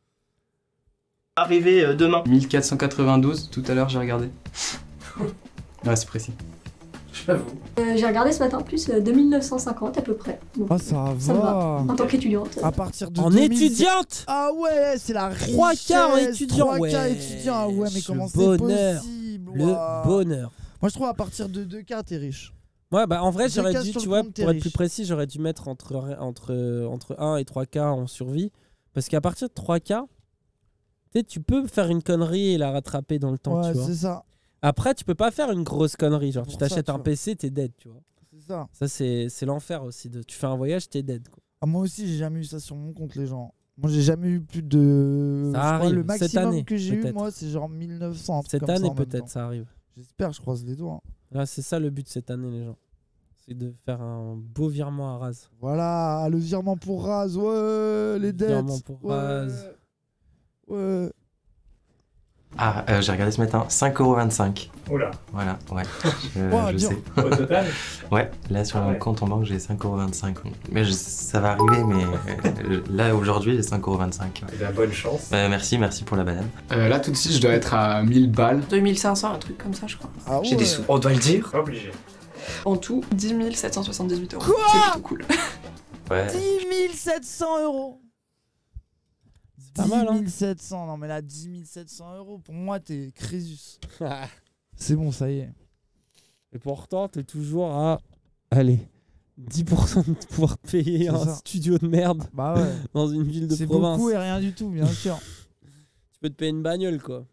Arrivé demain. 1492, tout à l'heure j'ai regardé. Ouais, c'est précis. J'ai regardé ce matin en plus 2950 à peu près. Donc, Ah, ça ça me va. va. En tant qu'étudiante. À partir de En 2000, étudiante. Ah ouais, c'est la 3K en richesse, étudiant. 3K étudiant. Ah ouais, mais Ce comment c'est bonheur. possible? Le Waouh. bonheur. Moi, je trouve à partir de 2K, t'es riche. Ouais, bah en vrai, Deux j'aurais cases dû, sur tu le vois, compte, t'es pour être plus riche. précis, j'aurais dû mettre entre 1 et 3K en survie. Parce qu'à partir de 3K, tu peux faire une connerie et la rattraper dans le temps, Ouais, tu vois. c'est ça. Après, tu peux pas faire une grosse connerie. Genre, tu Pour ça, t'achètes tu un vois. PC, t'es dead, tu vois. C'est ça. Ça, c'est l'enfer aussi. Tu fais un voyage, t'es dead, quoi. Ah, moi aussi, j'ai jamais eu ça sur mon compte, les gens. Moi, j'ai jamais eu plus de. Ça je crois arrive, le cette maximum année, que j'ai eu, peut-être. moi, c'est genre 1900. un truc Cette comme ça année, en même peut-être, temps. ça arrive. J'espère, je croise les doigts. Hein. Là, c'est ça le but cette année, les gens. C'est de faire un beau virement à Raz. Voilà, le virement pour Raz, ouais, les dettes. Virement pour ouais, Raz. Ouais. Ah, j'ai regardé ce matin, 5,25 €. Oula. Voilà, ouais. Wow, Je dur. sais. Au total. Ouais, là sur mon compte en banque j'ai 5,25 €. Mais ça va arriver, mais là aujourd'hui j'ai 5,25 €. Eh bien, bonne chance. Merci pour la banane. Là tout de suite je dois être à 1000 balles. 2500, un truc comme ça, je crois. Ah J'ai des sous. On doit le dire. Obligé. En tout, 10 778 €. Quoi? C'est plutôt cool. Ouais. 10 700 €. C'est pas mal, hein. 700, non mais là, 10 700 €, pour moi, t'es Crésus. C'est bon, ça y est. Et pourtant, t'es toujours à. Allez. 10% de pouvoir payer C'est un ça. studio de merde Bah ouais. dans une ville de C'est province. beaucoup et rien du tout, bien sûr. Tu peux te payer une bagnole, quoi.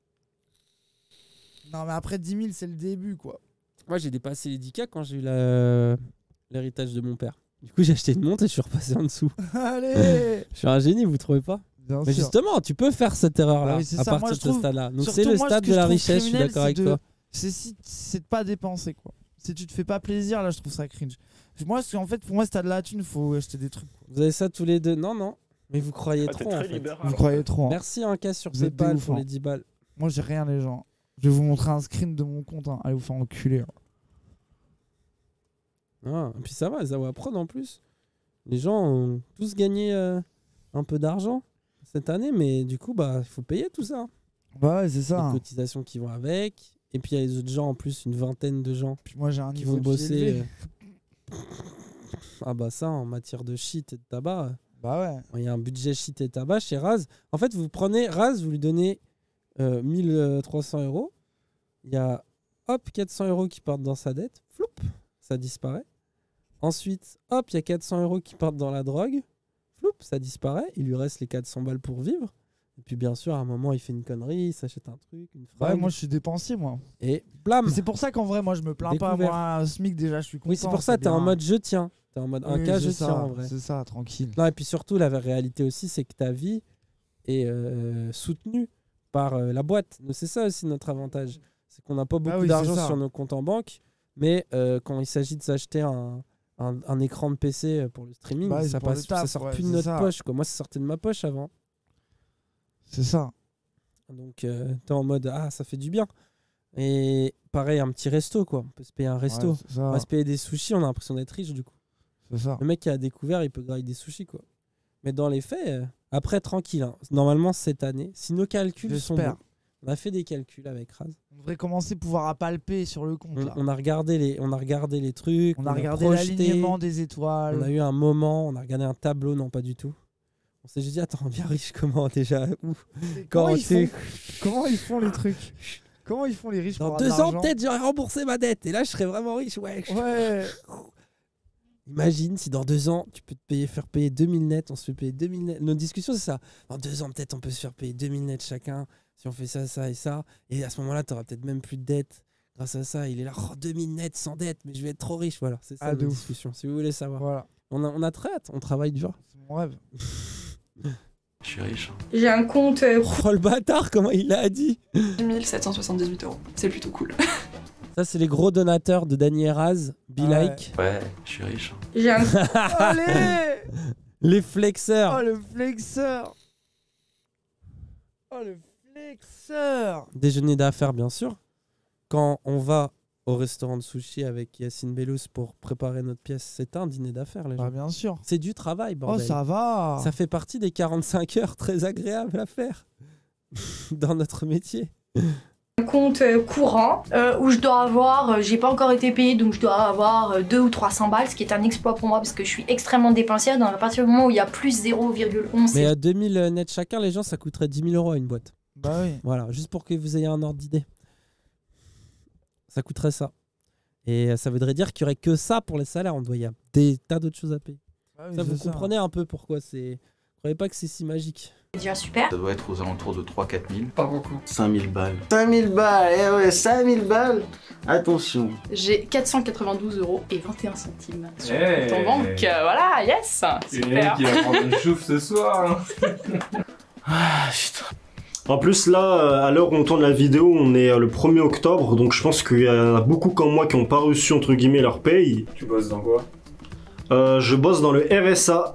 Non mais après 10 000, c'est le début, quoi. Moi, j'ai dépassé les 10K quand j'ai eu l'héritage de mon père. Du coup, j'ai acheté une montre et je suis repassé en dessous. Allez. Je suis un génie, vous trouvez pas? Bien Mais sûr. justement, tu peux faire cette erreur-là Ah oui, c'est à ça. partir Moi, de je ce trouve- stade-là. Donc, surtout, c'est le moi, stade ce que de la je trouve richesse, je suis criminel, d'accord avec c'est toi. C'est de pas dépenser, quoi. Si tu te fais pas plaisir, là, je trouve ça cringe. Moi, en fait, pour moi, si t'as de la thune, faut acheter des trucs. Quoi. Vous avez ça tous les deux? Non, non. Mais vous croyez Ah, t'es trop, très en fait. libéral. Vous croyez trop. Hein. Merci, un cas sur Vous êtes des PayPal ouf, pour hein. les 10 balles. Moi, j'ai rien, les gens. Je vais vous montrer un screen de mon compte. Hein. Allez vous faire enculer. Hein. Ah, et puis ça va, les Zawa Prod en plus. Les gens ont tous gagné un peu d'argent cette année, mais du coup, bah, il faut payer tout ça. Bah ouais, c'est ça. Les cotisations qui vont avec. Et puis il y a les autres gens, en plus, une vingtaine de gens. Puis moi, j'ai un qui niveau vont de vie bosser. élevé. Ah bah ça, en matière de shit et de tabac. Bah ouais. Il y a un budget shit et tabac chez Raz. En fait, vous prenez Raz, vous lui donnez 1300 €. Il y a, hop, 400 € qui partent dans sa dette. Floup, ça disparaît. Ensuite, hop, il y a 400 € qui partent dans la drogue. Floup, ça disparaît. Il lui reste les 400 balles pour vivre. Et puis bien sûr, à un moment, il fait une connerie, il s'achète un truc, une fringue. Ouais, moi je suis dépensier, moi. Et blam. Mais c'est pour ça qu'en vrai, moi je me plains pas. Découvert. Moi, SMIC, déjà, je suis content. Oui, c'est pour ça, t'es en mode je tiens. T'es en mode un cas, je tiens en vrai. C'est ça, tranquille. Non, et puis surtout, la réalité aussi, c'est que ta vie est soutenue par la boîte. C'est ça aussi notre avantage. C'est qu'on n'a pas beaucoup d'argent sur nos comptes en banque, mais quand il s'agit de s'acheter un écran de PC pour le streaming, ça sort plus de notre poche, quoi. Moi, ça sortait de ma poche avant. C'est ça. Donc, t'es en mode ça fait du bien. Et pareil, un petit resto, quoi. On peut se payer un resto. On va se payer des sushis, on a l'impression d'être riche, du coup. C'est ça. Le mec qui a découvert, il peut grailler des sushis, quoi. Mais dans les faits, après, tranquille. Hein. Normalement, cette année, si nos calculs sont bons, on a fait des calculs avec Raz. On devrait commencer à pouvoir palper sur le compte. On a regardé les trucs. On a regardé l'alignement des étoiles. On a eu un moment, on a regardé un tableau, non pas du tout. On s'est juste dit, attends, bien riche, comment déjà comment ils font les trucs? Comment ils font les riches? Dans 2 ans, peut-être, j'aurais remboursé ma dette. Et là, je serais vraiment riche, ouais. Imagine si dans 2 ans, tu peux faire payer 2000 nets, on se fait payer 2000 nets. Nos discussions, c'est ça. Dans 2 ans, peut-être, on peut se faire payer 2000 nets chacun. Si on fait ça, ça et ça. Et à ce moment-là, tu n'auras peut-être même plus de dette. Grâce à ça, il est là, 2000 nets sans dette, mais je vais être trop riche. Voilà, c'est ça nos discussions, si vous voulez savoir. Voilà. On a très hâte, on travaille dur. C'est mon rêve. Je suis riche. J'ai un compte. Oh le bâtard, comment il l'a dit? 1778 €. C'est plutôt cool. Ça, c'est les gros donateurs de Danny Raz, Be Like. Ouais, je suis riche. J'ai un. Allez. Les flexeurs. Oh le flexeur. Oh le flexeur. Déjeuner d'affaires, bien sûr. Quand on va au restaurant de sushi avec Yacine Bellous pour préparer notre pièce, c'est un dîner d'affaires, les gens. Bah bien sûr. C'est du travail, bordel. Oh, ça va. Ça fait partie des 45 heures très agréables à faire dans notre métier. Un compte courant où je dois avoir, j'ai pas encore été payé, donc je dois avoir 200 ou 300 balles, ce qui est un exploit pour moi parce que je suis extrêmement dépensière. Donc à partir du moment où il y a plus 0,11. Mais à 2000 nets chacun, les gens, ça coûterait 10 000 € à une boîte. Bah oui. Voilà, juste pour que vous ayez un ordre d'idée. Ça coûterait ça. Et ça voudrait dire qu'il n'y aurait que ça pour les salaires. Il y a des tas d'autres choses à payer. Ah oui, ça, vous comprenez un peu pourquoi c'est... Vous croyez pas que c'est si magique? C'est déjà super. Ça doit être aux alentours de 3-4 000. Pas beaucoup. 5 000 balles. 5 000 balles, eh ouais, 5 000 balles. Attention. J'ai 492 € sur Hey. mon compte en banque. Voilà, yes. Super. Qui va prendre une chouffe ce soir. Ah, putain. En plus, là, à l'heure où on tourne la vidéo, on est le 1er octobre, donc je pense qu'il y en a beaucoup comme moi qui n'ont pas reçu, entre guillemets, leur paye. Tu bosses dans quoi? Je bosse dans le RSA.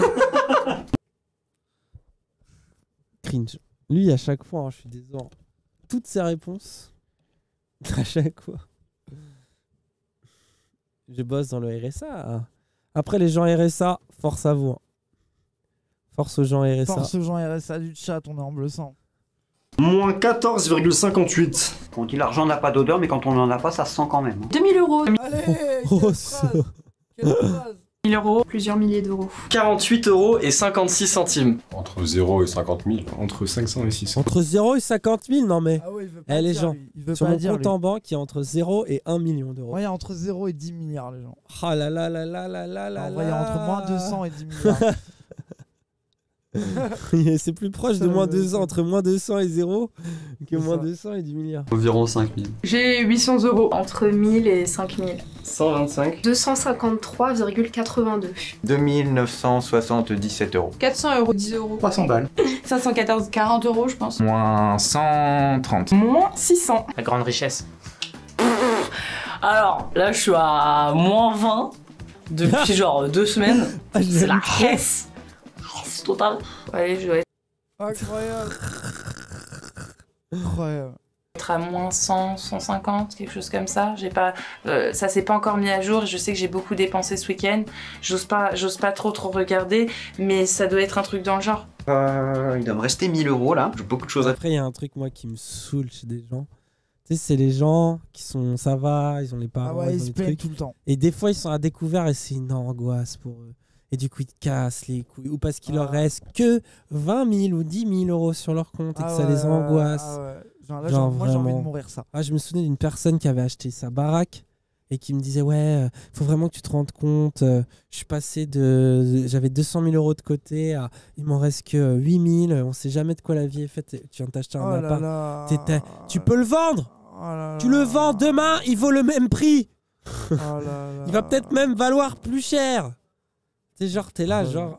Cringe. Lui, à chaque fois, hein, je suis désolé. Toutes ses réponses, à chaque fois. Je bosse dans le RSA. Après, les gens RSA, force à vous. Hein. Force aux gens RSA. Force aux gens RSA du chat, on est en bleu sang. Moins 14,58. On dit l'argent n'a pas d'odeur, mais quand on n'en a pas, ça se sent quand même. 2000 €. Allez. Oh, ça. 1000 €, plusieurs milliers d'euros. 48,56 €. Entre 0 et 50 000. Entre 500 et 600. Entre 0 et 50 000, non mais. Ah ouais, il veut pas les dire, gens, lui. Il veut sur pas mon dire, compte lui. en banque, il y a entre 0 et 1 million d'euros. Ouais, il y a entre 0 et 10 milliards, les gens. Ah là là là là là là là. En vrai, il y a entre moins 200 et 10 milliards. C'est plus proche de moins 200, entre moins 200 et 0 que moins 200 et 10 milliards. Environ 5 000. J'ai 800 €. Entre 1000 et 5000. 125. 253,82. 2977 €. 400 €. 10 €. 300 balles. 514, 40 € je pense. Moins 130. Moins 600. La grande richesse. Alors, là, je suis à moins 20 depuis genre 2 semaines. C'est la caisse. Total. Ouais, je dois être. Incroyable. Incroyable. Être à moins 100, 150, quelque chose comme ça. J'ai pas, ça s'est pas encore mis à jour. Je sais que j'ai beaucoup dépensé ce week-end. J'ose pas trop regarder, mais ça doit être un truc dans le genre. Il doit me rester 1000 € là. J'ai beaucoup de choses à faire. Après, il y a un truc, moi, qui me saoule chez des gens. Tu sais, c'est les gens qui sont, ça va, ils ont les parents, Ah ouais, ils ils ont se les plaignent trucs. tout le temps. Et des fois, ils sont à découvert et c'est une angoisse pour eux. Et du coup, ils te cassent les couilles. Ou parce qu'il leur reste que 20 000 ou 10 000 € sur leur compte et que ça les angoisse. Ah ouais. Genre, moi, j'ai envie de mourir ça. Ah, je me souviens d'une personne qui avait acheté sa baraque et qui me disait ouais, faut vraiment que tu te rendes compte. Je suis passé j'avais 200 000 € de côté à il m'en reste que 8 000. On sait jamais de quoi la vie est faite. Tu viens de t'acheter un appart. Tu peux le vendre. Tu le vends demain, il vaut le même prix. Il va peut-être même valoir plus cher. C'est genre, t'es là, genre,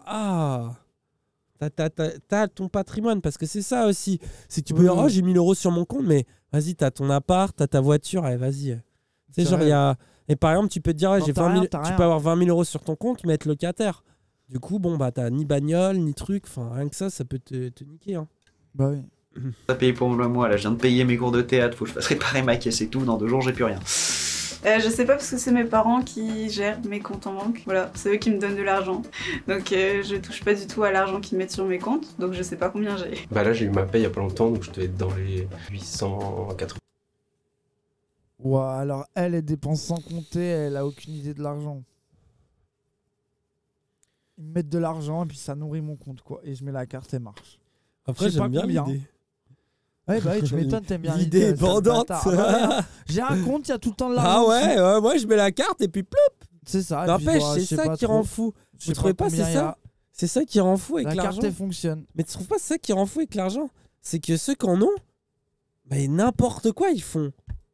t'as ton patrimoine, parce que c'est ça aussi. C'est que tu peux dire, oh, j'ai 1000 € sur mon compte, mais vas-y, t'as ton appart, t'as ta voiture, allez, vas-y. Tu sais, genre, il y a. Et par exemple, tu peux te dire, ouais, Non, j'ai t'as 20 000 rien, t'as tu rien. peux avoir 20 000 € sur ton compte, mais être locataire. Du coup, bon, bah, t'as ni bagnole, ni truc, enfin, rien que ça peut te niquer. Hein. Bah oui. T'as payé pour le mois là, je viens de payer mes cours de théâtre, faut que je fasse réparer ma caisse et tout, dans 2 jours j'ai plus rien. Je sais pas parce que c'est mes parents qui gèrent mes comptes en banque. Voilà, c'est eux qui me donnent de l'argent. Donc je touche pas du tout à l'argent qu'ils mettent sur mes comptes. Donc je sais pas combien j'ai. Bah là j'ai eu ma paye il y a pas longtemps donc je devais être dans les 880. Ouais, alors elle dépense sans compter, elle a aucune idée de l'argent. Ils me mettent de l'argent et puis ça nourrit mon compte quoi. Et je mets la carte et marche. Après, Je sais pas j'aime bien combien. l'idée. Ouais, bah oui, tu m'étonnes, t'aimes bien L'idée est sale bandante. bâtard. Ah bah ouais, j'ai un compte, il y a tout le temps de Ah l'argent. ouais, dessus. moi je mets la carte et puis ploup. C'est ça. et puis, N'empêche, bah, c'est je sais ça pas qui trop. rend fou. Je Vous sais trouvez pas c'est combien il y a. ça? C'est ça qui rend fou avec La l'argent. carte elle fonctionne. Mais tu trouves pas ça qui rend fou avec l'argent? C'est que ceux qui en ont, bah n'importe quoi ils font.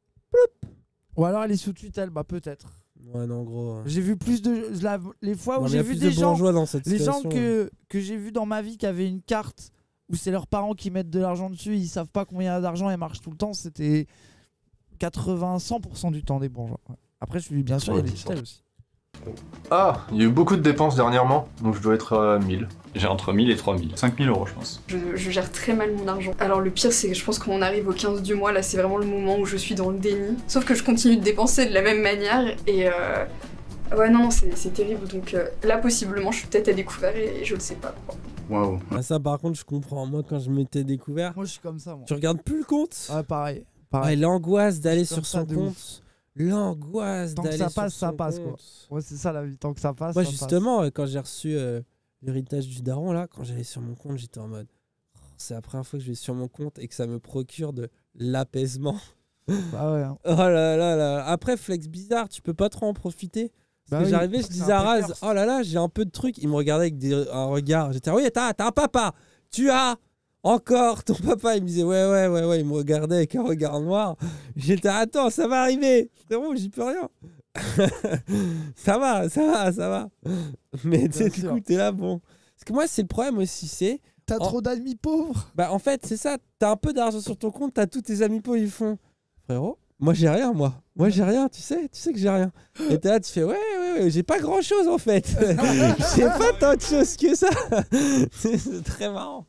Ou alors elle est sous tutelle, bah peut-être. Ouais, non, gros. J'ai vu plus de. Les fois où Non, mais j'ai y a vu plus des de gens. bourgeois dans cette Les gens situation. que j'ai vu dans ma vie qui avaient une carte où c'est leurs parents qui mettent de l'argent dessus, ils savent pas combien il y a d'argent et marchent tout le temps, c'était 80-100% du temps des bourgeois. Ouais. Après, je suis bien sûr, il y a des tutelles aussi. Ah, il y a eu beaucoup de dépenses dernièrement, donc je dois être à 1000. J'ai entre 1000 et 3000. 5000 € je pense. Je gère très mal mon argent. Alors le pire c'est que je pense qu'on arrive au 15 du mois, là c'est vraiment le moment où je suis dans le déni. Sauf que je continue de dépenser de la même manière et ouais non c'est terrible donc là possiblement je suis peut-être à découvert et je le sais pas. Waouh. Ah, ça par contre je comprends. Moi quand je m'étais découvert, moi je suis comme ça. Moi. Tu regardes plus le compte. Ouais pareil. Ouais, l'angoisse d'aller sur comme ça son de compte. ouf. L'angoisse Tant que d'aller ça sur passe, ça son passe compte. quoi. Ouais c'est ça la vie, tant que ça passe. Moi ça justement quand j'ai reçu l'héritage du daron là, quand j'allais sur mon compte j'étais en mode c'est la première fois que je vais sur mon compte et que ça me procure de l'apaisement. Bah ouais. Hein. Oh là là là. Après flex bizarre, tu peux pas trop en profiter. Parce Bah que oui, j'arrivais, je c'est disais un à peu Raz, curse. oh là là, j'ai un peu de trucs. Il me regardait avec un regard. J'étais, oui, t'as un papa. Tu as encore ton papa. Il me disait, ouais. Il me regardait avec un regard noir. J'étais, attends, ça va arriver. Frérot, j'y peux rien. ça va. Mais tu sais, du coup, t'es là, bon. Parce que moi, c'est le problème aussi, c'est. T'as trop d'amis pauvres. Bah, en fait, c'est ça. T'as un peu d'argent sur ton compte, t'as tous tes amis pauvres, ils font. Frérot, moi, j'ai rien, moi. Moi, j'ai rien, tu sais que j'ai rien. Et t'es là, tu fais, ouais, j'ai pas grand chose en fait. J'ai pas tant de choses que ça. C'est très marrant.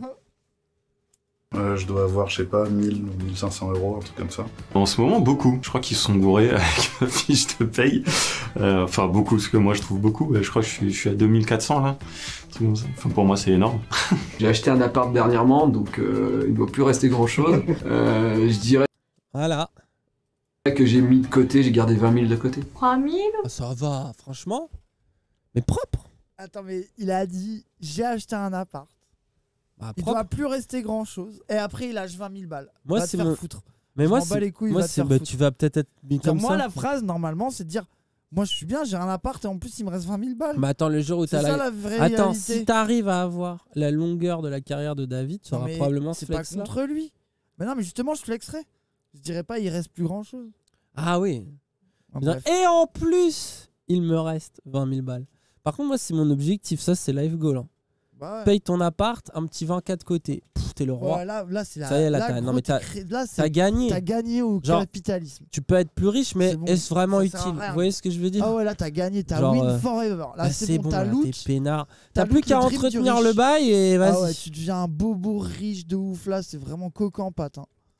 Je dois avoir, je sais pas, 1000 ou 1500 €, un truc comme ça. En ce moment, beaucoup. Je crois qu'ils sont gourés avec ma fiche de paye. Enfin, beaucoup, ce que moi je trouve beaucoup. Je crois que je suis à 2400 là. Enfin, pour moi, c'est énorme. J'ai acheté un appart dernièrement, donc il ne doit plus rester grand chose. Je dirais voilà. Que j'ai mis de côté, j'ai gardé 20 000 de côté. 3000 Ça va, franchement. Mais propre. Attends, mais il a dit j'ai acheté un appart. Bah, il doit plus rester grand chose. Et après, il lâche 20 000 balles. Moi, va te c'est faire mon... foutre. Mais je moi, m'en bats c'est les couilles, moi, va te faire bah, foutre. tu vas peut-être être mis comme moi, ça. la phrase, normalement, c'est de dire moi, je suis bien, j'ai un appart et en plus, il me reste 20 000 balles. Mais attends, le jour où c'est t'as ça la vraie Attends, réalité. si t'arrives à avoir la longueur de la carrière de David, tu Non, auras mais probablement ce c'est pas flex-là. contre lui. Mais non, mais justement, je flexerais. Je dirais pas, il reste plus grand chose. Ah oui. Ah, bref. Et en plus, il me reste 20 000 balles. Par contre, moi, c'est mon objectif. Ça, c'est life goal. Hein. Bah ouais. Paye ton appart, un petit 20K de côté. Pff, t'es le roi. Ouais, là, c'est la. Ça y est, là, là, t'as gros, non, mais t'as t'as gagné. T'as gagné au Genre, capitalisme. Tu peux être plus riche, mais C'est bon. est-ce vraiment Ça sert à utile? rien. Vous voyez ce que je veux dire? Ah ouais, là, t'as gagné. T'as Genre, win forever. Là, c'est bon, t'as là, loot. t'es peinard. T'as T'as plus loot qu'à le dream du entretenir riche. le bail et vas-y. Ah ouais, tu deviens un bobo riche de ouf. Là, c'est vraiment coq en pâte. Hein.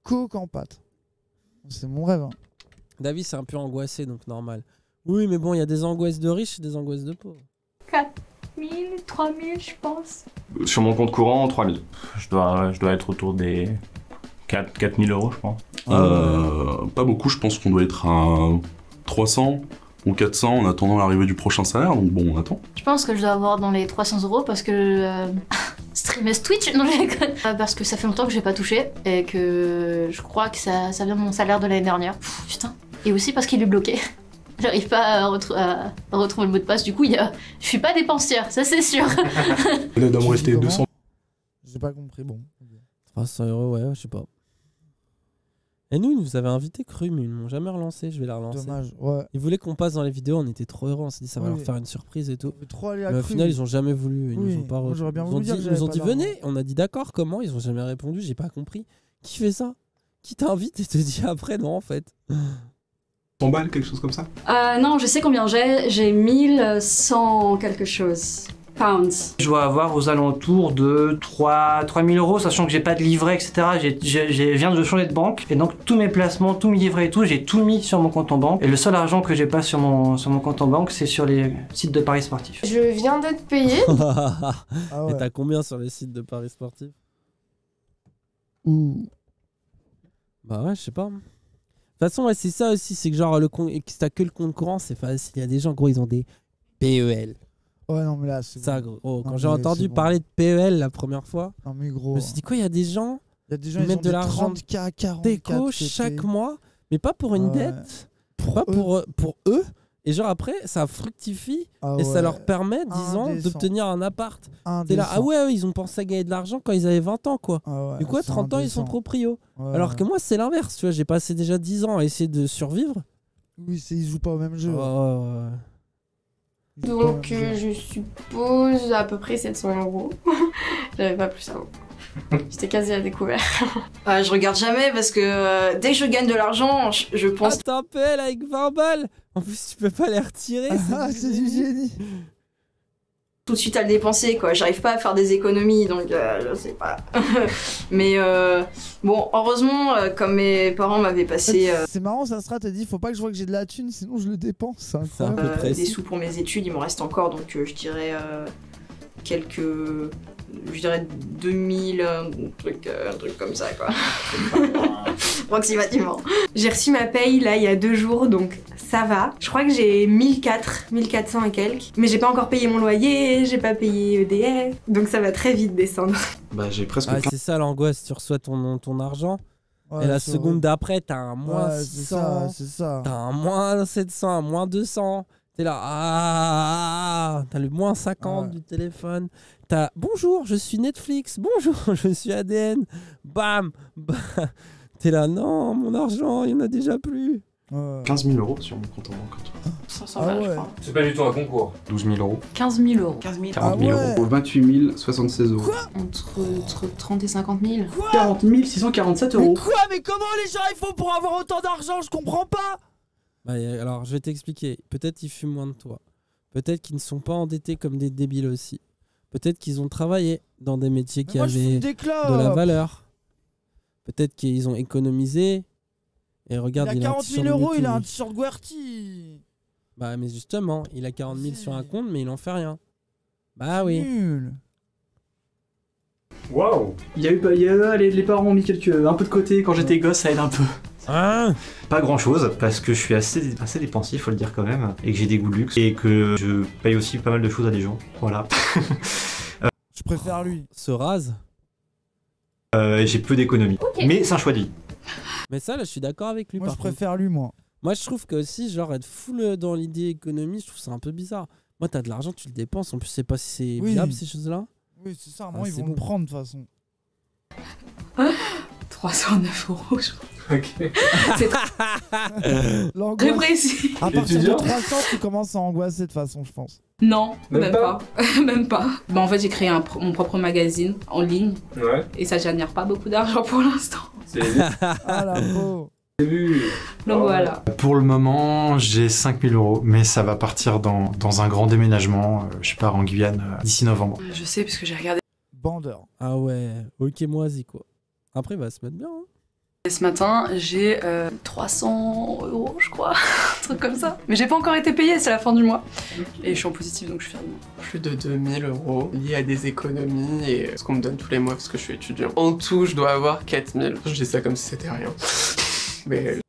coke en pâte. C'est mon rêve. Hein. David, c'est un peu angoissé, donc normal. Oui, mais bon, il y a des angoisses de riches et des angoisses de pauvres. 4 000, 3 000, je pense. Sur mon compte courant, 3000. Je dois être autour des 4 000 euros, je pense. Pas beaucoup, je pense qu'on doit être à 300 ou 400 en attendant l'arrivée du prochain salaire, donc bon, on attend. Je pense que je dois avoir dans les 300 euros parce que streameuse Twitch, non je déconne. Parce que ça fait longtemps que j'ai pas touché et que je crois que ça vient de mon salaire de l'année dernière. Pff, putain. Et aussi parce qu'il est bloqué. J'arrive pas à retrouver le mot de passe, du coup je suis pas dépensière, ça c'est sûr. Il doit me rester 200. J'ai pas compris, bon. 300 euros, ouais, je sais pas. Et nous, ils nous avaient invité cru, mais ils m'ont jamais relancé, je vais la relancer. Dommage, ouais. Ils voulaient qu'on passe dans les vidéos, on était trop heureux, on s'est dit ça va leur faire une surprise et tout. Trop aller à mais au Cru. final, ils ont jamais voulu, ils nous ont pas moi, j'aurais bien voulu dire que ils nous ont j'avais dit pas venez, on a dit d'accord, comment, ils ont jamais répondu, j'ai pas compris. Qui fait ça? Qui t'invite et te dit après non en fait? 100 balles, quelque chose comme ça? Non, je sais combien j'ai 1100 quelque chose. Pounds. Je dois avoir aux alentours de 3 000 euros, sachant que j'ai pas de livret, etc. Je viens de changer de banque, et donc tous mes placements, tous mes livrets et tout, j'ai tout mis sur mon compte en banque. Et le seul argent que j'ai pas sur mon compte en banque, c'est sur les sites de paris sportifs. Je viens d'être payé. Et t'as combien sur les sites de paris sportifs? Bah ouais, je sais pas. De toute façon, ouais, c'est ça aussi, c'est que genre, si t'as que le compte courant, c'est facile. Il y a des gens, gros, ils ont des PEL. Ouais, non, mais là, c'est ça, bon. gros. Quand Non, j'ai mais entendu c'est bon. parler de PEL la première fois, non, mais gros, je me suis dit, quoi, il y a des gens il y a des gens, qui ils mettent ont de des l'argent 30K, 40K déco chaque mois, mais pas pour une Ouais. dette, pas pour eux. Et genre après, ça fructifie et ça leur permet, disons, Indécent. d'obtenir un appart. T'es là, Indécent. ah ouais, ils ont pensé à gagner de l'argent quand ils avaient 20 ans, quoi. Du coup, à c'est 30 ans, ils sont indécent. proprios. Ouais. Alors que moi, c'est l'inverse, tu vois, j'ai passé déjà 10 ans à essayer de survivre. Oui, ils jouent pas au même jeu. Donc je suppose à peu près 700 euros. J'avais pas plus avant. J'étais quasi à découvert. Je regarde jamais parce que dès que je gagne de l'argent, je pense... Ah, t'as un PL avec 20 balles. En plus, tu peux pas les retirer. C'est du génie. tout de suite à le dépenser, quoi. J'arrive pas à faire des économies, donc je sais pas. Mais bon, heureusement, comme mes parents m'avaient passé... C'est marrant, ça sera, t'as dit, faut pas que je vois que j'ai de la thune, sinon je le dépense. C'est incroyable. des sous pour mes études, il m'en reste encore, donc je dirais quelques... Je dirais 2000, un truc comme ça, quoi. Approximativement. J'ai reçu ma paye là il y a 2 jours, donc ça va. Je crois que j'ai 1400 et quelques. Mais j'ai pas encore payé mon loyer, j'ai pas payé EDF, donc ça va très vite descendre. Bah j'ai presque c'est ça l'angoisse, tu reçois ton argent. Ouais, et la c'est seconde horrible. d'après, t'as un moins Ouais, 600, c'est ça. t'as un moins 700, un moins 200. T'es là, t'as le moins 50 du téléphone. T'as bonjour, je suis Netflix. Bonjour, je suis ADN. Bam, bam. T'es là, non, mon argent, il y en a déjà plus. 15 000 euros sur mon compte en banque. 500 balles, je crois. C'est pas du tout un concours. 12 000 euros. 15 000 euros. 40 000 euros. 28 076 euros. Entre 30 et 50 000. 40 647 Mais euros. quoi? Mais comment les gens ils font pour avoir autant d'argent? Je comprends pas. Bah, alors, je vais t'expliquer. Peut-être qu'ils fument moins de toi. Peut-être qu'ils ne sont pas endettés comme des débiles aussi. Peut-être qu'ils ont travaillé dans des métiers qui moi, je avaient fume des clopes. de la valeur. Peut-être qu'ils ont économisé. Et regarde, Il a 40 000 euros, il a un t-shirt. t-shirt Guerty. Bah, mais justement, il a 40 000 sur un compte, mais il en fait rien. Bah oui. Nul. Waouh. Les parents ont mis un peu de côté quand j'étais gosse, ça aide un peu. Pas grand chose, parce que je suis assez dépensier, faut le dire quand même, et que j'ai des goûts de luxe, et que je paye aussi pas mal de choses à des gens. Voilà. Je préfère lui. Se rase. J'ai peu d'économies. Mais c'est un choix de vie. Mais ça, là, je suis d'accord avec lui. Moi, par je préfère lui, moi. Moi, je trouve que aussi, genre, être full dans l'idée économie, je trouve ça un peu bizarre. Moi, t'as de l'argent, tu le dépenses. En plus, je sais pas si c'est Oui. viable, ces choses-là. Oui, c'est ça. Moi, ils c'est vont bon. me prendre de toute façon. 309 euros, je crois. Ok. C'est L'angoisse. très précis. À partir de Étudiant. 300, tu commences à angoisser de toute façon, je pense. Non, Même même pas. pas. Même pas. Bah, en fait, j'ai créé mon propre magazine en ligne. Ouais. Et ça génère pas beaucoup d'argent pour l'instant. C'est Ah la peau. vu. Donc voilà. Pour le moment, j'ai 5 000 euros, mais ça va partir dans un grand déménagement. Je pars en Guyane d'ici novembre. Je sais, parce que j'ai regardé. Bandeur. Ah ouais, ok, moisi, quoi. Après, il va se mettre bien. Hein. Et ce matin, j'ai 300 € je crois, un truc comme ça. Mais j'ai pas encore été payée, c'est la fin du mois. Et je suis en positif donc je suis fière de moi. Plus de 2000 € liés à des économies et ce qu'on me donne tous les mois parce que je suis étudiant. En tout, je dois avoir 4000. Je dis ça comme si c'était rien. Mais...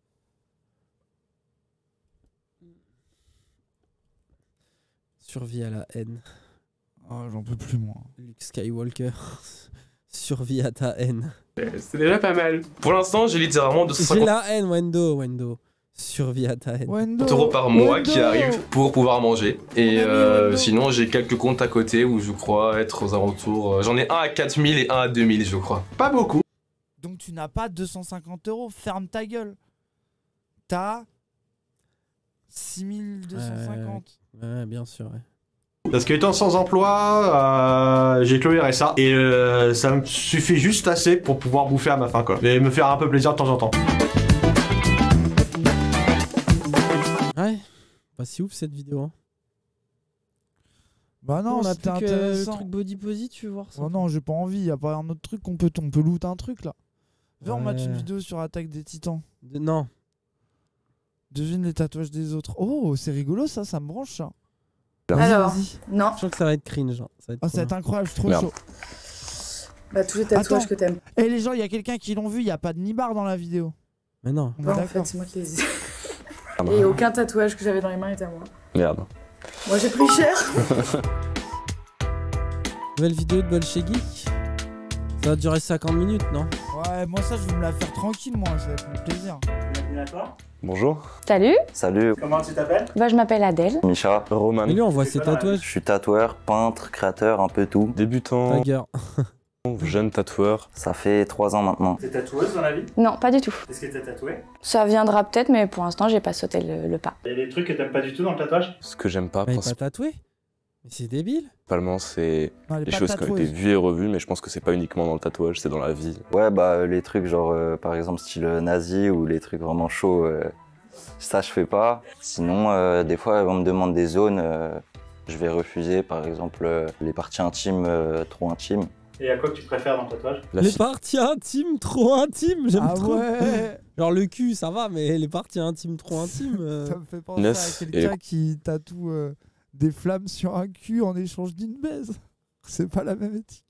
Survie à la haine. Oh, j'en peux plus, moi. Luke Skywalker. Survie à ta haine. C'est déjà pas mal. Pour l'instant, j'ai littéralement 250 J'ai la haine, Wendo. Survie à ta haine. € par mois qui arrivent pour pouvoir manger. Et sinon, j'ai quelques comptes à côté où je crois être aux alentours. J'en ai un à 4000 et un à 2000, je crois. Pas beaucoup. Donc tu n'as pas 250 €. Ferme ta gueule. T'as 6250. Ouais, bien sûr, ouais. Parce qu'étant sans emploi, j'ai que le RSA et ça me suffit juste assez pour pouvoir bouffer à ma faim, quoi. Et me faire un peu plaisir de temps en temps. Ouais, pas si ouf cette vidéo. Hein. Bah non, on a c'était plus que le intéressant. truc body posy, tu veux voir ça. Oh non, j'ai pas envie. Y a pas un autre truc qu'on peut loot un truc là. Viens, on mate une vidéo sur Attaque des Titans. Non. Devine les tatouages des autres. Oh, c'est rigolo ça, ça me branche ça. Alors, Vas-y. non. Je crois que ça va être cringe. Hein. Ça va être Oh, trop ça va être bien. incroyable, je suis trop Merde. chaud. Bah, tous les tatouages Attends. que t'aimes. Et les gens, il y a quelqu'un qui l'ont vu, il y a pas de nibar dans la vidéo. Mais non. On est Ouais, en d'accord. fait, c'est moi qui les ai. Et aucun tatouage que j'avais dans les mains était à moi. Merde. Moi, j'ai pris cher. Nouvelle vidéo de Bolchegeek. Ça va durer 50 minutes, non? Ouais, moi ça, je veux me la faire tranquille, moi, ça va être mon plaisir. Bienvenue à toi. Bonjour. Salut. Salut. Comment tu t'appelles? Bah, je m'appelle Adèle. Micha. Roman. Mais lui, on voit ses tatouages. Je suis tatoueur, peintre, créateur, un peu tout. Débutant. Tiger. Jeune tatoueur. Ça fait 3 ans maintenant. T'es tatoueuse dans la vie? Non, pas du tout. Est-ce que t'es tatouée? Ça viendra peut-être, mais pour l'instant, j'ai pas sauté le pas. Il y a des trucs que t'aimes pas du tout dans le tatouage? Ce que j'aime pas, Mais pas tatoué? Mais c'est débile. principalement, c'est Non, elle est les pas choses qui ont été tatoueuse. vues et revues, mais je pense que c'est pas uniquement dans le tatouage, c'est dans la vie. Ouais, bah les trucs genre par exemple style nazi ou les trucs vraiment chauds, ça je fais pas. Sinon, des fois on me demande des zones, je vais refuser par exemple les parties intimes trop intimes. Et à quoi que tu préfères dans le tatouage? Les parties intimes, trop intimes, j'aime Ah trop. ouais. Genre le cul, ça va, mais les parties intimes, trop intimes. Ça me fait penser à quelqu'un qui tatoue des flammes sur un cul en échange d'une baise. C'est pas la même éthique.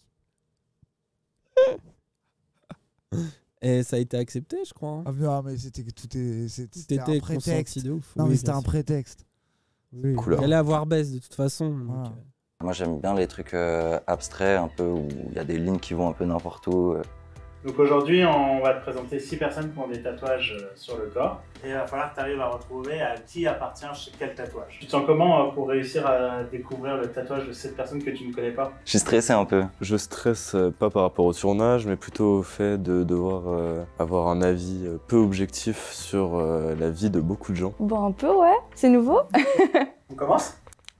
Et ça a été accepté, je crois. Hein. Ah non, mais c'était C'était un prétexte. consenti de ouf. Non, oui, mais c'était bien un sûr. prétexte. Oui, Couleur. il allait avoir baisse de toute façon. donc, Voilà. Moi j'aime bien les trucs abstraits un peu où il y a des lignes qui vont un peu n'importe où. Donc aujourd'hui, on va te présenter 6 personnes qui ont des tatouages sur le corps. Et il va falloir que tu arrives à retrouver à qui appartient quel tatouage. Tu te sens comment pour réussir à découvrir le tatouage de cette personne que tu ne connais pas? Je suis stressé un peu. Je stresse pas par rapport au tournage, mais plutôt au fait de devoir avoir un avis peu objectif sur la vie de beaucoup de gens. Bon, un peu, ouais. C'est nouveau. On commence?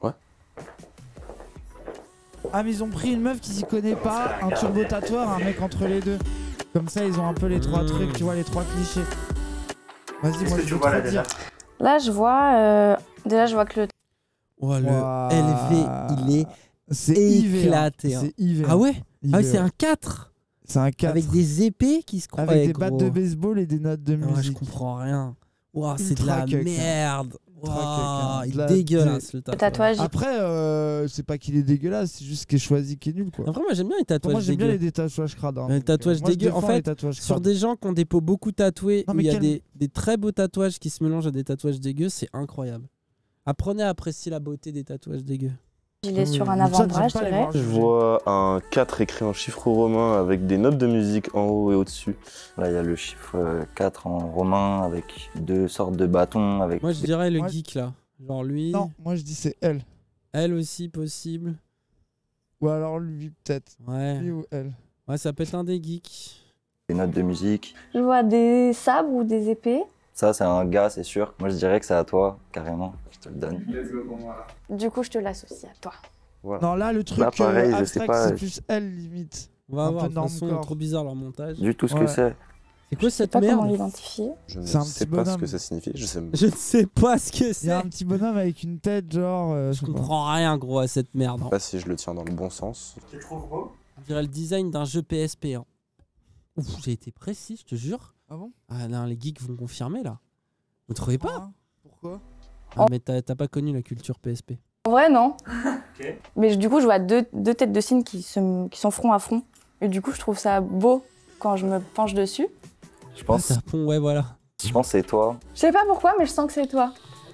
Ah, mais ils ont pris une meuf qui s'y connaît pas, un turbo tatoueur, un mec entre les deux. Comme ça, ils ont un peu les trois trucs, tu vois, les trois clichés. Vas-y, Qu'est-ce moi que je tu veux vois trop là déjà? dire. Là, je vois... Déjà, je vois que le... Oh, le Ouah. LV, il est C'est IV, éclaté. hein. hein. C'est IV. Ah ouais? IV, Ah ouais, c'est ouais. un 4. C'est un 4. Avec des épées qui se croient. Avec des battes de baseball et des notes de musique. Ouais, je comprends rien. Ouah, c'est de Ultra la cuck, hein. merde. Ultra Ouah, cuck, hein. il De la- est dégueulasse le tatouage. Après, c'est pas qu'il est dégueulasse, c'est juste qu'il est choisi qui est nul quoi. Après, moi j'aime bien les tatouages Moi j'aime bien dégueux. les tatouages crades. hein, Les donc, tatouages moi, je dégueux. En défends les fait, tatouages sur crades. des gens qui ont des peaux beaucoup tatouées, Non, où mais il y a quel- des très beaux tatouages qui se mélangent à des tatouages dégueux, c'est incroyable. Apprenez à apprécier la beauté des tatouages dégueux. Il est sur un avant-bras, je dirais. Je vois un 4 écrit en chiffre romain avec des notes de musique en haut et au-dessus. Là il y a le chiffre 4 en romain avec 2 sortes de bâtons. Avec Moi je dirais le Moi, geek là. Genre lui. Non, moi je dis c'est elle. Elle aussi possible. Ou alors lui peut-être. Ouais. Lui ou elle. Ouais, ça peut être un des geeks. des notes de musique. Je vois des sabres ou des épées. Ça c'est un gars c'est sûr. Moi je dirais que c'est à toi carrément. Je te le donne. Let's go pour moi. Du coup, je te l'associe à toi. Voilà. Non là le truc Là, pareil, je abstrait, sais pas. c'est plus elle limite. On va Un voir, peu de toute façon, normcore. trop bizarre leur montage. Du tout ce Ouais. que c'est. C'est quoi cette Pas comment merde? l'identifier. Je ne C'est un sais petit pas ce bonhomme. que ça signifie. Je sais. Je ne sais pas ce que Il y c'est. a un petit bonhomme avec une tête genre. Je comprends rien gros à cette merde. Je hein. sais pas si je le tiens dans le bon sens. Tu le trouves beau? On dirait le design d'un jeu PSP. Hein. Ouf, j'ai été précis, je te jure. Ah bon? Ah non, les geeks vont confirmer là. Vous trouvez pas? Pourquoi? Ah, mais t'as pas connu la culture PSP. En vrai, non. Ok. Mais du coup, je vois deux têtes de cygne qui sont front à front. Et du coup, je trouve ça beau quand je me penche dessus. Je pense. Serpent, ouais, voilà. Je pense que c'est toi. Je sais pas pourquoi, mais je sens que c'est toi.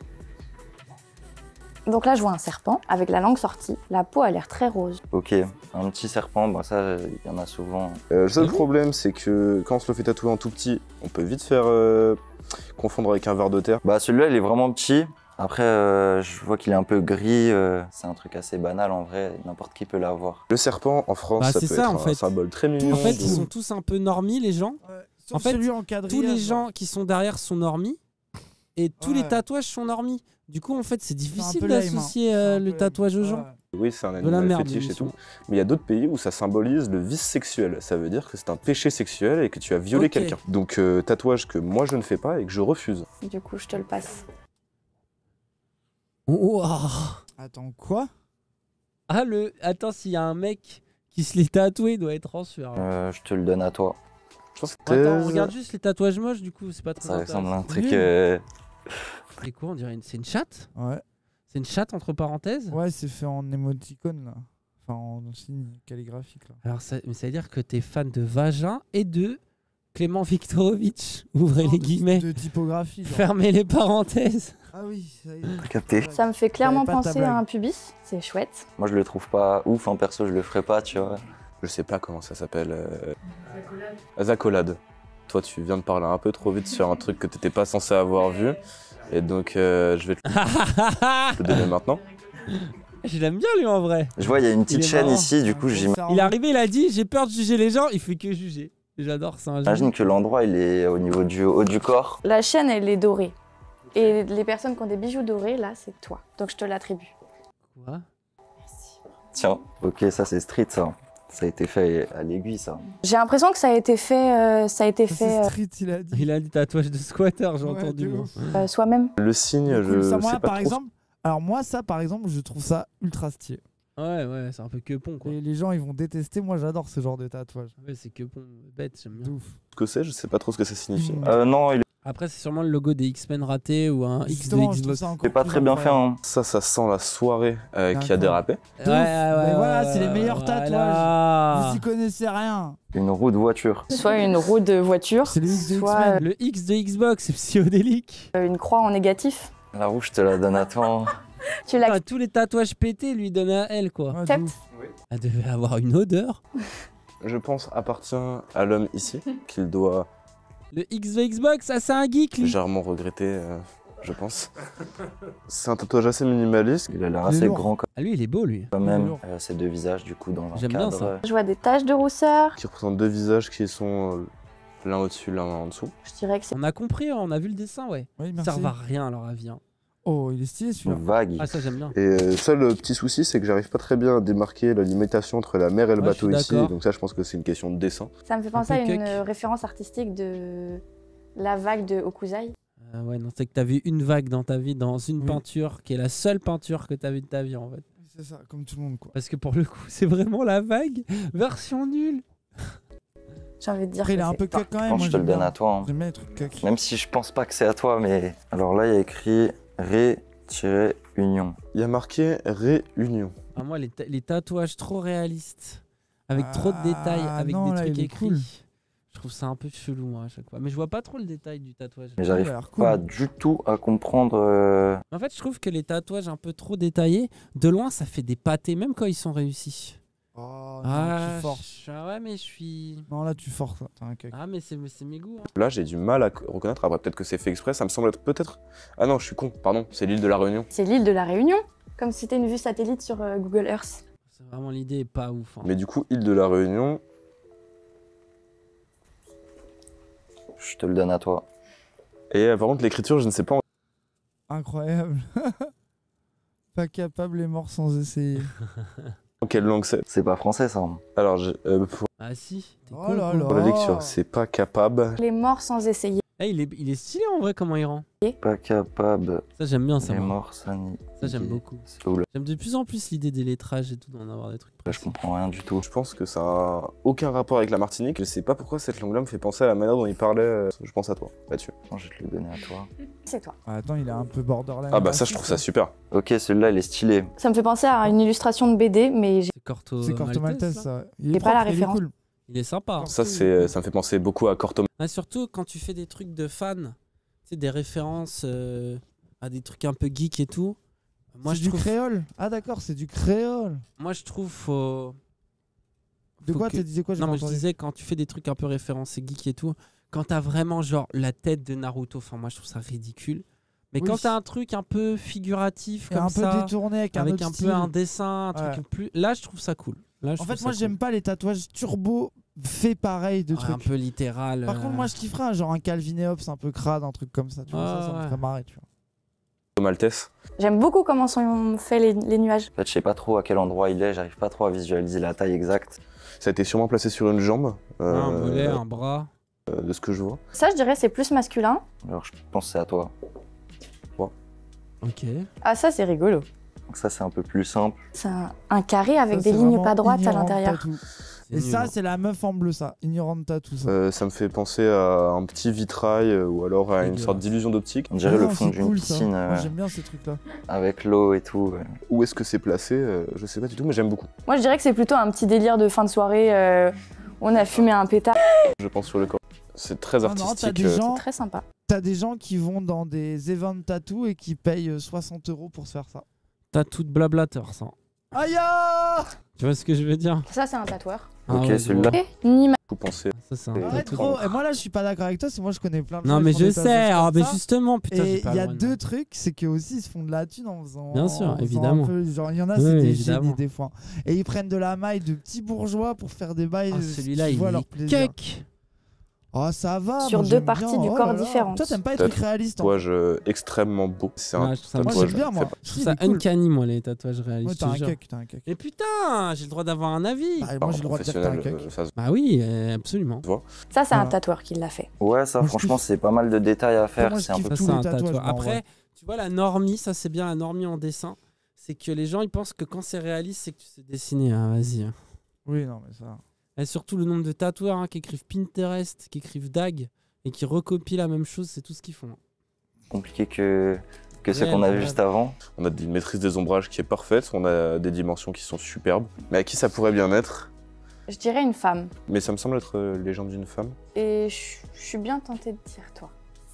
Donc là, je vois un serpent avec la langue sortie. La peau a l'air très rose. Ok, un petit serpent, bah ça, il y en a souvent. Le seul problème, c'est que quand on se le fait tatouer en tout petit, on peut vite faire confondre avec un ver de terre. Bah celui-là, il est vraiment petit. Après, je vois qu'il est un peu gris. C'est un truc assez banal en vrai. N'importe qui peut l'avoir. Le serpent, en France, Bah, ça c'est peut ça, être en fait. un symbole très mignon. En fait, ils sont tous un peu normis, les gens. Sauf En fait, celui en quadrillage, tous les genre. gens qui sont derrière sont normis. Et tous les tatouages sont normis. Du coup, en fait, c'est difficile peu lame, hein. d'associer le tatouage aux gens. Oui, c'est un De la animal merde, fétiche et l'émission. tout. Mais il y a d'autres pays où ça symbolise le vice sexuel. Ça veut dire que c'est un péché sexuel et que tu as violé Ok. quelqu'un. Donc, tatouage que moi je ne fais pas et que je refuse. Du coup, je te le passe. Attends, quoi? Ah, Attends, s'il y a un mec qui se l'est tatoué, il doit être en sueur. Je te le donne à toi. Je pense Attends, on regarde juste les tatouages moches, du coup, c'est pas très Ça ressemble à un intéressant. truc. Nul. C'est quoi, on dirait c'est une chatte? Ouais. C'est une chatte entre parenthèses? Ouais, c'est fait en émoticône là. Enfin, en signe calligraphique là. Alors, mais ça veut dire que t'es fan de vagin et de Clément Viktorovitch. Ouvrez les guillemets. De typographie. genre. Fermez les parenthèses. Ah oui, ça y est. Capté. Ça me fait clairement J'avais pas ta penser blague. à un pubis. C'est chouette. Moi, je le trouve pas ouf. En perso, je le ferais pas, tu vois. Je sais pas comment ça s'appelle. Zacolade. Toi, tu viens de parler un peu trop vite sur un truc que t'étais pas censé avoir vu. Et donc, je vais te le donner maintenant. Je l'aime bien, lui, en vrai. Je vois, il y a une petite Il est chaîne marrant. ici, du coup, j'imagine Il est arrivé, il a dit j'ai peur de juger les gens, il fait que juger. J'adore, c'est un génie. que l'endroit, il est au niveau du haut du corps. La chaîne, elle est dorée. Et les personnes qui ont des bijoux dorés, là, c'est toi. Donc je te l'attribue. Quoi? Tiens, ok, ça c'est street, ça. Ça a été fait à l'aiguille, ça. J'ai l'impression que ça a été fait, Street, il a dit. Il a dit tatouage de squatter, j'ai Ouais, entendu. de moi. ouf. Soi-même. Le signe, Cool, je ça, moi, sais pas par trop. exemple. Alors moi, ça, par exemple, je trouve ça ultra stylé. Ouais, c'est un peu quepon, quoi. Et les gens, ils vont détester. Moi, j'adore ce genre de tatouage. Ouais, c'est quepon, bête, j'aime bien. Ce que c'est, je sais pas trop ce que ça signifie. Non, il Après, c'est sûrement le logo des X-Men ratés ou un X de Justement, je trouve Xbox. ça encore est pas très bien fait, hein. Ça sent la soirée qui a dérapé. De ouf. Mais voilà, c'est les meilleurs tatouages. voilà. Vous y connaissez rien. Une roue de voiture. Soit une roue de voiture, C'est le X de soit X-Men. Le X de Xbox, c'est psychodélique. une croix en négatif. La roue, je te la donne à toi. Tu l'as Ah, tous les tatouages pétés lui donnent à elle, quoi. Ouais, de acceptes. ouf. Elle devait avoir une odeur. Je pense appartient à l'homme ici, qu'il doit Le X de Xbox, ah, c'est un geek, lui. légèrement regretter, je pense. C'est un tatouage assez minimaliste. Il a l'air Il est assez lourd. grand Ah, lui, il est beau, lui. quand Il est même. lourd. Ces deux visages, du coup, dans un J'aime bien cadre. ça. Je vois des taches de rousseur. Qui représente deux visages qui sont l'un au-dessus, l'un en dessous. Je dirais que c'est On a compris, on a vu le dessin, ouais. Oui, Ça merci. servent à rien, leur avis. Hein. Oh, il est stylé celui-là. Vague. Ah, ça, j'aime bien. Et seul petit souci, c'est que j'arrive pas très bien à démarquer la limitation entre la mer et le Ouais, bateau je suis ici. d'accord. Donc ça, je pense que c'est une question de dessin. Ça me fait penser Un à peu une cuck. référence artistique de la vague de Okuzai. Ouais, non, c'est que t'as vu une vague dans ta vie, dans une Oui. peinture, qui est la seule peinture que t'as vue de ta vie, en fait. C'est ça, comme tout le monde quoi. Parce que pour le coup, c'est vraiment la vague, version nulle. J'ai envie de dire Après, il que est un c'est- peu cuck quand même. Quand moi, je te le j'aime donne bien. à toi. hein. J'aime bien les trucs cuck. Même si je pense pas que c'est à toi, mais. Alors là, il y a écrit Ré-Union. Il y a marqué Réunion. Ah, moi, les tatouages trop réalistes, avec trop de détails, avec non, des là, trucs il est écrits. cool. Je trouve ça un peu chelou, moi, à chaque fois. Mais je vois pas trop le détail du tatouage. Mais il a j'arrive l'air cool. pas du tout à comprendre. En fait, je trouve que les tatouages un peu trop détaillés, de loin, ça fait des pâtés, même quand ils sont réussis. Oh, non, Ah, tu forces. ouais, mais je suis... Non, là, tu forces. Là. T'as un cuck. Ah, mais c'est mes goûts. hein. Là, j'ai du mal à reconnaître. Après, peut-être que c'est fait exprès. Ça me semble être peut-être. Ah non, je suis con. Pardon, c'est l'île de la Réunion. C'est l'île de la Réunion, comme si c'était une vue satellite sur Google Earth. C'est vraiment l'idée est pas ouf. hein. Mais du coup, île de la Réunion. Je te le donne à toi. Et par contre, l'écriture, je ne sais pas. Incroyable. Pas capable et mort sans essayer. En quelle langue c'est. C'est pas français, ça. Alors, pour Ah si, t'es Oh con, là con. là. la lecture, c'est pas capable. Les morts sans essayer. Eh, il est stylé en vrai, comment il rend. Pas capable. Ça, j'aime bien ça. Les moi. morts, ça nie. Ça, j'aime beaucoup. C'est oula. J'aime de plus en plus l'idée des lettrages et tout, d'en avoir des trucs. Je comprends rien du tout. Je pense que ça a aucun rapport avec la Martinique. Je sais pas pourquoi cette langue-là me fait penser à la manière dont il parlait. Je pense à toi, là-dessus. Bon, je vais te le donner à toi. C'est toi. Attends, il est un peu borderline. Ah bah ça, je trouve ça super. Ok, celui-là, il est stylé. Ça me fait penser à une illustration de BD, mais j'ai C'est Corto Maltese, ça. Il J'ai est pas la propre, il est référence. cool. Il est sympa. Ça me fait penser beaucoup à Corto. Ah, surtout quand tu fais des trucs de fans, tu sais, des références à des trucs un peu geek et tout. Moi, C'est je du trouve... créole. Ah d'accord, c'est du créole. Moi, je trouve faut... De faut quoi que- tu disais quoi? J'ai Non, pas mais je entendu. disais quand tu fais des trucs un peu référencés geek et tout, quand t'as vraiment genre la tête de Naruto, enfin moi je trouve ça ridicule. Mais Oui. quand t'as un truc un peu figuratif Et comme un peu ça, détourné avec un autre peu style. un dessin, un Ouais. truc plus, là je trouve ça cool. Là, je En trouve fait, moi ça j'aime cool. pas les tatouages turbo faits pareil de Ouais, trucs. un peu littéral. Par contre, moi je kifferais genre un Calvin et Hobbes un peu crade, un truc comme ça. Tu vois, ça me ouais. ferait marrer. Tu vois. Maltese. J'aime beaucoup comment sont faits les nuages. En fait, je sais pas trop à quel endroit il est, j'arrive pas trop à visualiser la taille exacte. Ça a été sûrement placé sur une jambe. Un mollet, un bras. De ce que je vois. Ça, je dirais, c'est plus masculin. Alors, je pense que c'est à toi. Ok. Ah, ça, c'est rigolo. Donc ça, c'est un peu plus simple. C'est un carré avec Ça, des c'est lignes vraiment pas droites à ignorant l'intérieur. tattoo. Et ça, c'est la meuf en bleu, ça. Ignorante tattoo, ça. Ça me fait penser à un petit vitrail ou alors à une sorte d'illusion d'optique. On dirait le Ah, fond c'est d'une cool, ça. piscine. Moi, j'aime bien ces trucs-là. Avec l'eau et tout. Ouais. Où est-ce que c'est placé Je sais pas du tout, mais j'aime beaucoup. Moi, je dirais que c'est plutôt un petit délire de fin de soirée où on a fumé un pétard. Je pense sur le corps. C'est très Non, artistique. t'as des gens. C'est très sympa. T'as des gens qui vont dans des events tattoo et qui payent 60 € pour se faire ça. Tatou de blablateur, ça. Aïe ah Tu vois ce que je veux dire? Ça, c'est un tatoueur. Ah Ok, ouais, celui-là. Nima. Faut penser. Ça, c'est un Arrête tatou. gros. Et moi là, je suis pas d'accord avec toi, c'est moi je connais plein de gens. Non, qui mais font je des sais. tatouages Ah, comme mais ça. justement, putain, j'ai Et pas il y a le droit de- deux trucs, c'est qu'eux aussi ils se font de la thune en faisant. Bien sûr, en faisant évidemment. un peu- genre, il y en a, Oui, c'est des évidemment. génies des fois. Et ils prennent de la maille de petits bourgeois pour faire des bails. Ah, celui-là, tu il vois est leur plaisir. cake. Oh, ça va. Sur moi, deux j'aime parties bien. du Oh corps là là. différentes. Toi, t'aimes pas les trucs réalistes. en fait. Tatouage extrêmement beau. C'est un Ouais, je trouve ça Moi, tatouage. j'aime bien, moi. fait- Je Si, trouve il ça est cool. uncanny, moi, les tatouages réalistes. Ouais, t'as je un te jure. cake, t'as un cake. Et putain, j'ai le droit d'avoir un avis. Bah, moi, j'ai le droit de dire que t'as un Professionnel, cake. ça se Bah oui, absolument. voit. Ça, c'est un Voilà. tatoueur qui l'a fait. Ouais, ça, Moi, je franchement, kiffe. c'est pas mal de détails à faire. moi, je C'est un kiffe peu Ça, tous c'est les un tatouages, tatouage. moi, Après, ouais. tu vois, la normie, ça c'est bien la normie en dessin. C'est que les gens ils pensent que quand c'est réaliste, c'est que tu sais dessiner. Ah, vas-y. Oui, non, mais ça. Et surtout le nombre de tatoueurs qui écrivent Pinterest, qui écrivent DAG et qui recopient la même chose, c'est tout ce qu'ils font. compliqué que ce Réel, qu'on a vu réel. juste avant. On a une maîtrise des ombrages qui est parfaite, on a des dimensions qui sont superbes. Mais à qui ça pourrait bien être? Je dirais une femme. Mais ça me semble être les jambes d'une femme. Et je suis bien tentée de dire toi.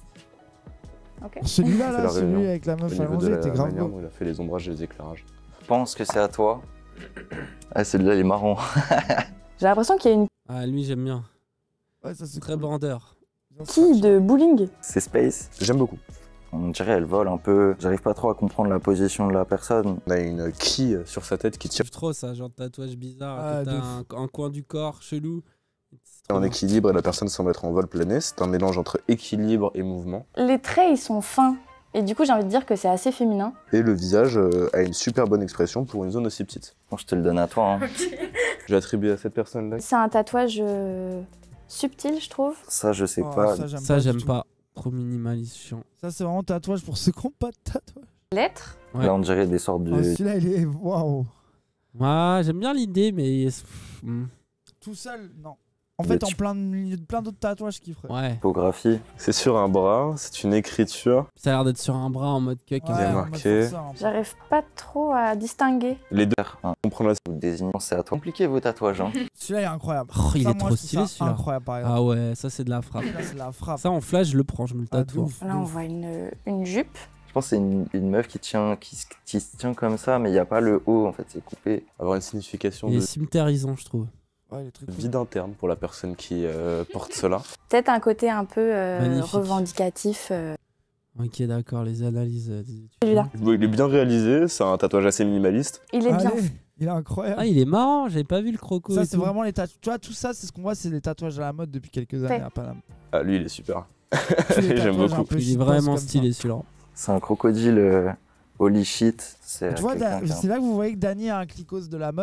Ok. Celui-là, C'est là, la celui réunion. avec la Au meuf niveau de allongée, la était grave manière beau. dont il a fait les ombrages et les éclairages. Je pense que c'est à toi. Ah, celui-là, il est marrant. J'ai l'impression qu'il y a une Ah, lui j'aime bien. Ouais, ça c'est Très bandeur. quille de bowling. C'est Space. J'aime beaucoup. On dirait elle vole un peu. J'arrive pas trop à comprendre la position de la personne. On a une quille sur sa tête qui tire J'aime trop ça, genre de tatouage bizarre. Ah, que de t'as un coin du corps chelou. en équilibre et la personne semble être en vol plané. C'est un mélange entre équilibre et mouvement. Les traits, ils sont fins. Et du coup, j'ai envie de dire que c'est assez féminin. Et le visage a une super bonne expression pour une zone aussi petite. Bon, je te le donne à toi. Hein. Je vais attribuer à cette personne-là. C'est un tatouage subtil, je trouve. Ça, je sais Oh, pas. Ça, du j'aime tout. pas. Trop minimaliste, chiant. Ça, c'est vraiment tatouage pour ceux qui n'ont pas de tatouage. Lettres. Ouais. Là, on dirait des sortes de. Oh, celui-là, il est. Waouh. Ouais, j'aime bien l'idée, mais. Tout seul, non. En fait, Mais en tu- milieu de plein d'autres tatouages qu'il ferait. Ouais. Typographie. C'est sur un bras, c'est une écriture. Ça a l'air d'être sur un bras en mode cuck. Il est en marqué. mode forceur, un peu. J'arrive pas trop à distinguer. Les deux. Hein. Comprendre la Vous désignez. C'est à toi. Compliqué vos tatouages. Hein. Celui-là, il est incroyable. Oh, il Ça, est moi, trop je trouve stylé ça celui-là. incroyable, par exemple. Ah ouais, ça c'est de la frappe. Là, c'est la frappe. Ça en flash, je le prends, je me le Ah, de tatoue. ouf, Là, de on ouf. voit une jupe. Je pense que c'est une meuf qui se tient comme ça, mais il n'y a pas le haut, en fait, c'est coupé. Avoir une signification Il est de cimetiérisant, je trouve. Ouais, les trucs. vide interne pour la personne qui porte cela. Peut-être un côté un peu Magnifique. revendicatif. Ok, d'accord, les analyses des études. Celui-là. Il est bien réalisé, c'est un tatouage assez minimaliste. Il est bien. Allez, il est incroyable. Ah, il est marrant, j'avais pas vu le croco. Ça, et c'est tout. vraiment les tatouages. Tu vois, tout ça, c'est ce qu'on voit, c'est les tatouages à la mode depuis quelques années à Paname. Ah, lui, il est super. Tous les J'aime tatouages un beaucoup. peu Il est shitpost vraiment comme stylé ça. celui-là. C'est un crocodile holy shit. C'est Tu vois, quelqu'un qui a- c'est là que vous voyez que Dany a un clicos de la mode.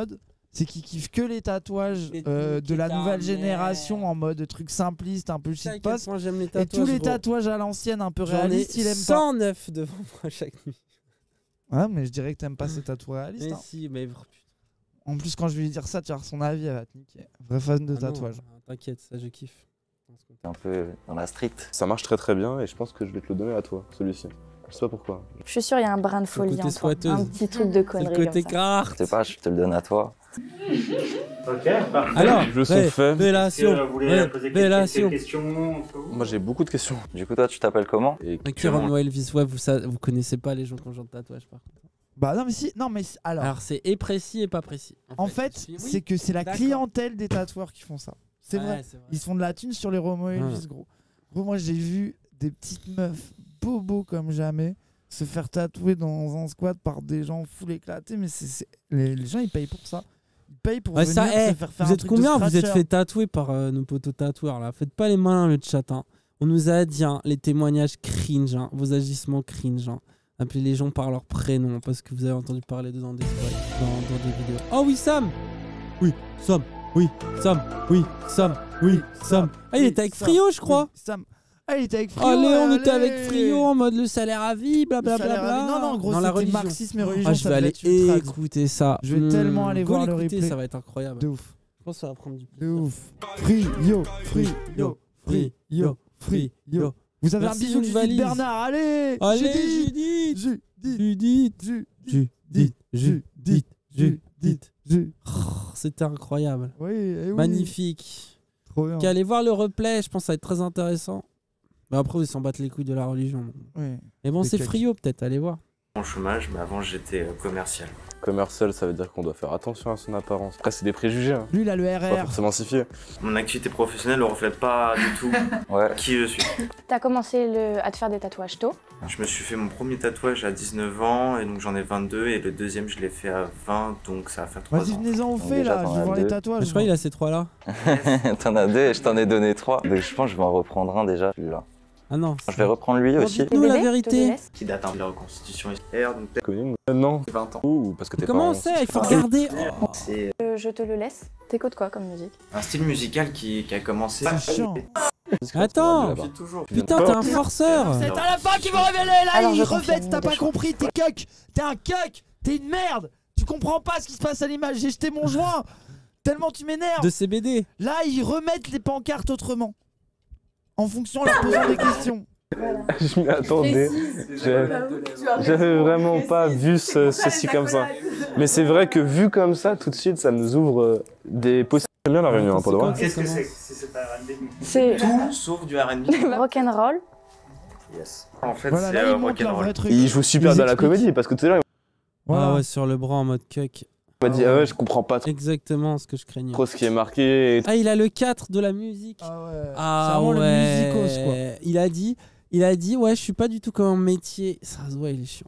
c'est qu'ils kiffent que les tatouages de la nouvelle génération en mode truc simpliste, un peu shitpost. J'aime les Et tatouages. tous les gros. tatouages à l'ancienne, un peu J'en ai réalistes, il aime pas. 109 devant moi chaque nuit. Ouais, mais je dirais que t'aimes pas ces tatouages réalistes. Mais hein. si, mais En plus, quand je vais lui dire ça, tu vas avoir son avis, elle va te niquer. Vrai fan de tatouage. T'inquiète, ça je kiffe. Un peu dans la street. Ça marche très très bien et je pense que je vais te le donner à toi, celui-ci. Je sais pas pourquoi. Je suis sûre il y a un brin de folie côté en toi. squatteuse. Un petit truc de connerie. C'est le côté comme ça. carte. Je sais pas, je te le donne à toi. Ok, parfait. Alors, Les jeux sont faits. Révélation. Vous voulez poser quelques questions entre vous? Moi j'ai beaucoup de questions. Du coup, toi, tu t'appelles comment? Kieran Elvis, ouais, vous connaissez pas les gens qui ont genre de tatouage par contre. Bah non, mais si. Non, mais Alors c'est et précis et pas précis. En fait, c'est que c'est la clientèle des tatoueurs qui font ça. C'est Ouais, vrai. c'est vrai. Ils se font de la thune sur les Romo Elvis, gros. Gros, moi j'ai vu des petites meufs bobos comme jamais se faire tatouer dans un squat par des gens full éclatés, mais les gens ils payent pour ça. Ils payent pour venir ça, se faire faire vous un êtes truc de combien vous êtes scratcher. fait tatouer par nos potos tatoueurs là? Faites pas les malins le chat. Hein. On nous a dit les témoignages cringe, vos agissements cringe. Appelez les gens par leur prénom parce que vous avez entendu parler d'eux dans des squats, dans des vidéos. Oh oui Sam. Oui Sam. Oui Sam. Oui Sam. Oui Sam. Ah il était avec Frio je crois. Sam. Ah, il était avec Frio. Allez, on était allez. avec Frio en mode le salaire à vie, blablabla. Le salaire à vie. Non, gros, dans la c'était religion. marxisme et religion. Ah, je ça vais devait aller être ultra deep. écouter ça. Je vais tellement aller Go voir le l'écouter, replay. ça va être incroyable. De ouf. Je pense que ça va prendre du De ouf. Frio. Vous avez Merci, un bisou de une Judith valise. Bernard. Allez. Judith. C'était incroyable. Oui, oui. Magnifique. Trop bien. Allez voir le replay, je pense que ça va être très intéressant. Mais après, ils s'en battent les couilles de la religion. Oui. Et bon, Les c'est cakes. Frio peut-être, allez voir. En chômage, mais avant j'étais commercial. Commercial, ça veut dire qu'on doit faire attention à son apparence. Après, c'est des préjugés. Hein. Lui, il a le Pas RR. forcément s'y fier. Mon activité professionnelle ne reflète pas du tout qui je suis. T'as commencé à te faire des tatouages tôt. Je me suis fait mon premier tatouage à 19 ans et donc j'en ai 22 et le deuxième je l'ai fait à 20 donc ça va faire 3 ans. Vas-y, venez-en, on Donc fait déjà, là. t'en Je vais as voir les deux. tatouages. Je crois qu'il a ces trois là. T'en as 2 et je t'en ai donné 3. Donc je pense que je vais en reprendre un déjà celui-là. Ah non. Je vais reprendre lui aussi. Dites-nous la vérité. Qui date de la reconstitution SR donc peut-être Connu maintenant 20 ans. Ou parce que t'es Comment on sait? Il faut regarder. C'est Je te le laisse. T'écoutes quoi comme musique? un style musical qui a commencé. C'est chiant. Attends. Depuis toujours. Putain, t'es un forceur. C'est à la fin qu'ils vont révéler là. Alors, Ils je revêtent. confirme, T'as des pas choix. compris. T'es cuck. T'es un cuck. T'es une merde. Tu comprends pas ce qui se passe à l'image. J'ai jeté mon joint. Tellement tu m'énerves. De CBD. Là, ils remettent les pancartes autrement. En fonction en leur posant des questions. Je m'y attendais. J'avais vraiment pas vu ceci comme ça. Mais c'est vrai que vu comme ça, tout de suite, ça nous ouvre des possibilités. J'aime bien la réunion, hein, pour de vrai. Qu'est-ce que c'est si c'est pas R&B? C'est Tout sauf du R&B. rock'n'roll. Yes. En fait, Voilà, c'est là, ils montrent leur rock'n'roll. vrai truc. Il joue super Ils bien la expliquent. comédie parce que tout à l'heure, Voilà. Ah ouais, sur le bras en mode cuck. il m'a dit ah ouais, je comprends pas Exactement ce que je craignais. trop ce qui est marqué. Ah, il a le 4 de la musique. Ah ouais. Ah C'est vraiment ouais. le musicos quoi. Il a dit ouais, je suis pas du tout comme un métier. Ça se voit, il est chiant.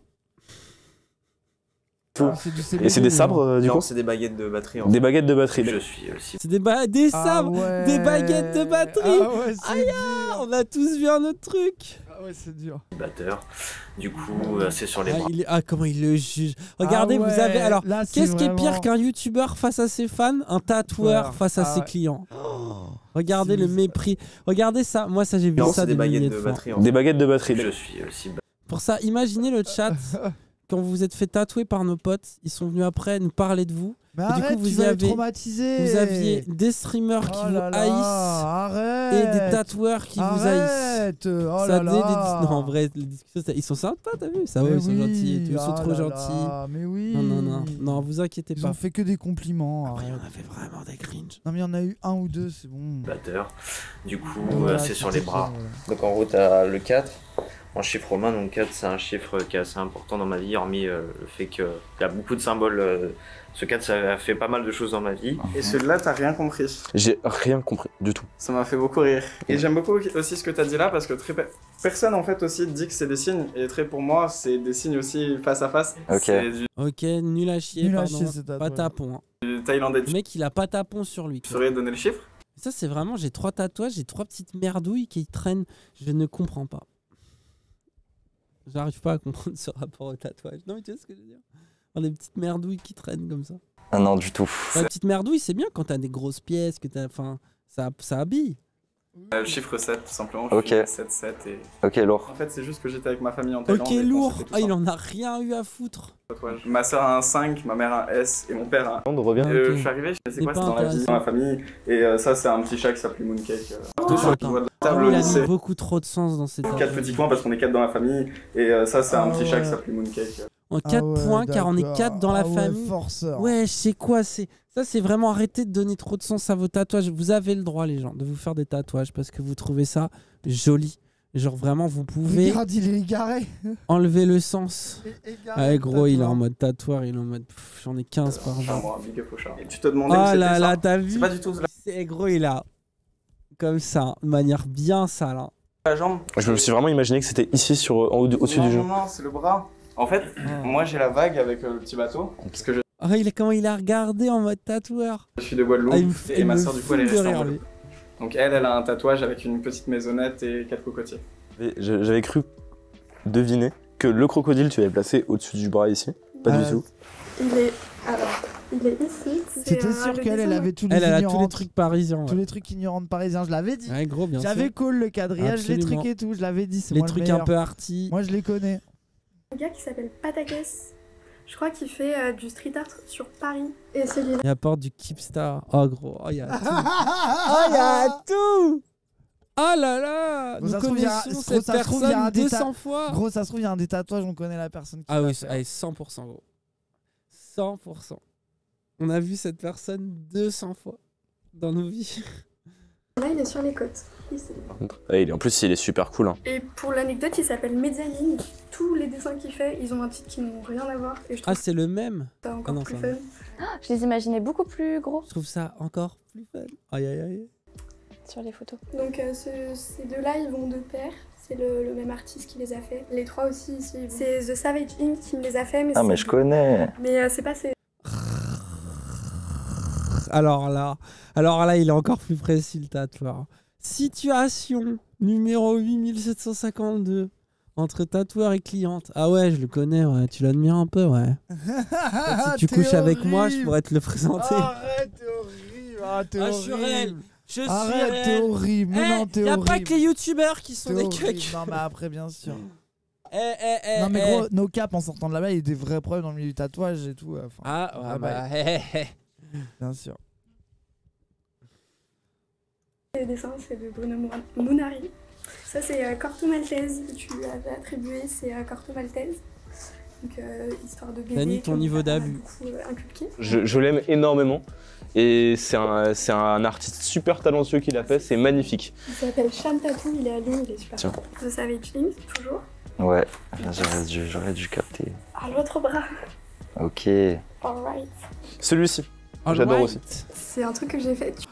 Ah, c'est du CBD, Et c'est des lui, sabres du Non, coup c'est des baguettes de batterie. Des baguettes de batterie. Je suis aussi. C'est des Ah sabres, ouais. des baguettes de batterie. Ah ouais, c'est Aïe, dur. on a tous vu un autre truc. Ah ouais, c'est dur. Batteur. Du coup, c'est sur les Ah, bras. comment il le juge. Regardez, Ah ouais, vous avez. Alors, là, c'est qu'est-ce qui est pire vraiment- qu'un youtubeur face à ses fans? Un tatoueur Ouais. face à Ah ses ouais. clients. Regardez C'est le bizarre. mépris. Regardez ça. Moi, ça, j'ai vu Non, ça c'est des milliers baguettes de fois. batterie. Des baguettes de batterie. Je suis aussi. Pour ça, imaginez le chat. Quand vous vous êtes fait tatouer par nos potes, ils sont venus après nous parler de vous. Mais Et du arrête, coup, tu vous vas être avez, traumatisé. vous aviez des streamers qui Oh vous là là, haïssent arrête. et des tatoueurs qui vous haïssent. Arrête. Oh Ça là donne là. Non, en vrai, les discussions, ils sont sympas, t'as vu? Ça va, Mais ils sont oui, gentils et tout. Ils sont ah trop là gentils. là, mais oui. Non, vous inquiétez Ils pas. ont fait que des compliments. Après, il y arrête. en avait vraiment des cringe. Non mais il y en a eu un ou deux, c'est bon. Batteur. Du coup, Voilà, c'est sur c'était les bras. ça, voilà. Donc en gros, t'as le 4 en chiffre romain. Donc 4, c'est un chiffre qui est assez important dans ma vie, hormis le fait qu'il y a beaucoup de symboles. Ce 4, ça a fait pas mal de choses dans ma vie. Et celui-là, t'as rien compris. J'ai rien compris du tout. Ça m'a fait beaucoup rire. Et j'aime beaucoup aussi ce que t'as dit là, parce que personne en fait aussi dit que c'est des signes, et très pour moi, c'est des signes aussi face à face. Ok. C'est du Ok, nul à chier, Nul à pardon. chier, c'est tatouage. Pas tapon. Hein. thaïlandais. Le mec, il a pas tapon sur lui. Tu quoi. saurais donner le chiffre? Ça, c'est vraiment, j'ai 3 tatouages, j'ai 3 petites merdouilles qui traînent. Je ne comprends pas. J'arrive pas à comprendre ce rapport au tatouage. Non, mais tu vois ce que je veux dire? Des petites merdouilles qui traînent comme ça. Ah non, du tout. La petite merdouille, c'est bien quand t'as des grosses pièces, que t'as. Enfin, ça habille. Le chiffre 7, tout simplement. Ok. 7, et... Ok, lourd. En fait, c'est juste que j'étais avec ma famille en Thaïlande. Ok, lourd. Ah, il en a rien eu à foutre. Ma soeur a un 5, ma mère a un S et mon père a un. On revient. Je suis arrivé, je sais c'est quoi, c'est dans la vie, dans la famille. Et ça, c'est un petit chat qui s'appelle Mooncake. Ah oui, il a mis beaucoup trop de sens dans cette. 4 petits points parce qu'on est 4 dans la famille. Et ça, c'est un petit chat qui s'appelle Mooncake. En 4 points car on est 4 dans la famille. Forceur. Ouais, je sais quoi, c'est. Ça, c'est vraiment arrêter de donner trop de sens à vos tatouages. Vous avez le droit, les gens, de vous faire des tatouages parce que vous trouvez ça joli. Genre, vraiment, vous pouvez. Regarde, il est égaré. Enlever le sens. Égaré, Ouais, gros, il est en mode tatoueur, il est en mode. J'en ai 15 par jour. Et tu te demandais Oh où c'était là là, ça. t'as vu? C'est pas du tout ça. C'est gros, il a. Comme ça, de manière bien sale. Hein. La jambe. Je me suis vraiment imaginé que c'était ici, au-dessus du genou. Non, c'est le bras. En fait, moi j'ai la vague avec le petit bateau. Parce que Comment il a regardé en mode tatoueur. je suis de Guadeloupe et ma soeur du coup elle est restée en rire, Guadeloupe. Donc elle a un tatouage avec une petite maisonnette et 4 cocotiers. J'avais cru deviner que le crocodile, tu l'avais placé au-dessus du bras ici. Pas du tout. Il est ici. C'était sûr qu'elle avait tous les Elle a tous les ignorantes. trucs parisiens. Tous les trucs ignorants parisiens, je l'avais dit. Ouais, gros, bien sûr. J'avais cool le quadrillage, les Absolument. trucs et tout, je l'avais dit. C'est Les moi le trucs meilleur. un peu arty. Moi, je les connais. Un gars qui s'appelle Patakes. Je crois qu'il fait du street art sur Paris. Et celui-là. Il apporte du Keepstar. Oh gros, oh il y a tout. Oh il y a tout. Oh là là. Gros, Nous ça se trouve, il y a- connaissons gros, cette ça se trouve, il y a personne un des 200 fois. Gros, ça se trouve, il y a un des tatouages, on connaît la personne qui Ah l'a oui, fait. allez, 100% gros. 100%. On a vu cette personne 200 fois dans nos vies. Là, il est sur les côtes. Ici. En plus, il est super cool. Hein. Et pour l'anecdote, il s'appelle Mezzanine. Tous les dessins qu'il fait, ils ont un titre qui n'ont rien à voir. Et je trouve Ah, c'est le même. ça Ah encore non, plus ça fun. va. Je les imaginais beaucoup plus gros Je trouve ça encore plus fun. Aïe aïe aïe. sur les photos. Donc ces deux-là, ils vont de pair. C'est le même artiste qui les a fait. Les trois aussi ici. C'est The Savage Inc. qui me les a fait. Ah, mais je connais. Mais c'est pas ces... Alors là, il est encore plus précis le tatoueur. Situation numéro 8752 entre tatoueur et cliente. Ah ouais, je le connais, ouais. Tu l'admires un peu, ouais. Si tu couches avec moi, je pourrais te le présenter. Arrête, t'es horrible. Ah, t'es Ah, je suis réel. horrible. Je suis Arrête, t'es réel. horrible. Mais non, t'es y a horrible. pas que les youtubeurs qui sont T'es des horrible. cucks. Non, mais après, bien sûr. Non Non mais gros, no cap, en sortant de là-bas, il y a des vrais problèmes dans le milieu du tatouage et tout. Enfin, Ah, ouais, bah, bien sûr. Les dessins, c'est de Bruno Munari. Ça, c'est Corto Maltese que tu avais attribué, c'est Corto Maltese. Donc, histoire de baiser. Dani, ton comme niveau on a d'abus. beaucoup, inculqué. Je l'aime énormément. Et c'est un artiste super talentueux qui l'a fait, c'est magnifique. Il s'appelle Sham Tattoo, il est à Lyon, il est super. Tiens. The Savage Inc, toujours. Ouais, j'aurais dû capter. Ah, l'autre bras. Ok. Alright. Celui-ci, Alright. j'adore aussi. C'est un truc que j'ai fait.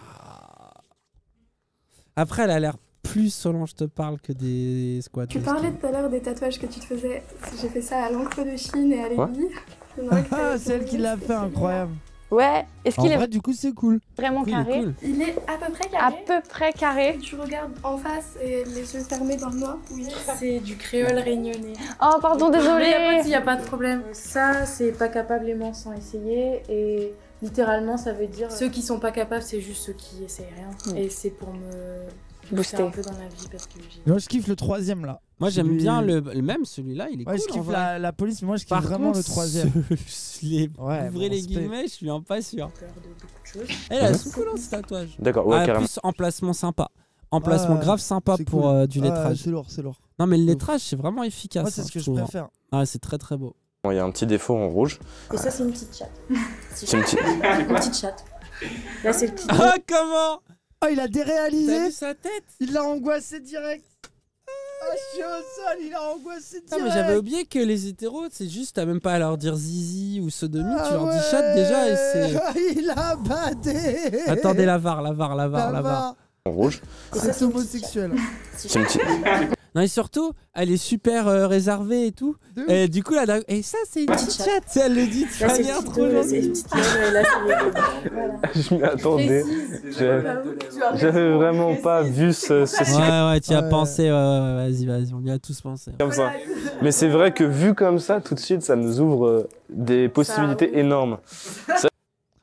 Après, elle a l'air plus Solange te parle que des squats. Tu parlais tout à l'heure des tatouages que tu te faisais. J'ai fait ça à l'encre de Chine et à l'aiguille. Ah, c'est elle qui l'a fait, incroyable. Ouais, est-ce En qu'il vrai, est du coup, c'est cool. vraiment Oui, il est carré? cool. Il est à peu près À carré. peu près carré. Tu regardes en face et les yeux fermés dans le noir. Oui, C'est du créole réunionnais. Oh, pardon, désolée. Il n'y a pas de problème. Ça, c'est pas capable aimant sans essayer. Et littéralement, ça veut dire ceux qui sont pas capables, c'est juste ceux qui essayent rien. Et c'est pour me booster un peu dans la vie parce que j'ai... Moi, je kiffe le troisième là. Moi, j'aime Celui- bien le même, celui-là, il est Ouais, cool. je en kiffe vrai. la police, mais moi, je kiffe Par vraiment contre, le troisième. ouvrez bon, les respect. guillemets, je suis pas sûr. peur de beaucoup de choses. Elles sont cool, hein, ces tatouages. D'accord, ouais, Ah, carrément. plus emplacement sympa. Emplacement Ah, grave sympa c'est pour cool. du Ah, lettrage. c'est lourd, c'est lourd. Non, mais le lettrage, c'est vraiment efficace. Moi, c'est hein, ce que je trouve, hein. préfère. Ah, c'est très très beau. Bon, il y a un petit défaut en rouge. Et ça, c'est une petite chatte. C'est une petite- Une petite chatte. Là, c'est le petit. Ah, comment? Ah, il a déréalisé. T'as vu sa tête? Il l'a angoissé direct. Ah, je suis au sol, il a angoissé direct. Non, mais j'avais oublié que les hétéros, c'est juste, t'as même pas à leur dire zizi ou sodomie, Ah tu leur dis ouais. chatte déjà et c'est. Il a badé. Attendez, la VAR. En rouge. C'est homosexuel. C'est une petite- Non, et surtout, elle est super réservée et tout. Et du coup, là, et ça, c'est une petite chatte. Tu sais, elle le dit de Là, c'est manière le petit trop dos, là, c'est gentille. le petit dos, et là, c'est voilà. Je m'y attendais. J'avais vraiment pas vu ce Ouais, tu y as pensé. Ouais, vas-y, on y a tous pensé. comme ça. Mais c'est vrai que vu comme ça, tout de suite, ça nous ouvre des possibilités énormes. Ça-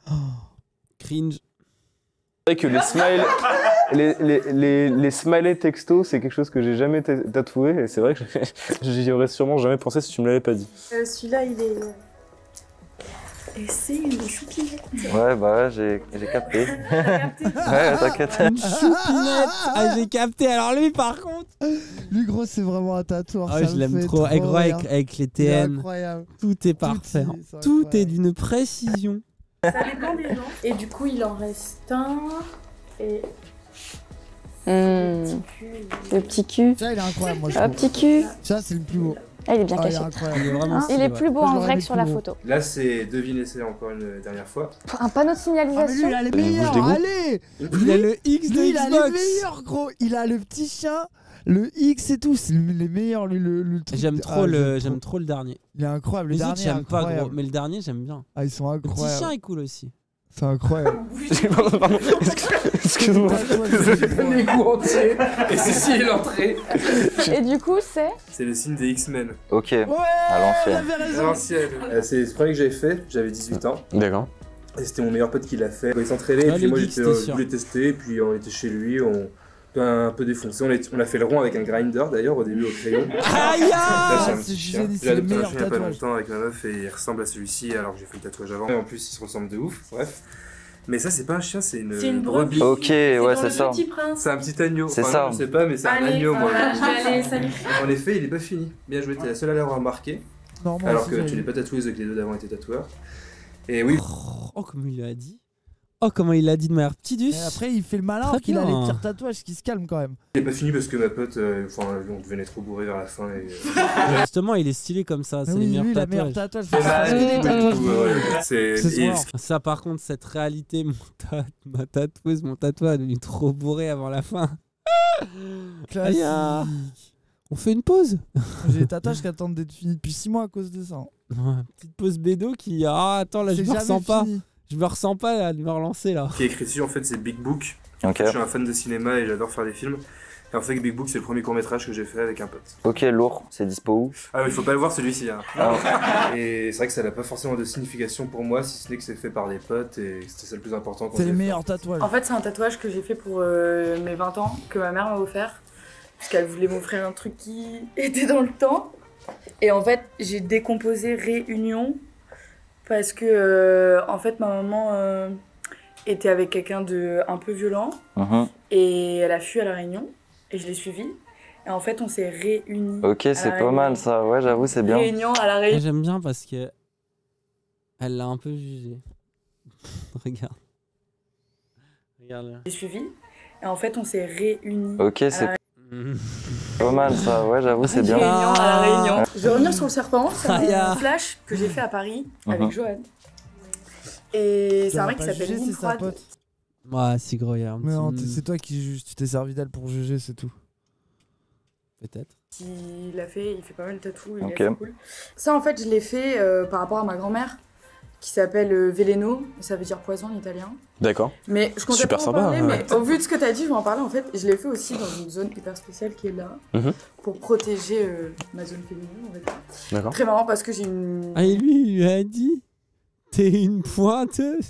Cringe. C'est vrai que les smileys texto, c'est quelque chose que j'ai jamais tatoué et c'est vrai que j'y aurais sûrement jamais pensé si tu me l'avais pas dit. Celui-là, il est. Et c'est une choupinette. Ouais, bah j'ai capté. Ouais, t'inquiète. Une choupinette. Ah, j'ai capté. Alors lui, par contre. Lui, gros, c'est vraiment un tatoueur. Ah, je l'aime trop. Et gros, avec les TN. Tout est parfait. Tout est d'une précision. Ça dépend des gens. Et du coup, il en reste un. Et. Le petit cul. Ça, il est incroyable, moi je Le petit cul. Ça, c'est le plus beau. Ah, il est bien caché. Il est plus beau en vrai que sur la photo. Là, c'est devinez-c'est encore une dernière fois. Un panneau de signalisation. Ah, mais lui, il a les meilleurs, allez. Il a le X de lui, Xbox. Il a les meilleurs, gros. Il a le petit chien, le X et tout. C'est les meilleurs, lui, le truc. J'aime trop le dernier. Il est incroyable. Le Les dernier, autres, j'aime pas, incroyable. gros. Mais le dernier, j'aime bien. Ah, ils sont Le petit incroyables. chien est cool aussi. C'est incroyable. Pardon, excuse-moi. Les coups entiers. Et ceci est l'entrée. Et du coup, c'est C'est le signe des X-Men. Ok, à l'ancienne. À l'ancienne. C'est le premier que j'avais fait, j'avais 18 ans. D'accord. Et c'était mon meilleur pote qui l'a fait. Il s'entraînait, et puis moi je voulais tester, et puis on était chez lui, on un peu défoncé. On a fait le rond avec un grinder d'ailleurs au début au crayon. Aïe! J'ai adopté un chien il y a pas longtemps avec ma meuf et il ressemble à celui-ci alors que j'ai fait le tatouage avant. Et en plus il se ressemble de ouf, bref. Mais ça c'est pas un chien, c'est une brebis. Ok, ouais, c'est ça. C'est un petit agneau. C'est enfin, ça. Non, je sais pas, mais c'est un agneau moi. Je vais aller saluer. En effet, il est pas fini. Bien joué, t'es la seule à l'avoir remarqué. Non, moi alors aussi, que j'avais tu l'es vu. pas tatoué, que les deux d'avant étaient tatoueurs. Et oui. Oh, comment il l'a dit. Oh, comment il l'a dit de manière petitus. Et après, il fait le malin Très alors qu'il a bien. les pires tatouages qui se calment quand même. Il est pas fini parce que ma pote, on devenait trop bourré vers la fin. Et, Justement, il est stylé comme ça. C'est Oui, les meilleurs lui, la tatouages. meilleure tatouage. C'est Ça, par contre, cette réalité, ma tatoueuse, mon tatouage est devenu trop bourré avant la fin. Classique. Aïe, on fait une pause. J'ai des tatouages qui attendent d'être finis depuis 6 mois à cause de ça. Ouais, petite pause bédo qui. Ah, attends, là, je C'est me jamais ressens pas. fini. Je me ressens pas là, de me relancer là. qui est écrit dessus, en fait, c'est Big Book. Ok. Je suis un fan de cinéma et j'adore faire des films. Et en fait, Big Book, c'est le premier court-métrage que j'ai fait avec un pote. Ok, lourd. C'est dispo où? Ah, mais il faut pas le voir celui-ci. Hein. Ah. Et c'est vrai que ça n'a pas forcément de signification pour moi, si ce n'est que c'est fait par des potes et que c'était ça le plus important. C'est les meilleurs tatouages. En fait, c'est un tatouage que j'ai fait pour mes 20 ans, que ma mère m'a offert. Parce qu'elle voulait m'offrir un truc qui était dans le temps. Et en fait, j'ai décomposé Réunion. Parce que, en fait, ma maman était avec quelqu'un de un peu violent. Et elle a fui à La Réunion. Et je l'ai suivie. Et en fait, on s'est réunis. Ok, c'est pas mal ça. Ouais, j'avoue, c'est bien. Réunion à La Réunion. J'aime bien parce que. Elle l'a un peu jugé. Regarde. Regarde. Je l'ai suivie. Et en fait, on s'est réunis. Ok, c'est pas mal ça. Ouais, j'avoue, c'est bien. Réunion à La Réunion. Je vais revenir sur le serpent. C'est Aïe. un flash que j'ai fait à Paris avec Johan. Et c'est un mec qui s'appelle Jugé, c'est sa Nimrod. pote. Ouais, si gros, il y a un Mais non, petit. c'est toi qui juges. Tu t'es servi d'elle pour juger, c'est tout. Peut-être. Il a fait, il fait pas mal de tatous, il Ok. est assez cool. Ça en fait je l'ai fait par rapport à ma grand-mère qui s'appelle Veleno, ça veut dire poison en italien. D'accord. Mais je comptais Super pas en sympa, parler, ouais. mais au vu de ce que t'as dit, je vais en parler en fait. Je l'ai fait aussi dans une zone hyper spéciale qui est là, pour protéger ma zone féminine, on va dire. D'accord. Très marrant parce que j'ai une... Ah, et lui, il lui a dit t'es une pointeuse.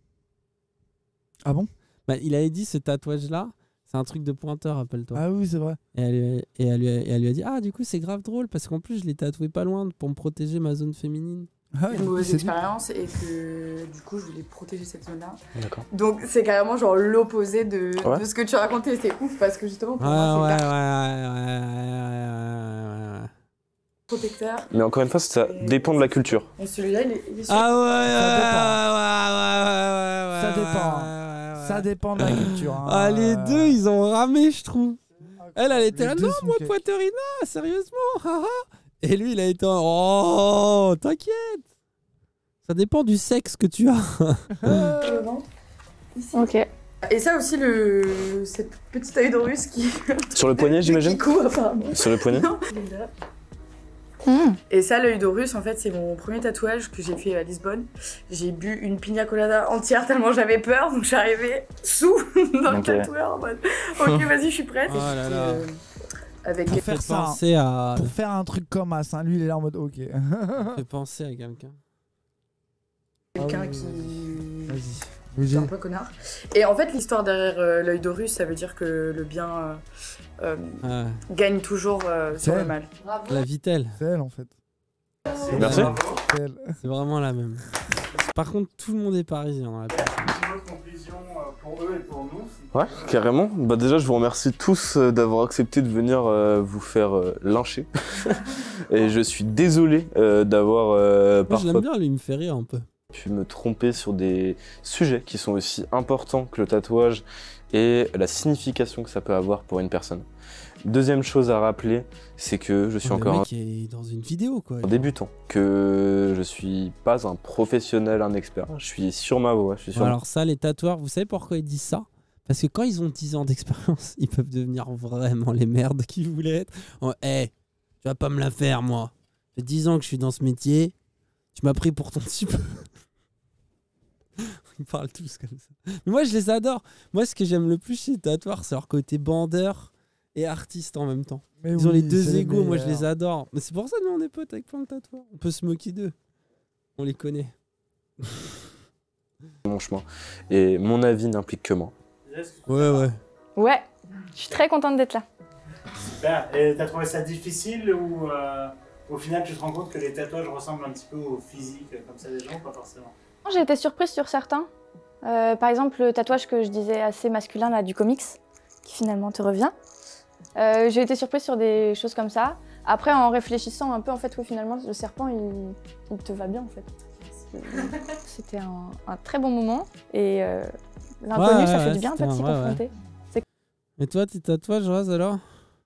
Ah bon? Bah, il avait dit ce tatouage-là, c'est un truc de pointeur, rappelle-toi. Ah oui, c'est vrai. Et elle lui a dit ah, du coup, c'est grave drôle parce qu'en plus, je l'ai tatoué pas loin pour me protéger ma zone féminine. Ah une mauvaise expérience et que du coup je voulais protéger cette zone-là. D'accord. Donc c'est carrément genre l'opposé de Ouais. ce que tu racontais, c'est ouf parce que justement pour Ouais, moi c'est ouais. protecteur. Mais encore une fois, ça dépend de la culture. Et celui-là il est sur... Ah Ça dépend. Ça dépend de la culture. Hein. Ah, les deux, ils ont ramé, je trouve. Elle était là, Les deux non, sont moi, cake. Poiterina, sérieusement, haha. Et lui, il a été en, oh, t'inquiète. Ça dépend du sexe que tu as. Le ventre. Ici. Ok. Et ça aussi, cette petite œil de russe qui... Sur le poignet, j'imagine. Qui coud, apparemment. Sur le poignet. Non, il est là. Et ça, l'œil d'Horus, en fait, c'est mon premier tatouage que j'ai fait à Lisbonne. J'ai bu une pina colada entière tellement j'avais peur, donc je suis arrivée sous dans le tatoueur en mode ok, vas-y, je suis prête. Oh et là là. Avec Pour faire ça, penser à... pour faire un truc comme As, hein, lui il est là en mode ok. fait penser à quelqu'un. quelqu'un qui Vas-y. C'est un peu connard. Et en fait, l'histoire derrière l'œil d'Horus, ça veut dire que le bien gagne toujours sur le mal. La Vitelle. C'est elle en fait. Merci. C'est vraiment la même. Par contre, tout le monde est parisien dans la pièce. Une autre conclusion pour eux et pour nous. Ouais, carrément. Bah déjà, je vous remercie tous d'avoir accepté de venir vous faire lyncher. Et je suis désolé d'avoir Moi, je parfois l'aime bien, lui, il me fait rire un peu. pu me tromper sur des sujets qui sont aussi importants que le tatouage et la signification que ça peut avoir pour une personne. Deuxième chose à rappeler, c'est que je suis encore Le mec est dans une vidéo, quoi. un débutant, que je suis pas un professionnel, un expert. Je suis sur ma voie. Je suis sur Alors ça, les tatoueurs, vous savez pourquoi ils disent ça? Parce que quand ils ont 10 ans d'expérience, ils peuvent devenir vraiment les merdes qu'ils voulaient être. Hey, tu vas pas me la faire, moi. Ça fait 10 ans que je suis dans ce métier. Tu m'as pris pour ton type. Ils parlent tous comme ça. Mais moi, je les adore. Moi, ce que j'aime le plus chez les tatoueurs, c'est leur côté bandeur et artiste en même temps. Mais Ils ont les oui, deux c'est les égos, moi je les meilleurs. adore. Mais c'est pour ça que nous on est potes avec plein de tatoueurs. On peut se moquer d'eux. On les connaît. mon chemin. Et mon avis n'implique que moi. Ouais. Ouais, je suis très contente d'être là. Super. Et t'as trouvé ça difficile ou au final tu te rends compte que les tatouages ressemblent un petit peu au physique comme ça des gens ou pas forcément? J'ai été surprise sur certains. Par exemple, le tatouage que je disais assez masculin là, du comics, qui finalement te revient. J'ai été surprise sur des choses comme ça. Après, en réfléchissant un peu, en fait, oui, finalement, le serpent, il te va bien, en fait. C'était un très bon moment. Et l'inconnu, ça fait du bien, en fait, s'y confronter. Et toi, tes tatouages, Raz, alors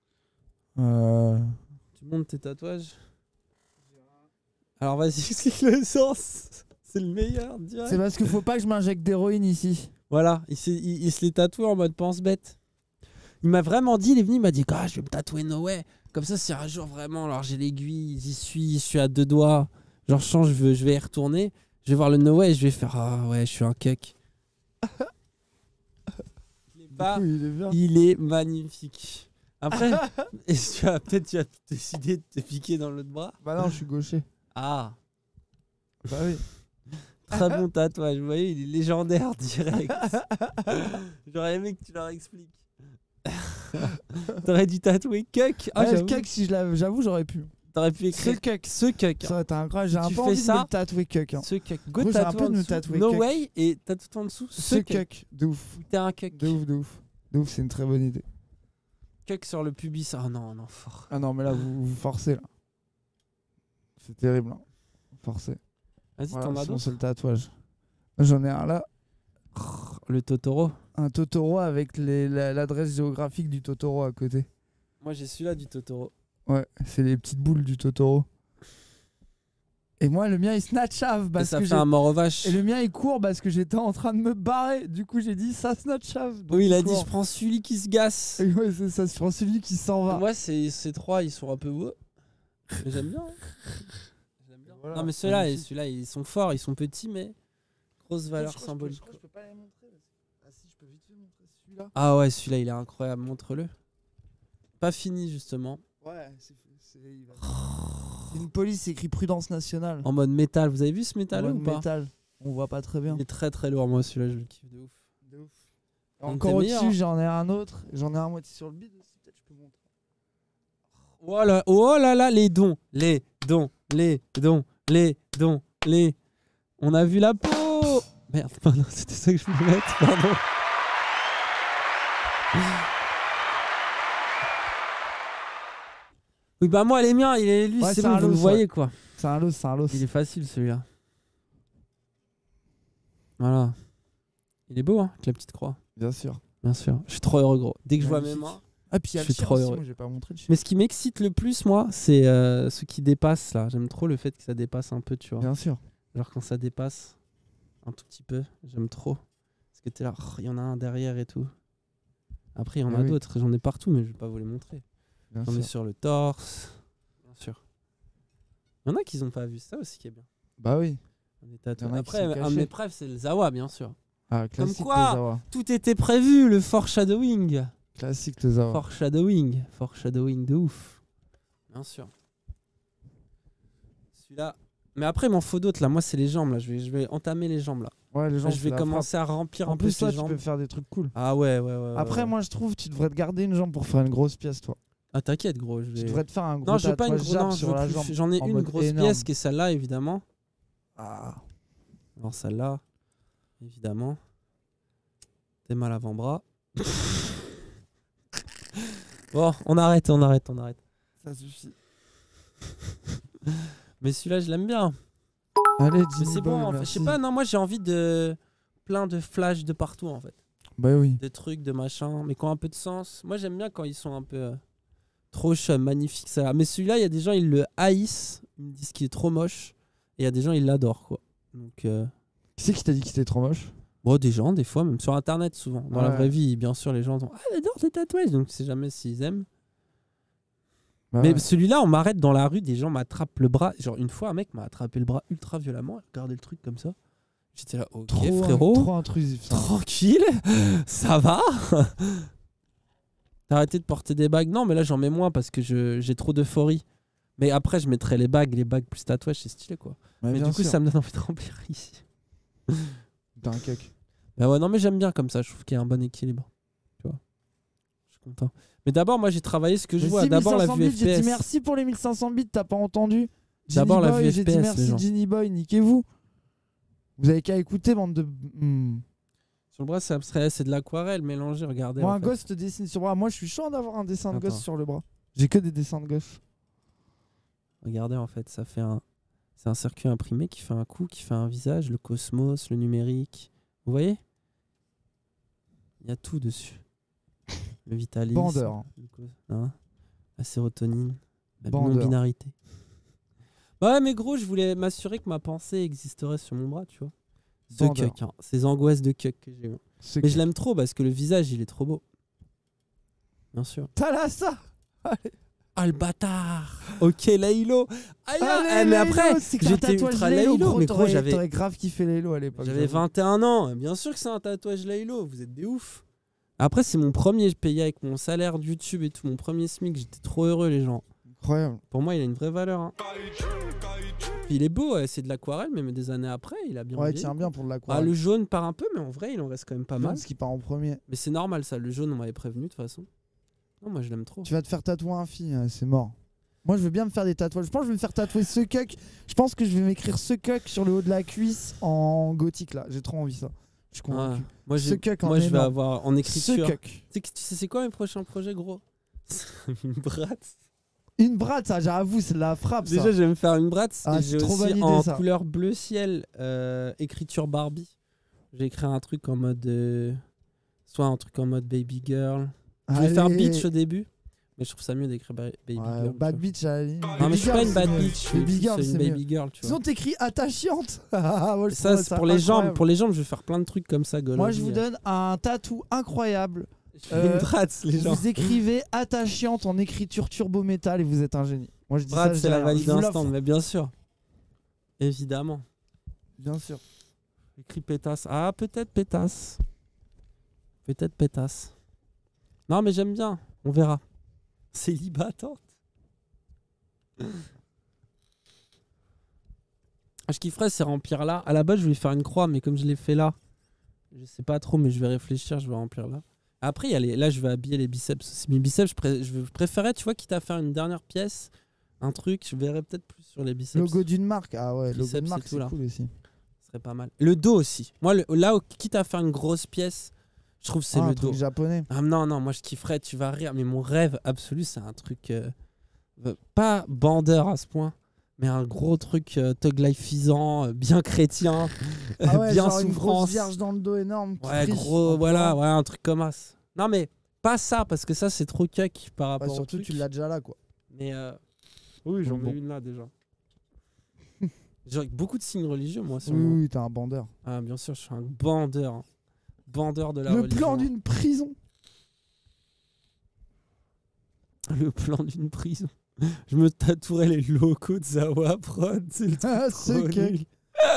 Tu montes tes tatouages? Alors vas-y, explique le sens. C'est le meilleur, direct. C'est parce qu'il faut pas que je m'injecte d'héroïne ici. Voilà, il se les tatoue en mode pense-bête. Il m'a vraiment dit, il est venu, il m'a dit je vais me tatouer No Way. Comme ça, si un jour vraiment, alors j'ai l'aiguille, je suis à 2 doigts. Genre, je vais y retourner. Je vais voir le No Way et je vais faire ah ouais, je suis un cake. Il est magnifique. Après, peut-être tu as décidé de te piquer dans l'autre bras. Bah non, je suis gaucher. Ah. Bah oui. Très bon tatouage, vous voyez, il est légendaire direct. J'aurais aimé que tu leur expliques. T'aurais dû tatouer Cuck. Ah, ouais, Cuck, si j'avoue, j'aurais pu. T'aurais pu écrire ce Cuck. Ça aurait été incroyable. J'ai un peu envie de me tatouer Cuck. Ce Cuck. Go j'ai un peu de me tatouer No Cuck. Way et t'as tout en dessous. Ce Cuck. De ouf. T'es un Cuck. De ouf. De ouf, c'est une très bonne idée. Cuck sur le pubis. Ah non, fort. Ah non, mais là, vous forcez là. C'est terrible. Hein. Forcez. Vas-y, voilà, t'en as c'est mon d'autres? seul tatouage. J'en ai un là. Le Totoro. Un Totoro avec l'adresse géographique du Totoro à côté. Moi j'ai celui-là du Totoro. Ouais, c'est les petites boules du Totoro. Et moi le mien il snatchave parce ça que fait un mort aux vaches. Et le mien il court parce que j'étais en train de me barrer. Du coup j'ai dit ça snatchave. Oui, il a dit je prends celui qui se gasse. Et ouais, c'est ça, je prends celui qui s'en va. Moi ces 3 ils sont un peu beaux. Mais j'aime bien. Voilà, non mais ceux-là ils sont forts, ils sont petits mais grosse valeur symbolique. Je peux pas les montrer. Ah si, je peux vite fait montrer celui-là. Ah ouais, celui-là il est incroyable, montre-le. Pas fini justement. Ouais, c'est une police écrit Prudence Nationale. En mode métal, vous avez vu ce métal ou pas? Métal. On voit pas très bien. Il est très très lourd, moi celui-là je le kiffe de ouf. De ouf. Encore au-dessus, j'en ai un autre, j'en ai un moitié sur le bide aussi, peut-être je peux montrer. Oh là là, les dons. On a vu la peau. Merde, pardon, c'était ça que je voulais mettre, pardon. Oui, bah moi, les miens, lui, Ouais, c'est bon, vous le voyez, quoi. C'est un los. Il est facile, celui-là. Voilà. Il est beau, hein, avec la petite croix. Bien sûr. Bien sûr. Je suis trop heureux, gros. Dès que je vois mes mains, ah, puis je suis trop heureux. Moi, j'ai pas montré le chien. Mais ce qui m'excite le plus, moi, c'est ce qui dépasse, là. J'aime trop le fait que ça dépasse un peu, tu vois. Bien sûr. Genre quand ça dépasse un tout petit peu, j'aime trop. Parce que t'es là, il y en a un derrière et tout. Après, il y en a d'autres. J'en ai partout, mais je vais pas vous les montrer. J'en ai sur le torse. Bien sûr. Il y en a qui n'ont pas vu ça aussi qui est bien. Bah oui. Après, un de mes préfs, c'est le Zawa, bien sûr. Ah, comme classique quoi, le Zawa. tout était prévu, le foreshadowing. Classique le Zawa. Foreshadowing de ouf. Bien sûr. Celui-là. Mais après, il m'en faut d'autres là. Moi, c'est les jambes là. Je vais entamer les jambes là. Ouais, les gens, je vais commencer à remplir un peu ces les jambes. En plus, toi, tu peux faire des trucs cool. Ah ouais. Après, moi, je trouve tu devrais te garder une jambe pour faire une grosse pièce, toi. Ah, t'inquiète, gros. Tu devrais te faire un gros non, je veux pas une tatouage sur la jambe. J'en ai une grosse pièce qui est celle-là, évidemment. Ah. Alors, celle-là, évidemment. T'es mal avant-bras. Bon, on arrête. Ça suffit. Mais celui-là, je l'aime bien. Allez, mais c'est bon, en fait. Je sais pas, non, moi j'ai envie de plein de flashs de partout en fait. Bah oui. Des trucs, de machin, mais qui ont un peu de sens. Moi j'aime bien quand ils sont un peu trop magnifiques ça. Mais celui-là, il y a des gens ils le haïssent, ils me disent qu'il est trop moche, et il y a des gens ils l'adorent quoi. Donc. Qui c'est qui t'a dit qu'il était trop moche? Bon, des gens, des fois, même sur internet souvent. Dans la vraie vie, bien sûr, les gens ont j'adore tes tatouages, donc tu sais jamais s'ils aiment. Bah mais celui-là, on m'arrête dans la rue, des gens m'attrapent le bras. Genre, une fois, un mec m'a attrapé le bras ultra violemment, regardez le truc comme ça. J'étais là, ok, frérot. Trop intrusif. Ça. Tranquille, ça va. T'as arrêté de porter des bagues? Non, mais là, j'en mets moins parce que j'ai trop d'euphorie. Mais après, je mettrai les bagues plus tatouages, c'est stylé quoi. Ouais, mais du coup, ça me donne envie de remplir ici. T'as un cuck. Bah ouais, non, mais j'aime bien comme ça, je trouve qu'il y a un bon équilibre. Tu vois, je suis content. Mais d'abord, moi j'ai travaillé ce que je vois. D'abord la vue FPS. J'ai dit merci pour les 1500 bits, t'as pas entendu? D'abord la vue FPS. J'ai dit merci Ginny Boy, niquez-vous. Vous avez qu'à écouter, bande de. Sur le bras, c'est abstrait, c'est de l'aquarelle mélangée, regardez. Moi, un gosse te dessine sur le bras. Moi, je suis chaud d'avoir un dessin de gosse sur le bras. J'ai que des dessins de gosse. Regardez, en fait, ça fait un. C'est un circuit imprimé qui fait un coup, qui fait un visage, le cosmos, le numérique. Vous voyez? Il y a tout dessus. Le vitalisme, Bandeur. La sérotonine, la non-binarité. Ouais, mais gros, je voulais m'assurer que ma pensée existerait sur mon bras, tu vois. Ce cuck, hein, ces angoisses de cuck que j'ai eu. Mais je l'aime trop parce que le visage, il est trop beau. Bien sûr. T'as là ça. Allez. Ah, le bâtard. Ok, Laylo. Mais après, j'étais ultra Laylo. Mais gros, t'aurais grave kiffé Laylo à l'époque. J'avais 21 ans. Bien sûr que c'est un tatouage Laylo. Vous êtes des ouf. Après, c'est mon premier payé avec mon salaire de YouTube et tout. Mon premier SMIC. J'étais trop heureux, les gens. Incroyable. Pour moi, il a une vraie valeur. Hein. Puis il est beau. C'est de l'aquarelle, mais des années après, il a bien il tient bien pour de l'aquarelle. Le jaune part un peu, mais en vrai, il en reste quand même pas mal. Ce qui part en premier. Mais c'est normal, ça. Le jaune, on m'avait prévenu de toute façon. Non, moi je l'aime trop. Tu vas te faire tatouer un fille, c'est mort. Moi je veux bien me faire des tatouages. Je pense que je vais me faire tatouer ce cuck. Je pense que je vais m'écrire ce cuck sur le haut de la cuisse en gothique là. J'ai trop envie ça. Je suis convaincu. Moi, je vais avoir en écriture. Tu sais c'est quoi mes prochains projets gros? Une bratte. Une bratte, ça j'avoue, c'est de la frappe. Déjà ça. je vais me faire une bratte. J'ai trop aussi validé, en ça. couleur bleu ciel, écriture Barbie. J'ai écrit un truc en mode soit un truc en mode baby girl. Je vais faire bitch au début, mais je trouve ça mieux d'écrire baby girl. Bad bitch, allez. Non, mais je suis pas une bad bitch. Baby girl, c'est une baby girl, tu vois. Sinon t'écris attachante. Ça, c'est pour les jambes. Pour les jambes, je vais faire plein de trucs comme ça. Moi, je vous donne un tatou incroyable. Une bratte, les gens. Vous écrivez attachante en écriture turbo métal et vous êtes un génie. Moi, je dis bratte, ça. C'est la valide instant, mais bien sûr. Évidemment. Bien sûr. Écrit pétasse. Ah, peut-être pétasse. Peut-être pétasse. Non, mais j'aime bien. On verra. Célibatante. Ce qu'il ferait, c'est remplir là. À la base, je voulais faire une croix, mais comme je l'ai fait là, je sais pas trop, mais je vais réfléchir, je vais remplir là. Après, là, je vais habiller les biceps. C'est mes biceps, je préférais, tu vois, quitte à faire une dernière pièce, un truc, je verrais peut-être plus sur les biceps. Logo d'une marque. Ah ouais, biceps, logo de marque, c'est cool aussi. Ce serait pas mal. Le dos aussi. Moi, là, quitte à faire une grosse pièce, je trouve que c'est le dos. Truc japonais. Ah non, moi je kifferais, tu vas rire, mais mon rêve absolu, c'est un truc pas bandeur à ce point, mais un gros truc thug lifeisant, bien chrétien, bien genre souffrance. Une grosse vierge dans le dos énorme. Ouais, gros, voilà, ouais, un truc comme as. Non, mais pas ça, parce que ça, c'est trop cuck par rapport au surtout, truc. tu l'as déjà là, quoi. Mais oui, j'en ai une là déjà. J'ai beaucoup de signes religieux, moi. Oui, t'es un bandeur. Ah, bien sûr, je suis un bandeur. Hein. Bandeur de la religion. religion. Le plan d'une prison. Le plan d'une prison. Je me tatouerais les locaux de Zawa Prod. C'est le truc trop nul.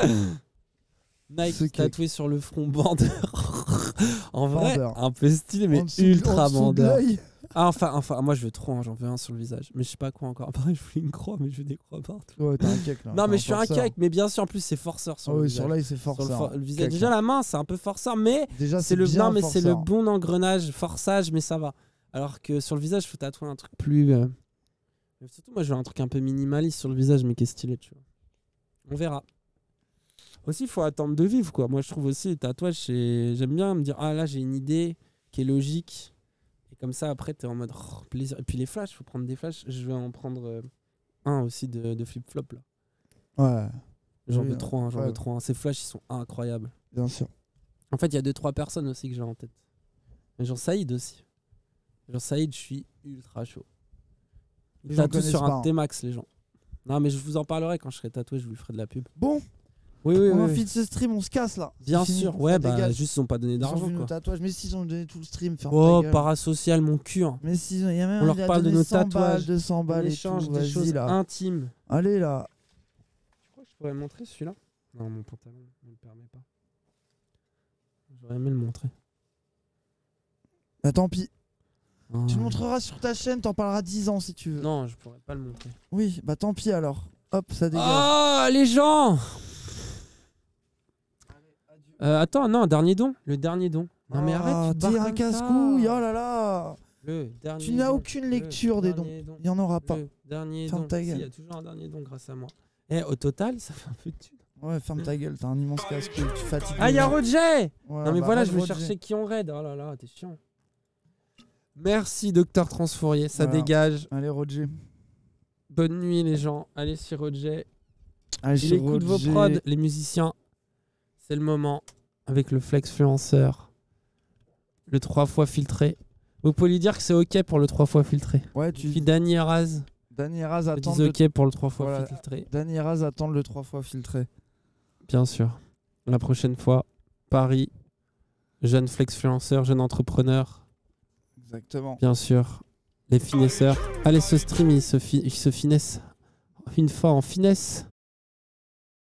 Nike tatoué sur le front bandeur. En vrai, un peu stylé, mais ultra bandeur. Enfin, moi je veux trop, j'en veux un sur le visage. Mais je sais pas quoi encore. Après, je voulais une croix, mais je veux des croix partout. Ouais, t'es un cake là. Non, mais je suis un cake, mais bien sûr, en plus, c'est forceur sur le visage. sur là, c'est forceur. Le visage. Déjà, la main, c'est un peu forceur, mais déjà, c'est le bon engrenage, forçage, mais ça va. Alors que sur le visage, il faut tatouer un truc plus. Surtout, moi, je veux un truc un peu minimaliste sur le visage, mais qui est stylé, tu vois. On verra. Aussi, il faut attendre de vivre, quoi. Moi, je trouve aussi les tatouages, j'aime bien me dire, ah là, j'ai une idée qui est logique. Et comme ça, après, t'es en mode plaisir. Et puis les flashs, il faut prendre des flashs. Je vais en prendre un aussi de flip-flop, là. Ouais. J'en veux trop un, Ces flashs, ils sont incroyables. Bien sûr. En fait, il y a 2-3 personnes aussi que j'ai en tête. Mais Jean Saïd aussi. Jean Saïd, je suis ultra chaud. Il tatoue sur un T-Max, les gens. Non, mais je vous en parlerai quand je serai tatoué, je vous ferai de la pub. Bon. Oui. On finit ce stream, on se casse là. Bien sûr, ouais, bah juste ils ont pas donné d'argent. Nos tatouages, mais s'ils ont donné tout le stream, parasocial, mon cul. Hein. Mais s'ils ont, y a même on leur parle de nos tatouages, 200 balles, on échange des choses intimes. Allez là. Je crois que je pourrais montrer celui-là. Non, mon pantalon ne me permet pas. J'aurais aimé le montrer. Bah tant pis. Tu le montreras sur ta chaîne, t'en parleras 10 ans si tu veux. Non, je pourrais pas le montrer. Oui, bah tant pis alors. Hop, ça dégage. Oh, les gens. Attends, non, dernier don. Le dernier don. Non, mais arrête. T'es un casse-couille, oh là là. Tu n'as aucune lecture des dons. Il n'y en aura pas. Dernier don. Il y a toujours un dernier don grâce à moi. Et au total, ça fait un peu de thunes. Ouais, ferme ta gueule, t'as un immense casse-couille. Tu fatigues. Ah, il y a Roger. Non, mais voilà, je vais chercher qui on raid. Oh là là, t'es chiant. Merci, Docteur Transfourier. Ça dégage. Allez, Roger. Bonne nuit, les gens. Allez sur Roger. Allez sur écoute vos prods, les musiciens. C'est le moment avec le Flexfluencer, le 3 fois filtré. Vous pouvez lui dire que c'est ok pour le 3 fois filtré. Ouais, Puis Dany et Raz. Dany et Raz attendent. Ok pour le 3 fois filtré. Dany et Raz attendent le 3 fois filtré. Bien sûr. La prochaine fois, Paris, jeune Flexfluencer, jeune entrepreneur. Exactement. Bien sûr. Les finesseurs. Allez, ce stream, il se finesse. Une fois en finesse.